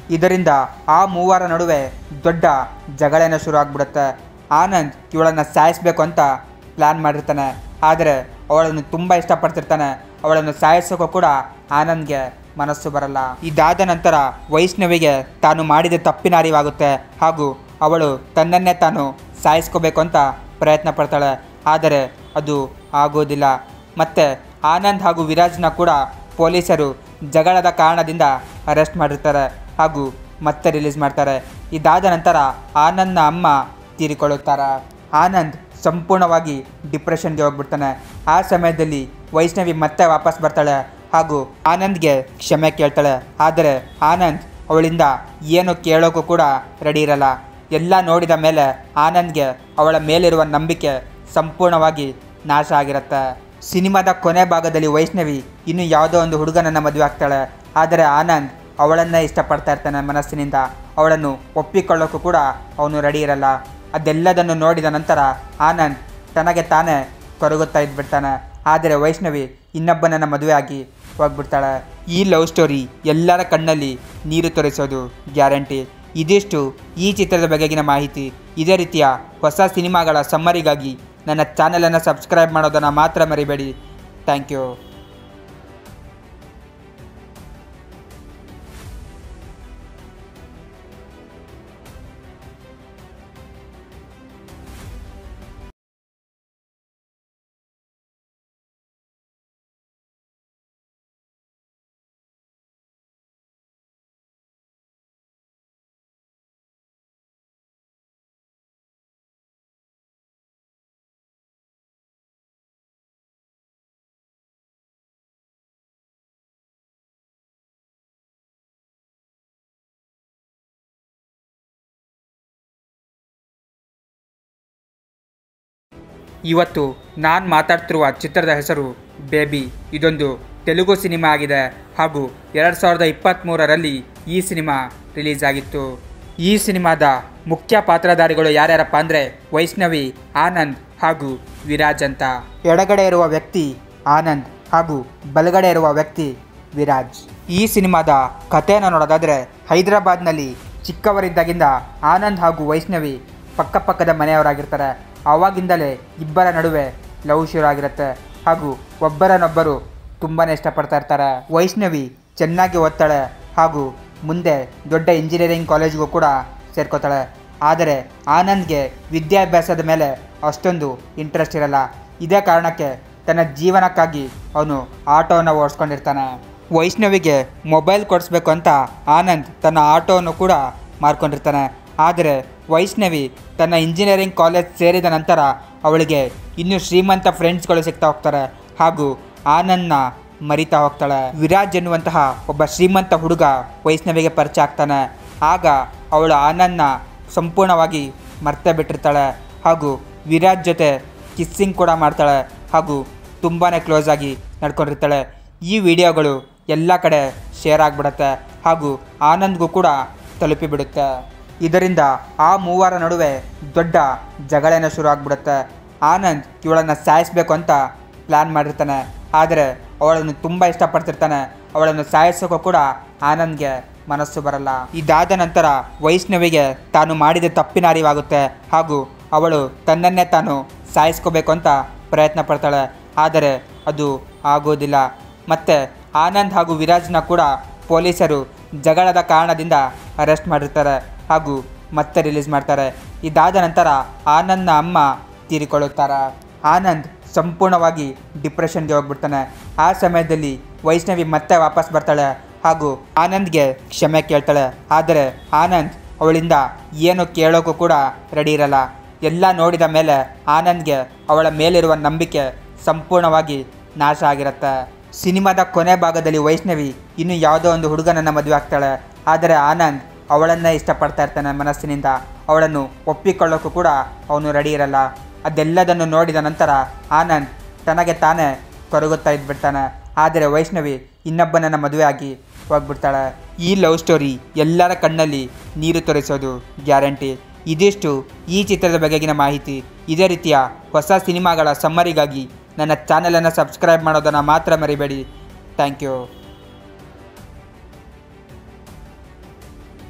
ಇದರಿಂದ ಆ ಮೂವರ ನಡುವೆ ದೊಡ್ಡ ಜಗಳೇನೋ ಶುರು ಆಗ್ಬಿಡುತ್ತೆ. ಆನಂದ್ ಇವಳನ್ನು ಸಾಯಿಸಬೇಕು ಅಂತ ಪ್ಲ್ಯಾನ್ ಮಾಡಿರ್ತಾನೆ. ಆದರೆ ಅವಳನ್ನು ತುಂಬ ಇಷ್ಟಪಡ್ತಿರ್ತಾನೆ. ಅವಳನ್ನು ಸಾಯಿಸೋಕ್ಕೂ ಕೂಡ ಆನಂದ್ಗೆ ಮನಸ್ಸು ಬರಲ್ಲ. ಇದಾದ ನಂತರ ವೈಷ್ಣವಿಗೆ ತಾನು ಮಾಡಿದ ತಪ್ಪಿನ ಅರಿವಾಗುತ್ತೆ ಹಾಗೂ ಅವಳು ತನ್ನನ್ನೇ ತಾನು ಸಾಯಿಸ್ಕೋಬೇಕು ಅಂತ ಪ್ರಯತ್ನ ಪಡ್ತಾಳೆ. ಆದರೆ ಅದು ಆಗೋದಿಲ್ಲ. ಮತ್ತು ಆನಂದ್ ಹಾಗೂ ವಿರಾಜ್ನ ಕೂಡ ಪೊಲೀಸರು ಜಗಳದ ಕಾರಣದಿಂದ ಅರೆಸ್ಟ್ ಮಾಡಿರ್ತಾರೆ ಹಾಗೂ ಮತ್ತೆ ರಿಲೀಸ್ ಮಾಡ್ತಾರೆ. ಇದಾದ ನಂತರ ಆನಂದ್ನ ಅಮ್ಮ ತೀರಿಕೊಳ್ಳುತ್ತಾರೆ. ಆನಂದ್ ಸಂಪೂರ್ಣವಾಗಿ ಡಿಪ್ರೆಷನ್ಗೆ ಹೋಗ್ಬಿಡ್ತಾನೆ. ಆ ಸಮಯದಲ್ಲಿ ವೈಷ್ಣವಿ ಮತ್ತೆ ವಾಪಸ್ ಬರ್ತಾಳೆ ಹಾಗೂ ಆನಂದ್ಗೆ ಕ್ಷಮೆ ಕೇಳ್ತಾಳೆ. ಆದರೆ ಆನಂದ್ ಅವಳಿಂದ ಏನು ಕೇಳೋಕ್ಕೂ ಕೂಡ ರೆಡಿ ಇರಲ್ಲ. ಎಲ್ಲ ನೋಡಿದ ಮೇಲೆ ಆನಂದ್ಗೆ ಅವಳ ಮೇಲಿರುವ ನಂಬಿಕೆ ಸಂಪೂರ್ಣವಾಗಿ ನಾಶ ಆಗಿರುತ್ತೆ. ಸಿನಿಮಾದ ಕೊನೆ ಭಾಗದಲ್ಲಿ ವೈಷ್ಣವಿ ಇನ್ನು ಯಾವುದೋ ಒಂದು ಹುಡುಗನನ್ನು ಮದುವೆ ಆಗ್ತಾಳೆ. ಆದರೆ ಆನಂದ್ ಅವಳನ್ನೇ ಇಷ್ಟಪಡ್ತಾ ಇರ್ತಾನೆ ಮನಸ್ಸಿನಿಂದ. ಅವಳನ್ನು ಒಪ್ಪಿಕೊಳ್ಳೋಕ್ಕೂ ಕೂಡ ಅವನು ರೆಡಿ ಇರಲ್ಲ. ಅದೆಲ್ಲದನ್ನು ನೋಡಿದ ನಂತರ ಆನಂದ್ ತನಗೆ ತಾನೇ ಕೊರಗುತ್ತಾ ಇದ್ಬಿಡ್ತಾನೆ. ಆದರೆ ವೈಷ್ಣವಿ ಇನ್ನೊಬ್ಬನನ್ನು ಮದುವೆ ಆಗಿ ಹೋಗ್ಬಿಡ್ತಾಳೆ. ಈ ಲವ್ ಸ್ಟೋರಿ ಎಲ್ಲರ ಕಣ್ಣಲ್ಲಿ ನೀರು ತೋರಿಸೋದು ಗ್ಯಾರಂಟಿ. ಇದಿಷ್ಟು ಈ ಚಿತ್ರದ ಬಗೆಗಿನ ಮಾಹಿತಿ. ಇದೇ ರೀತಿಯ ಹೊಸ ಸಿನಿಮಾಗಳ ಸಮ್ಮರಿಗಾಗಿ ನನ್ನ ಚಾನಲನ್ನು ಸಬ್ಸ್ಕ್ರೈಬ್ ಮಾಡೋದನ್ನು ಮಾತ್ರ ಮರಿಬೇಡಿ. Thank you. ಇವತ್ತು ನಾನು ಮಾತಾಡ್ತಿರುವ ಚಿತ್ರದ ಹೆಸರು ಬೇಬಿ. ಇದೊಂದು ತೆಲುಗು ಸಿನಿಮಾ ಆಗಿದೆ ಹಾಗೂ ಎರಡು ಸಾವಿರದ ಇಪ್ಪತ್ತ್ಮೂರರಲ್ಲಿ ಈ ಸಿನಿಮಾ ರಿಲೀಸ್ ಆಗಿತ್ತು. ಈ ಸಿನಿಮಾದ ಮುಖ್ಯ ಪಾತ್ರಧಾರಿಗಳು ಯಾರ್ಯಾರಪ್ಪ ಅಂದರೆ ವೈಷ್ಣವಿ, ಆನಂದ್ ಹಾಗೂ ವಿರಾಜ್ ಅಂತ. ಎಡಗಡೆ ಇರುವ ವ್ಯಕ್ತಿ ಆನಂದ್ ಹಾಗೂ ಬಲಗಡೆ ಇರುವ ವ್ಯಕ್ತಿ ವಿರಾಜ್. ಈ ಸಿನಿಮಾದ ಕಥೆಯನ್ನು ನೋಡೋದಾದರೆ ಹೈದರಾಬಾದ್ನಲ್ಲಿ ಚಿಕ್ಕವರಿದ್ದಾಗಿಂದ ಆನಂದ್ ಹಾಗೂ ವೈಷ್ಣವಿ ಪಕ್ಕಪಕ್ಕದ ಮನೆಯವರಾಗಿರ್ತಾರೆ. ಆವಾಗಿಂದಲೇ ಇಬ್ಬರ ನಡುವೆ ಲವ್ ಶುರು ಆಗಿರುತ್ತೆ ಹಾಗೂ ಒಬ್ಬರನ್ನೊಬ್ಬರು ತುಂಬಾ ಇಷ್ಟಪಡ್ತಾ ಇರ್ತಾರೆ. ವೈಷ್ಣವಿ ಚೆನ್ನಾಗಿ ಓದ್ತಾಳೆ ಹಾಗೂ ಮುಂದೆ ದೊಡ್ಡ ಇಂಜಿನಿಯರಿಂಗ್ ಕಾಲೇಜ್ಗೂ ಕೂಡ ಸೇರ್ಕೋತಾಳೆ. ಆದರೆ ಆನಂದ್ಗೆ ವಿದ್ಯಾಭ್ಯಾಸದ ಮೇಲೆ ಅಷ್ಟೊಂದು ಇಂಟ್ರೆಸ್ಟ್ ಇರಲ್ಲ. ಇದೇ ಕಾರಣಕ್ಕೆ ತನ್ನ ಜೀವನಕ್ಕಾಗಿ ಅವನು ಆಟೋವನ್ನು ಓಡಿಸ್ಕೊಂಡಿರ್ತಾನೆ. ವೈಷ್ಣವಿಗೆ ಮೊಬೈಲ್ ಕೊಡಿಸ್ಬೇಕು ಅಂತ ಆನಂದ್ ತನ್ನ ಆಟೋವನ್ನು ಕೂಡ ಮಾರ್ಕೊಂಡಿರ್ತಾನೆ. ಆದರೆ ವೈಷ್ಣವಿ ತನ್ನ ಇಂಜಿನಿಯರಿಂಗ್ ಕಾಲೇಜ್ ಸೇರಿದ ನಂತರ ಅವಳಿಗೆ ಇನ್ನೂ ಶ್ರೀಮಂತ ಫ್ರೆಂಡ್ಸ್ಗಳು ಸಿಗ್ತಾ ಹೋಗ್ತಾರೆ ಹಾಗೂ ಆನಂದ್ನ ಮರಿತಾ ಹೋಗ್ತಾಳೆ. ವಿರಾಜ್ ಎನ್ನುವಂತಹ ಒಬ್ಬ ಶ್ರೀಮಂತ ಹುಡುಗ ವೈಷ್ಣವಿಗೆ ಪರಿಚಯ ಆಗ್ತಾನೆ. ಆಗ ಅವಳು ಆನಂದ್ನ ಸಂಪೂರ್ಣವಾಗಿ ಮರ್ತೇ ಬಿಟ್ಟಿರ್ತಾಳೆ ಹಾಗೂ ವಿರಾಜ್ ಜೊತೆ ಕಿಸ್ಸಿಂಗ್ ಕೂಡ ಮಾಡ್ತಾಳೆ ಹಾಗೂ ತುಂಬಾ ಕ್ಲೋಸ್ ಆಗಿ ನಡ್ಕೊಂಡಿರ್ತಾಳೆ. ಈ ವಿಡಿಯೋಗಳು ಎಲ್ಲ ಕಡೆ ಶೇರ್ ಆಗಿಬಿಡುತ್ತೆ ಹಾಗೂ ಆನಂದ್ಗೂ ಕೂಡ ತಲುಪಿಬಿಡುತ್ತೆ. ಇದರಿಂದ ಆ ಮೂವರ ನಡುವೆ ದೊಡ್ಡ ಜಗಳೇನೋ ಶುರು ಆಗ್ಬಿಡುತ್ತೆ. ಆನಂದ್ ಇವಳನ್ನು ಸಾಯಿಸಬೇಕು ಅಂತ ಪ್ಲ್ಯಾನ್ ಮಾಡಿರ್ತಾನೆ. ಆದರೆ ಅವಳನ್ನು ತುಂಬ ಇಷ್ಟಪಡ್ತಿರ್ತಾನೆ. ಅವಳನ್ನು ಸಾಯಿಸೋಕ್ಕೂ ಕೂಡ ಆನಂದ್ಗೆ ಮನಸ್ಸು ಬರಲ್ಲ. ಇದಾದ ನಂತರ ವೈಷ್ಣವಿಗೆ ತಾನು ಮಾಡಿದ ತಪ್ಪಿನ ಅರಿವಾಗುತ್ತೆ ಹಾಗೂ ಅವಳು ತನ್ನನ್ನೇ ತಾನು ಸಾಯಿಸ್ಕೋಬೇಕು ಅಂತ ಪ್ರಯತ್ನ ಪಡ್ತಾಳೆ. ಆದರೆ ಅದು ಆಗೋದಿಲ್ಲ. ಮತ್ತು ಆನಂದ್ ಹಾಗೂ ವಿರಾಜ್ನ ಕೂಡ ಪೊಲೀಸರು ಜಗಳದ ಕಾರಣದಿಂದ ಅರೆಸ್ಟ್ ಮಾಡಿರ್ತಾರೆ ಹಾಗೂ ಮತ್ತೆ ರಿಲೀಸ್ ಮಾಡ್ತಾರೆ. ಇದಾದ ನಂತರ ಆನಂದ್ನ ಅಮ್ಮ ತೀರಿಕೊಳ್ಳುತ್ತಾರೆ. ಆನಂದ್ ಸಂಪೂರ್ಣವಾಗಿ ಡಿಪ್ರೆಷನ್ಗೆ ಹೋಗ್ಬಿಡ್ತಾನೆ. ಆ ಸಮಯದಲ್ಲಿ ವೈಷ್ಣವಿ ಮತ್ತೆ ವಾಪಸ್ ಬರ್ತಾಳೆ ಹಾಗೂ ಆನಂದ್ಗೆ ಕ್ಷಮೆ ಕೇಳ್ತಾಳೆ. ಆದರೆ ಆನಂದ್ ಅವಳಿಂದ ಏನು ಕೇಳೋಕ್ಕೂ ಕೂಡ ರೆಡಿ ಇರಲ್ಲ. ಎಲ್ಲ ನೋಡಿದ ಮೇಲೆ ಆನಂದ್ಗೆ ಅವಳ ಮೇಲಿರುವ ನಂಬಿಕೆ ಸಂಪೂರ್ಣವಾಗಿ ನಾಶ ಆಗಿರುತ್ತೆ. ಸಿನಿಮಾದ ಕೊನೆ ಭಾಗದಲ್ಲಿ ವೈಷ್ಣವಿ ಇನ್ನು ಯಾವುದೋ ಒಂದು ಹುಡುಗನನ್ನು ಮದುವೆ ಆಗ್ತಾಳೆ. ಆದರೆ ಆನಂದ್ ಅವಳನ್ನೇ ಇಷ್ಟಪಡ್ತಾ ಇರ್ತಾನೆ ಮನಸ್ಸಿನಿಂದ. ಅವಳನ್ನು ಒಪ್ಪಿಕೊಳ್ಳೋಕ್ಕೂ ಕೂಡ ಅವನು ರೆಡಿ ಇರಲ್ಲ. ಅದೆಲ್ಲದನ್ನು ನೋಡಿದ ನಂತರ ಆನಂದ್ ತನಗೆ ತಾನೇ ಕೊರಗುತ್ತಾ ಇದ್ಬಿಡ್ತಾನೆ. ಆದರೆ ವೈಷ್ಣವಿ ಇನ್ನೊಬ್ಬನನ್ನು ಮದುವೆ ಆಗಿ ಹೋಗ್ಬಿಡ್ತಾಳೆ. ಈ ಲವ್ ಸ್ಟೋರಿ ಎಲ್ಲರ ಕಣ್ಣಲ್ಲಿ ನೀರು ತೋರಿಸೋದು ಗ್ಯಾರಂಟಿ. ಇದಿಷ್ಟು ಈ ಚಿತ್ರದ ಬಗೆಗಿನ ಮಾಹಿತಿ. ಇದೇ ರೀತಿಯ ಹೊಸ ಸಿನಿಮಾಗಳ ಸಮ್ಮರಿಗಾಗಿ ನನ್ನ ಚಾನಲನ್ನು ಸಬ್ಸ್ಕ್ರೈಬ್ ಮಾಡೋದನ್ನು ಮಾತ್ರ ಮರಿಬೇಡಿ. Thank you.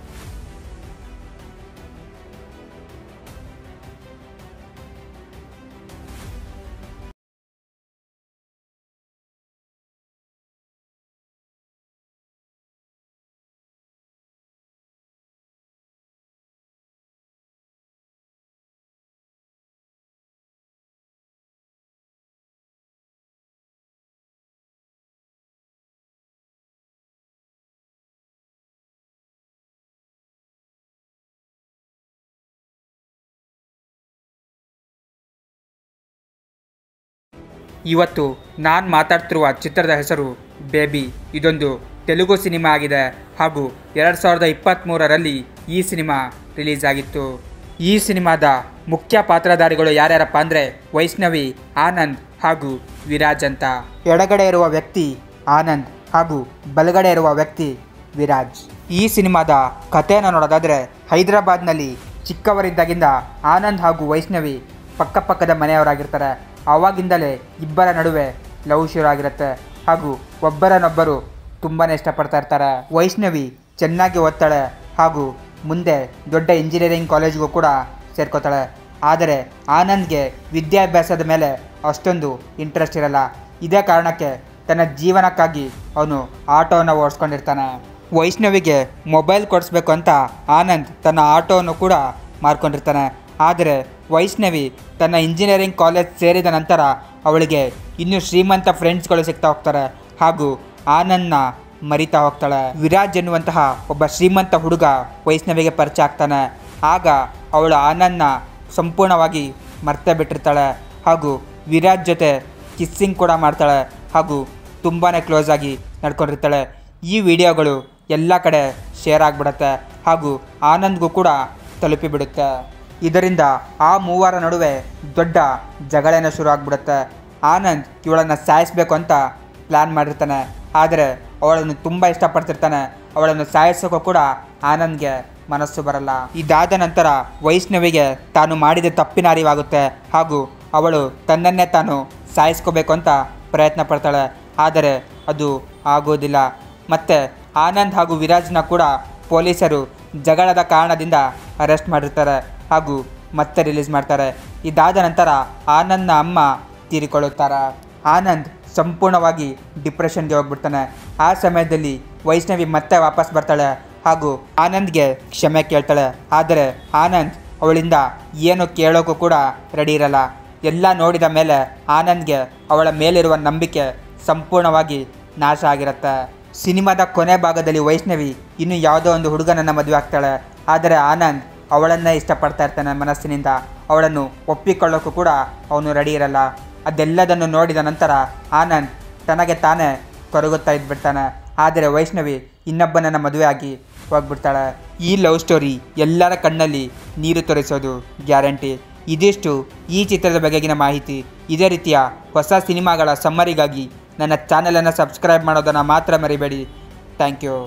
ಇವತ್ತು ನಾನು ಮಾತಾಡ್ತಿರುವ ಚಿತ್ರದ ಹೆಸರು ಬೇಬಿ. ಇದೊಂದು ತೆಲುಗು ಸಿನಿಮಾ ಆಗಿದೆ ಹಾಗೂ ಎರಡು ಸಾವಿರದ ಇಪ್ಪತ್ತ್ಮೂರರಲ್ಲಿ ಈ ಸಿನಿಮಾ ರಿಲೀಸ್ ಆಗಿತ್ತು. ಈ ಸಿನಿಮಾದ ಮುಖ್ಯ ಪಾತ್ರಧಾರಿಗಳು ಯಾರ್ಯಾರಪ್ಪ ಅಂದರೆ ವೈಷ್ಣವಿ, ಆನಂದ್ ಹಾಗೂ ವಿರಾಜ್ ಅಂತ. ಎಡಗಡೆ ಇರುವ ವ್ಯಕ್ತಿ ಆನಂದ್ ಹಾಗೂ ಬಲಗಡೆ ಇರುವ ವ್ಯಕ್ತಿ ವಿರಾಜ್. ಈ ಸಿನಿಮಾದ ಕಥೆಯನ್ನು ನೋಡೋದಾದರೆ ಹೈದರಾಬಾದ್ನಲ್ಲಿ ಚಿಕ್ಕವರಿದ್ದಾಗಿಂದ ಆನಂದ್ ಹಾಗೂ ವೈಷ್ಣವಿ ಪಕ್ಕಪಕ್ಕದ ಮನೆಯವರಾಗಿರ್ತಾರೆ. ಆವಾಗಿಂದಲೇ ಇಬ್ಬರ ನಡುವೆ ಲವ್ ಶುರು ಆಗಿರುತ್ತೆ ಹಾಗೂ ಒಬ್ಬರನ್ನೊಬ್ಬರು ತುಂಬಾ ಇಷ್ಟಪಡ್ತಾ ಇರ್ತಾರೆ. ವೈಷ್ಣವಿ ಚೆನ್ನಾಗಿ ಓದ್ತಾಳೆ ಹಾಗೂ ಮುಂದೆ ದೊಡ್ಡ ಇಂಜಿನಿಯರಿಂಗ್ ಕಾಲೇಜ್ಗೂ ಕೂಡ ಸೇರ್ಕೋತಾಳೆ. ಆದರೆ ಆನಂದ್ಗೆ ವಿದ್ಯಾಭ್ಯಾಸದ ಮೇಲೆ ಅಷ್ಟೊಂದು ಇಂಟ್ರೆಸ್ಟ್ ಇರಲ್ಲ. ಇದೇ ಕಾರಣಕ್ಕೆ ತನ್ನ ಜೀವನಕ್ಕಾಗಿ ಅವನು ಆಟೋವನ್ನು ಓಡಿಸ್ಕೊಂಡಿರ್ತಾನೆ. ವೈಷ್ಣವಿಗೆ ಮೊಬೈಲ್ ಕೊಡಿಸ್ಬೇಕು ಅಂತ ಆನಂದ್ ತನ್ನ ಆಟೋವನ್ನು ಕೂಡ ಮಾರ್ಕೊಂಡಿರ್ತಾನೆ. ಆದರೆ ವೈಷ್ಣವಿ ತನ್ನ ಇಂಜಿನಿಯರಿಂಗ್ ಕಾಲೇಜ್ ಸೇರಿದ ನಂತರ ಅವಳಿಗೆ ಇನ್ನೂ ಶ್ರೀಮಂತ ಫ್ರೆಂಡ್ಸ್ಗಳು ಸಿಗ್ತಾ ಹೋಗ್ತಾರೆ ಹಾಗೂ ಆನಂದ್ನ ಮರಿತಾ ಹೋಗ್ತಾಳೆ. ವಿರಾಜ್ ಎನ್ನುವಂತಹ ಒಬ್ಬ ಶ್ರೀಮಂತ ಹುಡುಗ ವೈಷ್ಣವಿಗೆ ಪರಿಚಯ ಆಗ್ತಾನೆ. ಆಗ ಅವಳು ಆನಂದ್ನ ಸಂಪೂರ್ಣವಾಗಿ ಮರ್ತೇ ಬಿಟ್ಟಿರ್ತಾಳೆ ಹಾಗೂ ವಿರಾಜ್ ಜೊತೆ ಕಿಸ್ಸಿಂಗ್ ಕೂಡ ಮಾಡ್ತಾಳೆ ಹಾಗೂ ತುಂಬಾ ಕ್ಲೋಸ್ ಆಗಿ ನಡ್ಕೊಂಡಿರ್ತಾಳೆ. ಈ ವಿಡಿಯೋಗಳು ಎಲ್ಲ ಕಡೆ ಶೇರ್ ಆಗಿಬಿಡುತ್ತೆ ಹಾಗೂ ಆನಂದ್ಗೂ ಕೂಡ ತಲುಪಿಬಿಡುತ್ತೆ. ಇದರಿಂದ ಆ ಮೂವರ ನಡುವೆ ದೊಡ್ಡ ಜಗಳೇನೋ ಶುರು ಆಗಿಬಿಡುತ್ತೆ. ಆನಂದ್ ಇವಳನ್ನು ಸಾಯಿಸಬೇಕು ಅಂತ ಪ್ಲ್ಯಾನ್ ಮಾಡಿರ್ತಾನೆ. ಆದರೆ ಅವಳನ್ನು ತುಂಬ ಇಷ್ಟಪಡ್ತಿರ್ತಾನೆ. ಅವಳನ್ನು ಸಾಯಿಸೋಕ್ಕೂ ಕೂಡ ಆನಂದ್ಗೆ ಮನಸ್ಸು ಬರಲ್ಲ. ಇದಾದ ನಂತರ ವೈಷ್ಣವಿಗೆ ತಾನು ಮಾಡಿದ ತಪ್ಪಿನ ಅರಿವಾಗುತ್ತೆ ಹಾಗೂ ಅವಳು ತನ್ನನ್ನೇ ತಾನು ಸಾಯಿಸ್ಕೋಬೇಕು ಅಂತ ಪ್ರಯತ್ನ ಪಡ್ತಾಳೆ. ಆದರೆ ಅದು ಆಗೋದಿಲ್ಲ. ಮತ್ತು ಆನಂದ್ ಹಾಗೂ ವಿರಾಜ್ನ ಕೂಡ ಪೊಲೀಸರು ಜಗಳದ ಕಾರಣದಿಂದ ಅರೆಸ್ಟ್ ಮಾಡಿರ್ತಾರೆ ಹಾಗೂ ಮತ್ತೆ ರಿಲೀಸ್ ಮಾಡ್ತಾರೆ. ಇದಾದ ನಂತರ ಆನಂದ್ನ ಅಮ್ಮ ತೀರಿಕೊಳ್ಳುತ್ತಾರೆ. ಆನಂದ್ ಸಂಪೂರ್ಣವಾಗಿ ಡಿಪ್ರೆಷನ್ಗೆ ಹೋಗ್ಬಿಡ್ತಾನೆ. ಆ ಸಮಯದಲ್ಲಿ ವೈಷ್ಣವಿ ಮತ್ತೆ ವಾಪಸ್ ಬರ್ತಾಳೆ ಹಾಗೂ ಆನಂದ್ಗೆ ಕ್ಷಮೆ ಕೇಳ್ತಾಳೆ. ಆದರೆ ಆನಂದ್ ಅವಳಿಂದ ಏನು ಕೇಳೋಕ್ಕೂ ಕೂಡ ರೆಡಿ ಇರಲ್ಲ. ಎಲ್ಲ ನೋಡಿದ ಮೇಲೆ ಆನಂದ್ಗೆ ಅವಳ ಮೇಲಿರುವ ನಂಬಿಕೆ ಸಂಪೂರ್ಣವಾಗಿ ನಾಶ ಆಗಿರುತ್ತೆ. ಸಿನಿಮಾದ ಕೊನೆ ಭಾಗದಲ್ಲಿ ವೈಷ್ಣವಿ ಇನ್ನು ಯಾವುದೋ ಒಂದು ಹುಡುಗನನ್ನು ಮದುವೆ ಆಗ್ತಾಳೆ. ಆದರೆ ಆನಂದ್ ಅವಳನ್ನೇ ಇಷ್ಟಪಡ್ತಾ ಇರ್ತಾನೆ ಮನಸ್ಸಿನಿಂದ. ಅವಳನ್ನು ಒಪ್ಪಿಕೊಳ್ಳೋಕ್ಕೂ ಕೂಡ ಅವನು ರೆಡಿ ಇರಲ್ಲ. ಅದೆಲ್ಲದನ್ನು ನೋಡಿದ ನಂತರ ಆನಂದ್ ತನಗೆ ತಾನೇ ಕೊರಗುತ್ತಾ ಇದ್ಬಿಡ್ತಾನೆ. ಆದರೆ ವೈಷ್ಣವಿ ಇನ್ನೊಬ್ಬನನ್ನು ಮದುವೆ ಆಗಿ ಹೋಗ್ಬಿಡ್ತಾಳೆ. ಈ ಲವ್ ಸ್ಟೋರಿ ಎಲ್ಲರ ಕಣ್ಣಲ್ಲಿ ನೀರು ತೋರಿಸೋದು ಗ್ಯಾರಂಟಿ. ಇದಿಷ್ಟು ಈ ಚಿತ್ರದ ಬಗೆಗಿನ ಮಾಹಿತಿ. ಇದೇ ರೀತಿಯ ಹೊಸ ಸಿನಿಮಾಗಳ ಸಮ್ಮರಿಗಾಗಿ ನನ್ನ ಚಾನಲನ್ನು ಸಬ್ಸ್ಕ್ರೈಬ್ ಮಾಡೋದನ್ನು ಮಾತ್ರ ಮರಿಬೇಡಿ. Thank you.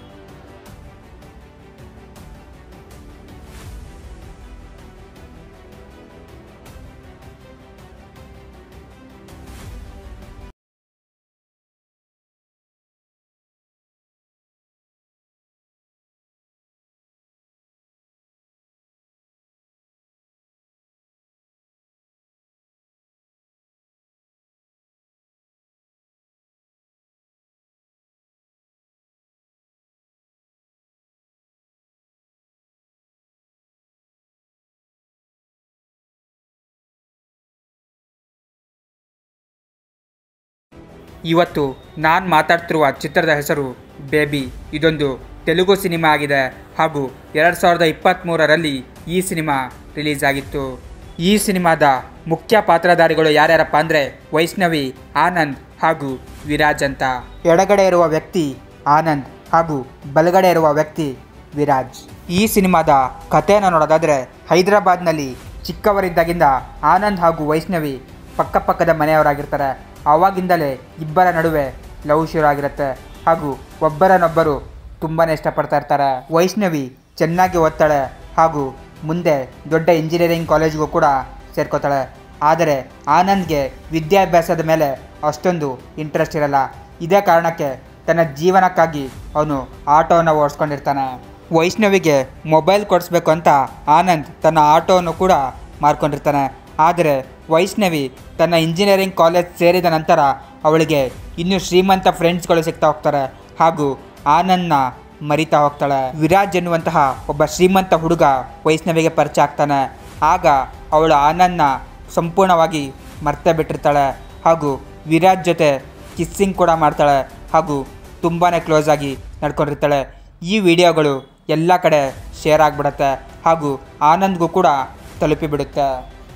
ಇವತ್ತು ನಾನು ಮಾತಾಡ್ತಿರುವ ಚಿತ್ರದ ಹೆಸರು ಬೇಬಿ. ಇದೊಂದು ತೆಲುಗು ಸಿನಿಮಾ ಆಗಿದೆ ಹಾಗೂ ಎರಡು ಸಾವಿರದ ಇಪ್ಪತ್ತ್ಮೂರರಲ್ಲಿ ಈ ಸಿನಿಮಾ ರಿಲೀಸ್ ಆಗಿತ್ತು. ಈ ಸಿನಿಮಾದ ಮುಖ್ಯ ಪಾತ್ರಧಾರಿಗಳು ಯಾರ್ಯಾರಪ್ಪ ಅಂದರೆ ವೈಷ್ಣವಿ, ಆನಂದ್ ಹಾಗೂ ವಿರಾಜ್ ಅಂತ. ಎಡಗಡೆ ಇರುವ ವ್ಯಕ್ತಿ ಆನಂದ್ ಹಾಗೂ ಬಲಗಡೆ ಇರುವ ವ್ಯಕ್ತಿ ವಿರಾಜ್. ಈ ಸಿನಿಮಾದ ಕಥೆಯನ್ನು ನೋಡೋದಾದರೆ ಹೈದರಾಬಾದ್ನಲ್ಲಿ ಚಿಕ್ಕವರಿದ್ದಾಗಿಂದ ಆನಂದ್ ಹಾಗೂ ವೈಷ್ಣವಿ ಪಕ್ಕಪಕ್ಕದ ಮನೆಯವರಾಗಿರ್ತಾರೆ. ಆವಾಗಿಂದಲೇ ಇಬ್ಬರ ನಡುವೆ ಲವ್ ಶುರು ಆಗಿರುತ್ತೆ ಹಾಗೂ ಒಬ್ಬರನ್ನೊಬ್ಬರು ತುಂಬಾ ಇಷ್ಟಪಡ್ತಾ ಇರ್ತಾರೆ. ವೈಷ್ಣವಿ ಚೆನ್ನಾಗಿ ಓದ್ತಾಳೆ ಹಾಗೂ ಮುಂದೆ ದೊಡ್ಡ ಇಂಜಿನಿಯರಿಂಗ್ ಕಾಲೇಜ್ಗೂ ಕೂಡ ಸೇರ್ಕೋತಾಳೆ. ಆದರೆ ಆನಂದ್ಗೆ ವಿದ್ಯಾಭ್ಯಾಸದ ಮೇಲೆ ಅಷ್ಟೊಂದು ಇಂಟ್ರೆಸ್ಟ್ ಇರಲ್ಲ. ಇದೇ ಕಾರಣಕ್ಕೆ ತನ್ನ ಜೀವನಕ್ಕಾಗಿ ಅವನು ಆಟೋವನ್ನು ಓಡಿಸ್ಕೊಂಡಿರ್ತಾನೆ. ವೈಷ್ಣವಿಗೆ ಮೊಬೈಲ್ ಕೊಡಿಸ್ಬೇಕು ಅಂತ ಆನಂದ್ ತನ್ನ ಆಟೋವನ್ನು ಕೂಡ ಮಾರ್ಕೊಂಡಿರ್ತಾನೆ. ಆದರೆ ವೈಷ್ಣವಿ ತನ್ನ ಇಂಜಿನಿಯರಿಂಗ್ ಕಾಲೇಜ್ ಸೇರಿದ ನಂತರ ಅವಳಿಗೆ ಇನ್ನೂ ಶ್ರೀಮಂತ ಫ್ರೆಂಡ್ಸ್ಗಳು ಸಿಗ್ತಾ ಹೋಗ್ತಾರೆ ಹಾಗೂ ಆನಂದ್ನ ಮರಿತಾ ಹೋಗ್ತಾಳೆ. ವಿರಾಜ್ ಎನ್ನುವಂತಹ ಒಬ್ಬ ಶ್ರೀಮಂತ ಹುಡುಗ ವೈಷ್ಣವಿಗೆ ಪರಿಚಯ ಆಗ್ತಾನೆ. ಆಗ ಅವಳು ಆನಂದ್ನ ಸಂಪೂರ್ಣವಾಗಿ ಮರ್ತೇ ಬಿಟ್ಟಿರ್ತಾಳೆ ಹಾಗೂ ವಿರಾಜ್ ಜೊತೆ ಕಿಸ್ಸಿಂಗ್ ಕೂಡ ಮಾಡ್ತಾಳೆ ಹಾಗೂ ತುಂಬಾ ಕ್ಲೋಸ್ ಆಗಿ ನಡ್ಕೊಂಡಿರ್ತಾಳೆ. ಈ ವಿಡಿಯೋಗಳು ಎಲ್ಲ ಕಡೆ ಶೇರ್ ಆಗಿಬಿಡುತ್ತೆ ಹಾಗೂ ಆನಂದ್ಗೂ ಕೂಡ ತಲುಪಿಬಿಡುತ್ತೆ.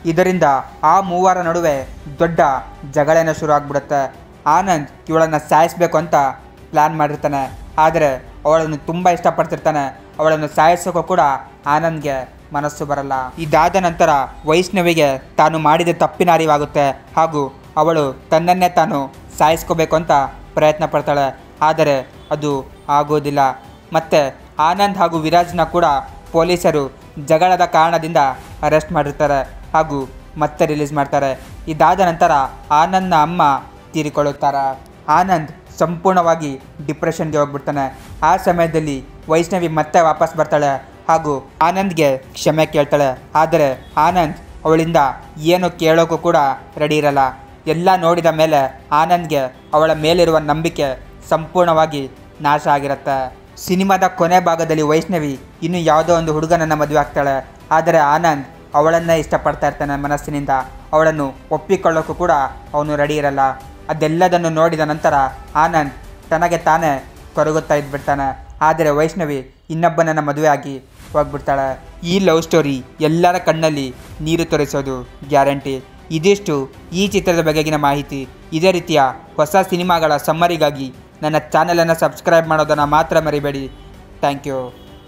ಇದರಿಂದ ಆ ಮೂವರ ನಡುವೆ ದೊಡ್ಡ ಜಗಳೇನೋ ಶುರು ಆಗ್ಬಿಡುತ್ತೆ. ಆನಂದ್ ಇವಳನ್ನು ಸಾಯಿಸಬೇಕು ಅಂತ ಪ್ಲ್ಯಾನ್ ಮಾಡಿರ್ತಾನೆ. ಆದರೆ ಅವಳನ್ನು ತುಂಬ ಇಷ್ಟಪಡ್ತಿರ್ತಾನೆ. ಅವಳನ್ನು ಸಾಯಿಸೋಕ್ಕೂ ಕೂಡ ಆನಂದ್ಗೆ ಮನಸ್ಸು ಬರಲ್ಲ. ಇದಾದ ನಂತರ ವೈಷ್ಣವಿಗೆ ತಾನು ಮಾಡಿದ ತಪ್ಪಿನ ಅರಿವಾಗುತ್ತೆ ಹಾಗೂ ಅವಳು ತನ್ನನ್ನೇ ತಾನು ಸಾಯಿಸ್ಕೋಬೇಕು ಅಂತ ಪ್ರಯತ್ನ ಪಡ್ತಾಳೆ. ಆದರೆ ಅದು ಆಗೋದಿಲ್ಲ. ಮತ್ತು ಆನಂದ್ ಹಾಗೂ ವಿರಾಜ್ನ ಕೂಡ ಪೊಲೀಸರು ಜಗಳದ ಕಾರಣದಿಂದ ಅರೆಸ್ಟ್ ಮಾಡಿರ್ತಾರೆ ಹಾಗೂ ಮತ್ತೆ ರಿಲೀಸ್ ಮಾಡ್ತಾರೆ. ಇದಾದ ನಂತರ ಆನಂದ್ನ ಅಮ್ಮ ತೀರಿಕೊಳ್ಳುತ್ತಾರೆ. ಆನಂದ್ ಸಂಪೂರ್ಣವಾಗಿ ಡಿಪ್ರೆಷನ್ಗೆ ಹೋಗ್ಬಿಡ್ತಾನೆ. ಆ ಸಮಯದಲ್ಲಿ ವೈಷ್ಣವಿ ಮತ್ತೆ ವಾಪಸ್ ಬರ್ತಾಳೆ ಹಾಗೂ ಆನಂದ್ಗೆ ಕ್ಷಮೆ ಕೇಳ್ತಾಳೆ. ಆದರೆ ಆನಂದ್ ಅವಳಿಂದ ಏನು ಕೇಳೋಕ್ಕೂ ಕೂಡ ರೆಡಿ ಇರಲ್ಲ. ಎಲ್ಲ ನೋಡಿದ ಮೇಲೆ ಆನಂದ್ಗೆ ಅವಳ ಮೇಲಿರುವ ನಂಬಿಕೆ ಸಂಪೂರ್ಣವಾಗಿ ನಾಶ ಆಗಿರುತ್ತೆ. ಸಿನಿಮಾದ ಕೊನೆ ಭಾಗದಲ್ಲಿ ವೈಷ್ಣವಿ ಇನ್ನು ಯಾವುದೋ ಒಂದು ಹುಡುಗನನ್ನು ಮದುವೆ ಆಗ್ತಾಳೆ. ಆದರೆ ಆನಂದ್ ಅವಳನ್ನೇ ಇಷ್ಟಪಡ್ತಾ ಇರ್ತಾನೆ ಮನಸ್ಸಿನಿಂದ. ಅವಳನ್ನು ಒಪ್ಪಿಕೊಳ್ಳೋಕ್ಕೂ ಕೂಡ ಅವನು ರೆಡಿ ಇರಲ್ಲ. ಅದೆಲ್ಲದನ್ನು ನೋಡಿದ ನಂತರ ಆನಂದ್ ತನಗೆ ತಾನೇ ಕೊರಗುತ್ತಾ ಇದ್ಬಿಡ್ತಾನೆ. ಆದರೆ ವೈಷ್ಣವಿ ಇನ್ನೊಬ್ಬನನ್ನು ಮದುವೆ ಆಗಿ ಹೋಗ್ಬಿಡ್ತಾಳೆ. ಈ ಲವ್ ಸ್ಟೋರಿ ಎಲ್ಲರ ಕಣ್ಣಲ್ಲಿ ನೀರು ತೋರಿಸೋದು ಗ್ಯಾರಂಟಿ. ಇದಿಷ್ಟು ಈ ಚಿತ್ರದ ಬಗೆಗಿನ ಮಾಹಿತಿ. ಇದೇ ರೀತಿಯ ಹೊಸ ಸಿನಿಮಾಗಳ ಸಮ್ಮರಿಗಾಗಿ ನನ್ನ ಚಾನಲನ್ನು ಸಬ್ಸ್ಕ್ರೈಬ್ ಮಾಡೋದನ್ನು ಮಾತ್ರ ಮರಿಬೇಡಿ. Thank you.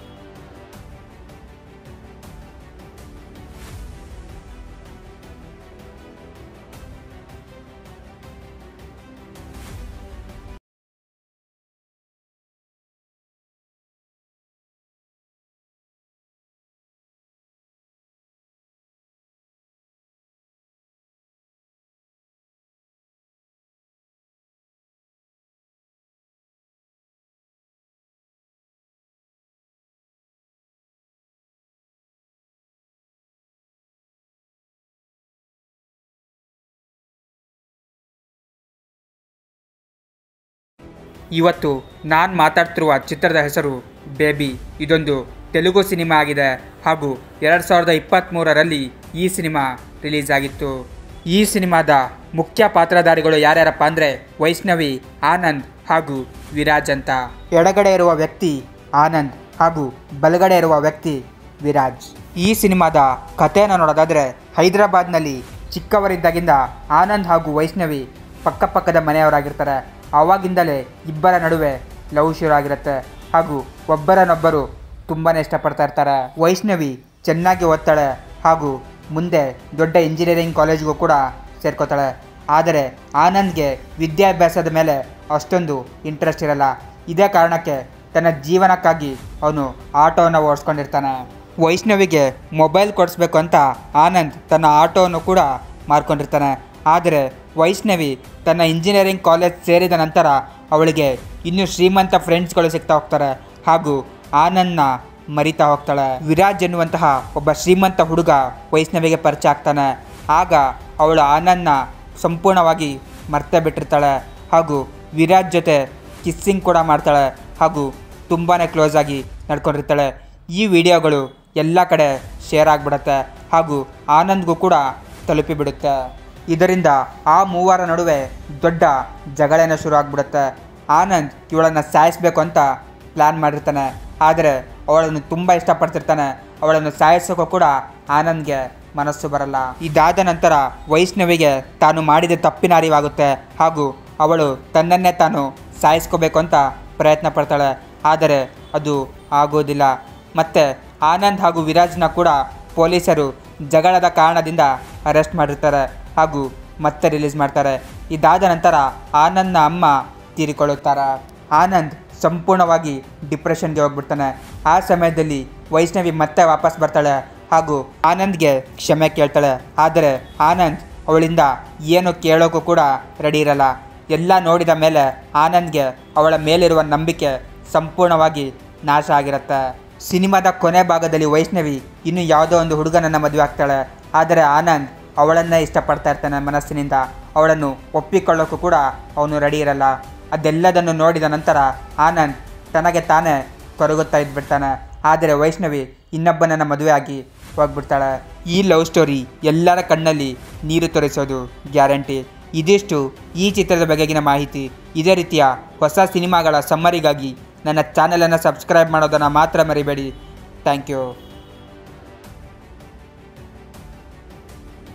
ಇವತ್ತು ನಾನು ಮಾತಾಡ್ತಿರುವ ಚಿತ್ರದ ಹೆಸರು ಬೇಬಿ. ಇದೊಂದು ತೆಲುಗು ಸಿನಿಮಾ ಆಗಿದೆ ಹಾಗೂ ಎರಡು ಸಾವಿರದ ಇಪ್ಪತ್ತ್ಮೂರರಲ್ಲಿ ಈ ಸಿನಿಮಾ ರಿಲೀಸ್ ಆಗಿತ್ತು. ಈ ಸಿನಿಮಾದ ಮುಖ್ಯ ಪಾತ್ರಧಾರಿಗಳು ಯಾರ್ಯಾರಪ್ಪ ಅಂದರೆ ವೈಷ್ಣವಿ, ಆನಂದ್ ಹಾಗೂ ವಿರಾಜ್ ಅಂತ. ಎಡಗಡೆ ಇರುವ ವ್ಯಕ್ತಿ ಆನಂದ್ ಹಾಗೂ ಬಲಗಡೆ ಇರುವ ವ್ಯಕ್ತಿ ವಿರಾಜ್. ಈ ಸಿನಿಮಾದ ಕಥೆಯನ್ನು ನೋಡೋದಾದರೆ ಹೈದರಾಬಾದ್ನಲ್ಲಿ ಚಿಕ್ಕವರಿದ್ದಾಗಿಂದ ಆನಂದ್ ಹಾಗೂ ವೈಷ್ಣವಿ ಪಕ್ಕಪಕ್ಕದ ಮನೆಯವರಾಗಿರ್ತಾರೆ. ಆವಾಗಿಂದಲೇ ಇಬ್ಬರ ನಡುವೆ ಲವ್ ಶುರು ಆಗಿರುತ್ತೆ ಹಾಗೂ ಒಬ್ಬರನ್ನೊಬ್ಬರು ತುಂಬಾ ಇಷ್ಟಪಡ್ತಾ ಇರ್ತಾರೆ. ವೈಷ್ಣವಿ ಚೆನ್ನಾಗಿ ಓದ್ತಾಳೆ ಹಾಗೂ ಮುಂದೆ ದೊಡ್ಡ ಇಂಜಿನಿಯರಿಂಗ್ ಕಾಲೇಜ್ಗೂ ಕೂಡ ಸೇರ್ಕೋತಾಳೆ. ಆದರೆ ಆನಂದ್ಗೆ ವಿದ್ಯಾಭ್ಯಾಸದ ಮೇಲೆ ಅಷ್ಟೊಂದು ಇಂಟ್ರೆಸ್ಟ್ ಇರಲ್ಲ. ಇದೇ ಕಾರಣಕ್ಕೆ ತನ್ನ ಜೀವನಕ್ಕಾಗಿ ಅವನು ಆಟೋವನ್ನು ಓಡಿಸ್ಕೊಂಡಿರ್ತಾನೆ. ವೈಷ್ಣವಿಗೆ ಮೊಬೈಲ್ ಕೊಡಿಸ್ಬೇಕು ಅಂತ ಆನಂದ್ ತನ್ನ ಆಟೋವನ್ನು ಕೂಡ ಮಾರ್ಕೊಂಡಿರ್ತಾನೆ. ಆದರೆ ವೈಷ್ಣವಿ ತನ್ನ ಇಂಜಿನಿಯರಿಂಗ್ ಕಾಲೇಜ್ ಸೇರಿದ ನಂತರ ಅವಳಿಗೆ ಇನ್ನೂ ಶ್ರೀಮಂತ ಫ್ರೆಂಡ್ಸ್ಗಳು ಸಿಗ್ತಾ ಹೋಗ್ತಾರೆ ಹಾಗೂ ಆನಂದ್ನ ಮರಿತಾ ಹೋಗ್ತಾಳೆ. ವಿರಾಜ್ ಎನ್ನುವಂತಹ ಒಬ್ಬ ಶ್ರೀಮಂತ ಹುಡುಗ ವೈಷ್ಣವಿಗೆ ಪರಿಚಯ ಆಗ್ತಾನೆ. ಆಗ ಅವಳು ಆನಂದ್ನ ಸಂಪೂರ್ಣವಾಗಿ ಮರ್ತೇ ಬಿಟ್ಟಿರ್ತಾಳೆ ಹಾಗೂ ವಿರಾಜ್ ಜೊತೆ ಕಿಸ್ಸಿಂಗ್ ಕೂಡ ಮಾಡ್ತಾಳೆ ಹಾಗೂ ತುಂಬಾ ಕ್ಲೋಸ್ ಆಗಿ ನಡ್ಕೊಂಡಿರ್ತಾಳೆ. ಈ ವಿಡಿಯೋಗಳು ಎಲ್ಲ ಕಡೆ ಶೇರ್ ಆಗಿಬಿಡುತ್ತೆ ಹಾಗೂ ಆನಂದ್ಗೂ ಕೂಡ ತಲುಪಿಬಿಡುತ್ತೆ. ಇದರಿಂದ ಆ ಮೂವರ ನಡುವೆ ದೊಡ್ಡ ಜಗಳೇನೋ ಶುರು ಆಗ್ಬಿಡುತ್ತೆ. ಆನಂದ್ ಇವಳನ್ನು ಸಾಯಿಸಬೇಕು ಅಂತ ಪ್ಲ್ಯಾನ್ ಮಾಡಿರ್ತಾನೆ. ಆದರೆ ಅವಳನ್ನು ತುಂಬ ಇಷ್ಟಪಡ್ತಿರ್ತಾನೆ. ಅವಳನ್ನು ಸಾಯಿಸೋಕ್ಕೂ ಕೂಡ ಆನಂದ್ಗೆ ಮನಸ್ಸು ಬರಲ್ಲ. ಇದಾದ ನಂತರ ವೈಷ್ಣವಿಗೆ ತಾನು ಮಾಡಿದ ತಪ್ಪಿನ ಅರಿವಾಗುತ್ತೆ ಹಾಗೂ ಅವಳು ತನ್ನನ್ನೇ ತಾನು ಸಾಯಿಸ್ಕೋಬೇಕು ಅಂತ ಪ್ರಯತ್ನ ಪಡ್ತಾಳೆ. ಆದರೆ ಅದು ಆಗೋದಿಲ್ಲ. ಮತ್ತು ಆನಂದ್ ಹಾಗೂ ವಿರಾಜ್ನ ಕೂಡ ಪೊಲೀಸರು ಜಗಳದ ಕಾರಣದಿಂದ ಅರೆಸ್ಟ್ ಮಾಡಿರ್ತಾರೆ ಹಾಗೂ ಮತ್ತೆ ರಿಲೀಸ್ ಮಾಡ್ತಾರೆ. ಇದಾದ ನಂತರ ಆನಂದ್ನ ಅಮ್ಮ ತೀರಿಕೊಳ್ಳುತ್ತಾರೆ. ಆನಂದ್ ಸಂಪೂರ್ಣವಾಗಿ ಡಿಪ್ರೆಷನ್ಗೆ ಹೋಗ್ಬಿಡ್ತಾನೆ. ಆ ಸಮಯದಲ್ಲಿ ವೈಷ್ಣವಿ ಮತ್ತೆ ವಾಪಸ್ ಬರ್ತಾಳೆ ಹಾಗೂ ಆನಂದ್ಗೆ ಕ್ಷಮೆ ಕೇಳ್ತಾಳೆ. ಆದರೆ ಆನಂದ್ ಅವಳಿಂದ ಏನು ಕೇಳೋಕ್ಕೂ ಕೂಡ ರೆಡಿ ಇರಲ್ಲ. ಎಲ್ಲ ನೋಡಿದ ಮೇಲೆ ಆನಂದ್ಗೆ ಅವಳ ಮೇಲಿರುವ ನಂಬಿಕೆ ಸಂಪೂರ್ಣವಾಗಿ ನಾಶ ಆಗಿರುತ್ತೆ. ಸಿನಿಮಾದ ಕೊನೆ ಭಾಗದಲ್ಲಿ ವೈಷ್ಣವಿ ಇನ್ನು ಯಾವುದೋ ಒಂದು ಹುಡುಗನನ್ನು ಮದುವೆ ಆಗ್ತಾಳೆ. ಆದರೆ ಆನಂದ್ ಅವಳನ್ನೇ ಇಷ್ಟಪಡ್ತಾ ಇರ್ತಾನೆ ಮನಸ್ಸಿನಿಂದ. ಅವಳನ್ನು ಒಪ್ಪಿಕೊಳ್ಳೋಕ್ಕೂ ಕೂಡ ಅವನು ರೆಡಿ ಇರಲ್ಲ. ಅದೆಲ್ಲದನ್ನು ನೋಡಿದ ನಂತರ ಆನಂದ್ ತನಗೆ ತಾನೇ ಕೊರಗುತ್ತಾ ಇದ್ಬಿಡ್ತಾನೆ. ಆದರೆ ವೈಷ್ಣವಿ ಇನ್ನೊಬ್ಬನನ್ನು ಮದುವೆ ಆಗಿ ಹೋಗ್ಬಿಡ್ತಾಳೆ. ಈ ಲವ್ ಸ್ಟೋರಿ ಎಲ್ಲರ ಕಣ್ಣಲ್ಲಿ ನೀರು ತೋರಿಸೋದು ಗ್ಯಾರಂಟಿ. ಇದಿಷ್ಟು ಈ ಚಿತ್ರದ ಬಗೆಗಿನ ಮಾಹಿತಿ. ಇದೇ ರೀತಿಯ ಹೊಸ ಸಿನಿಮಾಗಳ ಸಮ್ಮರಿಗಾಗಿ ನನ್ನ ಚಾನಲನ್ನು ಸಬ್ಸ್ಕ್ರೈಬ್ ಮಾಡೋದನ್ನು ಮಾತ್ರ ಮರಿಬೇಡಿ. Thank you.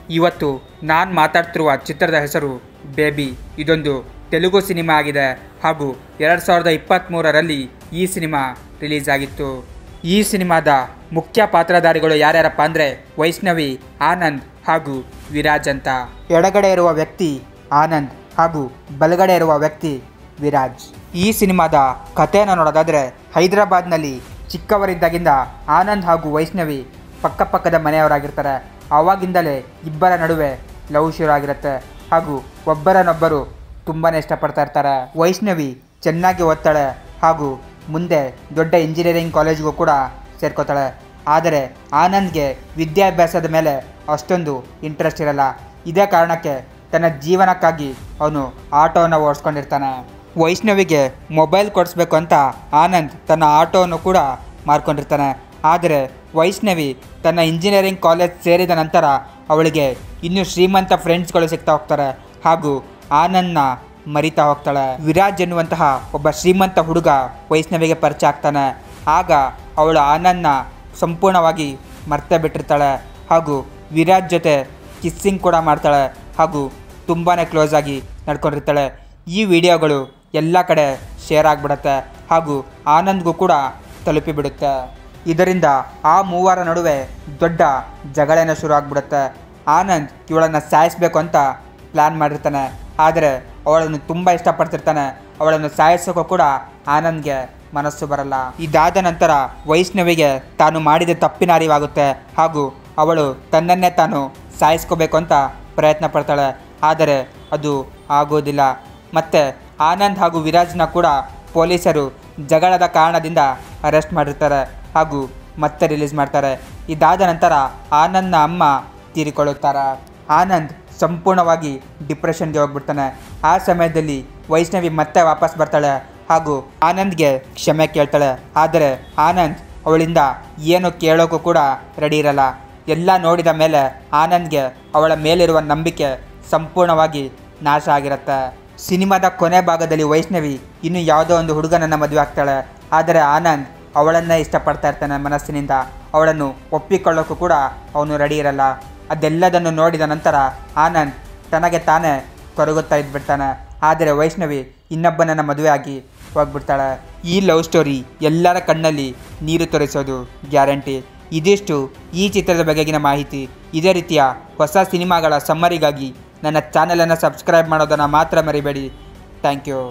ಇವತ್ತು ನಾನು ಮಾತಾಡ್ತಿರುವ ಚಿತ್ರದ ಹೆಸರು ಬೇಬಿ. ಇದೊಂದು ತೆಲುಗು ಸಿನಿಮಾ ಆಗಿದೆ ಹಾಗೂ ಎರಡು ಸಾವಿರದ ಇಪ್ಪತ್ತ್ಮೂರರಲ್ಲಿ ಈ ಸಿನಿಮಾ ರಿಲೀಸ್ ಆಗಿತ್ತು. ಈ ಸಿನಿಮಾದ ಮುಖ್ಯ ಪಾತ್ರಧಾರಿಗಳು ಯಾರ್ಯಾರಪ್ಪ ಅಂದರೆ ವೈಷ್ಣವಿ, ಆನಂದ್ ಹಾಗೂ ವಿರಾಜ್ ಅಂತ. ಎಡಗಡೆ ಇರುವ ವ್ಯಕ್ತಿ ಆನಂದ್ ಹಾಗೂ ಬಲಗಡೆ ಇರುವ ವ್ಯಕ್ತಿ ವಿರಾಜ್. ಈ ಸಿನಿಮಾದ ಕಥೆಯನ್ನು ನೋಡೋದಾದರೆ ಹೈದರಾಬಾದ್ನಲ್ಲಿ ಚಿಕ್ಕವರಿದ್ದಾಗಿಂದ ಆನಂದ್ ಹಾಗೂ ವೈಷ್ಣವಿ ಪಕ್ಕಪಕ್ಕದ ಮನೆಯವರಾಗಿರ್ತಾರೆ. ಆವಾಗಿಂದಲೇ ಇಬ್ಬರ ನಡುವೆ ಲವ್ ಶುರು ಆಗಿರುತ್ತೆ ಹಾಗೂ ಒಬ್ಬರನ್ನೊಬ್ಬರು ತುಂಬಾ ಇಷ್ಟಪಡ್ತಾ ಇರ್ತಾರೆ. ವೈಷ್ಣವಿ ಚೆನ್ನಾಗಿ ಓದ್ತಾಳೆ ಹಾಗೂ ಮುಂದೆ ದೊಡ್ಡ ಇಂಜಿನಿಯರಿಂಗ್ ಕಾಲೇಜ್ಗೂ ಕೂಡ ಸೇರ್ಕೋತಾಳೆ. ಆದರೆ ಆನಂದ್ಗೆ ವಿದ್ಯಾಭ್ಯಾಸದ ಮೇಲೆ ಅಷ್ಟೊಂದು ಇಂಟ್ರೆಸ್ಟ್ ಇರಲ್ಲ. ಇದೇ ಕಾರಣಕ್ಕೆ ತನ್ನ ಜೀವನಕ್ಕಾಗಿ ಅವನು ಆಟೋವನ್ನು ಓಡಿಸ್ಕೊಂಡಿರ್ತಾನೆ. ವೈಷ್ಣವಿಗೆ ಮೊಬೈಲ್ ಕೊಡಿಸ್ಬೇಕು ಅಂತ ಆನಂದ್ ತನ್ನ ಆಟೋವನ್ನು ಕೂಡ ಮಾರ್ಕೊಂಡಿರ್ತಾನೆ. ಆದರೆ ವೈಷ್ಣವಿ ತನ್ನ ಇಂಜಿನಿಯರಿಂಗ್ ಕಾಲೇಜ್ ಸೇರಿದ ನಂತರ ಅವಳಿಗೆ ಇನ್ನೂ ಶ್ರೀಮಂತ ಫ್ರೆಂಡ್ಸ್ಗಳು ಸಿಗ್ತಾ ಹೋಗ್ತಾರೆ ಹಾಗೂ ಆನಂದ್ನ ಮರಿತಾ ಹೋಗ್ತಾಳೆ. ವಿರಾಜ್ ಎನ್ನುವಂತಹ ಒಬ್ಬ ಶ್ರೀಮಂತ ಹುಡುಗ ವೈಷ್ಣವಿಗೆ ಪರಿಚಯ ಆಗ್ತಾನೆ. ಆಗ ಅವಳು ಆನಂದ್ನ ಸಂಪೂರ್ಣವಾಗಿ ಮರ್ತೇ ಬಿಟ್ಟಿರ್ತಾಳೆ ಹಾಗೂ ವಿರಾಜ್ ಜೊತೆ ಕಿಸ್ಸಿಂಗ್ ಕೂಡ ಮಾಡ್ತಾಳೆ ಹಾಗೂ ತುಂಬಾ ಕ್ಲೋಸ್ ಆಗಿ ನಡ್ಕೊಂಡಿರ್ತಾಳೆ. ಈ ವಿಡಿಯೋಗಳು ಎಲ್ಲ ಕಡೆ ಶೇರ್ ಆಗಿಬಿಡುತ್ತೆ ಹಾಗೂ ಆನಂದ್ಗೂ ಕೂಡ ತಲುಪಿಬಿಡುತ್ತೆ. ಇದರಿಂದ ಆ ಮೂವರ ನಡುವೆ ದೊಡ್ಡ ಜಗಳೇನೋ ಶುರು ಆಗಿಬಿಡುತ್ತೆ. ಆನಂದ್ ಇವಳನ್ನು ಸಾಯಿಸಬೇಕು ಅಂತ ಪ್ಲ್ಯಾನ್ ಮಾಡಿರ್ತಾನೆ. ಆದರೆ ಅವಳನ್ನು ತುಂಬ ಇಷ್ಟಪಡ್ತಿರ್ತಾನೆ. ಅವಳನ್ನು ಸಾಯಿಸೋಕ್ಕೂ ಕೂಡ ಆನಂದ್ಗೆ ಮನಸ್ಸು ಬರಲ್ಲ. ಇದಾದ ನಂತರ ವೈಷ್ಣವಿಗೆ ತಾನು ಮಾಡಿದ ತಪ್ಪಿನ ಅರಿವಾಗುತ್ತೆ ಹಾಗೂ ಅವಳು ತನ್ನನ್ನೇ ತಾನು ಸಾಯಿಸ್ಕೋಬೇಕು ಅಂತ ಪ್ರಯತ್ನ ಪಡ್ತಾಳೆ. ಆದರೆ ಅದು ಆಗೋದಿಲ್ಲ. ಮತ್ತು ಆನಂದ್ ಹಾಗೂ ವಿರಾಜ್ನ ಕೂಡ ಪೊಲೀಸರು ಜಗಳದ ಕಾರಣದಿಂದ ಅರೆಸ್ಟ್ ಮಾಡಿರ್ತಾರೆ ಹಾಗೂ ಮತ್ತೆ ರಿಲೀಸ್ ಮಾಡ್ತಾರೆ. ಇದಾದ ನಂತರ ಆನಂದ್ನ ಅಮ್ಮ ತೀರಿಕೊಳ್ಳುತ್ತಾರೆ. ಆನಂದ್ ಸಂಪೂರ್ಣವಾಗಿ ಡಿಪ್ರೆಷನ್ಗೆ ಹೋಗ್ಬಿಡ್ತಾನೆ. ಆ ಸಮಯದಲ್ಲಿ ವೈಷ್ಣವಿ ಮತ್ತೆ ವಾಪಸ್ ಬರ್ತಾಳೆ ಹಾಗೂ ಆನಂದ್ಗೆ ಕ್ಷಮೆ ಕೇಳ್ತಾಳೆ. ಆದರೆ ಆನಂದ್ ಅವಳಿಂದ ಏನು ಕೇಳೋಕ್ಕೂ ಕೂಡ ರೆಡಿ ಇರಲ್ಲ. ಎಲ್ಲ ನೋಡಿದ ಮೇಲೆ ಆನಂದ್ಗೆ ಅವಳ ಮೇಲಿರುವ ನಂಬಿಕೆ ಸಂಪೂರ್ಣವಾಗಿ ನಾಶ ಆಗಿರುತ್ತೆ. ಸಿನಿಮಾದ ಕೊನೆ ಭಾಗದಲ್ಲಿ ವೈಷ್ಣವಿ ಇನ್ನು ಯಾವುದೋ ಒಂದು ಹುಡುಗನನ್ನು ಮದುವೆ ಆಗ್ತಾಳೆ. ಆದರೆ ಆನಂದ್ ಅವಳನ್ನೇ ಇಷ್ಟಪಡ್ತಾ ಇರ್ತಾನೆ ಮನಸ್ಸಿನಿಂದ. ಅವಳನ್ನು ಒಪ್ಪಿಕೊಳ್ಳೋಕ್ಕೂ ಕೂಡ ಅವನು ರೆಡಿ ಇರಲ್ಲ. ಅದೆಲ್ಲದನ್ನು ನೋಡಿದ ನಂತರ ಆನಂದ್ ತನಗೆ ತಾನೇ ಕೊರಗುತ್ತಾ ಇದ್ಬಿಡ್ತಾನೆ. ಆದರೆ ವೈಷ್ಣವಿ ಇನ್ನೊಬ್ಬನನ್ನು ಮದುವೆ ಆಗಿ ಹೋಗ್ಬಿಡ್ತಾಳೆ. ಈ ಲವ್ ಸ್ಟೋರಿ ಎಲ್ಲರ ಕಣ್ಣಲ್ಲಿ ನೀರು ತೋರಿಸೋದು ಗ್ಯಾರಂಟಿ. ಇದಿಷ್ಟು ಈ ಚಿತ್ರದ ಬಗೆಗಿನ ಮಾಹಿತಿ. ಇದೇ ರೀತಿಯ ಹೊಸ ಸಿನಿಮಾಗಳ ಸಮ್ಮರಿಗಾಗಿ ನನ್ನ ಚಾನಲನ್ನು ಸಬ್ಸ್ಕ್ರೈಬ್ ಮಾಡೋದನ್ನು ಮಾತ್ರ ಮರಿಬೇಡಿ. Thank you.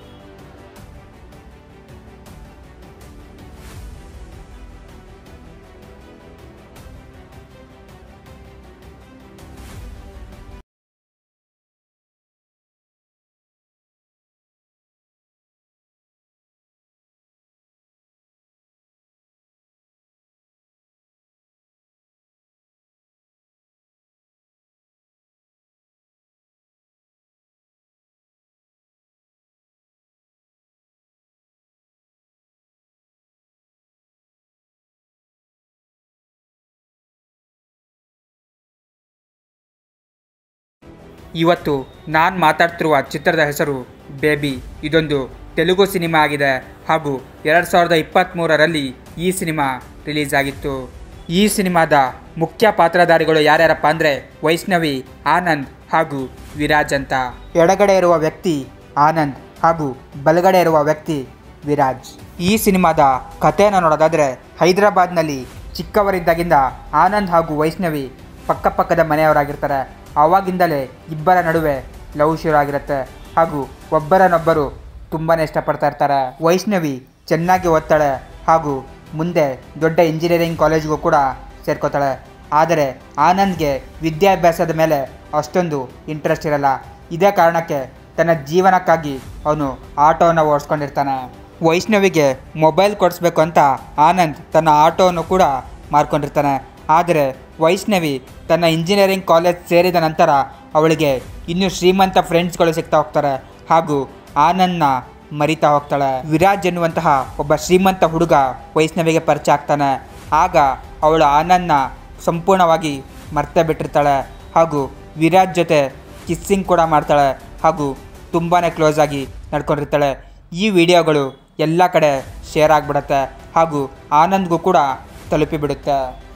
ಇವತ್ತು ನಾನು ಮಾತಾಡ್ತಿರುವ ಚಿತ್ರದ ಹೆಸರು ಬೇಬಿ. ಇದೊಂದು ತೆಲುಗು ಸಿನಿಮಾ ಆಗಿದೆ ಹಾಗೂ ಎರಡು ಸಾವಿರದ ಇಪ್ಪತ್ತ್ಮೂರರಲ್ಲಿ ಈ ಸಿನಿಮಾ ರಿಲೀಸ್ ಆಗಿತ್ತು. ಈ ಸಿನಿಮಾದ ಮುಖ್ಯ ಪಾತ್ರಧಾರಿಗಳು ಯಾರ್ಯಾರಪ್ಪ ಅಂದರೆ ವೈಷ್ಣವಿ, ಆನಂದ್ ಹಾಗೂ ವಿರಾಜ್ ಅಂತ. ಎಡಗಡೆ ಇರುವ ವ್ಯಕ್ತಿ ಆನಂದ್ ಹಾಗೂ ಬಲಗಡೆ ಇರುವ ವ್ಯಕ್ತಿ ವಿರಾಜ್. ಈ ಸಿನಿಮಾದ ಕಥೆಯನ್ನು ನೋಡೋದಾದರೆ ಹೈದರಾಬಾದ್ನಲ್ಲಿ ಚಿಕ್ಕವರಿದ್ದಾಗಿಂದ ಆನಂದ್ ಹಾಗೂ ವೈಷ್ಣವಿ ಪಕ್ಕಪಕ್ಕದ ಮನೆಯವರಾಗಿರ್ತಾರೆ. ಆವಾಗಿಂದಲೇ ಇಬ್ಬರ ನಡುವೆ ಲವ್ ಶುರು ಆಗಿರುತ್ತೆ ಹಾಗೂ ಒಬ್ಬರನ್ನೊಬ್ಬರು ತುಂಬಾ ಇಷ್ಟಪಡ್ತಾ ಇರ್ತಾರೆ. ವೈಷ್ಣವಿ ಚೆನ್ನಾಗಿ ಓದ್ತಾಳೆ ಹಾಗೂ ಮುಂದೆ ದೊಡ್ಡ ಇಂಜಿನಿಯರಿಂಗ್ ಕಾಲೇಜ್ಗೂ ಕೂಡ ಸೇರ್ಕೋತಾಳೆ. ಆದರೆ ಆನಂದ್ಗೆ ವಿದ್ಯಾಭ್ಯಾಸದ ಮೇಲೆ ಅಷ್ಟೊಂದು ಇಂಟ್ರೆಸ್ಟ್ ಇರಲ್ಲ. ಇದೇ ಕಾರಣಕ್ಕೆ ತನ್ನ ಜೀವನಕ್ಕಾಗಿ ಅವನು ಆಟೋವನ್ನು ಓಡಿಸ್ಕೊಂಡಿರ್ತಾನೆ. ವೈಷ್ಣವಿಗೆ ಮೊಬೈಲ್ ಕೊಡಿಸ್ಬೇಕು ಅಂತ ಆನಂದ್ ತನ್ನ ಆಟೋವನ್ನು ಕೂಡ ಮಾರ್ಕೊಂಡಿರ್ತಾನೆ. ಆದರೆ ವೈಷ್ಣವಿ ತನ್ನ ಇಂಜಿನಿಯರಿಂಗ್ ಕಾಲೇಜ್ ಸೇರಿದ ನಂತರ ಅವಳಿಗೆ ಇನ್ನೂ ಶ್ರೀಮಂತ ಫ್ರೆಂಡ್ಸ್ಗಳು ಸಿಗ್ತಾ ಹೋಗ್ತಾರೆ ಹಾಗೂ ಆನಂದ್ನ ಮರಿತಾ ಹೋಗ್ತಾಳೆ. ವಿರಾಜ್ ಎನ್ನುವಂತಹ ಒಬ್ಬ ಶ್ರೀಮಂತ ಹುಡುಗ ವೈಷ್ಣವಿಗೆ ಪರಿಚಯ ಆಗ್ತಾನೆ. ಆಗ ಅವಳು ಆನಂದ್ನ ಸಂಪೂರ್ಣವಾಗಿ ಮರ್ತೇ ಬಿಟ್ಟಿರ್ತಾಳೆ ಹಾಗೂ ವಿರಾಜ್ ಜೊತೆ ಕಿಸ್ಸಿಂಗ್ ಕೂಡ ಮಾಡ್ತಾಳೆ ಹಾಗೂ ತುಂಬಾ ಕ್ಲೋಸ್ ಆಗಿ ನಡ್ಕೊಂಡಿರ್ತಾಳೆ. ಈ ವಿಡಿಯೋಗಳು ಎಲ್ಲ ಕಡೆ ಶೇರ್ ಆಗಿಬಿಡುತ್ತೆ ಹಾಗೂ ಆನಂದ್ಗೂ ಕೂಡ ತಲುಪಿಬಿಡುತ್ತೆ.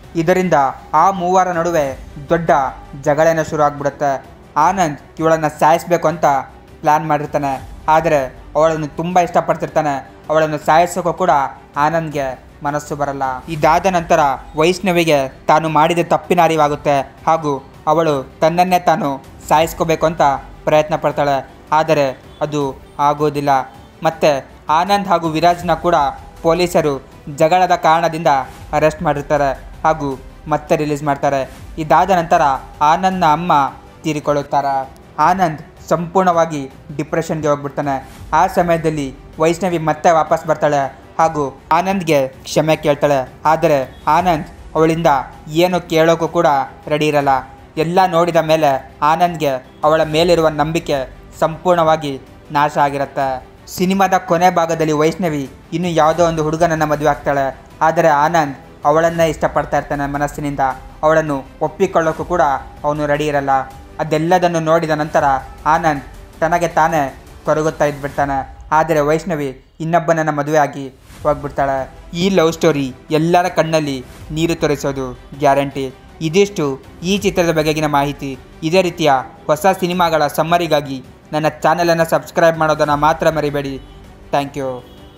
ಇದರಿಂದ ಆ ಮೂವರ ನಡುವೆ ದೊಡ್ಡ ಜಗಳೇನೋ ಶುರು ಆಗ್ಬಿಡುತ್ತೆ. ಆನಂದ್ ಇವಳನ್ನು ಸಾಯಿಸಬೇಕು ಅಂತ ಪ್ಲ್ಯಾನ್ ಮಾಡಿರ್ತಾನೆ. ಆದರೆ ಅವಳನ್ನು ತುಂಬ ಇಷ್ಟಪಡ್ತಿರ್ತಾನೆ. ಅವಳನ್ನು ಸಾಯಿಸೋಕ್ಕೂ ಕೂಡ ಆನಂದ್ಗೆ ಮನಸ್ಸು ಬರಲ್ಲ. ಇದಾದ ನಂತರ ವೈಷ್ಣವಿಗೆ ತಾನು ಮಾಡಿದ ತಪ್ಪಿನ ಅರಿವಾಗುತ್ತೆ ಹಾಗೂ ಅವಳು ತನ್ನನ್ನೇ ತಾನು ಸಾಯಿಸ್ಕೋಬೇಕು ಅಂತ ಪ್ರಯತ್ನ ಪಡ್ತಾಳೆ. ಆದರೆ ಅದು ಆಗೋದಿಲ್ಲ. ಮತ್ತು ಆನಂದ್ ಹಾಗೂ ವಿರಾಜ್ನ ಕೂಡ ಪೊಲೀಸರು ಜಗಳದ ಕಾರಣದಿಂದ ಅರೆಸ್ಟ್ ಮಾಡಿರ್ತಾರೆ ಹಾಗೂ ಮತ್ತೆ ರಿಲೀಸ್ ಮಾಡ್ತಾರೆ. ಇದಾದ ನಂತರ ಆನಂದ್ನ ಅಮ್ಮ ತೀರಿಕೊಳ್ಳುತ್ತಾರೆ. ಆನಂದ್ ಸಂಪೂರ್ಣವಾಗಿ ಡಿಪ್ರೆಷನ್ಗೆ ಹೋಗ್ಬಿಡ್ತಾನೆ. ಆ ಸಮಯದಲ್ಲಿ ವೈಷ್ಣವಿ ಮತ್ತೆ ವಾಪಸ್ ಬರ್ತಾಳೆ ಹಾಗೂ ಆನಂದ್ಗೆ ಕ್ಷಮೆ ಕೇಳ್ತಾಳೆ. ಆದರೆ ಆನಂದ್ ಅವಳಿಂದ ಏನು ಕೇಳೋಕ್ಕೂ ಕೂಡ ರೆಡಿ ಇರಲ್ಲ. ಎಲ್ಲ ನೋಡಿದ ಮೇಲೆ ಆನಂದ್ಗೆ ಅವಳ ಮೇಲಿರುವ ನಂಬಿಕೆ ಸಂಪೂರ್ಣವಾಗಿ ನಾಶ ಆಗಿರುತ್ತೆ. ಸಿನಿಮಾದ ಕೊನೆ ಭಾಗದಲ್ಲಿ ವೈಷ್ಣವಿ ಇನ್ನು ಯಾವುದೋ ಒಂದು ಹುಡುಗನನ್ನು ಮದುವೆ ಆಗ್ತಾಳೆ. ಆದರೆ ಆನಂದ್ ಅವಳನ್ನೇ ಇಷ್ಟಪಡ್ತಾ ಇರ್ತಾನೆ ಮನಸ್ಸಿನಿಂದ. ಅವಳನ್ನು ಒಪ್ಪಿಕೊಳ್ಳೋಕ್ಕೂ ಕೂಡ ಅವನು ರೆಡಿ ಇರಲ್ಲ. ಅದೆಲ್ಲದನ್ನು ನೋಡಿದ ನಂತರ ಆನಂದ್ ತನಗೆ ತಾನೇ ಕೊರಗುತ್ತಾ ಇದ್ಬಿಡ್ತಾನೆ. ಆದರೆ ವೈಷ್ಣವಿ ಇನ್ನೊಬ್ಬನನ್ನು ಮದುವೆ ಆಗಿ ಹೋಗ್ಬಿಡ್ತಾಳೆ. ಈ ಲವ್ ಸ್ಟೋರಿ ಎಲ್ಲರ ಕಣ್ಣಲ್ಲಿ ನೀರು ತೋರಿಸೋದು ಗ್ಯಾರಂಟಿ. ಇದಿಷ್ಟು ಈ ಚಿತ್ರದ ಬಗೆಗಿನ ಮಾಹಿತಿ. ಇದೇ ರೀತಿಯ ಹೊಸ ಸಿನಿಮಾಗಳ ಸಮ್ಮರಿಗಾಗಿ ನನ್ನ ಚಾನಲನ್ನು ಸಬ್ಸ್ಕ್ರೈಬ್ ಮಾಡೋದನ್ನು ಮಾತ್ರ ಮರಿಬೇಡಿ. Thank you.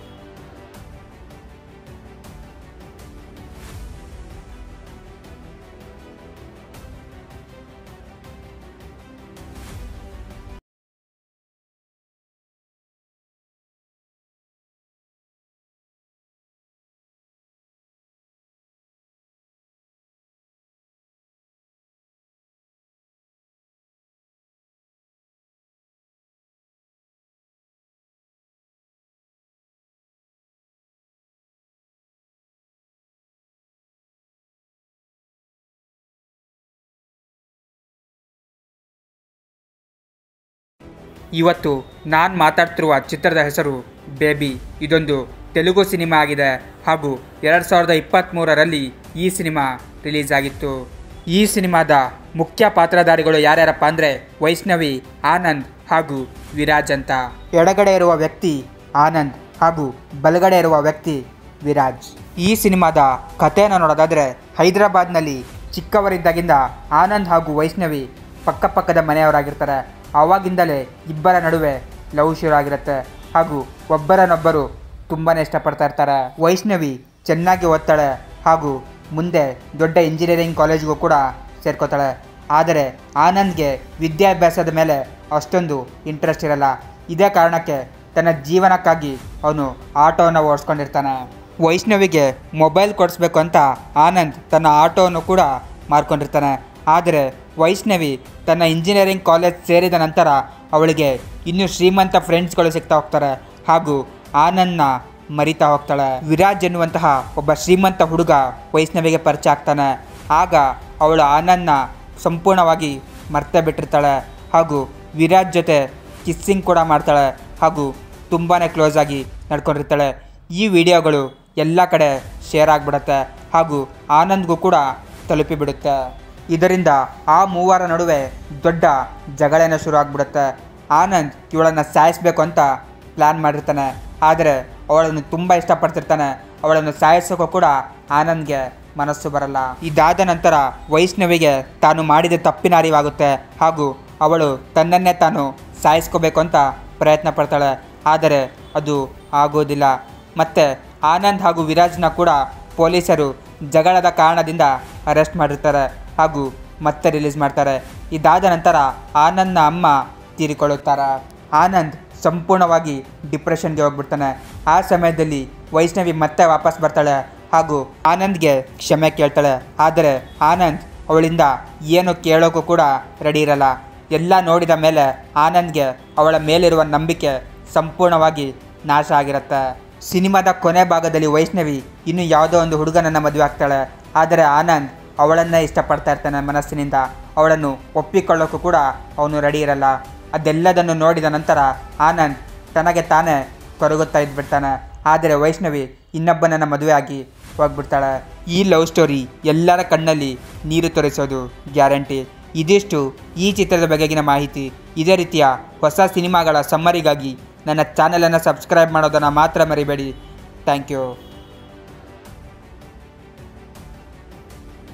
ಇವತ್ತು ನಾನು ಮಾತಾಡ್ತಿರುವ ಚಿತ್ರದ ಹೆಸರು ಬೇಬಿ. ಇದೊಂದು ತೆಲುಗು ಸಿನಿಮಾ ಆಗಿದೆ ಹಾಗೂ ಎರಡು ಸಾವಿರದ ಇಪ್ಪತ್ತ್ಮೂರರಲ್ಲಿ ಈ ಸಿನಿಮಾ ರಿಲೀಸ್ ಆಗಿತ್ತು. ಈ ಸಿನಿಮಾದ ಮುಖ್ಯ ಪಾತ್ರಧಾರಿಗಳು ಯಾರ್ಯಾರಪ್ಪ ಅಂದರೆ ವೈಷ್ಣವಿ, ಆನಂದ್ ಹಾಗೂ ವಿರಾಜ್ ಅಂತ. ಎಡಗಡೆ ಇರುವ ವ್ಯಕ್ತಿ ಆನಂದ್ ಹಾಗೂ ಬಲಗಡೆ ಇರುವ ವ್ಯಕ್ತಿ ವಿರಾಜ್. ಈ ಸಿನಿಮಾದ ಕಥೆಯನ್ನು ನೋಡೋದಾದರೆ ಹೈದರಾಬಾದ್ನಲ್ಲಿ ಚಿಕ್ಕವರಿದ್ದಾಗಿಂದ ಆನಂದ್ ಹಾಗೂ ವೈಷ್ಣವಿ ಪಕ್ಕಪಕ್ಕದ ಮನೆಯವರಾಗಿರ್ತಾರೆ. ಆವಾಗಿಂದಲೇ ಇಬ್ಬರ ನಡುವೆ ಲವ್ ಶುರು ಆಗಿರುತ್ತೆ ಹಾಗೂ ಒಬ್ಬರನ್ನೊಬ್ಬರು ತುಂಬಾ ಇಷ್ಟಪಡ್ತಾ ಇರ್ತಾರೆ. ವೈಷ್ಣವಿ ಚೆನ್ನಾಗಿ ಓದ್ತಾಳೆ ಹಾಗೂ ಮುಂದೆ ದೊಡ್ಡ ಇಂಜಿನಿಯರಿಂಗ್ ಕಾಲೇಜ್ಗೂ ಕೂಡ ಸೇರ್ಕೋತಾಳೆ. ಆದರೆ ಆನಂದ್ಗೆ ವಿದ್ಯಾಭ್ಯಾಸದ ಮೇಲೆ ಅಷ್ಟೊಂದು ಇಂಟ್ರೆಸ್ಟ್ ಇರಲ್ಲ. ಇದೇ ಕಾರಣಕ್ಕೆ ತನ್ನ ಜೀವನಕ್ಕಾಗಿ ಅವನು ಆಟೋವನ್ನು ಓಡಿಸ್ಕೊಂಡಿರ್ತಾನೆ. ವೈಷ್ಣವಿಗೆ ಮೊಬೈಲ್ ಕೊಡಿಸ್ಬೇಕು ಅಂತ ಆನಂದ್ ತನ್ನ ಆಟೋವನ್ನು ಕೂಡ ಮಾರ್ಕೊಂಡಿರ್ತಾನೆ. ಆದರೆ ವೈಷ್ಣವಿ ತನ್ನ ಇಂಜಿನಿಯರಿಂಗ್ ಕಾಲೇಜ್ ಸೇರಿದ ನಂತರ ಅವಳಿಗೆ ಇನ್ನೂ ಶ್ರೀಮಂತ ಫ್ರೆಂಡ್ಸ್ಗಳು ಸಿಗ್ತಾ ಹೋಗ್ತಾರೆ ಹಾಗೂ ಆನಂದ್ನ ಮರಿತಾ ಹೋಗ್ತಾಳೆ. ವಿರಾಜ್ ಎನ್ನುವಂತಹ ಒಬ್ಬ ಶ್ರೀಮಂತ ಹುಡುಗ ವೈಷ್ಣವಿಗೆ ಪರಿಚಯ ಆಗ್ತಾನೆ. ಆಗ ಅವಳು ಆನಂದ್ನ ಸಂಪೂರ್ಣವಾಗಿ ಮರ್ತೇ ಬಿಟ್ಟಿರ್ತಾಳೆ ಹಾಗೂ ವಿರಾಜ್ ಜೊತೆ ಕಿಸ್ಸಿಂಗ್ ಕೂಡ ಮಾಡ್ತಾಳೆ ಹಾಗೂ ತುಂಬಾ ಕ್ಲೋಸ್ ಆಗಿ ನಡ್ಕೊಂಡಿರ್ತಾಳೆ. ಈ ವಿಡಿಯೋಗಳು ಎಲ್ಲ ಕಡೆ ಶೇರ್ ಆಗಿಬಿಡುತ್ತೆ ಹಾಗೂ ಆನಂದ್ಗೂ ಕೂಡ ತಲುಪಿಬಿಡುತ್ತೆ. ಇದರಿಂದ ಆ ಮೂವರ ನಡುವೆ ದೊಡ್ಡ ಜಗಳೇನೋ ಶುರು ಆಗ್ಬಿಡುತ್ತೆ. ಆನಂದ್ ಇವಳನ್ನು ಸಾಯಿಸಬೇಕು ಅಂತ ಪ್ಲ್ಯಾನ್ ಮಾಡಿರ್ತಾನೆ. ಆದರೆ ಅವಳನ್ನು ತುಂಬ ಇಷ್ಟಪಡ್ತಿರ್ತಾನೆ. ಅವಳನ್ನು ಸಾಯಿಸೋಕ್ಕೂ ಕೂಡ ಆನಂದ್ಗೆ ಮನಸ್ಸು ಬರಲ್ಲ. ಇದಾದ ನಂತರ ವೈಷ್ಣವಿಗೆ ತಾನು ಮಾಡಿದ ತಪ್ಪಿನ ಅರಿವಾಗುತ್ತೆ ಹಾಗೂ ಅವಳು ತನ್ನನ್ನೇ ತಾನು ಸಾಯಿಸ್ಕೋಬೇಕು ಅಂತ ಪ್ರಯತ್ನ ಪಡ್ತಾಳೆ. ಆದರೆ ಅದು ಆಗೋದಿಲ್ಲ. ಮತ್ತು ಆನಂದ್ ಹಾಗೂ ವಿರಾಜ್ನ ಕೂಡ ಪೊಲೀಸರು ಜಗಳದ ಕಾರಣದಿಂದ ಅರೆಸ್ಟ್ ಮಾಡಿರ್ತಾರೆ ಹಾಗೂ ಮತ್ತೆ ರಿಲೀಸ್ ಮಾಡ್ತಾರೆ. ಇದಾದ ನಂತರ ಆನಂದ್ನ ಅಮ್ಮ ತೀರಿಕೊಳ್ಳುತ್ತಾರೆ. ಆನಂದ್ ಸಂಪೂರ್ಣವಾಗಿ ಡಿಪ್ರೆಷನ್ಗೆ ಹೋಗ್ಬಿಡ್ತಾನೆ. ಆ ಸಮಯದಲ್ಲಿ ವೈಷ್ಣವಿ ಮತ್ತೆ ವಾಪಸ್ ಬರ್ತಾಳೆ ಹಾಗೂ ಆನಂದ್ಗೆ ಕ್ಷಮೆ ಕೇಳ್ತಾಳೆ. ಆದರೆ ಆನಂದ್ ಅವಳಿಂದ ಏನು ಕೇಳೋಕ್ಕೂ ಕೂಡ ರೆಡಿ ಇರಲ್ಲ. ಎಲ್ಲ ನೋಡಿದ ಮೇಲೆ ಆನಂದ್ಗೆ ಅವಳ ಮೇಲಿರುವ ನಂಬಿಕೆ ಸಂಪೂರ್ಣವಾಗಿ ನಾಶ ಆಗಿರುತ್ತೆ. ಸಿನಿಮಾದ ಕೊನೆ ಭಾಗದಲ್ಲಿ ವೈಷ್ಣವಿ ಇನ್ನು ಯಾವುದೋ ಒಂದು ಹುಡುಗನನ್ನು ಮದುವೆ ಆಗ್ತಾಳೆ. ಆದರೆ ಆನಂದ್ ಅವಳನ್ನೇ ಇಷ್ಟಪಡ್ತಾ ಇರ್ತಾನೆ ಮನಸ್ಸಿನಿಂದ. ಅವಳನ್ನು ಒಪ್ಪಿಕೊಳ್ಳೋಕ್ಕೂ ಕೂಡ ಅವನು ರೆಡಿ ಇರಲ್ಲ. ಅದೆಲ್ಲದನ್ನು ನೋಡಿದ ನಂತರ ಆನಂದ್ ತನಗೆ ತಾನೇ ಕೊರಗುತ್ತಾ ಇದ್ಬಿಡ್ತಾನೆ. ಆದರೆ ವೈಷ್ಣವಿ ಇನ್ನೊಬ್ಬನನ್ನು ಮದುವೆ ಆಗಿ ಹೋಗ್ಬಿಡ್ತಾಳೆ. ಈ ಲವ್ ಸ್ಟೋರಿ ಎಲ್ಲರ ಕಣ್ಣಲ್ಲಿ ನೀರು ತೋರಿಸೋದು ಗ್ಯಾರಂಟಿ. ಇದಿಷ್ಟು ಈ ಚಿತ್ರದ ಬಗೆಗಿನ ಮಾಹಿತಿ. ಇದೇ ರೀತಿಯ ಹೊಸ ಸಿನಿಮಾಗಳ ಸಮ್ಮರಿಗಾಗಿ ನನ್ನ ಚಾನಲನ್ನು ಸಬ್ಸ್ಕ್ರೈಬ್ ಮಾಡೋದನ್ನು ಮಾತ್ರ ಮರಿಬೇಡಿ. Thank you.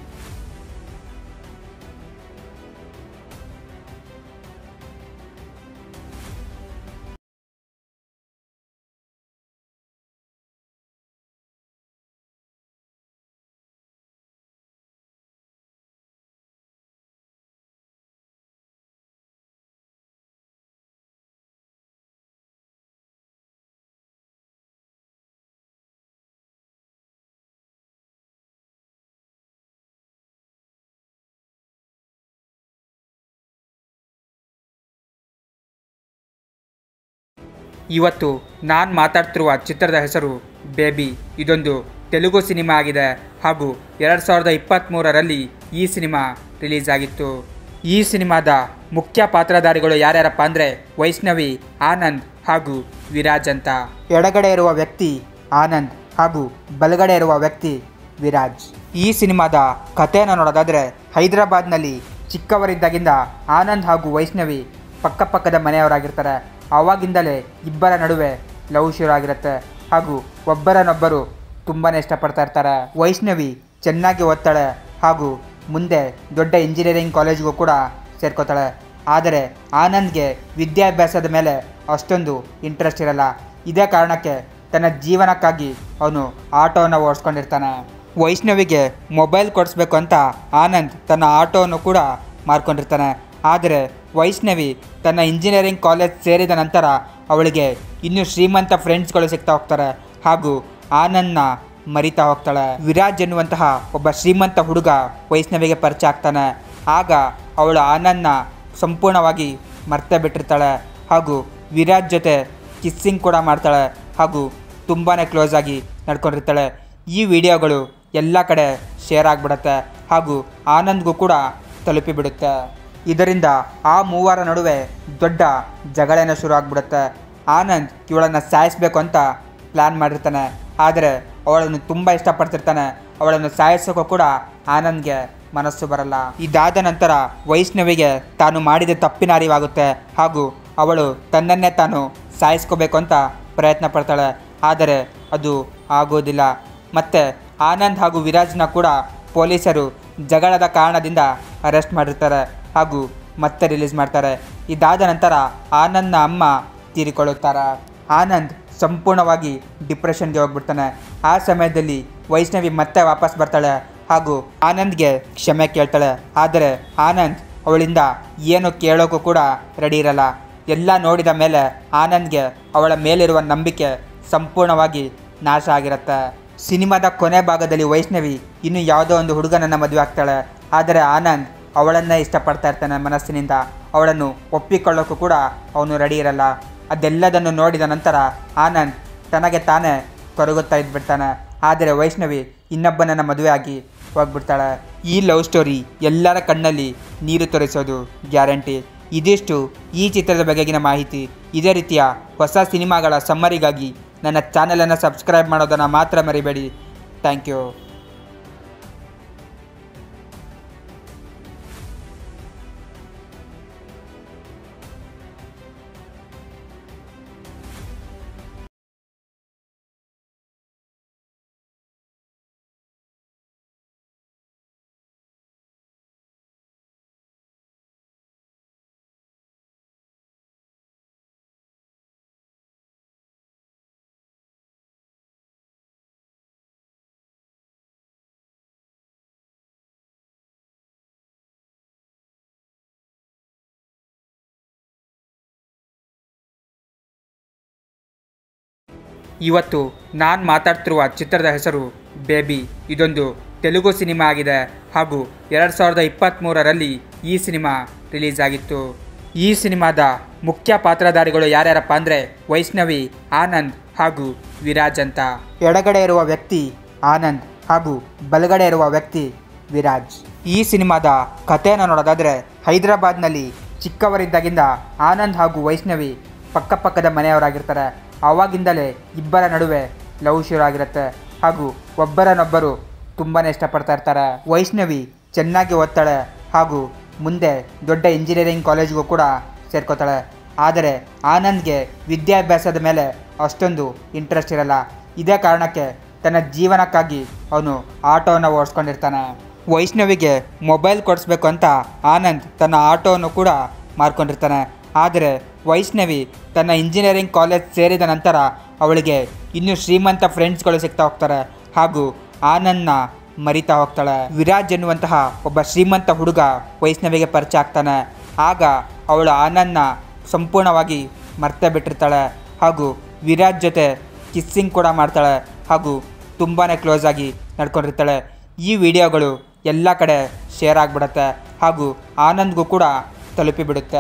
ಇವತ್ತು ನಾನು ಮಾತಾಡ್ತಿರುವ ಚಿತ್ರದ ಹೆಸರು ಬೇಬಿ. ಇದೊಂದು ತೆಲುಗು ಸಿನಿಮಾ ಆಗಿದೆ ಹಾಗೂ ಎರಡು ಸಾವಿರದ ಇಪ್ಪತ್ತ್ಮೂರರಲ್ಲಿ ಈ ಸಿನಿಮಾ ರಿಲೀಸ್ ಆಗಿತ್ತು. ಈ ಸಿನಿಮಾದ ಮುಖ್ಯ ಪಾತ್ರಧಾರಿಗಳು ಯಾರ್ಯಾರಪ್ಪ ಅಂದರೆ ವೈಷ್ಣವಿ, ಆನಂದ್ ಹಾಗೂ ವಿರಾಜ್ ಅಂತ. ಎಡಗಡೆ ಇರುವ ವ್ಯಕ್ತಿ ಆನಂದ್ ಹಾಗೂ ಬಲಗಡೆ ಇರುವ ವ್ಯಕ್ತಿ ವಿರಾಜ್. ಈ ಸಿನಿಮಾದ ಕಥೆಯನ್ನು ನೋಡೋದಾದರೆ ಹೈದರಾಬಾದ್ನಲ್ಲಿ ಚಿಕ್ಕವರಿದ್ದಾಗಿಂದ ಆನಂದ್ ಹಾಗೂ ವೈಷ್ಣವಿ ಪಕ್ಕಪಕ್ಕದ ಮನೆಯವರಾಗಿರ್ತಾರೆ. ಆವಾಗಿಂದಲೇ ಇಬ್ಬರ ನಡುವೆ ಲವ್ ಶುರು ಆಗಿರುತ್ತೆ ಹಾಗೂ ಒಬ್ಬರನ್ನೊಬ್ಬರು ತುಂಬಾ ಇಷ್ಟಪಡ್ತಾ ಇರ್ತಾರೆ. ವೈಷ್ಣವಿ ಚೆನ್ನಾಗಿ ಓದ್ತಾಳೆ ಹಾಗೂ ಮುಂದೆ ದೊಡ್ಡ ಇಂಜಿನಿಯರಿಂಗ್ ಕಾಲೇಜ್ಗೂ ಕೂಡ ಸೇರ್ಕೋತಾಳೆ. ಆದರೆ ಆನಂದ್ಗೆ ವಿದ್ಯಾಭ್ಯಾಸದ ಮೇಲೆ ಅಷ್ಟೊಂದು ಇಂಟ್ರೆಸ್ಟ್ ಇರಲ್ಲ. ಇದೇ ಕಾರಣಕ್ಕೆ ತನ್ನ ಜೀವನಕ್ಕಾಗಿ ಅವನು ಆಟೋವನ್ನು ಓಡಿಸ್ಕೊಂಡಿರ್ತಾನೆ. ವೈಷ್ಣವಿಗೆ ಮೊಬೈಲ್ ಕೊಡಿಸ್ಬೇಕು ಅಂತ ಆನಂದ್ ತನ್ನ ಆಟೋವನ್ನು ಕೂಡ ಮಾರ್ಕೊಂಡಿರ್ತಾನೆ. ಆದರೆ ವೈಷ್ಣವಿ ತನ್ನ ಇಂಜಿನಿಯರಿಂಗ್ ಕಾಲೇಜ್ ಸೇರಿದ ನಂತರ ಅವಳಿಗೆ ಇನ್ನೂ ಶ್ರೀಮಂತ ಫ್ರೆಂಡ್ಸ್ಗಳು ಸಿಗ್ತಾ ಹೋಗ್ತಾರೆ ಹಾಗೂ ಆನಂದ್ನ ಮರಿತಾ ಹೋಗ್ತಾಳೆ. ವಿರಾಜ್ ಎನ್ನುವಂತಹ ಒಬ್ಬ ಶ್ರೀಮಂತ ಹುಡುಗ ವೈಷ್ಣವಿಗೆ ಪರಿಚಯ ಆಗ್ತಾನೆ. ಆಗ ಅವಳು ಆನಂದ್ನ ಸಂಪೂರ್ಣವಾಗಿ ಮರ್ತೇ ಬಿಟ್ಟಿರ್ತಾಳೆ ಹಾಗೂ ವಿರಾಜ್ ಜೊತೆ ಕಿಸ್ಸಿಂಗ್ ಕೂಡ ಮಾಡ್ತಾಳೆ ಹಾಗೂ ತುಂಬಾ ಕ್ಲೋಸ್ ಆಗಿ ನಡ್ಕೊಂಡಿರ್ತಾಳೆ. ಈ ವಿಡಿಯೋಗಳು ಎಲ್ಲ ಕಡೆ ಶೇರ್ ಆಗಿಬಿಡುತ್ತೆ ಹಾಗೂ ಆನಂದ್ಗೂ ಕೂಡ ತಲುಪಿಬಿಡುತ್ತೆ. ಇದರಿಂದ ಆ ಮೂವರ ನಡುವೆ ದೊಡ್ಡ ಜಗಳೇನೋ ಶುರು ಆಗಿಬಿಡುತ್ತೆ. ಆನಂದ್ ಇವಳನ್ನು ಸಾಯಿಸಬೇಕು ಅಂತ ಪ್ಲ್ಯಾನ್ ಮಾಡಿರ್ತಾನೆ. ಆದರೆ ಅವಳನ್ನು ತುಂಬ ಇಷ್ಟಪಡ್ತಿರ್ತಾನೆ. ಅವಳನ್ನು ಸಾಯಿಸೋಕ್ಕೂ ಕೂಡ ಆನಂದ್ಗೆ ಮನಸ್ಸು ಬರಲ್ಲ. ಇದಾದ ನಂತರ ವೈಷ್ಣವಿಗೆ ತಾನು ಮಾಡಿದ ತಪ್ಪಿನ ಅರಿವಾಗುತ್ತೆ ಹಾಗೂ ಅವಳು ತನ್ನನ್ನೇ ತಾನು ಸಾಯಿಸ್ಕೋಬೇಕು ಅಂತ ಪ್ರಯತ್ನ ಪಡ್ತಾಳೆ. ಆದರೆ ಅದು ಆಗೋದಿಲ್ಲ. ಮತ್ತು ಆನಂದ್ ಹಾಗೂ ವಿರಾಜ್ನ ಕೂಡ ಪೊಲೀಸರು ಜಗಳದ ಕಾರಣದಿಂದ ಅರೆಸ್ಟ್ ಮಾಡಿರ್ತಾರೆ ಹಾಗೂ ಮತ್ತೆ ರಿಲೀಸ್ ಮಾಡ್ತಾರೆ. ಇದಾದ ನಂತರ ಆನಂದ್ನ ಅಮ್ಮ ತೀರಿಕೊಳ್ಳುತ್ತಾರೆ. ಆನಂದ್ ಸಂಪೂರ್ಣವಾಗಿ ಡಿಪ್ರೆಷನ್ಗೆ ಹೋಗ್ಬಿಡ್ತಾನೆ. ಆ ಸಮಯದಲ್ಲಿ ವೈಷ್ಣವಿ ಮತ್ತೆ ವಾಪಸ್ ಬರ್ತಾಳೆ ಹಾಗೂ ಆನಂದ್ಗೆ ಕ್ಷಮೆ ಕೇಳ್ತಾಳೆ. ಆದರೆ ಆನಂದ್ ಅವಳಿಂದ ಏನು ಕೇಳೋಕ್ಕೂ ಕೂಡ ರೆಡಿ ಇರಲ್ಲ. ಎಲ್ಲ ನೋಡಿದ ಮೇಲೆ ಆನಂದ್ಗೆ ಅವಳ ಮೇಲಿರುವ ನಂಬಿಕೆ ಸಂಪೂರ್ಣವಾಗಿ ನಾಶ ಆಗಿರುತ್ತೆ. ಸಿನಿಮಾದ ಕೊನೆ ಭಾಗದಲ್ಲಿ ವೈಷ್ಣವಿ ಇನ್ನು ಯಾವುದೋ ಒಂದು ಹುಡುಗನನ್ನು ಮದುವೆ ಆಗ್ತಾಳೆ. ಆದರೆ ಆನಂದ್ ಅವಳನ್ನೇ ಇಷ್ಟಪಡ್ತಾ ಇರ್ತಾನೆ ಮನಸ್ಸಿನಿಂದ. ಅವಳನ್ನು ಒಪ್ಪಿಕೊಳ್ಳೋಕ್ಕೂ ಕೂಡ ಅವನು ರೆಡಿ ಇರಲ್ಲ. ಅದೆಲ್ಲದನ್ನು ನೋಡಿದ ನಂತರ ಆನಂದ್ ತನಗೆ ತಾನೇ ಕೊರಗುತ್ತಾ ಇದ್ಬಿಡ್ತಾನೆ. ಆದರೆ ವೈಷ್ಣವಿ ಇನ್ನೊಬ್ಬನನ್ನು ಮದುವೆ ಆಗಿ ಹೋಗ್ಬಿಡ್ತಾಳೆ. ಈ ಲವ್ ಸ್ಟೋರಿ ಎಲ್ಲರ ಕಣ್ಣಲ್ಲಿ ನೀರು ತೋರಿಸೋದು ಗ್ಯಾರಂಟಿ. ಇದಿಷ್ಟು ಈ ಚಿತ್ರದ ಬಗೆಗಿನ ಮಾಹಿತಿ. ಇದೇ ರೀತಿಯ ಹೊಸ ಸಿನಿಮಾಗಳ ಸಮ್ಮರಿಗಾಗಿ ನನ್ನ ಚಾನಲನ್ನು ಸಬ್ಸ್ಕ್ರೈಬ್ ಮಾಡೋದನ್ನು ಮಾತ್ರ ಮರಿಬೇಡಿ. Thank you. ಇವತ್ತು ನಾನು ಮಾತಾಡ್ತಿರುವ ಚಿತ್ರದ ಹೆಸರು ಬೇಬಿ. ಇದೊಂದು ತೆಲುಗು ಸಿನಿಮಾ ಆಗಿದೆ ಹಾಗೂ ಎರಡು ಸಾವಿರದ ಇಪ್ಪತ್ತ್ಮೂರರಲ್ಲಿ ಈ ಸಿನಿಮಾ ರಿಲೀಸ್ ಆಗಿತ್ತು. ಈ ಸಿನಿಮಾದ ಮುಖ್ಯ ಪಾತ್ರಧಾರಿಗಳು ಯಾರ್ಯಾರಪ್ಪ ಅಂದರೆ ವೈಷ್ಣವಿ, ಆನಂದ್ ಹಾಗೂ ವಿರಾಜ್ ಅಂತ. ಎಡಗಡೆ ಇರುವ ವ್ಯಕ್ತಿ ಆನಂದ್ ಹಾಗೂ ಬಲಗಡೆ ಇರುವ ವ್ಯಕ್ತಿ ವಿರಾಜ್. ಈ ಸಿನಿಮಾದ ಕಥೆಯನ್ನು ನೋಡೋದಾದರೆ ಹೈದರಾಬಾದ್ನಲ್ಲಿ ಚಿಕ್ಕವರಿದ್ದಾಗಿಂದ ಆನಂದ್ ಹಾಗೂ ವೈಷ್ಣವಿ ಪಕ್ಕಪಕ್ಕದ ಮನೆಯವರಾಗಿರ್ತಾರೆ. ಆವಾಗಿಂದಲೇ ಇಬ್ಬರ ನಡುವೆ ಲವ್ ಶುರು ಆಗಿರುತ್ತೆ ಹಾಗೂ ಒಬ್ಬರನ್ನೊಬ್ಬರು ತುಂಬಾ ಇಷ್ಟಪಡ್ತಾ ಇರ್ತಾರೆ. ವೈಷ್ಣವಿ ಚೆನ್ನಾಗಿ ಓದ್ತಾಳೆ ಹಾಗೂ ಮುಂದೆ ದೊಡ್ಡ ಇಂಜಿನಿಯರಿಂಗ್ ಕಾಲೇಜ್ಗೂ ಕೂಡ ಸೇರ್ಕೋತಾಳೆ. ಆದರೆ ಆನಂದ್ಗೆ ವಿದ್ಯಾಭ್ಯಾಸದ ಮೇಲೆ ಅಷ್ಟೊಂದು ಇಂಟ್ರೆಸ್ಟ್ ಇರಲ್ಲ. ಇದೇ ಕಾರಣಕ್ಕೆ ತನ್ನ ಜೀವನಕ್ಕಾಗಿ ಅವನು ಆಟೋವನ್ನು ಓಡಿಸ್ಕೊಂಡಿರ್ತಾನೆ. ವೈಷ್ಣವಿಗೆ ಮೊಬೈಲ್ ಕೊಡಿಸ್ಬೇಕು ಅಂತ ಆನಂದ್ ತನ್ನ ಆಟೋವನ್ನು ಕೂಡ ಮಾರ್ಕೊಂಡಿರ್ತಾನೆ. ಆದರೆ ವೈಷ್ಣವಿ ತನ್ನ ಇಂಜಿನಿಯರಿಂಗ್ ಕಾಲೇಜ್ ಸೇರಿದ ನಂತರ ಅವಳಿಗೆ ಇನ್ನೂ ಶ್ರೀಮಂತ ಫ್ರೆಂಡ್ಸ್ಗಳು ಸಿಗ್ತಾ ಹೋಗ್ತಾರೆ ಹಾಗೂ ಆನಂದ್ನ ಮರಿತಾ ಹೋಗ್ತಾಳೆ. ವಿರಾಜ್ ಎನ್ನುವಂತಹ ಒಬ್ಬ ಶ್ರೀಮಂತ ಹುಡುಗ ವೈಷ್ಣವಿಗೆ ಪರಿಚಯ ಆಗ್ತಾನೆ. ಆಗ ಅವಳು ಆನಂದ್ನ ಸಂಪೂರ್ಣವಾಗಿ ಮರ್ತೇ ಬಿಟ್ಟಿರ್ತಾಳೆ ಹಾಗೂ ವಿರಾಜ್ ಜೊತೆ ಕಿಸ್ಸಿಂಗ್ ಕೂಡ ಮಾಡ್ತಾಳೆ ಹಾಗೂ ತುಂಬಾ ಕ್ಲೋಸ್ ಆಗಿ ನಡ್ಕೊಂಡಿರ್ತಾಳೆ. ಈ ವಿಡಿಯೋಗಳು ಎಲ್ಲ ಕಡೆ ಶೇರ್ ಆಗಿಬಿಡುತ್ತೆ ಹಾಗೂ ಆನಂದ್ಗೂ ಕೂಡ ತಲುಪಿಬಿಡುತ್ತೆ.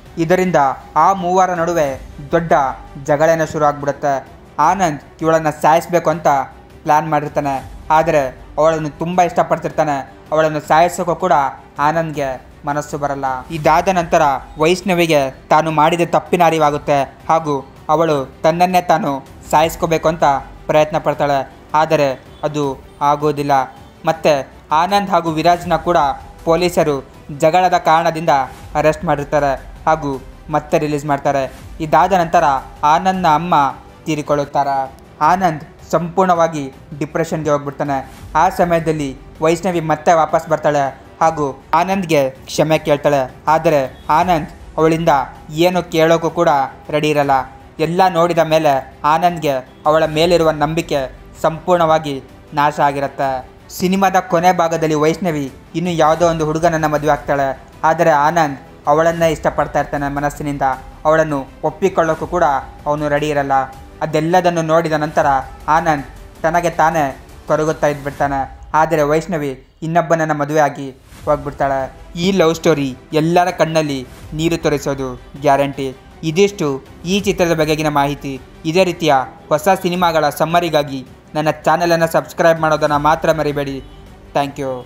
ಇದರಿಂದ ಆ ಮೂವರ ನಡುವೆ ದೊಡ್ಡ ಜಗಳೇನೋ ಶುರು ಆಗ್ಬಿಡುತ್ತೆ. ಆನಂದ್ ಇವಳನ್ನು ಸಾಯಿಸಬೇಕು ಅಂತ ಪ್ಲ್ಯಾನ್ ಮಾಡಿರ್ತಾನೆ. ಆದರೆ ಅವಳನ್ನು ತುಂಬ ಇಷ್ಟಪಡ್ತಿರ್ತಾನೆ. ಅವಳನ್ನು ಸಾಯಿಸೋಕ್ಕೂ ಕೂಡ ಆನಂದ್ಗೆ ಮನಸ್ಸು ಬರಲ್ಲ. ಇದಾದ ನಂತರ ವೈಷ್ಣವಿಗೆ ತಾನು ಮಾಡಿದ ತಪ್ಪಿನ ಅರಿವಾಗುತ್ತೆ ಹಾಗೂ ಅವಳು ತನ್ನನ್ನೇ ತಾನು ಸಾಯಿಸ್ಕೋಬೇಕು ಅಂತ ಪ್ರಯತ್ನ ಪಡ್ತಾಳೆ. ಆದರೆ ಅದು ಆಗೋದಿಲ್ಲ. ಮತ್ತು ಆನಂದ್ ಹಾಗೂ ವಿರಾಜ್ನ ಕೂಡ ಪೊಲೀಸರು ಜಗಳದ ಕಾರಣದಿಂದ ಅರೆಸ್ಟ್ ಮಾಡಿರ್ತಾರೆ ಹಾಗೂ ಮತ್ತೆ ರಿಲೀಸ್ ಮಾಡ್ತಾರೆ. ಇದಾದ ನಂತರ ಆನಂದ್ನ ಅಮ್ಮ ತೀರಿಕೊಳ್ಳುತ್ತಾರೆ. ಆನಂದ್ ಸಂಪೂರ್ಣವಾಗಿ ಡಿಪ್ರೆಷನ್ಗೆ ಹೋಗ್ಬಿಡ್ತಾನೆ. ಆ ಸಮಯದಲ್ಲಿ ವೈಷ್ಣವಿ ಮತ್ತೆ ವಾಪಸ್ ಬರ್ತಾಳೆ ಹಾಗೂ ಆನಂದ್ಗೆ ಕ್ಷಮೆ ಕೇಳ್ತಾಳೆ. ಆದರೆ ಆನಂದ್ ಅವಳಿಂದ ಏನು ಕೇಳೋಕ್ಕೂ ಕೂಡ ರೆಡಿ ಇರಲ್ಲ. ಎಲ್ಲ ನೋಡಿದ ಮೇಲೆ ಆನಂದ್ಗೆ ಅವಳ ಮೇಲಿರುವ ನಂಬಿಕೆ ಸಂಪೂರ್ಣವಾಗಿ ನಾಶ ಆಗಿರುತ್ತೆ. ಸಿನಿಮಾದ ಕೊನೆ ಭಾಗದಲ್ಲಿ ವೈಷ್ಣವಿ ಇನ್ನು ಯಾವುದೋ ಒಂದು ಹುಡುಗನನ್ನು ಮದುವೆ ಆಗ್ತಾಳೆ. ಆದರೆ ಆನಂದ್ ಅವಳನ್ನೇ ಇಷ್ಟಪಡ್ತಾ ಇರ್ತಾನೆ ಮನಸ್ಸಿನಿಂದ. ಅವಳನ್ನು ಒಪ್ಪಿಕೊಳ್ಳೋಕ್ಕೂ ಕೂಡ ಅವನು ರೆಡಿ ಇರಲ್ಲ. ಅದೆಲ್ಲದನ್ನು ನೋಡಿದ ನಂತರ ಆನಂದ್ ತನಗೆ ತಾನೇ ಕೊರಗುತ್ತಾ ಇದ್ಬಿಡ್ತಾನೆ. ಆದರೆ ವೈಷ್ಣವಿ ಇನ್ನೊಬ್ಬನನ್ನು ಮದುವೆ ಆಗಿ ಹೋಗ್ಬಿಡ್ತಾಳೆ. ಈ ಲವ್ ಸ್ಟೋರಿ ಎಲ್ಲರ ಕಣ್ಣಲ್ಲಿ ನೀರು ತೋರಿಸೋದು ಗ್ಯಾರಂಟಿ. ಇದಿಷ್ಟು ಈ ಚಿತ್ರದ ಬಗೆಗಿನ ಮಾಹಿತಿ. ಇದೇ ರೀತಿಯ ಹೊಸ ಸಿನಿಮಾಗಳ ಸಮ್ಮರಿಗಾಗಿ ನನ್ನ ಚಾನಲನ್ನು ಸಬ್ಸ್ಕ್ರೈಬ್ ಮಾಡೋದನ್ನು ಮಾತ್ರ ಮರಿಬೇಡಿ. Thank you.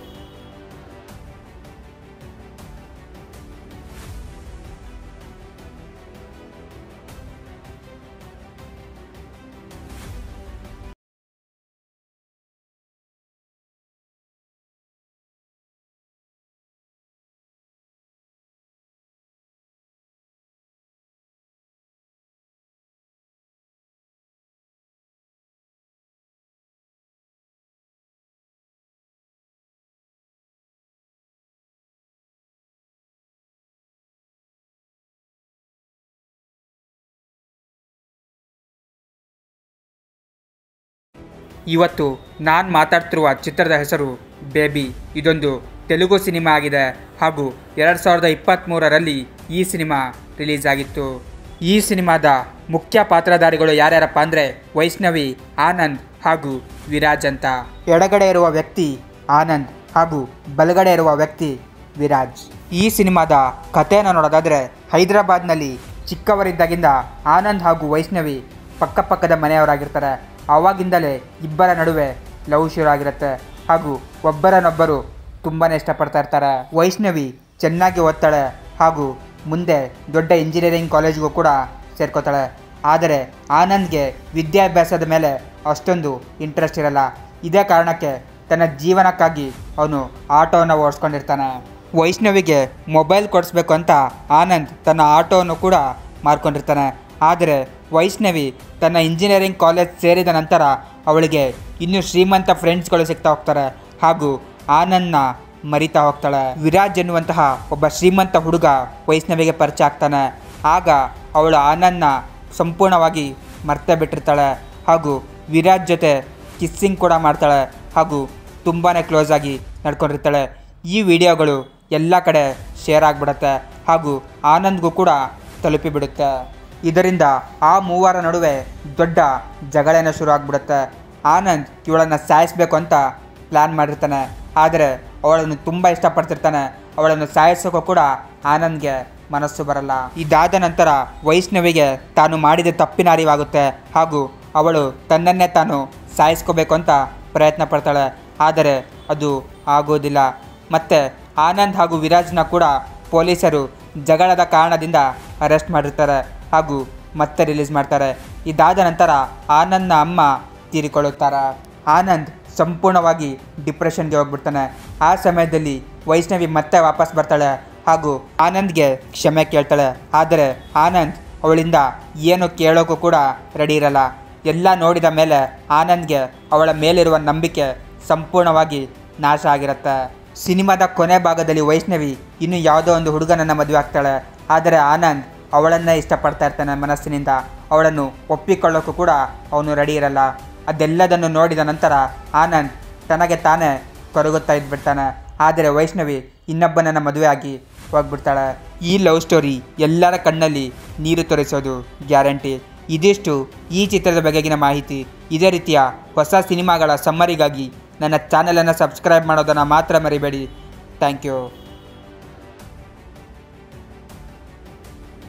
ಇವತ್ತು ನಾನು ಮಾತಾಡ್ತಿರುವ ಚಿತ್ರದ ಹೆಸರು ಬೇಬಿ. ಇದೊಂದು ತೆಲುಗು ಸಿನಿಮಾ ಆಗಿದೆ ಹಾಗೂ ಎರಡು ಸಾವಿರದ ಇಪ್ಪತ್ತ್ಮೂರರಲ್ಲಿ ಈ ಸಿನಿಮಾ ರಿಲೀಸ್ ಆಗಿತ್ತು. ಈ ಸಿನಿಮಾದ ಮುಖ್ಯ ಪಾತ್ರಧಾರಿಗಳು ಯಾರ್ಯಾರಪ್ಪ ಅಂದರೆ ವೈಷ್ಣವಿ, ಆನಂದ್ ಹಾಗೂ ವಿರಾಜ್ ಅಂತ. ಎಡಗಡೆ ಇರುವ ವ್ಯಕ್ತಿ ಆನಂದ್ ಹಾಗೂ ಬಲಗಡೆ ಇರುವ ವ್ಯಕ್ತಿ ವಿರಾಜ್. ಈ ಸಿನಿಮಾದ ಕಥೆಯನ್ನು ನೋಡೋದಾದರೆ ಹೈದರಾಬಾದ್ನಲ್ಲಿ ಚಿಕ್ಕವರಿದ್ದಾಗಿಂದ ಆನಂದ್ ಹಾಗೂ ವೈಷ್ಣವಿ ಪಕ್ಕಪಕ್ಕದ ಮನೆಯವರಾಗಿರ್ತಾರೆ. ಆವಾಗಿಂದಲೇ ಇಬ್ಬರ ನಡುವೆ ಲವ್ ಶುರು ಆಗಿರುತ್ತೆ ಹಾಗೂ ಒಬ್ಬರನ್ನೊಬ್ಬರು ತುಂಬಾ ಇಷ್ಟಪಡ್ತಾ ಇರ್ತಾರೆ. ವೈಷ್ಣವಿ ಚೆನ್ನಾಗಿ ಓದ್ತಾಳೆ ಹಾಗೂ ಮುಂದೆ ದೊಡ್ಡ ಇಂಜಿನಿಯರಿಂಗ್ ಕಾಲೇಜ್ಗೂ ಕೂಡ ಸೇರ್ಕೋತಾಳೆ. ಆದರೆ ಆನಂದ್ಗೆ ವಿದ್ಯಾಭ್ಯಾಸದ ಮೇಲೆ ಅಷ್ಟೊಂದು ಇಂಟ್ರೆಸ್ಟ್ ಇರಲ್ಲ. ಇದೇ ಕಾರಣಕ್ಕೆ ತನ್ನ ಜೀವನಕ್ಕಾಗಿ ಅವನು ಆಟೋವನ್ನು ಓಡಿಸ್ಕೊಂಡಿರ್ತಾನೆ. ವೈಷ್ಣವಿಗೆ ಮೊಬೈಲ್ ಕೊಡಿಸ್ಬೇಕು ಅಂತ ಆನಂದ್ ತನ್ನ ಆಟೋವನ್ನು ಕೂಡ ಮಾರ್ಕೊಂಡಿರ್ತಾನೆ. ಆದರೆ ವೈಷ್ಣವಿ ತನ್ನ ಇಂಜಿನಿಯರಿಂಗ್ ಕಾಲೇಜ್ ಸೇರಿದ ನಂತರ ಅವಳಿಗೆ ಇನ್ನೂ ಶ್ರೀಮಂತ ಫ್ರೆಂಡ್ಸ್ಗಳು ಸಿಗ್ತಾ ಹೋಗ್ತಾರೆ ಹಾಗೂ ಆನಂದ್ನ ಮರಿತಾ ಹೋಗ್ತಾಳೆ. ವಿರಾಜ್ ಎನ್ನುವಂತಹ ಒಬ್ಬ ಶ್ರೀಮಂತ ಹುಡುಗ ವೈಷ್ಣವಿಗೆ ಪರಿಚಯ ಆಗ್ತಾನೆ. ಆಗ ಅವಳು ಆನಂದ್ನ ಸಂಪೂರ್ಣವಾಗಿ ಮರ್ತೇ ಬಿಟ್ಟಿರ್ತಾಳೆ ಹಾಗೂ ವಿರಾಜ್ ಜೊತೆ ಕಿಸ್ಸಿಂಗ್ ಕೂಡ ಮಾಡ್ತಾಳೆ ಹಾಗೂ ತುಂಬಾ ಕ್ಲೋಸ್ ಆಗಿ ನಡ್ಕೊಂಡಿರ್ತಾಳೆ. ಈ ವಿಡಿಯೋಗಳು ಎಲ್ಲ ಕಡೆ ಶೇರ್ ಆಗಿಬಿಡುತ್ತೆ ಹಾಗೂ ಆನಂದ್ಗೂ ಕೂಡ ತಲುಪಿಬಿಡುತ್ತೆ. ಇದರಿಂದ ಆ ಮೂವರ ನಡುವೆ ದೊಡ್ಡ ಜಗಳೇನೋ ಶುರು ಆಗ್ಬಿಡುತ್ತೆ. ಆನಂದ್ ಇವಳನ್ನು ಸಾಯಿಸಬೇಕು ಅಂತ ಪ್ಲ್ಯಾನ್ ಮಾಡಿರ್ತಾನೆ. ಆದರೆ ಅವಳನ್ನು ತುಂಬ ಇಷ್ಟಪಡ್ತಿರ್ತಾನೆ. ಅವಳನ್ನು ಸಾಯಿಸೋಕ್ಕೂ ಕೂಡ ಆನಂದ್ಗೆ ಮನಸ್ಸು ಬರಲ್ಲ. ಇದಾದ ನಂತರ ವೈಷ್ಣವಿಗೆ ತಾನು ಮಾಡಿದ ತಪ್ಪಿನ ಅರಿವಾಗುತ್ತೆ ಹಾಗೂ ಅವಳು ತನ್ನನ್ನೇ ತಾನು ಸಾಯಿಸ್ಕೋಬೇಕು ಅಂತ ಪ್ರಯತ್ನ ಪಡ್ತಾಳೆ. ಆದರೆ ಅದು ಆಗೋದಿಲ್ಲ. ಮತ್ತು ಆನಂದ್ ಹಾಗೂ ವಿರಾಜ್ನ ಕೂಡ ಪೊಲೀಸರು ಜಗಳದ ಕಾರಣದಿಂದ ಅರೆಸ್ಟ್ ಮಾಡಿರ್ತಾರೆ ಹಾಗೂ ಮತ್ತೆ ರಿಲೀಸ್ ಮಾಡ್ತಾರೆ. ಇದಾದ ನಂತರ ಆನಂದ್ನ ಅಮ್ಮ ತೀರಿಕೊಳ್ಳುತ್ತಾರೆ. ಆನಂದ್ ಸಂಪೂರ್ಣವಾಗಿ ಡಿಪ್ರೆಷನ್ಗೆ ಹೋಗ್ಬಿಡ್ತಾನೆ. ಆ ಸಮಯದಲ್ಲಿ ವೈಷ್ಣವಿ ಮತ್ತೆ ವಾಪಸ್ ಬರ್ತಾಳೆ ಹಾಗೂ ಆನಂದ್ಗೆ ಕ್ಷಮೆ ಕೇಳ್ತಾಳೆ. ಆದರೆ ಆನಂದ್ ಅವಳಿಂದ ಏನು ಕೇಳೋಕ್ಕೂ ಕೂಡ ರೆಡಿ ಇರಲ್ಲ. ಎಲ್ಲ ನೋಡಿದ ಮೇಲೆ ಆನಂದ್ಗೆ ಅವಳ ಮೇಲಿರುವ ನಂಬಿಕೆ ಸಂಪೂರ್ಣವಾಗಿ ನಾಶ ಆಗಿರುತ್ತೆ. ಸಿನಿಮಾದ ಕೊನೆ ಭಾಗದಲ್ಲಿ ವೈಷ್ಣವಿ ಇನ್ನು ಯಾವುದೋ ಒಂದು ಹುಡುಗನನ್ನು ಮದುವೆ ಆಗ್ತಾಳೆ. ಆದರೆ ಆನಂದ್ ಅವಳನ್ನೇ ಇಷ್ಟಪಡ್ತಾ ಇರ್ತಾನೆ ಮನಸ್ಸಿನಿಂದ. ಅವಳನ್ನು ಒಪ್ಪಿಕೊಳ್ಳೋಕ್ಕೂ ಕೂಡ ಅವನು ರೆಡಿ ಇರಲ್ಲ. ಅದೆಲ್ಲದನ್ನು ನೋಡಿದ ನಂತರ ಆನಂದ್ ತನಗೆ ತಾನೇ ಕೊರಗುತ್ತಾ ಇದ್ಬಿಡ್ತಾನೆ. ಆದರೆ ವೈಷ್ಣವಿ ಇನ್ನೊಬ್ಬನನ್ನು ಮದುವೆ ಆಗಿ ಹೋಗ್ಬಿಡ್ತಾಳೆ. ಈ ಲವ್ ಸ್ಟೋರಿ ಎಲ್ಲರ ಕಣ್ಣಲ್ಲಿ ನೀರು ತೋರಿಸೋದು ಗ್ಯಾರಂಟಿ. ಇದಿಷ್ಟು ಈ ಚಿತ್ರದ ಬಗೆಗಿನ ಮಾಹಿತಿ. ಇದೇ ರೀತಿಯ ಹೊಸ ಸಿನಿಮಾಗಳ ಸಮ್ಮರಿಗಾಗಿ ನನ್ನ ಚಾನಲನ್ನು ಸಬ್ಸ್ಕ್ರೈಬ್ ಮಾಡೋದನ್ನು ಮಾತ್ರ ಮರಿಬೇಡಿ. Thank you.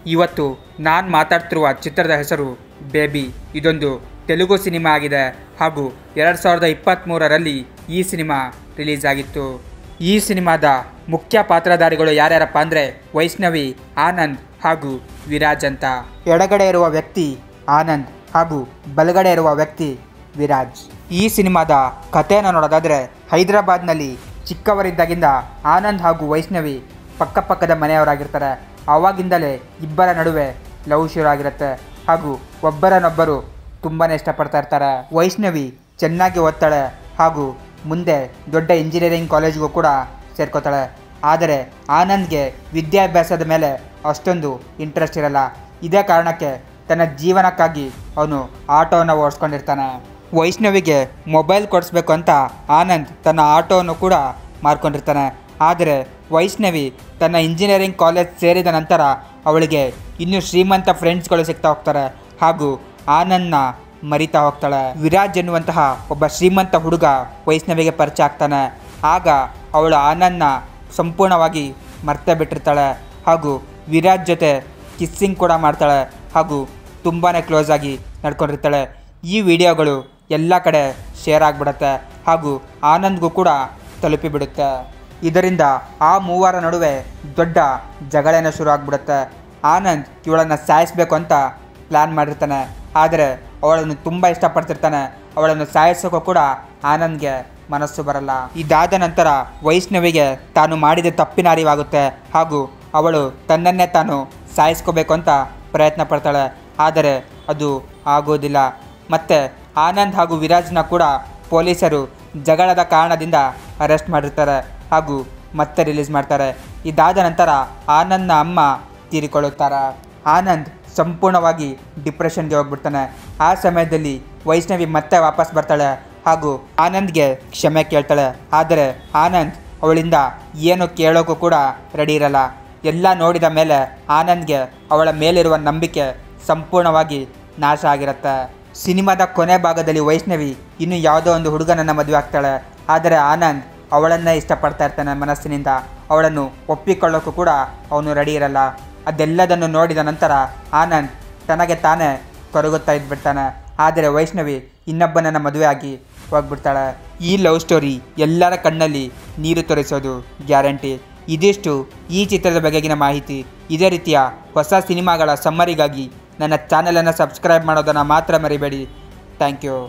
ಇವತ್ತು ನಾನು ಮಾತಾಡ್ತಿರುವ ಚಿತ್ರದ ಹೆಸರು ಬೇಬಿ. ಇದೊಂದು ತೆಲುಗು ಸಿನಿಮಾ ಆಗಿದೆ ಹಾಗೂ ಎರಡು ಸಾವಿರದ ಇಪ್ಪತ್ತ್ಮೂರರಲ್ಲಿ ಈ ಸಿನಿಮಾ ರಿಲೀಸ್ ಆಗಿತ್ತು. ಈ ಸಿನಿಮಾದ ಮುಖ್ಯ ಪಾತ್ರಧಾರಿಗಳು ಯಾರ್ಯಾರಪ್ಪ ಅಂದರೆ ವೈಷ್ಣವಿ, ಆನಂದ್ ಹಾಗೂ ವಿರಾಜ್ ಅಂತ. ಎಡಗಡೆ ಇರುವ ವ್ಯಕ್ತಿ ಆನಂದ್ ಹಾಗೂ ಬಲಗಡೆ ಇರುವ ವ್ಯಕ್ತಿ ವಿರಾಜ್. ಈ ಸಿನಿಮಾದ ಕಥೆಯನ್ನು ನೋಡೋದಾದರೆ ಹೈದರಾಬಾದ್ನಲ್ಲಿ ಚಿಕ್ಕವರಿದ್ದಾಗಿಂದ ಆನಂದ್ ಹಾಗೂ ವೈಷ್ಣವಿ ಪಕ್ಕಪಕ್ಕದ ಮನೆಯವರಾಗಿರ್ತಾರೆ. ಆವಾಗಿಂದಲೇ ಇಬ್ಬರ ನಡುವೆ ಲವ್ ಶುರು ಆಗಿರುತ್ತೆ ಹಾಗೂ ಒಬ್ಬರನ್ನೊಬ್ಬರು ತುಂಬಾ ಇಷ್ಟಪಡ್ತಾ ಇರ್ತಾರೆ. ವೈಷ್ಣವಿ ಚೆನ್ನಾಗಿ ಓದ್ತಾಳೆ ಹಾಗೂ ಮುಂದೆ ದೊಡ್ಡ ಇಂಜಿನಿಯರಿಂಗ್ ಕಾಲೇಜ್ಗೂ ಕೂಡ ಸೇರ್ಕೋತಾಳೆ. ಆದರೆ ಆನಂದ್ಗೆ ವಿದ್ಯಾಭ್ಯಾಸದ ಮೇಲೆ ಅಷ್ಟೊಂದು ಇಂಟ್ರೆಸ್ಟ್ ಇರಲ್ಲ. ಇದೇ ಕಾರಣಕ್ಕೆ ತನ್ನ ಜೀವನಕ್ಕಾಗಿ ಅವನು ಆಟೋವನ್ನು ಓಡಿಸ್ಕೊಂಡಿರ್ತಾನೆ. ವೈಷ್ಣವಿಗೆ ಮೊಬೈಲ್ ಕೊಡಿಸ್ಬೇಕು ಅಂತ ಆನಂದ್ ತನ್ನ ಆಟೋವನ್ನು ಕೂಡ ಮಾರ್ಕೊಂಡಿರ್ತಾನೆ. ಆದರೆ ವೈಷ್ಣವಿ ತನ್ನ ಇಂಜಿನಿಯರಿಂಗ್ ಕಾಲೇಜ್ ಸೇರಿದ ನಂತರ ಅವಳಿಗೆ ಇನ್ನೂ ಶ್ರೀಮಂತ ಫ್ರೆಂಡ್ಸ್ಗಳು ಸಿಗ್ತಾ ಹೋಗ್ತಾರೆ ಹಾಗೂ ಆನಂದ್ನ ಮರಿತಾ ಹೋಗ್ತಾಳೆ. ವಿರಾಜ್ ಎನ್ನುವಂತಹ ಒಬ್ಬ ಶ್ರೀಮಂತ ಹುಡುಗ ವೈಷ್ಣವಿಗೆ ಪರಿಚಯ ಆಗ್ತಾನೆ. ಆಗ ಅವಳು ಆನಂದ್ನ ಸಂಪೂರ್ಣವಾಗಿ ಮರ್ತೇ ಬಿಟ್ಟಿರ್ತಾಳೆ ಹಾಗೂ ವಿರಾಜ್ ಜೊತೆ ಕಿಸ್ಸಿಂಗ್ ಕೂಡ ಮಾಡ್ತಾಳೆ ಹಾಗೂ ತುಂಬಾ ಕ್ಲೋಸ್ ಆಗಿ ನಡ್ಕೊಂಡಿರ್ತಾಳೆ. ಈ ವಿಡಿಯೋಗಳು ಎಲ್ಲ ಕಡೆ ಶೇರ್ ಆಗಿಬಿಡುತ್ತೆ ಹಾಗೂ ಆನಂದ್ಗೂ ಕೂಡ ತಲುಪಿಬಿಡುತ್ತೆ. ಇದರಿಂದ ಆ ಮೂವರ ನಡುವೆ ದೊಡ್ಡ ಜಗಳೇನ ಶುರು ಆಗಿಬಿಡುತ್ತೆ. ಆನಂದ್ ಇವಳನ್ನು ಸಾಯಿಸಬೇಕು ಅಂತ ಪ್ಲ್ಯಾನ್ ಮಾಡಿರ್ತಾನೆ. ಆದರೆ ಅವಳನ್ನು ತುಂಬ ಇಷ್ಟಪಡ್ತಿರ್ತಾನೆ. ಅವಳನ್ನು ಸಾಯಿಸೋಕ್ಕೂ ಕೂಡ ಆನಂದ್ಗೆ ಮನಸ್ಸು ಬರಲ್ಲ. ಇದಾದ ನಂತರ ವೈಷ್ಣವಿಗೆ ತಾನು ಮಾಡಿದ ತಪ್ಪಿನ ಅರಿವಾಗುತ್ತೆ ಹಾಗೂ ಅವಳು ತನ್ನನ್ನೇ ತಾನು ಸಾಯಿಸ್ಕೋಬೇಕು ಅಂತ ಪ್ರಯತ್ನ ಪಡ್ತಾಳೆ. ಆದರೆ ಅದು ಆಗೋದಿಲ್ಲ. ಮತ್ತು ಆನಂದ್ ಹಾಗೂ ವಿರಾಜ್ನ ಕೂಡ ಪೊಲೀಸರು ಜಗಳದ ಕಾರಣದಿಂದ ಅರೆಸ್ಟ್ ಮಾಡಿರ್ತಾರೆ ಹಾಗೂ ಮತ್ತೆ ರಿಲೀಸ್ ಮಾಡ್ತಾರೆ. ಇದಾದ ನಂತರ ಆನಂದ್ನ ಅಮ್ಮ ತೀರಿಕೊಳ್ಳುತ್ತಾರೆ. ಆನಂದ್ ಸಂಪೂರ್ಣವಾಗಿ ಡಿಪ್ರೆಷನ್ಗೆ ಹೋಗ್ಬಿಡ್ತಾನೆ. ಆ ಸಮಯದಲ್ಲಿ ವೈಷ್ಣವಿ ಮತ್ತೆ ವಾಪಸ್ ಬರ್ತಾಳೆ ಹಾಗೂ ಆನಂದ್ಗೆ ಕ್ಷಮೆ ಕೇಳ್ತಾಳೆ. ಆದರೆ ಆನಂದ್ ಅವಳಿಂದ ಏನು ಕೇಳೋಕ್ಕೂ ಕೂಡ ರೆಡಿ ಇರಲ್ಲ. ಎಲ್ಲ ನೋಡಿದ ಮೇಲೆ ಆನಂದ್ಗೆ ಅವಳ ಮೇಲಿರುವ ನಂಬಿಕೆ ಸಂಪೂರ್ಣವಾಗಿ ನಾಶ ಆಗಿರುತ್ತೆ. ಸಿನಿಮಾದ ಕೊನೆ ಭಾಗದಲ್ಲಿ ವೈಷ್ಣವಿ ಇನ್ನು ಯಾವುದೋ ಒಂದು ಹುಡುಗನನ್ನು ಮದುವೆ ಆಗ್ತಾಳೆ. ಆದರೆ ಆನಂದ್ ಅವಳನ್ನೇ ಇಷ್ಟಪಡ್ತಾ ಇರ್ತಾನೆ ಮನಸ್ಸಿನಿಂದ. ಅವಳನ್ನು ಒಪ್ಪಿಕೊಳ್ಳೋಕ್ಕೂ ಕೂಡ ಅವನು ರೆಡಿ ಇರಲ್ಲ. ಅದೆಲ್ಲದನ್ನು ನೋಡಿದ ನಂತರ ಆನಂದ್ ತನಗೆ ತಾನೇ ಕೊರಗುತ್ತಾ ಇದ್ಬಿಡ್ತಾನೆ. ಆದರೆ ವೈಷ್ಣವಿ ಇನ್ನೊಬ್ಬನನ್ನು ಮದುವೆ ಆಗಿ ಹೋಗ್ಬಿಡ್ತಾಳೆ. ಈ ಲವ್ ಸ್ಟೋರಿ ಎಲ್ಲರ ಕಣ್ಣಲ್ಲಿ ನೀರು ತೋರಿಸೋದು ಗ್ಯಾರಂಟಿ. ಇದಿಷ್ಟು ಈ ಚಿತ್ರದ ಬಗೆಗಿನ ಮಾಹಿತಿ. ಇದೇ ರೀತಿಯ ಹೊಸ ಸಿನಿಮಾಗಳ ಸಮ್ಮರಿಗಾಗಿ ನನ್ನ ಚಾನಲನ್ನು ಸಬ್ಸ್ಕ್ರೈಬ್ ಮಾಡೋದನ್ನು ಮಾತ್ರ ಮರಿಬೇಡಿ. Thank you.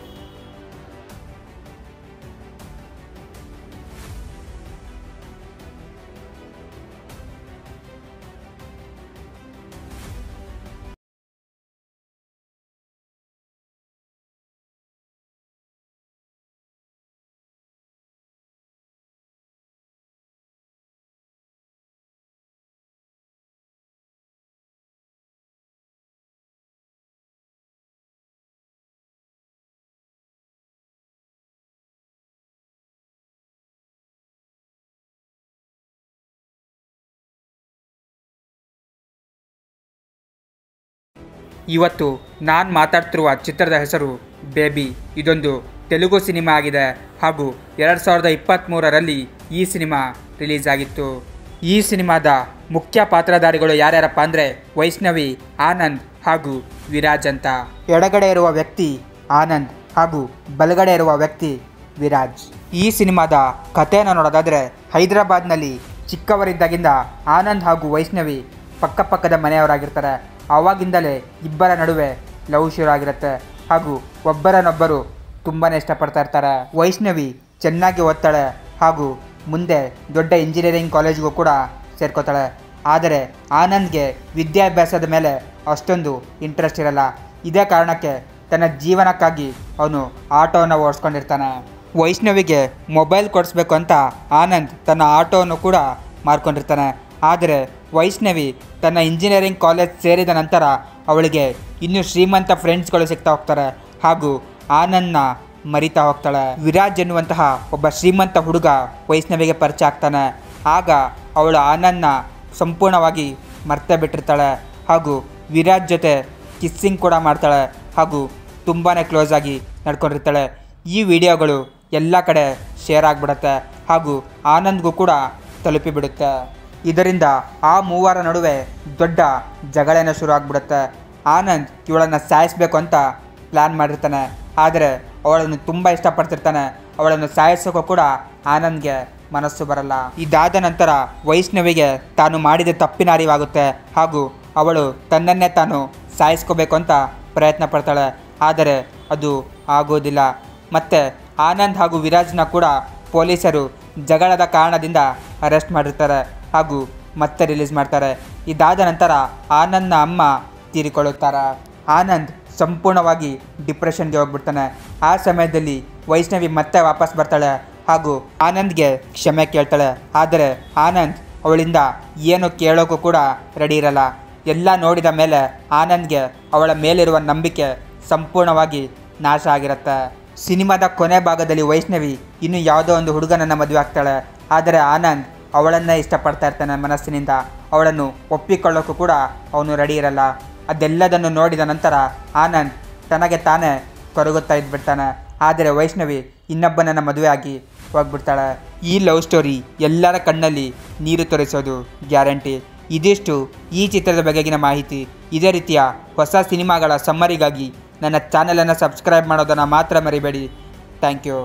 ಇವತ್ತು ನಾನು ಮಾತಾಡ್ತಿರುವ ಚಿತ್ರದ ಹೆಸರು ಬೇಬಿ. ಇದೊಂದು ತೆಲುಗು ಸಿನಿಮಾ ಆಗಿದೆ ಹಾಗೂ ಎರಡು ಸಾವಿರದ ಇಪ್ಪತ್ತ್ಮೂರರಲ್ಲಿ ಈ ಸಿನಿಮಾ ರಿಲೀಸ್ ಆಗಿತ್ತು. ಈ ಸಿನಿಮಾದ ಮುಖ್ಯ ಪಾತ್ರಧಾರಿಗಳು ಯಾರ್ಯಾರಪ್ಪ ಅಂದರೆ ವೈಷ್ಣವಿ, ಆನಂದ್ ಹಾಗೂ ವಿರಾಜ್ ಅಂತ. ಎಡಗಡೆ ಇರುವ ವ್ಯಕ್ತಿ ಆನಂದ್ ಹಾಗೂ ಬಲಗಡೆ ಇರುವ ವ್ಯಕ್ತಿ ವಿರಾಜ್. ಈ ಸಿನಿಮಾದ ಕಥೆಯನ್ನು ನೋಡೋದಾದರೆ ಹೈದರಾಬಾದ್ನಲ್ಲಿ ಚಿಕ್ಕವರಿದ್ದಾಗಿಂದ ಆನಂದ್ ಹಾಗೂ ವೈಷ್ಣವಿ ಪಕ್ಕಪಕ್ಕದ ಮನೆಯವರಾಗಿರ್ತಾರೆ. ಆವಾಗಿಂದಲೇ ಇಬ್ಬರ ನಡುವೆ ಲವ್ ಶುರು ಆಗಿರುತ್ತೆ ಹಾಗೂ ಒಬ್ಬರನ್ನೊಬ್ಬರು ತುಂಬಾ ಇಷ್ಟಪಡ್ತಾ ಇರ್ತಾರೆ. ವೈಷ್ಣವಿ ಚೆನ್ನಾಗಿ ಓದ್ತಾಳೆ ಹಾಗೂ ಮುಂದೆ ದೊಡ್ಡ ಇಂಜಿನಿಯರಿಂಗ್ ಕಾಲೇಜ್ಗೂ ಕೂಡ ಸೇರ್ಕೋತಾಳೆ. ಆದರೆ ಆನಂದ್ಗೆ ವಿದ್ಯಾಭ್ಯಾಸದ ಮೇಲೆ ಅಷ್ಟೊಂದು ಇಂಟ್ರೆಸ್ಟ್ ಇರಲ್ಲ. ಇದೇ ಕಾರಣಕ್ಕೆ ತನ್ನ ಜೀವನಕ್ಕಾಗಿ ಅವನು ಆಟೋವನ್ನು ಓಡಿಸ್ಕೊಂಡಿರ್ತಾನೆ. ವೈಷ್ಣವಿಗೆ ಮೊಬೈಲ್ ಕೊಡಿಸ್ಬೇಕು ಅಂತ ಆನಂದ್ ತನ್ನ ಆಟೋವನ್ನು ಕೂಡ ಮಾರ್ಕೊಂಡಿರ್ತಾನೆ. ಆದರೆ ವೈಷ್ಣವಿ ತನ್ನ ಇಂಜಿನಿಯರಿಂಗ್ ಕಾಲೇಜ್ ಸೇರಿದ ನಂತರ ಅವಳಿಗೆ ಇನ್ನೂ ಶ್ರೀಮಂತ ಫ್ರೆಂಡ್ಸ್ಗಳು ಸಿಗ್ತಾ ಹೋಗ್ತಾರೆ ಹಾಗೂ ಆನಂದ್ನ ಮರಿತಾ ಹೋಗ್ತಾಳೆ. ವಿರಾಜ್ ಎನ್ನುವಂತಹ ಒಬ್ಬ ಶ್ರೀಮಂತ ಹುಡುಗ ವೈಷ್ಣವಿಗೆ ಪರಿಚಯ ಆಗ್ತಾನೆ. ಆಗ ಅವಳು ಆನಂದ್ನ ಸಂಪೂರ್ಣವಾಗಿ ಮರ್ತೇ ಬಿಟ್ಟಿರ್ತಾಳೆ ಹಾಗೂ ವಿರಾಜ್ ಜೊತೆ ಕಿಸ್ಸಿಂಗ್ ಕೂಡ ಮಾಡ್ತಾಳೆ ಹಾಗೂ ತುಂಬಾ ಕ್ಲೋಸ್ ಆಗಿ ನಡ್ಕೊಂಡಿರ್ತಾಳೆ. ಈ ವಿಡಿಯೋಗಳು ಎಲ್ಲ ಕಡೆ ಶೇರ್ ಆಗಿಬಿಡುತ್ತೆ ಹಾಗೂ ಆನಂದ್ಗೂ ಕೂಡ ತಲುಪಿಬಿಡುತ್ತೆ. ಇದರಿಂದ ಆ ಮೂವರ ನಡುವೆ ದೊಡ್ಡ ಜಗಳೇನೋ ಶುರು ಆಗ್ಬಿಡುತ್ತೆ. ಆನಂದ್ ಇವಳನ್ನು ಸಾಯಿಸಬೇಕು ಅಂತ ಪ್ಲ್ಯಾನ್ ಮಾಡಿರ್ತಾನೆ. ಆದರೆ ಅವಳನ್ನು ತುಂಬ ಇಷ್ಟಪಡ್ತಿರ್ತಾನೆ. ಅವಳನ್ನು ಸಾಯಿಸೋಕ್ಕೂ ಕೂಡ ಆನಂದ್ಗೆ ಮನಸ್ಸು ಬರಲ್ಲ. ಇದಾದ ನಂತರ ವೈಷ್ಣವಿಗೆ ತಾನು ಮಾಡಿದ ತಪ್ಪಿನ ಅರಿವಾಗುತ್ತೆ ಹಾಗೂ ಅವಳು ತನ್ನನ್ನೇ ತಾನು ಸಾಯಿಸ್ಕೋಬೇಕು ಅಂತ ಪ್ರಯತ್ನ ಪಡ್ತಾಳೆ. ಆದರೆ ಅದು ಆಗೋದಿಲ್ಲ. ಮತ್ತು ಆನಂದ್ ಹಾಗೂ ವಿರಾಜ್ನ ಕೂಡ ಪೊಲೀಸರು ಜಗಳದ ಕಾರಣದಿಂದ ಅರೆಸ್ಟ್ ಮಾಡಿರ್ತಾರೆ ಹಾಗೂ ಮತ್ತೆ ರಿಲೀಸ್ ಮಾಡ್ತಾರೆ. ಇದಾದ ನಂತರ ಆನಂದ್ನ ಅಮ್ಮ ತೀರಿಕೊಳ್ಳುತ್ತಾರೆ. ಆನಂದ್ ಸಂಪೂರ್ಣವಾಗಿ ಡಿಪ್ರೆಷನ್ಗೆ ಹೋಗ್ಬಿಡ್ತಾನೆ. ಆ ಸಮಯದಲ್ಲಿ ವೈಷ್ಣವಿ ಮತ್ತೆ ವಾಪಸ್ ಬರ್ತಾಳೆ ಹಾಗೂ ಆನಂದ್ಗೆ ಕ್ಷಮೆ ಕೇಳ್ತಾಳೆ. ಆದರೆ ಆನಂದ್ ಅವಳಿಂದ ಏನು ಕೇಳೋಕ್ಕೂ ಕೂಡ ರೆಡಿ ಇರಲ್ಲ. ಎಲ್ಲ ನೋಡಿದ ಮೇಲೆ ಆನಂದ್ಗೆ ಅವಳ ಮೇಲಿರುವ ನಂಬಿಕೆ ಸಂಪೂರ್ಣವಾಗಿ ನಾಶ ಆಗಿರುತ್ತೆ. ಸಿನಿಮಾದ ಕೊನೆ ಭಾಗದಲ್ಲಿ ವೈಷ್ಣವಿ ಇನ್ನು ಯಾವುದೋ ಒಂದು ಹುಡುಗನನ್ನು ಮದುವೆ ಆಗ್ತಾಳೆ. ಆದರೆ ಆನಂದ್ ಅವಳನ್ನೇ ಇಷ್ಟಪಡ್ತಾ ಇರ್ತಾನೆ ಮನಸ್ಸಿನಿಂದ. ಅವಳನ್ನು ಒಪ್ಪಿಕೊಳ್ಳೋಕ್ಕೂ ಕೂಡ ಅವನು ರೆಡಿ ಇರಲ್ಲ. ಅದೆಲ್ಲದನ್ನು ನೋಡಿದ ನಂತರ ಆನಂದ್ ತನಗೆ ತಾನೇ ಕೊರಗುತ್ತಾ ಇದ್ಬಿಡ್ತಾನೆ. ಆದರೆ ವೈಷ್ಣವಿ ಇನ್ನೊಬ್ಬನನ್ನು ಮದುವೆ ಆಗಿ ಹೋಗ್ಬಿಡ್ತಾಳೆ. ಈ ಲವ್ ಸ್ಟೋರಿ ಎಲ್ಲರ ಕಣ್ಣಲ್ಲಿ ನೀರು ತೋರಿಸೋದು ಗ್ಯಾರಂಟಿ. ಇದಿಷ್ಟು ಈ ಚಿತ್ರದ ಬಗೆಗಿನ ಮಾಹಿತಿ. ಇದೇ ರೀತಿಯ ಹೊಸ ಸಿನಿಮಾಗಳ ಸಮ್ಮರಿಗಾಗಿ ನನ್ನ ಚಾನಲನ್ನು ಸಬ್ಸ್ಕ್ರೈಬ್ ಮಾಡೋದನ್ನು ಮಾತ್ರ ಮರಿಬೇಡಿ. Thank you.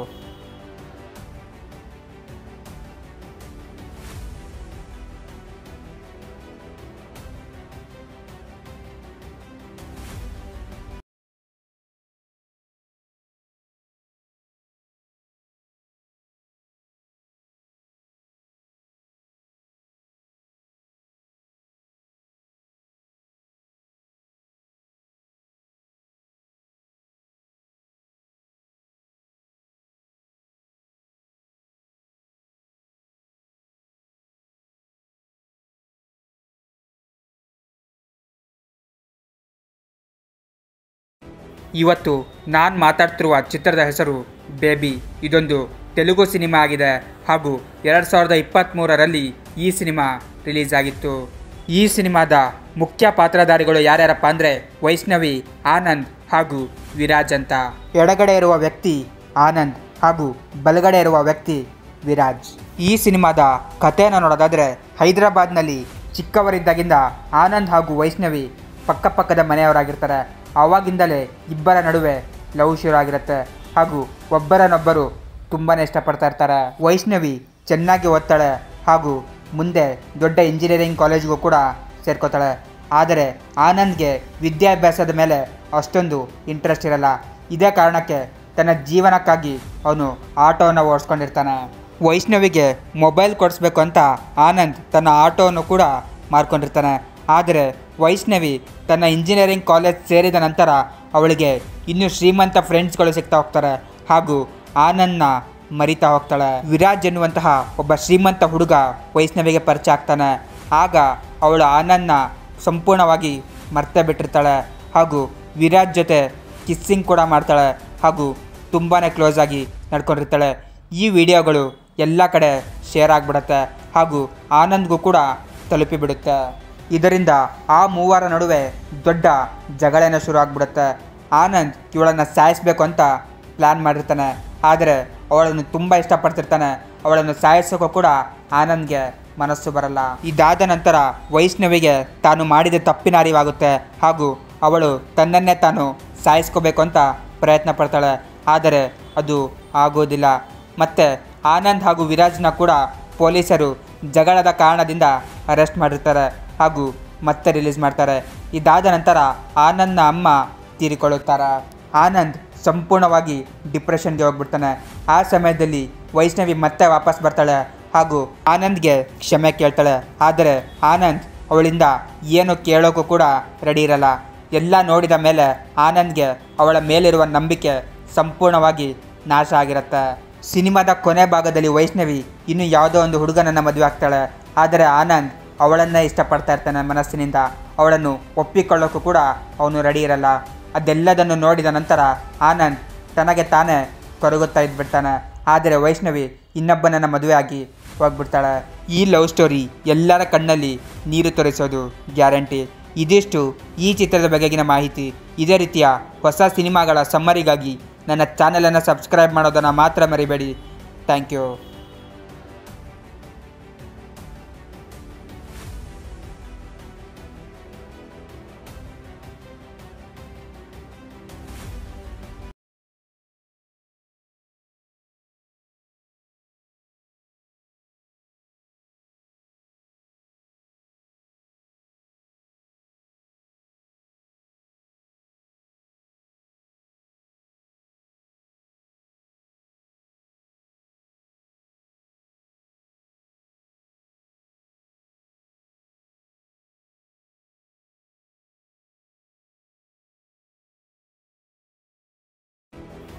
ಇವತ್ತು ನಾನು ಮಾತಾಡ್ತಿರುವ ಚಿತ್ರದ ಹೆಸರು ಬೇಬಿ. ಇದೊಂದು ತೆಲುಗು ಸಿನಿಮಾ ಆಗಿದೆ ಹಾಗೂ ಎರಡು ಸಾವಿರದ ಇಪ್ಪತ್ತ್ಮೂರರಲ್ಲಿ ಈ ಸಿನಿಮಾ ರಿಲೀಸ್ ಆಗಿತ್ತು. ಈ ಸಿನಿಮಾದ ಮುಖ್ಯ ಪಾತ್ರಧಾರಿಗಳು ಯಾರ್ಯಾರಪ್ಪ ಅಂದರೆ ವೈಷ್ಣವಿ, ಆನಂದ್ ಹಾಗೂ ವಿರಾಜ್ ಅಂತ. ಎಡಗಡೆ ಇರುವ ವ್ಯಕ್ತಿ ಆನಂದ್ ಹಾಗೂ ಬಲಗಡೆ ಇರುವ ವ್ಯಕ್ತಿ ವಿರಾಜ್. ಈ ಸಿನಿಮಾದ ಕಥೆಯನ್ನು ನೋಡೋದಾದರೆ ಹೈದರಾಬಾದ್ನಲ್ಲಿ ಚಿಕ್ಕವರಿದ್ದಾಗಿಂದ ಆನಂದ್ ಹಾಗೂ ವೈಷ್ಣವಿ ಪಕ್ಕಪಕ್ಕದ ಮನೆಯವರಾಗಿರ್ತಾರೆ. ಆವಾಗಿಂದಲೇ ಇಬ್ಬರ ನಡುವೆ ಲವ್ ಶುರು ಆಗಿರುತ್ತೆ ಹಾಗೂ ಒಬ್ಬರನ್ನೊಬ್ಬರು ತುಂಬಾ ಇಷ್ಟಪಡ್ತಾ ಇರ್ತಾರೆ. ವೈಷ್ಣವಿ ಚೆನ್ನಾಗಿ ಓದ್ತಾಳೆ ಹಾಗೂ ಮುಂದೆ ದೊಡ್ಡ ಇಂಜಿನಿಯರಿಂಗ್ ಕಾಲೇಜ್ಗೂ ಕೂಡ ಸೇರ್ಕೋತಾಳೆ. ಆದರೆ ಆನಂದ್ಗೆ ವಿದ್ಯಾಭ್ಯಾಸದ ಮೇಲೆ ಅಷ್ಟೊಂದು ಇಂಟ್ರೆಸ್ಟ್ ಇರಲ್ಲ. ಇದೇ ಕಾರಣಕ್ಕೆ ತನ್ನ ಜೀವನಕ್ಕಾಗಿ ಅವನು ಆಟೋವನ್ನು ಓಡಿಸ್ಕೊಂಡಿರ್ತಾನೆ. ವೈಷ್ಣವಿಗೆ ಮೊಬೈಲ್ ಕೊಡಿಸ್ಬೇಕು ಅಂತ ಆನಂದ್ ತನ್ನ ಆಟೋವನ್ನು ಕೂಡ ಮಾರ್ಕೊಂಡಿರ್ತಾನೆ. ಆದರೆ ವೈಷ್ಣವಿ ತನ್ನ ಇಂಜಿನಿಯರಿಂಗ್ ಕಾಲೇಜ್ ಸೇರಿದ ನಂತರ ಅವಳಿಗೆ ಇನ್ನೂ ಶ್ರೀಮಂತ ಫ್ರೆಂಡ್ಸ್ಗಳು ಸಿಗ್ತಾ ಹೋಗ್ತಾರೆ ಹಾಗೂ ಆನಂದ್ನ ಮರಿತಾ ಹೋಗ್ತಾಳೆ. ವಿರಾಜ್ ಎನ್ನುವಂತಹ ಒಬ್ಬ ಶ್ರೀಮಂತ ಹುಡುಗ ವೈಷ್ಣವಿಗೆ ಪರಿಚಯ ಆಗ್ತಾನೆ. ಆಗ ಅವಳು ಆನಂದ್ನ ಸಂಪೂರ್ಣವಾಗಿ ಮರ್ತೇ ಬಿಟ್ಟಿರ್ತಾಳೆ ಹಾಗೂ ವಿರಾಜ್ ಜೊತೆ ಕಿಸ್ಸಿಂಗ್ ಕೂಡ ಮಾಡ್ತಾಳೆ ಹಾಗೂ ತುಂಬಾ ಕ್ಲೋಸ್ ಆಗಿ ನಡ್ಕೊಂಡಿರ್ತಾಳೆ. ಈ ವಿಡಿಯೋಗಳು ಎಲ್ಲ ಕಡೆ ಶೇರ್ ಆಗಿಬಿಡುತ್ತೆ ಹಾಗೂ ಆನಂದ್ಗೂ ಕೂಡ ತಲುಪಿಬಿಡುತ್ತೆ. ಇದರಿಂದ ಆ ಮೂವರ ನಡುವೆ ದೊಡ್ಡ ಜಗಳೇನೋ ಶುರು ಆಗ್ಬಿಡುತ್ತೆ. ಆನಂದ್ ಇವಳನ್ನು ಸಾಯಿಸಬೇಕು ಅಂತ ಪ್ಲ್ಯಾನ್ ಮಾಡಿರ್ತಾನೆ. ಆದರೆ ಅವಳನ್ನು ತುಂಬ ಇಷ್ಟಪಡ್ತಿರ್ತಾನೆ. ಅವಳನ್ನು ಸಾಯಿಸೋಕ್ಕೂ ಕೂಡ ಆನಂದ್ಗೆ ಮನಸ್ಸು ಬರಲ್ಲ. ಇದಾದ ನಂತರ ವೈಷ್ಣವಿಗೆ ತಾನು ಮಾಡಿದ ತಪ್ಪಿನ ಅರಿವಾಗುತ್ತೆ ಹಾಗೂ ಅವಳು ತನ್ನನ್ನೇ ತಾನು ಸಾಯಿಸ್ಕೋಬೇಕು ಅಂತ ಪ್ರಯತ್ನ ಪಡ್ತಾಳೆ. ಆದರೆ ಅದು ಆಗೋದಿಲ್ಲ. ಮತ್ತು ಆನಂದ್ ಹಾಗೂ ವಿರಾಜ್ನ ಕೂಡ ಪೊಲೀಸರು ಜಗಳದ ಕಾರಣದಿಂದ ಅರೆಸ್ಟ್ ಮಾಡಿರ್ತಾರೆ ಹಾಗೂ ಮತ್ತೆ ರಿಲೀಸ್ ಮಾಡ್ತಾರೆ. ಇದಾದ ನಂತರ ಆನಂದ್ನ ಅಮ್ಮ ತೀರಿಕೊಳ್ಳುತ್ತಾರೆ. ಆನಂದ್ ಸಂಪೂರ್ಣವಾಗಿ ಡಿಪ್ರೆಷನ್ಗೆ ಹೋಗ್ಬಿಡ್ತಾನೆ. ಆ ಸಮಯದಲ್ಲಿ ವೈಷ್ಣವಿ ಮತ್ತೆ ವಾಪಸ್ ಬರ್ತಾಳೆ ಹಾಗೂ ಆನಂದ್ಗೆ ಕ್ಷಮೆ ಕೇಳ್ತಾಳೆ. ಆದರೆ ಆನಂದ್ ಅವಳಿಂದ ಏನು ಕೇಳೋಕ್ಕೂ ಕೂಡ ರೆಡಿ ಇರಲ್ಲ. ಎಲ್ಲ ನೋಡಿದ ಮೇಲೆ ಆನಂದ್ಗೆ ಅವಳ ಮೇಲಿರುವ ನಂಬಿಕೆ ಸಂಪೂರ್ಣವಾಗಿ ನಾಶ ಆಗಿರುತ್ತೆ. ಸಿನಿಮಾದ ಕೊನೆ ಭಾಗದಲ್ಲಿ ವೈಷ್ಣವಿ ಇನ್ನು ಯಾವುದೋ ಒಂದು ಹುಡುಗನನ್ನು ಮದುವೆ ಆಗ್ತಾಳೆ. ಆದರೆ ಆನಂದ್ ಅವಳನ್ನೇ ಇಷ್ಟಪಡ್ತಾ ಇರ್ತಾನೆ ಮನಸ್ಸಿನಿಂದ. ಅವಳನ್ನು ಒಪ್ಪಿಕೊಳ್ಳೋಕ್ಕೂ ಕೂಡ ಅವನು ರೆಡಿ ಇರಲ್ಲ. ಅದೆಲ್ಲದನ್ನು ನೋಡಿದ ನಂತರ ಆನಂದ್ ತನಗೆ ತಾನೇ ಕೊರಗುತ್ತಾ ಇದ್ಬಿಡ್ತಾನೆ. ಆದರೆ ವೈಷ್ಣವಿ ಇನ್ನೊಬ್ಬನನ್ನು ಮದುವೆ ಆಗಿ ಹೋಗ್ಬಿಡ್ತಾಳೆ. ಈ ಲವ್ ಸ್ಟೋರಿ ಎಲ್ಲರ ಕಣ್ಣಲ್ಲಿ ನೀರು ತೋರಿಸೋದು ಗ್ಯಾರಂಟಿ. ಇದಿಷ್ಟು ಈ ಚಿತ್ರದ ಬಗೆಗಿನ ಮಾಹಿತಿ. ಇದೇ ರೀತಿಯ ಹೊಸ ಸಿನಿಮಾಗಳ ಸಮ್ಮರಿಗಾಗಿ ನನ್ನ ಚಾನಲನ್ನು ಸಬ್ಸ್ಕ್ರೈಬ್ ಮಾಡೋದನ್ನು ಮಾತ್ರ ಮರಿಬೇಡಿ. Thank you.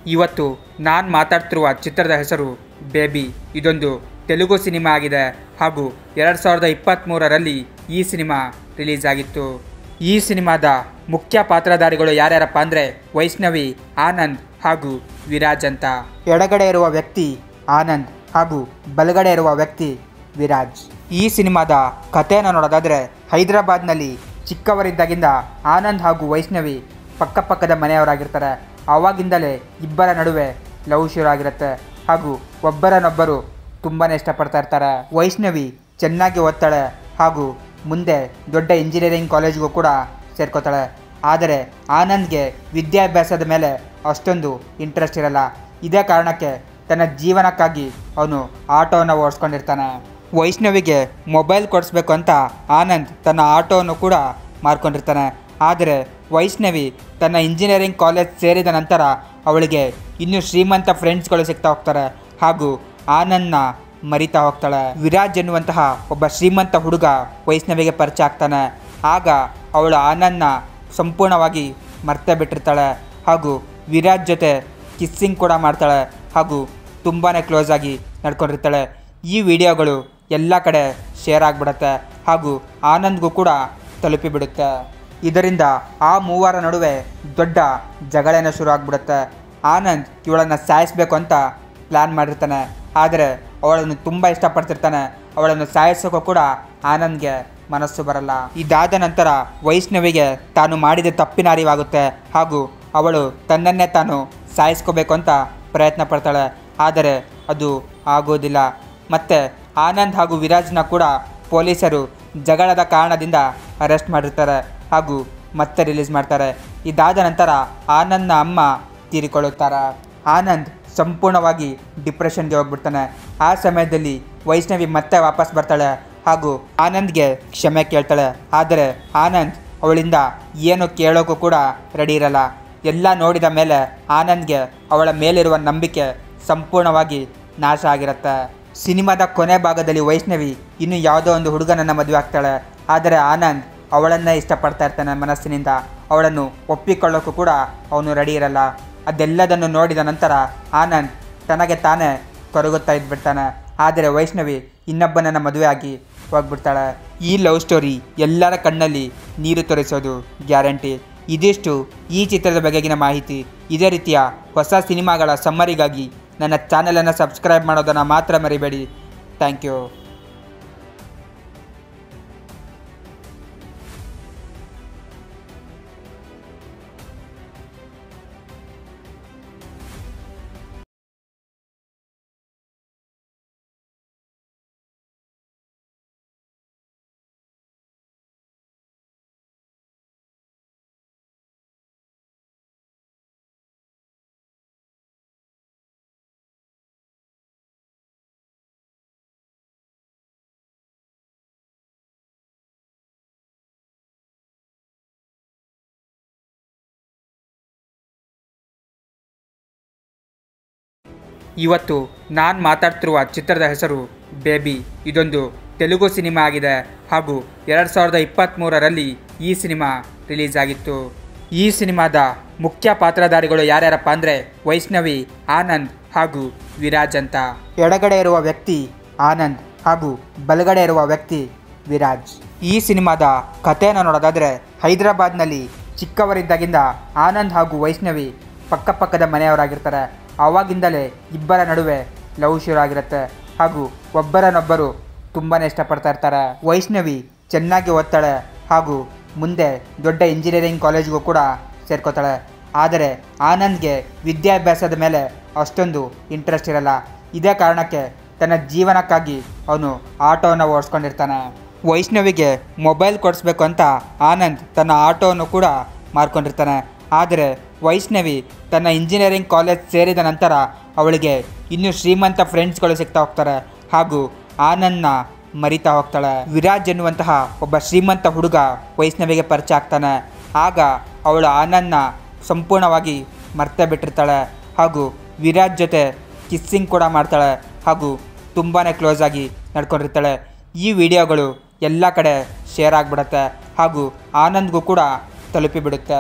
ಇವತ್ತು ನಾನು ಮಾತಾಡ್ತಿರುವ ಚಿತ್ರದ ಹೆಸರು ಬೇಬಿ. ಇದೊಂದು ತೆಲುಗು ಸಿನಿಮಾ ಆಗಿದೆ ಹಾಗೂ ಎರಡು ಸಾವಿರದ ಇಪ್ಪತ್ತ್ಮೂರರಲ್ಲಿ ಈ ಸಿನಿಮಾ ರಿಲೀಸ್ ಆಗಿತ್ತು. ಈ ಸಿನಿಮಾದ ಮುಖ್ಯ ಪಾತ್ರಧಾರಿಗಳು ಯಾರ್ಯಾರಪ್ಪ ಅಂದರೆ ವೈಷ್ಣವಿ, ಆನಂದ್ ಹಾಗೂ ವಿರಾಜ್ ಅಂತ. ಎಡಗಡೆ ಇರುವ ವ್ಯಕ್ತಿ ಆನಂದ್ ಹಾಗೂ ಬಲಗಡೆ ಇರುವ ವ್ಯಕ್ತಿ ವಿರಾಜ್. ಈ ಸಿನಿಮಾದ ಕಥೆಯನ್ನು ನೋಡೋದಾದರೆ ಹೈದರಾಬಾದ್ನಲ್ಲಿ ಚಿಕ್ಕವರಿದ್ದಾಗಿಂದ ಆನಂದ್ ಹಾಗೂ ವೈಷ್ಣವಿ ಪಕ್ಕಪಕ್ಕದ ಮನೆಯವರಾಗಿರ್ತಾರೆ. ಆವಾಗಿಂದಲೇ ಇಬ್ಬರ ನಡುವೆ ಲವ್ ಶುರು ಆಗಿರುತ್ತೆ ಹಾಗೂ ಒಬ್ಬರನ್ನೊಬ್ಬರು ತುಂಬಾ ಇಷ್ಟಪಡ್ತಾ ಇರ್ತಾರೆ. ವೈಷ್ಣವಿ ಚೆನ್ನಾಗಿ ಓದ್ತಾಳೆ ಹಾಗೂ ಮುಂದೆ ದೊಡ್ಡ ಇಂಜಿನಿಯರಿಂಗ್ ಕಾಲೇಜ್ಗೂ ಕೂಡ ಸೇರ್ಕೋತಾಳೆ. ಆದರೆ ಆನಂದ್ಗೆ ವಿದ್ಯಾಭ್ಯಾಸದ ಮೇಲೆ ಅಷ್ಟೊಂದು ಇಂಟ್ರೆಸ್ಟ್ ಇರಲ್ಲ. ಇದೇ ಕಾರಣಕ್ಕೆ ತನ್ನ ಜೀವನಕ್ಕಾಗಿ ಅವನು ಆಟೋವನ್ನು ಓಡಿಸ್ಕೊಂಡಿರ್ತಾನೆ. ವೈಷ್ಣವಿಗೆ ಮೊಬೈಲ್ ಕೊಡಿಸ್ಬೇಕು ಅಂತ ಆನಂದ್ ತನ್ನ ಆಟೋವನ್ನು ಕೂಡ ಮಾರ್ಕೊಂಡಿರ್ತಾನೆ. ಆದರೆ ವೈಷ್ಣವಿ ತನ್ನ ಇಂಜಿನಿಯರಿಂಗ್ ಕಾಲೇಜ್ ಸೇರಿದ ನಂತರ ಅವಳಿಗೆ ಇನ್ನೂ ಶ್ರೀಮಂತ ಫ್ರೆಂಡ್ಸ್ಗಳು ಸಿಗ್ತಾ ಹೋಗ್ತಾರೆ ಹಾಗೂ ಆನಂದ್ನ ಮರಿತಾ ಹೋಗ್ತಾಳೆ. ವಿರಾಜ್ ಎನ್ನುವಂತಹ ಒಬ್ಬ ಶ್ರೀಮಂತ ಹುಡುಗ ವೈಷ್ಣವಿಗೆ ಪರಿಚಯ ಆಗ್ತಾನೆ. ಆಗ ಅವಳು ಆನಂದ್ನ ಸಂಪೂರ್ಣವಾಗಿ ಮರ್ತೇ ಬಿಟ್ಟಿರ್ತಾಳೆ ಹಾಗೂ ವಿರಾಜ್ ಜೊತೆ ಕಿಸ್ಸಿಂಗ್ ಕೂಡ ಮಾಡ್ತಾಳೆ ಹಾಗೂ ತುಂಬಾ ಕ್ಲೋಸ್ ಆಗಿ ನಡ್ಕೊಂಡಿರ್ತಾಳೆ. ಈ ವಿಡಿಯೋಗಳು ಎಲ್ಲ ಕಡೆ ಶೇರ್ ಆಗಿಬಿಡುತ್ತೆ ಹಾಗೂ ಆನಂದ್ಗೂ ಕೂಡ ತಲುಪಿಬಿಡುತ್ತೆ. ಇದರಿಂದ ಆ ಮೂವರ ನಡುವೆ ದೊಡ್ಡ ಜಗಳೇನೋ ಶುರು ಆಗಿಬಿಡುತ್ತೆ. ಆನಂದ್ ಇವಳನ್ನು ಸಾಯಿಸಬೇಕು ಅಂತ ಪ್ಲ್ಯಾನ್ ಮಾಡಿರ್ತಾನೆ. ಆದರೆ ಅವಳನ್ನು ತುಂಬ ಇಷ್ಟಪಡ್ತಿರ್ತಾನೆ. ಅವಳನ್ನು ಸಾಯಿಸೋಕ್ಕೂ ಕೂಡ ಆನಂದ್ಗೆ ಮನಸ್ಸು ಬರಲ್ಲ. ಇದಾದ ನಂತರ ವೈಷ್ಣವಿಗೆ ತಾನು ಮಾಡಿದ ತಪ್ಪಿನ ಅರಿವಾಗುತ್ತೆ ಹಾಗೂ ಅವಳು ತನ್ನನ್ನೇ ತಾನು ಸಾಯಿಸ್ಕೋಬೇಕು ಅಂತ ಪ್ರಯತ್ನ ಪಡ್ತಾಳೆ. ಆದರೆ ಅದು ಆಗೋದಿಲ್ಲ. ಮತ್ತು ಆನಂದ್ ಹಾಗೂ ವಿರಾಜ್ನ ಕೂಡ ಪೊಲೀಸರು ಜಗಳದ ಕಾರಣದಿಂದ ಅರೆಸ್ಟ್ ಮಾಡಿರ್ತಾರೆ ಹಾಗೂ ಮತ್ತೆ ರಿಲೀಸ್ ಮಾಡ್ತಾರೆ. ಇದಾದ ನಂತರ ಆನಂದ್ನ ಅಮ್ಮ ತೀರಿಕೊಳ್ಳುತ್ತಾರೆ. ಆನಂದ್ ಸಂಪೂರ್ಣವಾಗಿ ಡಿಪ್ರೆಷನ್ಗೆ ಹೋಗ್ಬಿಡ್ತಾನೆ. ಆ ಸಮಯದಲ್ಲಿ ವೈಷ್ಣವಿ ಮತ್ತೆ ವಾಪಸ್ ಬರ್ತಾಳೆ ಹಾಗೂ ಆನಂದ್ಗೆ ಕ್ಷಮೆ ಕೇಳ್ತಾಳೆ. ಆದರೆ ಆನಂದ್ ಅವಳಿಂದ ಏನು ಕೇಳೋಕ್ಕೂ ಕೂಡ ರೆಡಿ ಇರಲ್ಲ. ಎಲ್ಲ ನೋಡಿದ ಮೇಲೆ ಆನಂದ್ಗೆ ಅವಳ ಮೇಲಿರುವ ನಂಬಿಕೆ ಸಂಪೂರ್ಣವಾಗಿ ನಾಶ ಆಗಿರುತ್ತೆ. ಸಿನಿಮಾದ ಕೊನೆ ಭಾಗದಲ್ಲಿ ವೈಷ್ಣವಿ ಇನ್ನು ಯಾವುದೋ ಒಂದು ಹುಡುಗನನ್ನು ಮದುವೆ ಆಗ್ತಾಳೆ. ಆದರೆ ಆನಂದ್ ಅವಳನ್ನೇ ಇಷ್ಟಪಡ್ತಾ ಇರ್ತಾನೆ ಮನಸ್ಸಿನಿಂದ. ಅವಳನ್ನು ಒಪ್ಪಿಕೊಳ್ಳೋಕ್ಕೂ ಕೂಡ ಅವನು ರೆಡಿ ಇರಲ್ಲ. ಅದೆಲ್ಲದನ್ನು ನೋಡಿದ ನಂತರ ಆನಂದ್ ತನಗೆ ತಾನೇ ಕೊರಗುತ್ತಾ ಇದ್ಬಿಡ್ತಾನೆ. ಆದರೆ ವೈಷ್ಣವಿ ಇನ್ನೊಬ್ಬನನ್ನು ಮದುವೆ ಆಗಿ ಹೋಗ್ಬಿಡ್ತಾಳೆ. ಈ ಲವ್ ಸ್ಟೋರಿ ಎಲ್ಲರ ಕಣ್ಣಲ್ಲಿ ನೀರು ತೋರಿಸೋದು ಗ್ಯಾರಂಟಿ. ಇದಿಷ್ಟು ಈ ಚಿತ್ರದ ಬಗೆಗಿನ ಮಾಹಿತಿ. ಇದೇ ರೀತಿಯ ಹೊಸ ಸಿನಿಮಾಗಳ ಸಮ್ಮರಿಗಾಗಿ ನನ್ನ ಚಾನಲನ್ನು ಸಬ್ಸ್ಕ್ರೈಬ್ ಮಾಡೋದನ್ನು ಮಾತ್ರ ಮರಿಬೇಡಿ. Thank you. ಇವತ್ತು ನಾನು ಮಾತಾಡ್ತಿರುವ ಚಿತ್ರದ ಹೆಸರು ಬೇಬಿ. ಇದೊಂದು ತೆಲುಗು ಸಿನಿಮಾ ಆಗಿದೆ ಹಾಗೂ ಎರಡು ಸಾವಿರದ ಇಪ್ಪತ್ತ್ಮೂರರಲ್ಲಿ ಈ ಸಿನಿಮಾ ರಿಲೀಸ್ ಆಗಿತ್ತು. ಈ ಸಿನಿಮಾದ ಮುಖ್ಯ ಪಾತ್ರಧಾರಿಗಳು ಯಾರ್ಯಾರಪ್ಪ ಅಂದರೆ ವೈಷ್ಣವಿ, ಆನಂದ್ ಹಾಗೂ ವಿರಾಜ್ ಅಂತ. ಎಡಗಡೆ ಇರುವ ವ್ಯಕ್ತಿ ಆನಂದ್ ಹಾಗೂ ಬಲಗಡೆ ಇರುವ ವ್ಯಕ್ತಿ ವಿರಾಜ್. ಈ ಸಿನಿಮಾದ ಕಥೆಯನ್ನು ನೋಡೋದಾದರೆ ಹೈದರಾಬಾದ್ನಲ್ಲಿ ಚಿಕ್ಕವರಿದ್ದಾಗಿಂದ ಆನಂದ್ ಹಾಗೂ ವೈಷ್ಣವಿ ಪಕ್ಕಪಕ್ಕದ ಮನೆಯವರಾಗಿರ್ತಾರೆ. ಆವಾಗಿಂದಲೇ ಇಬ್ಬರ ನಡುವೆ ಲವ್ ಶುರು ಆಗಿರುತ್ತೆ ಹಾಗೂ ಒಬ್ಬರನ್ನೊಬ್ಬರು ತುಂಬಾ ಇಷ್ಟಪಡ್ತಾ ಇರ್ತಾರೆ. ವೈಷ್ಣವಿ ಚೆನ್ನಾಗಿ ಓದ್ತಾಳೆ ಹಾಗೂ ಮುಂದೆ ದೊಡ್ಡ ಇಂಜಿನಿಯರಿಂಗ್ ಕಾಲೇಜ್ಗೂ ಕೂಡ ಸೇರ್ಕೋತಾಳೆ. ಆದರೆ ಆನಂದ್ಗೆ ವಿದ್ಯಾಭ್ಯಾಸದ ಮೇಲೆ ಅಷ್ಟೊಂದು ಇಂಟ್ರೆಸ್ಟ್ ಇರಲ್ಲ. ಇದೇ ಕಾರಣಕ್ಕೆ ತನ್ನ ಜೀವನಕ್ಕಾಗಿ ಅವನು ಆಟೋವನ್ನು ಓಡಿಸ್ಕೊಂಡಿರ್ತಾನೆ. ವೈಷ್ಣವಿಗೆ ಮೊಬೈಲ್ ಕೊಡಿಸ್ಬೇಕು ಅಂತ ಆನಂದ್ ತನ್ನ ಆಟೋವನ್ನು ಕೂಡ ಮಾರ್ಕೊಂಡಿರ್ತಾನೆ. ಆದರೆ ವೈಷ್ಣವಿ ತನ್ನ ಇಂಜಿನಿಯರಿಂಗ್ ಕಾಲೇಜ್ ಸೇರಿದ ನಂತರ ಅವಳಿಗೆ ಇನ್ನೂ ಶ್ರೀಮಂತ ಫ್ರೆಂಡ್ಸ್ಗಳು ಸಿಗ್ತಾ ಹೋಗ್ತಾರೆ ಹಾಗೂ ಆನಂದ್ನ ಮರಿತಾ ಹೋಗ್ತಾಳೆ. ವಿರಾಜ್ ಎನ್ನುವಂತಹ ಒಬ್ಬ ಶ್ರೀಮಂತ ಹುಡುಗ ವೈಷ್ಣವಿಗೆ ಪರಿಚಯ ಆಗ್ತಾನೆ. ಆಗ ಅವಳು ಆನಂದ್ನ ಸಂಪೂರ್ಣವಾಗಿ ಮರ್ತೇ ಬಿಟ್ಟಿರ್ತಾಳೆ ಹಾಗೂ ವಿರಾಜ್ ಜೊತೆ ಕಿಸ್ಸಿಂಗ್ ಕೂಡ ಮಾಡ್ತಾಳೆ ಹಾಗೂ ತುಂಬಾ ಕ್ಲೋಸ್ ಆಗಿ ನಡ್ಕೊಂಡಿರ್ತಾಳೆ. ಈ ವಿಡಿಯೋಗಳು ಎಲ್ಲ ಕಡೆ ಶೇರ್ ಆಗಿಬಿಡುತ್ತೆ ಹಾಗೂ ಆನಂದ್ಗೂ ಕೂಡ ತಲುಪಿಬಿಡುತ್ತೆ.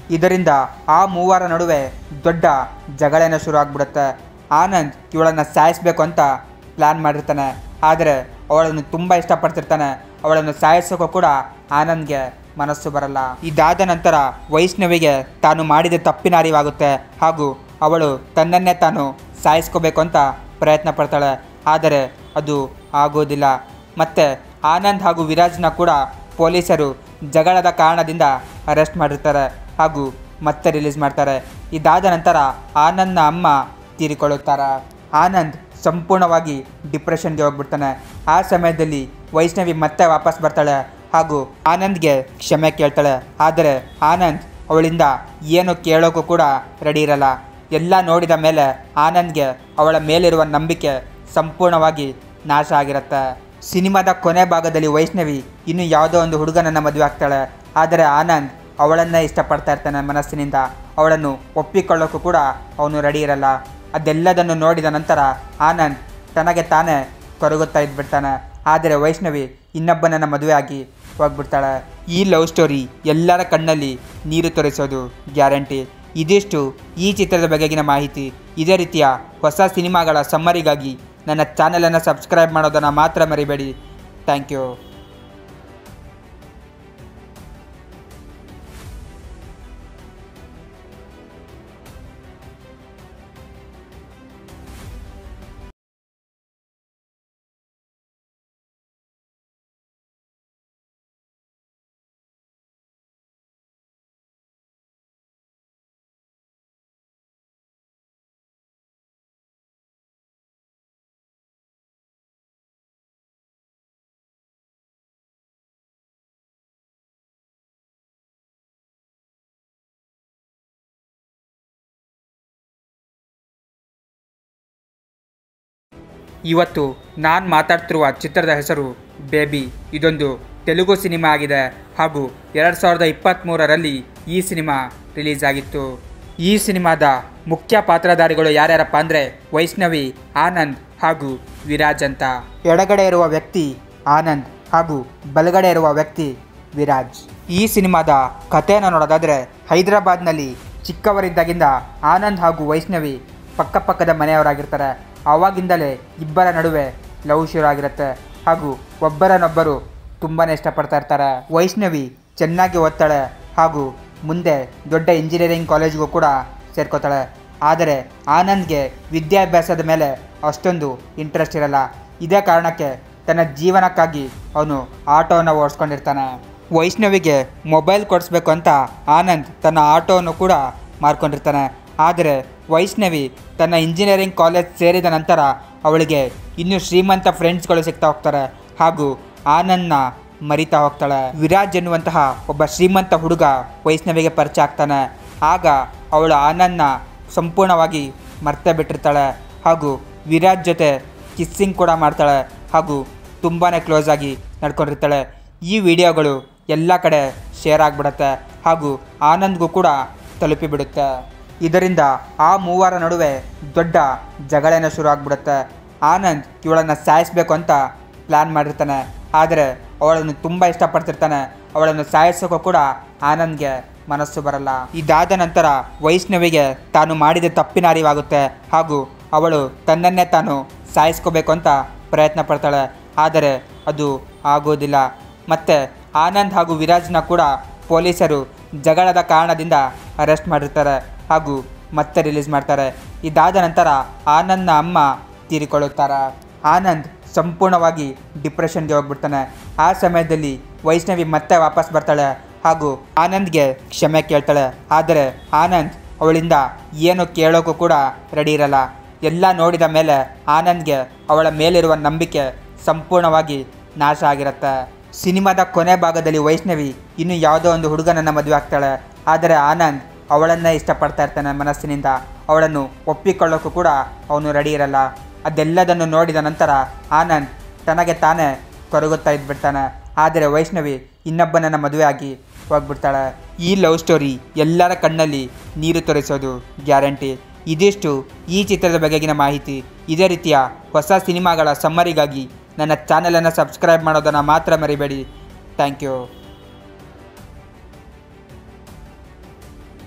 ಇದರಿಂದ ಆ ಮೂವರ ನಡುವೆ ದೊಡ್ಡ ಜಗಳೇನೋ ಶುರು ಆಗ್ಬಿಡುತ್ತೆ. ಆನಂದ್ ಇವಳನ್ನು ಸಾಯಿಸಬೇಕು ಅಂತ ಪ್ಲ್ಯಾನ್ ಮಾಡಿರ್ತಾನೆ. ಆದರೆ ಅವಳನ್ನು ತುಂಬ ಇಷ್ಟಪಡ್ತಿರ್ತಾನೆ. ಅವಳನ್ನು ಸಾಯಿಸೋಕ್ಕೂ ಕೂಡ ಆನಂದ್ಗೆ ಮನಸ್ಸು ಬರಲ್ಲ. ಇದಾದ ನಂತರ ವೈಷ್ಣವಿಗೆ ತಾನು ಮಾಡಿದ ತಪ್ಪಿನ ಅರಿವಾಗುತ್ತೆ ಹಾಗೂ ಅವಳು ತನ್ನನ್ನೇ ತಾನು ಸಾಯಿಸ್ಕೋಬೇಕು ಅಂತ ಪ್ರಯತ್ನ ಪಡ್ತಾಳೆ. ಆದರೆ ಅದು ಆಗೋದಿಲ್ಲ. ಮತ್ತು ಆನಂದ್ ಹಾಗೂ ವಿರಾಜ್ನ ಕೂಡ ಪೊಲೀಸರು ಜಗಳದ ಕಾರಣದಿಂದ ಅರೆಸ್ಟ್ ಮಾಡಿರ್ತಾರೆ ಹಾಗೂ ಮತ್ತೆ ರಿಲೀಸ್ ಮಾಡ್ತಾರೆ. ಇದಾದ ನಂತರ ಆನಂದ್ನ ಅಮ್ಮ ತೀರಿಕೊಳ್ಳುತ್ತಾರೆ. ಆನಂದ್ ಸಂಪೂರ್ಣವಾಗಿ ಡಿಪ್ರೆಷನ್ಗೆ ಹೋಗ್ಬಿಡ್ತಾನೆ. ಆ ಸಮಯದಲ್ಲಿ ವೈಷ್ಣವಿ ಮತ್ತೆ ವಾಪಸ್ ಬರ್ತಾಳೆ ಹಾಗೂ ಆನಂದ್ಗೆ ಕ್ಷಮೆ ಕೇಳ್ತಾಳೆ. ಆದರೆ ಆನಂದ್ ಅವಳಿಂದ ಏನು ಕೇಳೋಕ್ಕೂ ಕೂಡ ರೆಡಿ ಇರಲ್ಲ. ಎಲ್ಲ ನೋಡಿದ ಮೇಲೆ ಆನಂದ್ಗೆ ಅವಳ ಮೇಲಿರುವ ನಂಬಿಕೆ ಸಂಪೂರ್ಣವಾಗಿ ನಾಶ ಆಗಿರುತ್ತೆ. ಸಿನಿಮಾದ ಕೊನೆ ಭಾಗದಲ್ಲಿ ವೈಷ್ಣವಿ ಇನ್ನು ಯಾವುದೋ ಒಂದು ಹುಡುಗನನ್ನು ಮದುವೆ ಆಗ್ತಾಳೆ. ಆದರೆ ಆನಂದ್ ಅವಳನ್ನೇ ಇಷ್ಟಪಡ್ತಾ ಇರ್ತಾನೆ ಮನಸ್ಸಿನಿಂದ. ಅವಳನ್ನು ಒಪ್ಪಿಕೊಳ್ಳೋಕ್ಕೂ ಕೂಡ ಅವನು ರೆಡಿ ಇರಲ್ಲ. ಅದೆಲ್ಲದನ್ನು ನೋಡಿದ ನಂತರ ಆನಂದ್ ತನಗೆ ತಾನೇ ಕೊರಗುತ್ತಾ ಇದ್ಬಿಡ್ತಾನೆ. ಆದರೆ ವೈಷ್ಣವಿ ಇನ್ನೊಬ್ಬನನ್ನು ಮದುವೆ ಆಗಿ ಹೋಗ್ಬಿಡ್ತಾಳೆ. ಈ ಲವ್ ಸ್ಟೋರಿ ಎಲ್ಲರ ಕಣ್ಣಲ್ಲಿ ನೀರು ತೋರಿಸೋದು ಗ್ಯಾರಂಟಿ. ಇದಿಷ್ಟು ಈ ಚಿತ್ರದ ಬಗೆಗಿನ ಮಾಹಿತಿ. ಇದೇ ರೀತಿಯ ಹೊಸ ಸಿನಿಮಾಗಳ ಸಮ್ಮರಿಗಾಗಿ ನನ್ನ ಚಾನಲನ್ನು ಸಬ್ಸ್ಕ್ರೈಬ್ ಮಾಡೋದನ್ನು ಮಾತ್ರ ಮರಿಬೇಡಿ. Thank you. ಇವತ್ತು ನಾನು ಮಾತಾಡ್ತಿರುವ ಚಿತ್ರದ ಹೆಸರು ಬೇಬಿ. ಇದೊಂದು ತೆಲುಗು ಸಿನಿಮಾ ಆಗಿದೆ ಹಾಗೂ ಎರಡು ಸಾವಿರದ ಇಪ್ಪತ್ತ್ಮೂರರಲ್ಲಿ ಈ ಸಿನಿಮಾ ರಿಲೀಸ್ ಆಗಿತ್ತು. ಈ ಸಿನಿಮಾದ ಮುಖ್ಯ ಪಾತ್ರಧಾರಿಗಳು ಯಾರ್ಯಾರಪ್ಪ ಅಂದರೆ ವೈಷ್ಣವಿ, ಆನಂದ್ ಹಾಗೂ ವಿರಾಜ್ ಅಂತ. ಎಡಗಡೆ ಇರುವ ವ್ಯಕ್ತಿ ಆನಂದ್ ಹಾಗೂ ಬಲಗಡೆ ಇರುವ ವ್ಯಕ್ತಿ ವಿರಾಜ್. ಈ ಸಿನಿಮಾದ ಕಥೆಯನ್ನು ನೋಡೋದಾದರೆ ಹೈದರಾಬಾದ್ನಲ್ಲಿ ಚಿಕ್ಕವರಿದ್ದಾಗಿಂದ ಆನಂದ್ ಹಾಗೂ ವೈಷ್ಣವಿ ಪಕ್ಕಪಕ್ಕದ ಮನೆಯವರಾಗಿರ್ತಾರೆ. ಆವಾಗಿಂದಲೇ ಇಬ್ಬರ ನಡುವೆ ಲವ್ ಶುರು ಆಗಿರುತ್ತೆ ಹಾಗೂ ಒಬ್ಬರನ್ನೊಬ್ಬರು ತುಂಬಾ ಇಷ್ಟಪಡ್ತಾ ಇರ್ತಾರೆ. ವೈಷ್ಣವಿ ಚೆನ್ನಾಗಿ ಓದ್ತಾಳೆ ಹಾಗೂ ಮುಂದೆ ದೊಡ್ಡ ಇಂಜಿನಿಯರಿಂಗ್ ಕಾಲೇಜ್ಗೂ ಕೂಡ ಸೇರ್ಕೋತಾಳೆ. ಆದರೆ ಆನಂದ್ಗೆ ವಿದ್ಯಾಭ್ಯಾಸದ ಮೇಲೆ ಅಷ್ಟೊಂದು ಇಂಟ್ರೆಸ್ಟ್ ಇರಲ್ಲ. ಇದೇ ಕಾರಣಕ್ಕೆ ತನ್ನ ಜೀವನಕ್ಕಾಗಿ ಅವನು ಆಟೋವನ್ನು ಓಡಿಸ್ಕೊಂಡಿರ್ತಾನೆ. ವೈಷ್ಣವಿಗೆ ಮೊಬೈಲ್ ಕೊಡಿಸ್ಬೇಕು ಅಂತ ಆನಂದ್ ತನ್ನ ಆಟೋವನ್ನು ಕೂಡ ಮಾರ್ಕೊಂಡಿರ್ತಾನೆ. ಆದರೆ ವೈಷ್ಣವಿ ತನ್ನ ಇಂಜಿನಿಯರಿಂಗ್ ಕಾಲೇಜ್ ಸೇರಿದ ನಂತರ ಅವಳಿಗೆ ಇನ್ನೂ ಶ್ರೀಮಂತ ಫ್ರೆಂಡ್ಸ್ಗಳು ಸಿಗ್ತಾ ಹೋಗ್ತಾರೆ ಹಾಗೂ ಆನಂದ್ನ ಮರಿತಾ ಹೋಗ್ತಾಳೆ. ವಿರಾಜ್ ಎನ್ನುವಂತಹ ಒಬ್ಬ ಶ್ರೀಮಂತ ಹುಡುಗ ವೈಷ್ಣವಿಗೆ ಪರಿಚಯ ಆಗ್ತಾನೆ. ಆಗ ಅವಳು ಆನಂದ್ನ ಸಂಪೂರ್ಣವಾಗಿ ಮರ್ತೇ ಬಿಟ್ಟಿರ್ತಾಳೆ ಹಾಗೂ ವಿರಾಜ್ ಜೊತೆ ಕಿಸ್ಸಿಂಗ್ ಕೂಡ ಮಾಡ್ತಾಳೆ ಹಾಗೂ ತುಂಬಾ ಕ್ಲೋಸ್ ಆಗಿ ನಡ್ಕೊಂಡಿರ್ತಾಳೆ. ಈ ವಿಡಿಯೋಗಳು ಎಲ್ಲ ಕಡೆ ಶೇರ್ ಆಗಿಬಿಡುತ್ತೆ ಹಾಗೂ ಆನಂದ್ಗೂ ಕೂಡ ತಲುಪಿಬಿಡುತ್ತೆ. ಇದರಿಂದ ಆ ಮೂವರ ನಡುವೆ ದೊಡ್ಡ ಜಗಳೇನೋ ಶುರು ಆಗ್ಬಿಡುತ್ತೆ. ಆನಂದ್ ಇವಳನ್ನು ಸಾಯಿಸಬೇಕು ಅಂತ ಪ್ಲ್ಯಾನ್ ಮಾಡಿರ್ತಾನೆ. ಆದರೆ ಅವಳನ್ನು ತುಂಬ ಇಷ್ಟಪಡ್ತಿರ್ತಾನೆ. ಅವಳನ್ನು ಸಾಯಿಸೋಕ್ಕೂ ಕೂಡ ಆನಂದ್ಗೆ ಮನಸ್ಸು ಬರಲ್ಲ. ಇದಾದ ನಂತರ ವೈಷ್ಣವಿಗೆ ತಾನು ಮಾಡಿದ ತಪ್ಪಿನ ಅರಿವಾಗುತ್ತೆ ಹಾಗೂ ಅವಳು ತನ್ನನ್ನೇ ತಾನು ಸಾಯಿಸ್ಕೋಬೇಕು ಅಂತ ಪ್ರಯತ್ನ ಪಡ್ತಾಳೆ. ಆದರೆ ಅದು ಆಗೋದಿಲ್ಲ. ಮತ್ತು ಆನಂದ್ ಹಾಗೂ ವಿರಾಜ್ನ ಕೂಡ ಪೊಲೀಸರು ಜಗಳದ ಕಾರಣದಿಂದ ಅರೆಸ್ಟ್ ಮಾಡಿರ್ತಾರೆ ಹಾಗೂ ಮತ್ತೆ ರಿಲೀಸ್ ಮಾಡ್ತಾರೆ. ಇದಾದ ನಂತರ ಆನಂದ್ನ ಅಮ್ಮ ತೀರಿಕೊಳ್ಳುತ್ತಾರೆ. ಆನಂದ್ ಸಂಪೂರ್ಣವಾಗಿ ಡಿಪ್ರೆಷನ್ಗೆ ಹೋಗ್ಬಿಡ್ತಾನೆ. ಆ ಸಮಯದಲ್ಲಿ ವೈಷ್ಣವಿ ಮತ್ತೆ ವಾಪಸ್ ಬರ್ತಾಳೆ ಹಾಗೂ ಆನಂದ್ಗೆ ಕ್ಷಮೆ ಕೇಳ್ತಾಳೆ. ಆದರೆ ಆನಂದ್ ಅವಳಿಂದ ಏನು ಕೇಳೋಕ್ಕೂ ಕೂಡ ರೆಡಿ ಇರಲ್ಲ. ಎಲ್ಲ ನೋಡಿದ ಮೇಲೆ ಆನಂದ್ಗೆ ಅವಳ ಮೇಲಿರುವ ನಂಬಿಕೆ ಸಂಪೂರ್ಣವಾಗಿ ನಾಶ ಆಗಿರುತ್ತೆ. ಸಿನಿಮಾದ ಕೊನೆ ಭಾಗದಲ್ಲಿ ವೈಷ್ಣವಿ ಇನ್ನು ಯಾವುದೋ ಒಂದು ಹುಡುಗನನ್ನು ಮದುವೆ ಆಗ್ತಾಳೆ. ಆದರೆ ಆನಂದ್ ಅವಳನ್ನೇ ಇಷ್ಟಪಡ್ತಾ ಇರ್ತಾನೆ ಮನಸ್ಸಿನಿಂದ. ಅವಳನ್ನು ಒಪ್ಪಿಕೊಳ್ಳೋಕ್ಕೂ ಕೂಡ ಅವನು ರೆಡಿ ಇರಲ್ಲ. ಅದೆಲ್ಲದನ್ನು ನೋಡಿದ ನಂತರ ಆನಂದ್ ತನಗೆ ತಾನೇ ಕೊರಗುತ್ತಾ ಇದ್ಬಿಡ್ತಾನೆ. ಆದರೆ ವೈಷ್ಣವಿ ಇನ್ನೊಬ್ಬನನ್ನು ಮದುವೆ ಆಗಿ ಹೋಗ್ಬಿಡ್ತಾಳೆ. ಈ ಲವ್ ಸ್ಟೋರಿ ಎಲ್ಲರ ಕಣ್ಣಲ್ಲಿ ನೀರು ತೋರಿಸೋದು ಗ್ಯಾರಂಟಿ. ಇದಿಷ್ಟು ಈ ಚಿತ್ರದ ಬಗೆಗಿನ ಮಾಹಿತಿ. ಇದೇ ರೀತಿಯ ಹೊಸ ಸಿನಿಮಾಗಳ ಸಮ್ಮರಿಗಾಗಿ ನನ್ನ ಚಾನಲನ್ನು ಸಬ್ಸ್ಕ್ರೈಬ್ ಮಾಡೋದನ್ನು ಮಾತ್ರ ಮರಿಬೇಡಿ. Thank you.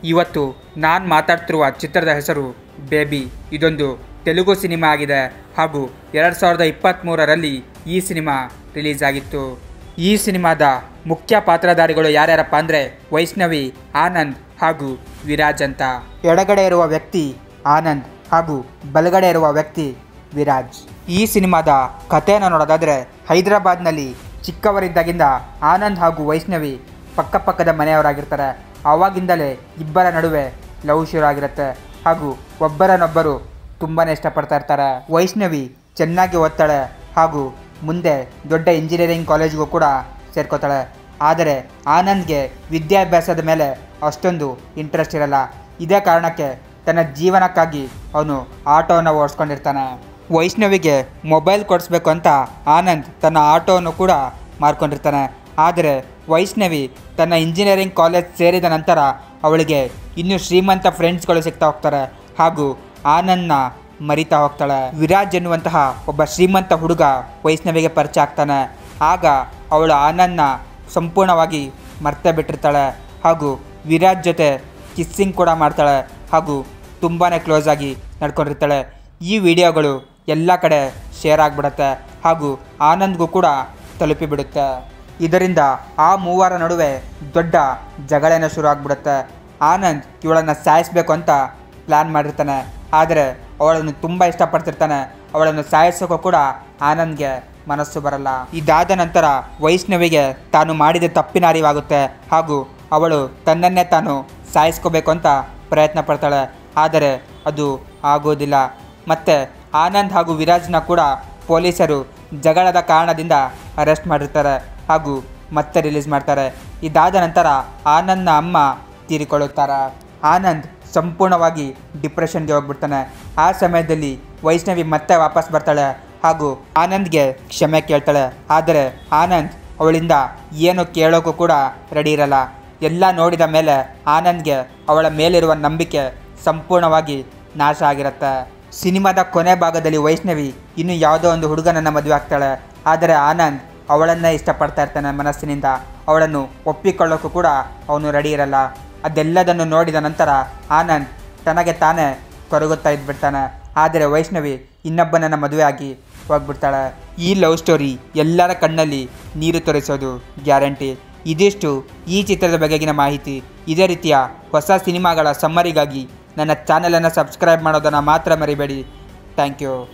ಇವತ್ತು ನಾನು ಮಾತಾಡ್ತಿರುವ ಚಿತ್ರದ ಹೆಸರು ಬೇಬಿ. ಇದೊಂದು ತೆಲುಗು ಸಿನಿಮಾ ಆಗಿದೆ ಹಾಗೂ ಎರಡು ಸಾವಿರದ ಇಪ್ಪತ್ತ್ಮೂರರಲ್ಲಿ ಈ ಸಿನಿಮಾ ರಿಲೀಸ್ ಆಗಿತ್ತು. ಈ ಸಿನಿಮಾದ ಮುಖ್ಯ ಪಾತ್ರಧಾರಿಗಳು ಯಾರ್ಯಾರಪ್ಪ ಅಂದರೆ ವೈಷ್ಣವಿ, ಆನಂದ್ ಹಾಗೂ ವಿರಾಜ್ ಅಂತ. ಎಡಗಡೆ ಇರುವ ವ್ಯಕ್ತಿ ಆನಂದ್ ಹಾಗೂ ಬಲಗಡೆ ಇರುವ ವ್ಯಕ್ತಿ ವಿರಾಜ್. ಈ ಸಿನಿಮಾದ ಕಥೆಯನ್ನು ನೋಡೋದಾದರೆ ಹೈದರಾಬಾದ್ನಲ್ಲಿ ಚಿಕ್ಕವರಿದ್ದಾಗಿಂದ ಆನಂದ್ ಹಾಗೂ ವೈಷ್ಣವಿ ಪಕ್ಕಪಕ್ಕದ ಮನೆಯವರಾಗಿರ್ತಾರೆ. ಆವಾಗಿಂದಲೇ ಇಬ್ಬರ ನಡುವೆ ಲವ್ ಶುರು ಆಗಿರುತ್ತೆ ಹಾಗೂ ಒಬ್ಬರನ್ನೊಬ್ಬರು ತುಂಬಾ ಇಷ್ಟಪಡ್ತಾ ಇರ್ತಾರೆ. ವೈಷ್ಣವಿ ಚೆನ್ನಾಗಿ ಓದ್ತಾಳೆ ಹಾಗೂ ಮುಂದೆ ದೊಡ್ಡ ಇಂಜಿನಿಯರಿಂಗ್ ಕಾಲೇಜ್ಗೂ ಕೂಡ ಸೇರ್ಕೋತಾಳೆ. ಆದರೆ ಆನಂದ್ಗೆ ವಿದ್ಯಾಭ್ಯಾಸದ ಮೇಲೆ ಅಷ್ಟೊಂದು ಇಂಟ್ರೆಸ್ಟ್ ಇರಲ್ಲ. ಇದೇ ಕಾರಣಕ್ಕೆ ತನ್ನ ಜೀವನಕ್ಕಾಗಿ ಅವನು ಆಟೋವನ್ನು ಓಡಿಸ್ಕೊಂಡಿರ್ತಾನೆ. ವೈಷ್ಣವಿಗೆ ಮೊಬೈಲ್ ಕೊಡಿಸ್ಬೇಕು ಅಂತ ಆನಂದ್ ತನ್ನ ಆಟೋವನ್ನು ಕೂಡ ಮಾರ್ಕೊಂಡಿರ್ತಾನೆ. ಆದರೆ ವೈಷ್ಣವಿ ತನ್ನ ಇಂಜಿನಿಯರಿಂಗ್ ಕಾಲೇಜ್ ಸೇರಿದ ನಂತರ ಅವಳಿಗೆ ಇನ್ನೂ ಶ್ರೀಮಂತ ಫ್ರೆಂಡ್ಸ್ಗಳು ಸಿಗ್ತಾ ಹೋಗ್ತಾರೆ ಹಾಗೂ ಆನಂದ್ನ ಮರಿತಾ ಹೋಗ್ತಾಳೆ. ವಿರಾಜ್ ಎನ್ನುವಂತಹ ಒಬ್ಬ ಶ್ರೀಮಂತ ಹುಡುಗ ವೈಷ್ಣವಿಗೆ ಪರಿಚಯ ಆಗ್ತಾನೆ. ಆಗ ಅವಳು ಆನಂದ್ನ ಸಂಪೂರ್ಣವಾಗಿ ಮರ್ತೇ ಬಿಟ್ಟಿರ್ತಾಳೆ ಹಾಗೂ ವಿರಾಜ್ ಜೊತೆ ಕಿಸ್ಸಿಂಗ್ ಕೂಡ ಮಾಡ್ತಾಳೆ ಹಾಗೂ ತುಂಬಾ ಕ್ಲೋಸ್ ಆಗಿ ನಡ್ಕೊಂಡಿರ್ತಾಳೆ. ಈ ವಿಡಿಯೋಗಳು ಎಲ್ಲ ಕಡೆ ಶೇರ್ ಆಗಿಬಿಡುತ್ತೆ ಹಾಗೂ ಆನಂದ್ಗೂ ಕೂಡ ತಲುಪಿಬಿಡುತ್ತೆ. ಇದರಿಂದ ಆ ಮೂವರ ನಡುವೆ ದೊಡ್ಡ ಜಗಳೇನೋ ಶುರು ಆಗಿಬಿಡುತ್ತೆ. ಆನಂದ್ ಇವಳನ್ನು ಸಾಯಿಸಬೇಕು ಅಂತ ಪ್ಲ್ಯಾನ್ ಮಾಡಿರ್ತಾನೆ. ಆದರೆ ಅವಳನ್ನು ತುಂಬ ಇಷ್ಟಪಡ್ತಿರ್ತಾನೆ. ಅವಳನ್ನು ಸಾಯಿಸೋಕ್ಕೂ ಕೂಡ ಆನಂದ್ಗೆ ಮನಸ್ಸು ಬರಲ್ಲ. ಇದಾದ ನಂತರ ವೈಷ್ಣವಿಗೆ ತಾನು ಮಾಡಿದ ತಪ್ಪಿನ ಅರಿವಾಗುತ್ತೆ ಹಾಗೂ ಅವಳು ತನ್ನನ್ನೇ ತಾನು ಸಾಯಿಸ್ಕೋಬೇಕು ಅಂತ ಪ್ರಯತ್ನ ಪಡ್ತಾಳೆ. ಆದರೆ ಅದು ಆಗೋದಿಲ್ಲ. ಮತ್ತು ಆನಂದ್ ಹಾಗೂ ವಿರಾಜ್ನ ಕೂಡ ಪೊಲೀಸರು ಜಗಳದ ಕಾರಣದಿಂದ ಅರೆಸ್ಟ್ ಮಾಡಿರ್ತಾರೆ ಹಾಗೂ ಮತ್ತೆ ರಿಲೀಸ್ ಮಾಡ್ತಾರೆ. ಇದಾದ ನಂತರ ಆನಂದ್ನ ಅಮ್ಮ ತೀರಿಕೊಳ್ಳುತ್ತಾರೆ. ಆನಂದ್ ಸಂಪೂರ್ಣವಾಗಿ ಡಿಪ್ರೆಷನ್ಗೆ ಹೋಗ್ಬಿಡ್ತಾನೆ. ಆ ಸಮಯದಲ್ಲಿ ವೈಷ್ಣವಿ ಮತ್ತೆ ವಾಪಸ್ ಬರ್ತಾಳೆ ಹಾಗೂ ಆನಂದ್ಗೆ ಕ್ಷಮೆ ಕೇಳ್ತಾಳೆ. ಆದರೆ ಆನಂದ್ ಅವಳಿಂದ ಏನು ಕೇಳೋಕ್ಕೂ ಕೂಡ ರೆಡಿ ಇರಲ್ಲ. ಎಲ್ಲ ನೋಡಿದ ಮೇಲೆ ಆನಂದ್ಗೆ ಅವಳ ಮೇಲಿರುವ ನಂಬಿಕೆ ಸಂಪೂರ್ಣವಾಗಿ ನಾಶ ಆಗಿರುತ್ತೆ. ಸಿನಿಮಾದ ಕೊನೆ ಭಾಗದಲ್ಲಿ ವೈಷ್ಣವಿ ಇನ್ನು ಯಾವುದೋ ಒಂದು ಹುಡುಗನನ್ನು ಮದುವೆ ಆಗ್ತಾಳೆ. ಆದರೆ ಆನಂದ್ ಅವಳನ್ನೇ ಇಷ್ಟಪಡ್ತಾ ಇರ್ತಾನೆ ಮನಸ್ಸಿನಿಂದ. ಅವಳನ್ನು ಒಪ್ಪಿಕೊಳ್ಳೋಕ್ಕೂ ಕೂಡ ಅವನು ರೆಡಿ ಇರಲ್ಲ. ಅದೆಲ್ಲದನ್ನು ನೋಡಿದ ನಂತರ ಆನಂದ್ ತನಗೆ ತಾನೇ ಕೊರಗುತ್ತಾ ಇದ್ಬಿಡ್ತಾನೆ. ಆದರೆ ವೈಷ್ಣವಿ ಇನ್ನೊಬ್ಬನನ್ನು ಮದುವೆ ಆಗಿ ಹೋಗ್ಬಿಡ್ತಾಳೆ. ಈ ಲವ್ ಸ್ಟೋರಿ ಎಲ್ಲರ ಕಣ್ಣಲ್ಲಿ ನೀರು ತೋರಿಸೋದು ಗ್ಯಾರಂಟಿ. ಇದಿಷ್ಟು ಈ ಚಿತ್ರದ ಬಗೆಗಿನ ಮಾಹಿತಿ. ಇದೇ ರೀತಿಯ ಹೊಸ ಸಿನಿಮಾಗಳ ಸಮ್ಮರಿಗಾಗಿ ನನ್ನ ಚಾನಲನ್ನು ಸಬ್ಸ್ಕ್ರೈಬ್ ಮಾಡೋದನ್ನು ಮಾತ್ರ ಮರಿಬೇಡಿ. Thank you.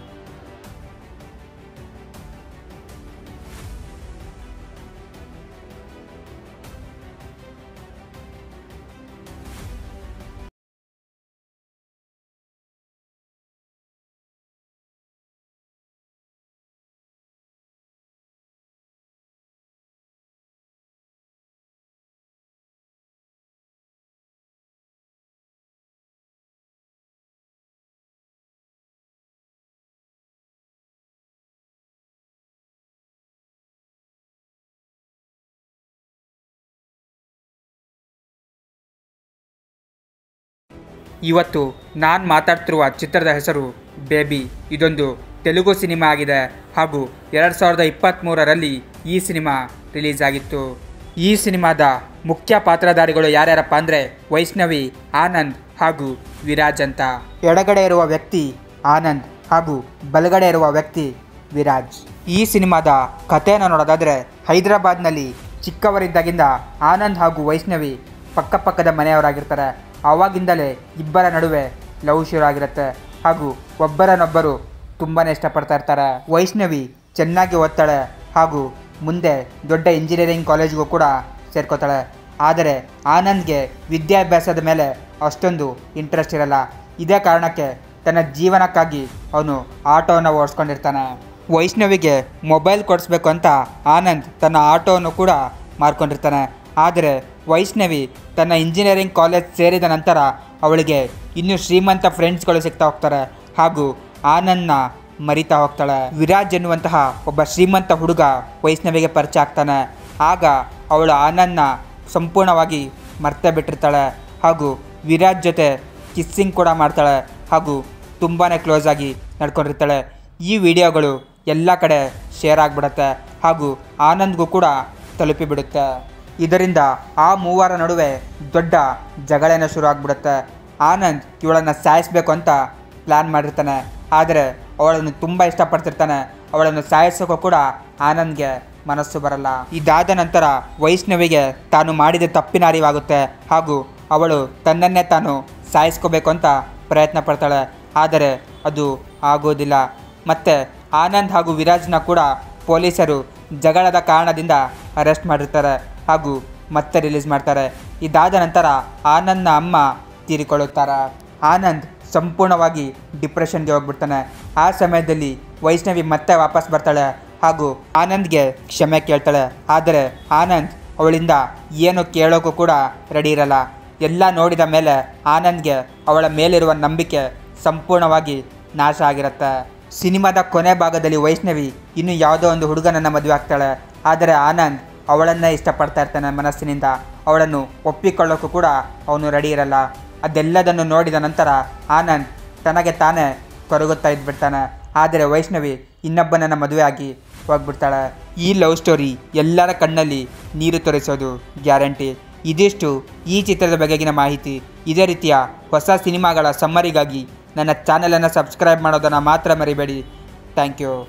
ಇವತ್ತು ನಾನು ಮಾತಾಡ್ತಿರುವ ಚಿತ್ರದ ಹೆಸರು ಬೇಬಿ. ಇದೊಂದು ತೆಲುಗು ಸಿನಿಮಾ ಆಗಿದೆ ಹಾಗೂ ಎರಡು ಸಾವಿರದ ಇಪ್ಪತ್ತ್ಮೂರರಲ್ಲಿ ಈ ಸಿನಿಮಾ ರಿಲೀಸ್ ಆಗಿತ್ತು. ಈ ಸಿನಿಮಾದ ಮುಖ್ಯ ಪಾತ್ರಧಾರಿಗಳು ಯಾರ್ಯಾರಪ್ಪ ಅಂದರೆ ವೈಷ್ಣವಿ, ಆನಂದ್ ಹಾಗೂ ವಿರಾಜ್ ಅಂತ. ಎಡಗಡೆ ಇರುವ ವ್ಯಕ್ತಿ ಆನಂದ್ ಹಾಗೂ ಬಲಗಡೆ ಇರುವ ವ್ಯಕ್ತಿ ವಿರಾಜ್. ಈ ಸಿನಿಮಾದ ಕಥೆಯನ್ನು ನೋಡೋದಾದರೆ ಹೈದರಾಬಾದ್ನಲ್ಲಿ ಚಿಕ್ಕವರಿದ್ದಾಗಿಂದ ಆನಂದ್ ಹಾಗೂ ವೈಷ್ಣವಿ ಪಕ್ಕಪಕ್ಕದ ಮನೆಯವರಾಗಿರ್ತಾರೆ. ಆವಾಗಿಂದಲೇ ಇಬ್ಬರ ನಡುವೆ ಲವ್ ಶುರು ಆಗಿರುತ್ತೆ ಹಾಗೂ ಒಬ್ಬರನ್ನೊಬ್ಬರು ತುಂಬಾ ಇಷ್ಟಪಡ್ತಾ ಇರ್ತಾರೆ. ವೈಷ್ಣವಿ ಚೆನ್ನಾಗಿ ಓದ್ತಾಳೆ ಹಾಗೂ ಮುಂದೆ ದೊಡ್ಡ ಇಂಜಿನಿಯರಿಂಗ್ ಕಾಲೇಜ್ಗೂ ಕೂಡ ಸೇರ್ಕೋತಾಳೆ. ಆದರೆ ಆನಂದ್ಗೆ ವಿದ್ಯಾಭ್ಯಾಸದ ಮೇಲೆ ಅಷ್ಟೊಂದು ಇಂಟ್ರೆಸ್ಟ್ ಇರಲ್ಲ. ಇದೇ ಕಾರಣಕ್ಕೆ ತನ್ನ ಜೀವನಕ್ಕಾಗಿ ಅವನು ಆಟೋವನ್ನು ಓಡಿಸ್ಕೊಂಡಿರ್ತಾನೆ. ವೈಷ್ಣವಿಗೆ ಮೊಬೈಲ್ ಕೊಡಿಸ್ಬೇಕು ಅಂತ ಆನಂದ್ ತನ್ನ ಆಟೋವನ್ನು ಕೂಡ ಮಾರ್ಕೊಂಡಿರ್ತಾನೆ. ಆದರೆ ವೈಷ್ಣವಿ ತನ್ನ ಇಂಜಿನಿಯರಿಂಗ್ ಕಾಲೇಜ್ ಸೇರಿದ ನಂತರ ಅವಳಿಗೆ ಇನ್ನೂ ಶ್ರೀಮಂತ ಫ್ರೆಂಡ್ಸ್ಗಳು ಸಿಗ್ತಾ ಹೋಗ್ತಾರೆ ಹಾಗೂ ಆನಂದ್ನ ಮರಿತಾ ಹೋಗ್ತಾಳೆ. ವಿರಾಜ್ ಎನ್ನುವಂತಹ ಒಬ್ಬ ಶ್ರೀಮಂತ ಹುಡುಗ ವೈಷ್ಣವಿಗೆ ಪರಿಚಯ ಆಗ್ತಾನೆ. ಆಗ ಅವಳು ಆನಂದ್ನ ಸಂಪೂರ್ಣವಾಗಿ ಮರ್ತೇ ಬಿಟ್ಟಿರ್ತಾಳೆ ಹಾಗೂ ವಿರಾಜ್ ಜೊತೆ ಕಿಸ್ಸಿಂಗ್ ಕೂಡ ಮಾಡ್ತಾಳೆ ಹಾಗೂ ತುಂಬಾ ಕ್ಲೋಸ್ ಆಗಿ ನಡ್ಕೊಂಡಿರ್ತಾಳೆ. ಈ ವಿಡಿಯೋಗಳು ಎಲ್ಲ ಕಡೆ ಶೇರ್ ಆಗಿಬಿಡುತ್ತೆ ಹಾಗೂ ಆನಂದ್ಗೂ ಕೂಡ ತಲುಪಿಬಿಡುತ್ತೆ. ಇದರಿಂದ ಆ ಮೂವರ ನಡುವೆ ದೊಡ್ಡ ಜಗಳೇನೋ ಶುರು ಆಗ್ಬಿಡುತ್ತೆ. ಆನಂದ್ ಇವಳನ್ನು ಸಾಯಿಸಬೇಕು ಅಂತ ಪ್ಲ್ಯಾನ್ ಮಾಡಿರ್ತಾನೆ. ಆದರೆ ಅವಳನ್ನು ತುಂಬ ಇಷ್ಟಪಡ್ತಿರ್ತಾನೆ. ಅವಳನ್ನು ಸಾಯಿಸೋಕ್ಕೂ ಕೂಡ ಆನಂದ್ಗೆ ಮನಸ್ಸು ಬರಲ್ಲ. ಇದಾದ ನಂತರ ವೈಷ್ಣವಿಗೆ ತಾನು ಮಾಡಿದ ತಪ್ಪಿನ ಅರಿವಾಗುತ್ತೆ ಹಾಗೂ ಅವಳು ತನ್ನನ್ನೇ ತಾನು ಸಾಯಿಸ್ಕೋಬೇಕು ಅಂತ ಪ್ರಯತ್ನ ಪಡ್ತಾಳೆ. ಆದರೆ ಅದು ಆಗೋದಿಲ್ಲ. ಮತ್ತು ಆನಂದ್ ಹಾಗೂ ವಿರಾಜ್ನ ಕೂಡ ಪೊಲೀಸರು ಜಗಳದ ಕಾರಣದಿಂದ ಅರೆಸ್ಟ್ ಮಾಡಿರ್ತಾರೆ ಹಾಗೂ ಮತ್ತೆ ರಿಲೀಸ್ ಮಾಡ್ತಾರೆ. ಇದಾದ ನಂತರ ಆನಂದ್ನ ಅಮ್ಮ ತೀರಿಕೊಳ್ಳುತ್ತಾರೆ. ಆನಂದ್ ಸಂಪೂರ್ಣವಾಗಿ ಡಿಪ್ರೆಷನ್ಗೆ ಹೋಗ್ಬಿಡ್ತಾನೆ. ಆ ಸಮಯದಲ್ಲಿ ವೈಷ್ಣವಿ ಮತ್ತೆ ವಾಪಸ್ ಬರ್ತಾಳೆ ಹಾಗೂ ಆನಂದ್ಗೆ ಕ್ಷಮೆ ಕೇಳ್ತಾಳೆ. ಆದರೆ ಆನಂದ್ ಅವಳಿಂದ ಏನು ಕೇಳೋಕ್ಕೂ ಕೂಡ ರೆಡಿ ಇರಲ್ಲ. ಎಲ್ಲ ನೋಡಿದ ಮೇಲೆ ಆನಂದ್ಗೆ ಅವಳ ಮೇಲಿರುವ ನಂಬಿಕೆ ಸಂಪೂರ್ಣವಾಗಿ ನಾಶ ಆಗಿರುತ್ತೆ. ಸಿನಿಮಾದ ಕೊನೆ ಭಾಗದಲ್ಲಿ ವೈಷ್ಣವಿ ಇನ್ನು ಯಾವುದೋ ಒಂದು ಹುಡುಗನನ್ನು ಮದುವೆ ಆಗ್ತಾಳೆ. ಆದರೆ ಆನಂದ್ ಅವಳನ್ನೇ ಇಷ್ಟಪಡ್ತಾ ಇರ್ತಾನೆ ಮನಸ್ಸಿನಿಂದ. ಅವಳನ್ನು ಒಪ್ಪಿಕೊಳ್ಳೋಕ್ಕೂ ಕೂಡ ಅವನು ರೆಡಿ ಇರಲ್ಲ. ಅದೆಲ್ಲದನ್ನು ನೋಡಿದ ನಂತರ ಆನಂದ್ ತನಗೆ ತಾನೇ ಕೊರಗುತ್ತಾ ಇದ್ಬಿಡ್ತಾನೆ. ಆದರೆ ವೈಷ್ಣವಿ ಇನ್ನೊಬ್ಬನನ್ನು ಮದುವೆ ಆಗಿ ಹೋಗ್ಬಿಡ್ತಾಳೆ. ಈ ಲವ್ ಸ್ಟೋರಿ ಎಲ್ಲರ ಕಣ್ಣಲ್ಲಿ ನೀರು ತೋರಿಸೋದು ಗ್ಯಾರಂಟಿ. ಇದಿಷ್ಟು ಈ ಚಿತ್ರದ ಬಗೆಗಿನ ಮಾಹಿತಿ. ಇದೇ ರೀತಿಯ ಹೊಸ ಸಿನಿಮಾಗಳ ಸಮ್ಮರಿಗಾಗಿ ನನ್ನ ಚಾನಲನ್ನು ಸಬ್ಸ್ಕ್ರೈಬ್ ಮಾಡೋದನ್ನು ಮಾತ್ರ ಮರಿಬೇಡಿ. Thank you.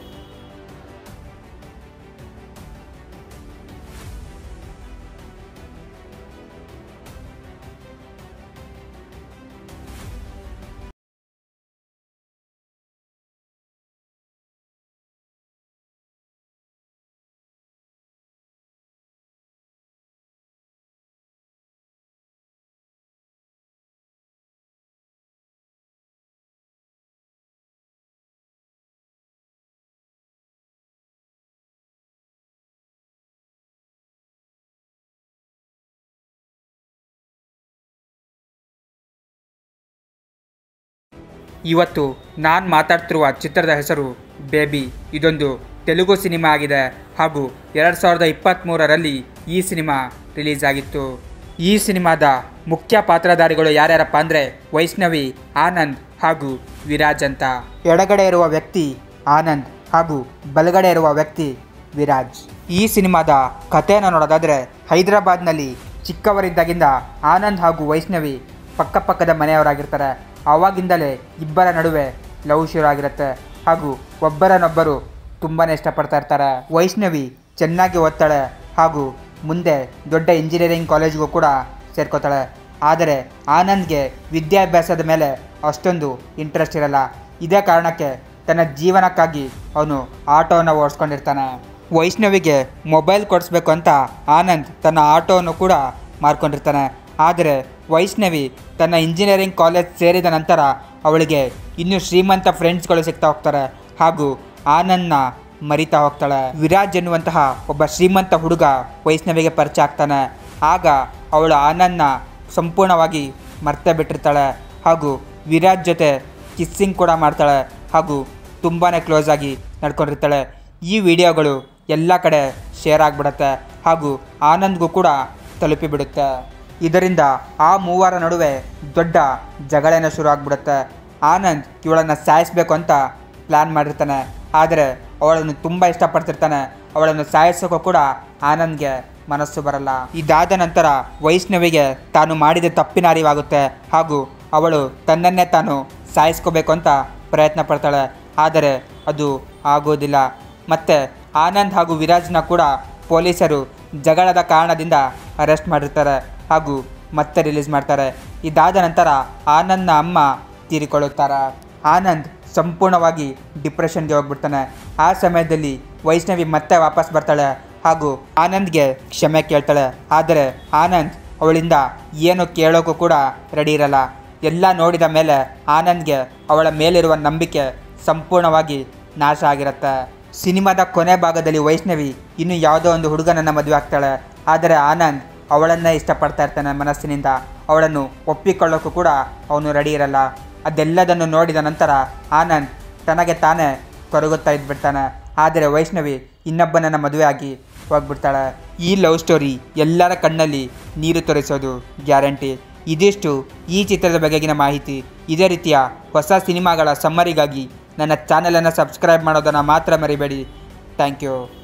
ಇವತ್ತು ನಾನು ಮಾತಾಡ್ತಿರುವ ಚಿತ್ರದ ಹೆಸರು ಬೇಬಿ. ಇದೊಂದು ತೆಲುಗು ಸಿನಿಮಾ ಆಗಿದೆ ಹಾಗೂ ಎರಡು ಸಾವಿರದ ಇಪ್ಪತ್ತ್ಮೂರರಲ್ಲಿ ಈ ಸಿನಿಮಾ ರಿಲೀಸ್ ಆಗಿತ್ತು. ಈ ಸಿನಿಮಾದ ಮುಖ್ಯ ಪಾತ್ರಧಾರಿಗಳು ಯಾರ್ಯಾರಪ್ಪ ಅಂದರೆ ವೈಷ್ಣವಿ, ಆನಂದ್ ಹಾಗೂ ವಿರಾಜ್ ಅಂತ. ಎಡಗಡೆ ಇರುವ ವ್ಯಕ್ತಿ ಆನಂದ್ ಹಾಗೂ ಬಲಗಡೆ ಇರುವ ವ್ಯಕ್ತಿ ವಿರಾಜ್. ಈ ಸಿನಿಮಾದ ಕಥೆಯನ್ನು ನೋಡೋದಾದರೆ ಹೈದರಾಬಾದ್ನಲ್ಲಿ ಚಿಕ್ಕವರಿದ್ದಾಗಿಂದ ಆನಂದ್ ಹಾಗೂ ವೈಷ್ಣವಿ ಪಕ್ಕಪಕ್ಕದ ಮನೆಯವರಾಗಿರ್ತಾರೆ. ಆವಾಗಿಂದಲೇ ಇಬ್ಬರ ನಡುವೆ ಲವ್ ಶುರು ಆಗಿರುತ್ತೆ ಹಾಗೂ ಒಬ್ಬರನ್ನೊಬ್ಬರು ತುಂಬಾ ಇಷ್ಟಪಡ್ತಾ ಇರ್ತಾರೆ. ವೈಷ್ಣವಿ ಚೆನ್ನಾಗಿ ಓದ್ತಾಳೆ ಹಾಗೂ ಮುಂದೆ ದೊಡ್ಡ ಇಂಜಿನಿಯರಿಂಗ್ ಕಾಲೇಜ್ಗೂ ಕೂಡ ಸೇರ್ಕೋತಾಳೆ. ಆದರೆ ಆನಂದ್ಗೆ ವಿದ್ಯಾಭ್ಯಾಸದ ಮೇಲೆ ಅಷ್ಟೊಂದು ಇಂಟ್ರೆಸ್ಟ್ ಇರಲ್ಲ. ಇದೇ ಕಾರಣಕ್ಕೆ ತನ್ನ ಜೀವನಕ್ಕಾಗಿ ಅವನು ಆಟೋವನ್ನು ಓಡಿಸ್ಕೊಂಡಿರ್ತಾನೆ. ವೈಷ್ಣವಿಗೆ ಮೊಬೈಲ್ ಕೊಡಿಸ್ಬೇಕು ಅಂತ ಆನಂದ್ ತನ್ನ ಆಟೋವನ್ನು ಕೂಡ ಮಾರ್ಕೊಂಡಿರ್ತಾನೆ. ಆದರೆ ವೈಷ್ಣವಿ ತನ್ನ ಇಂಜಿನಿಯರಿಂಗ್ ಕಾಲೇಜ್ ಸೇರಿದ ನಂತರ ಅವಳಿಗೆ ಇನ್ನೂ ಶ್ರೀಮಂತ ಫ್ರೆಂಡ್ಸ್ಗಳು ಸಿಗ್ತಾ ಹೋಗ್ತಾರೆ ಹಾಗೂ ಆನಂದ್ನ ಮರಿತಾ ಹೋಗ್ತಾಳೆ. ವಿರಾಜ್ ಎನ್ನುವಂತಹ ಒಬ್ಬ ಶ್ರೀಮಂತ ಹುಡುಗ ವೈಷ್ಣವಿಗೆ ಪರಿಚಯ ಆಗ್ತಾನೆ. ಆಗ ಅವಳು ಆನಂದ್ನ ಸಂಪೂರ್ಣವಾಗಿ ಮರ್ತೇ ಬಿಟ್ಟಿರ್ತಾಳೆ ಹಾಗೂ ವಿರಾಜ್ ಜೊತೆ ಕಿಸ್ಸಿಂಗ್ ಕೂಡ ಮಾಡ್ತಾಳೆ ಹಾಗೂ ತುಂಬಾ ಕ್ಲೋಸ್ ಆಗಿ ನಡ್ಕೊಂಡಿರ್ತಾಳೆ. ಈ ವಿಡಿಯೋಗಳು ಎಲ್ಲ ಕಡೆ ಶೇರ್ ಆಗಿಬಿಡುತ್ತೆ ಹಾಗೂ ಆನಂದ್ಗೂ ಕೂಡ ತಲುಪಿಬಿಡುತ್ತೆ. ಇದರಿಂದ ಆ ಮೂವರ ನಡುವೆ ದೊಡ್ಡ ಜಗಳೇನೋ ಶುರು ಆಗ್ಬಿಡುತ್ತೆ. ಆನಂದ್ ಇವಳನ್ನು ಸಾಯಿಸಬೇಕು ಅಂತ ಪ್ಲ್ಯಾನ್ ಮಾಡಿರ್ತಾನೆ. ಆದರೆ ಅವಳನ್ನು ತುಂಬ ಇಷ್ಟಪಡ್ತಿರ್ತಾನೆ. ಅವಳನ್ನು ಸಾಯಿಸೋಕ್ಕೂ ಕೂಡ ಆನಂದ್ಗೆ ಮನಸ್ಸು ಬರಲ್ಲ. ಇದಾದ ನಂತರ ವೈಷ್ಣವಿಗೆ ತಾನು ಮಾಡಿದ ತಪ್ಪಿನ ಅರಿವಾಗುತ್ತೆ ಹಾಗೂ ಅವಳು ತನ್ನನ್ನೇ ತಾನು ಸಾಯಿಸ್ಕೋಬೇಕು ಅಂತ ಪ್ರಯತ್ನ ಪಡ್ತಾಳೆ. ಆದರೆ ಅದು ಆಗೋದಿಲ್ಲ. ಮತ್ತು ಆನಂದ್ ಹಾಗೂ ವಿರಾಜ್ನ ಕೂಡ ಪೊಲೀಸರು ಜಗಳದ ಕಾರಣದಿಂದ ಅರೆಸ್ಟ್ ಮಾಡಿರ್ತಾರೆ ಹಾಗೂ ಮತ್ತೆ ರಿಲೀಸ್ ಮಾಡ್ತಾರೆ. ಇದಾದ ನಂತರ ಆನಂದ್ನ ಅಮ್ಮ ತೀರಿಕೊಳ್ಳುತ್ತಾರೆ. ಆನಂದ್ ಸಂಪೂರ್ಣವಾಗಿ ಡಿಪ್ರೆಷನ್ಗೆ ಹೋಗ್ಬಿಡ್ತಾನೆ. ಆ ಸಮಯದಲ್ಲಿ ವೈಷ್ಣವಿ ಮತ್ತೆ ವಾಪಸ್ ಬರ್ತಾಳೆ ಹಾಗೂ ಆನಂದ್ಗೆ ಕ್ಷಮೆ ಕೇಳ್ತಾಳೆ. ಆದರೆ ಆನಂದ್ ಅವಳಿಂದ ಏನು ಕೇಳೋಕ್ಕೂ ಕೂಡ ರೆಡಿ ಇರಲ್ಲ. ಎಲ್ಲ ನೋಡಿದ ಮೇಲೆ ಆನಂದ್ಗೆ ಅವಳ ಮೇಲಿರುವ ನಂಬಿಕೆ ಸಂಪೂರ್ಣವಾಗಿ ನಾಶ ಆಗಿರುತ್ತೆ. ಸಿನಿಮಾದ ಕೊನೆ ಭಾಗದಲ್ಲಿ ವೈಷ್ಣವಿ ಇನ್ನು ಯಾವುದೋ ಒಂದು ಹುಡುಗನನ್ನು ಮದುವೆ ಆಗ್ತಾಳೆ. ಆದರೆ ಆನಂದ್ ಅವಳನ್ನೇ ಇಷ್ಟಪಡ್ತಾ ಇರ್ತಾನೆ ಮನಸ್ಸಿನಿಂದ. ಅವಳನ್ನು ಒಪ್ಪಿಕೊಳ್ಳೋಕ್ಕೂ ಕೂಡ ಅವನು ರೆಡಿ ಇರಲ್ಲ. ಅದೆಲ್ಲದನ್ನು ನೋಡಿದ ನಂತರ ಆನಂದ್ ತನಗೆ ತಾನೇ ಕೊರಗುತ್ತಾ ಇದ್ಬಿಡ್ತಾನೆ. ಆದರೆ ವೈಷ್ಣವಿ ಇನ್ನೊಬ್ಬನನ್ನು ಮದುವೆ ಆಗಿ ಹೋಗ್ಬಿಡ್ತಾಳೆ. ಈ ಲವ್ ಸ್ಟೋರಿ ಎಲ್ಲರ ಕಣ್ಣಲ್ಲಿ ನೀರು ತೋರಿಸೋದು ಗ್ಯಾರಂಟಿ. ಇದಿಷ್ಟು ಈ ಚಿತ್ರದ ಬಗೆಗಿನ ಮಾಹಿತಿ. ಇದೇ ರೀತಿಯ ಹೊಸ ಸಿನಿಮಾಗಳ ಸಮ್ಮರಿಗಾಗಿ ನನ್ನ ಚಾನಲನ್ನು ಸಬ್ಸ್ಕ್ರೈಬ್ ಮಾಡೋದನ್ನು ಮಾತ್ರ ಮರಿಬೇಡಿ. Thank you.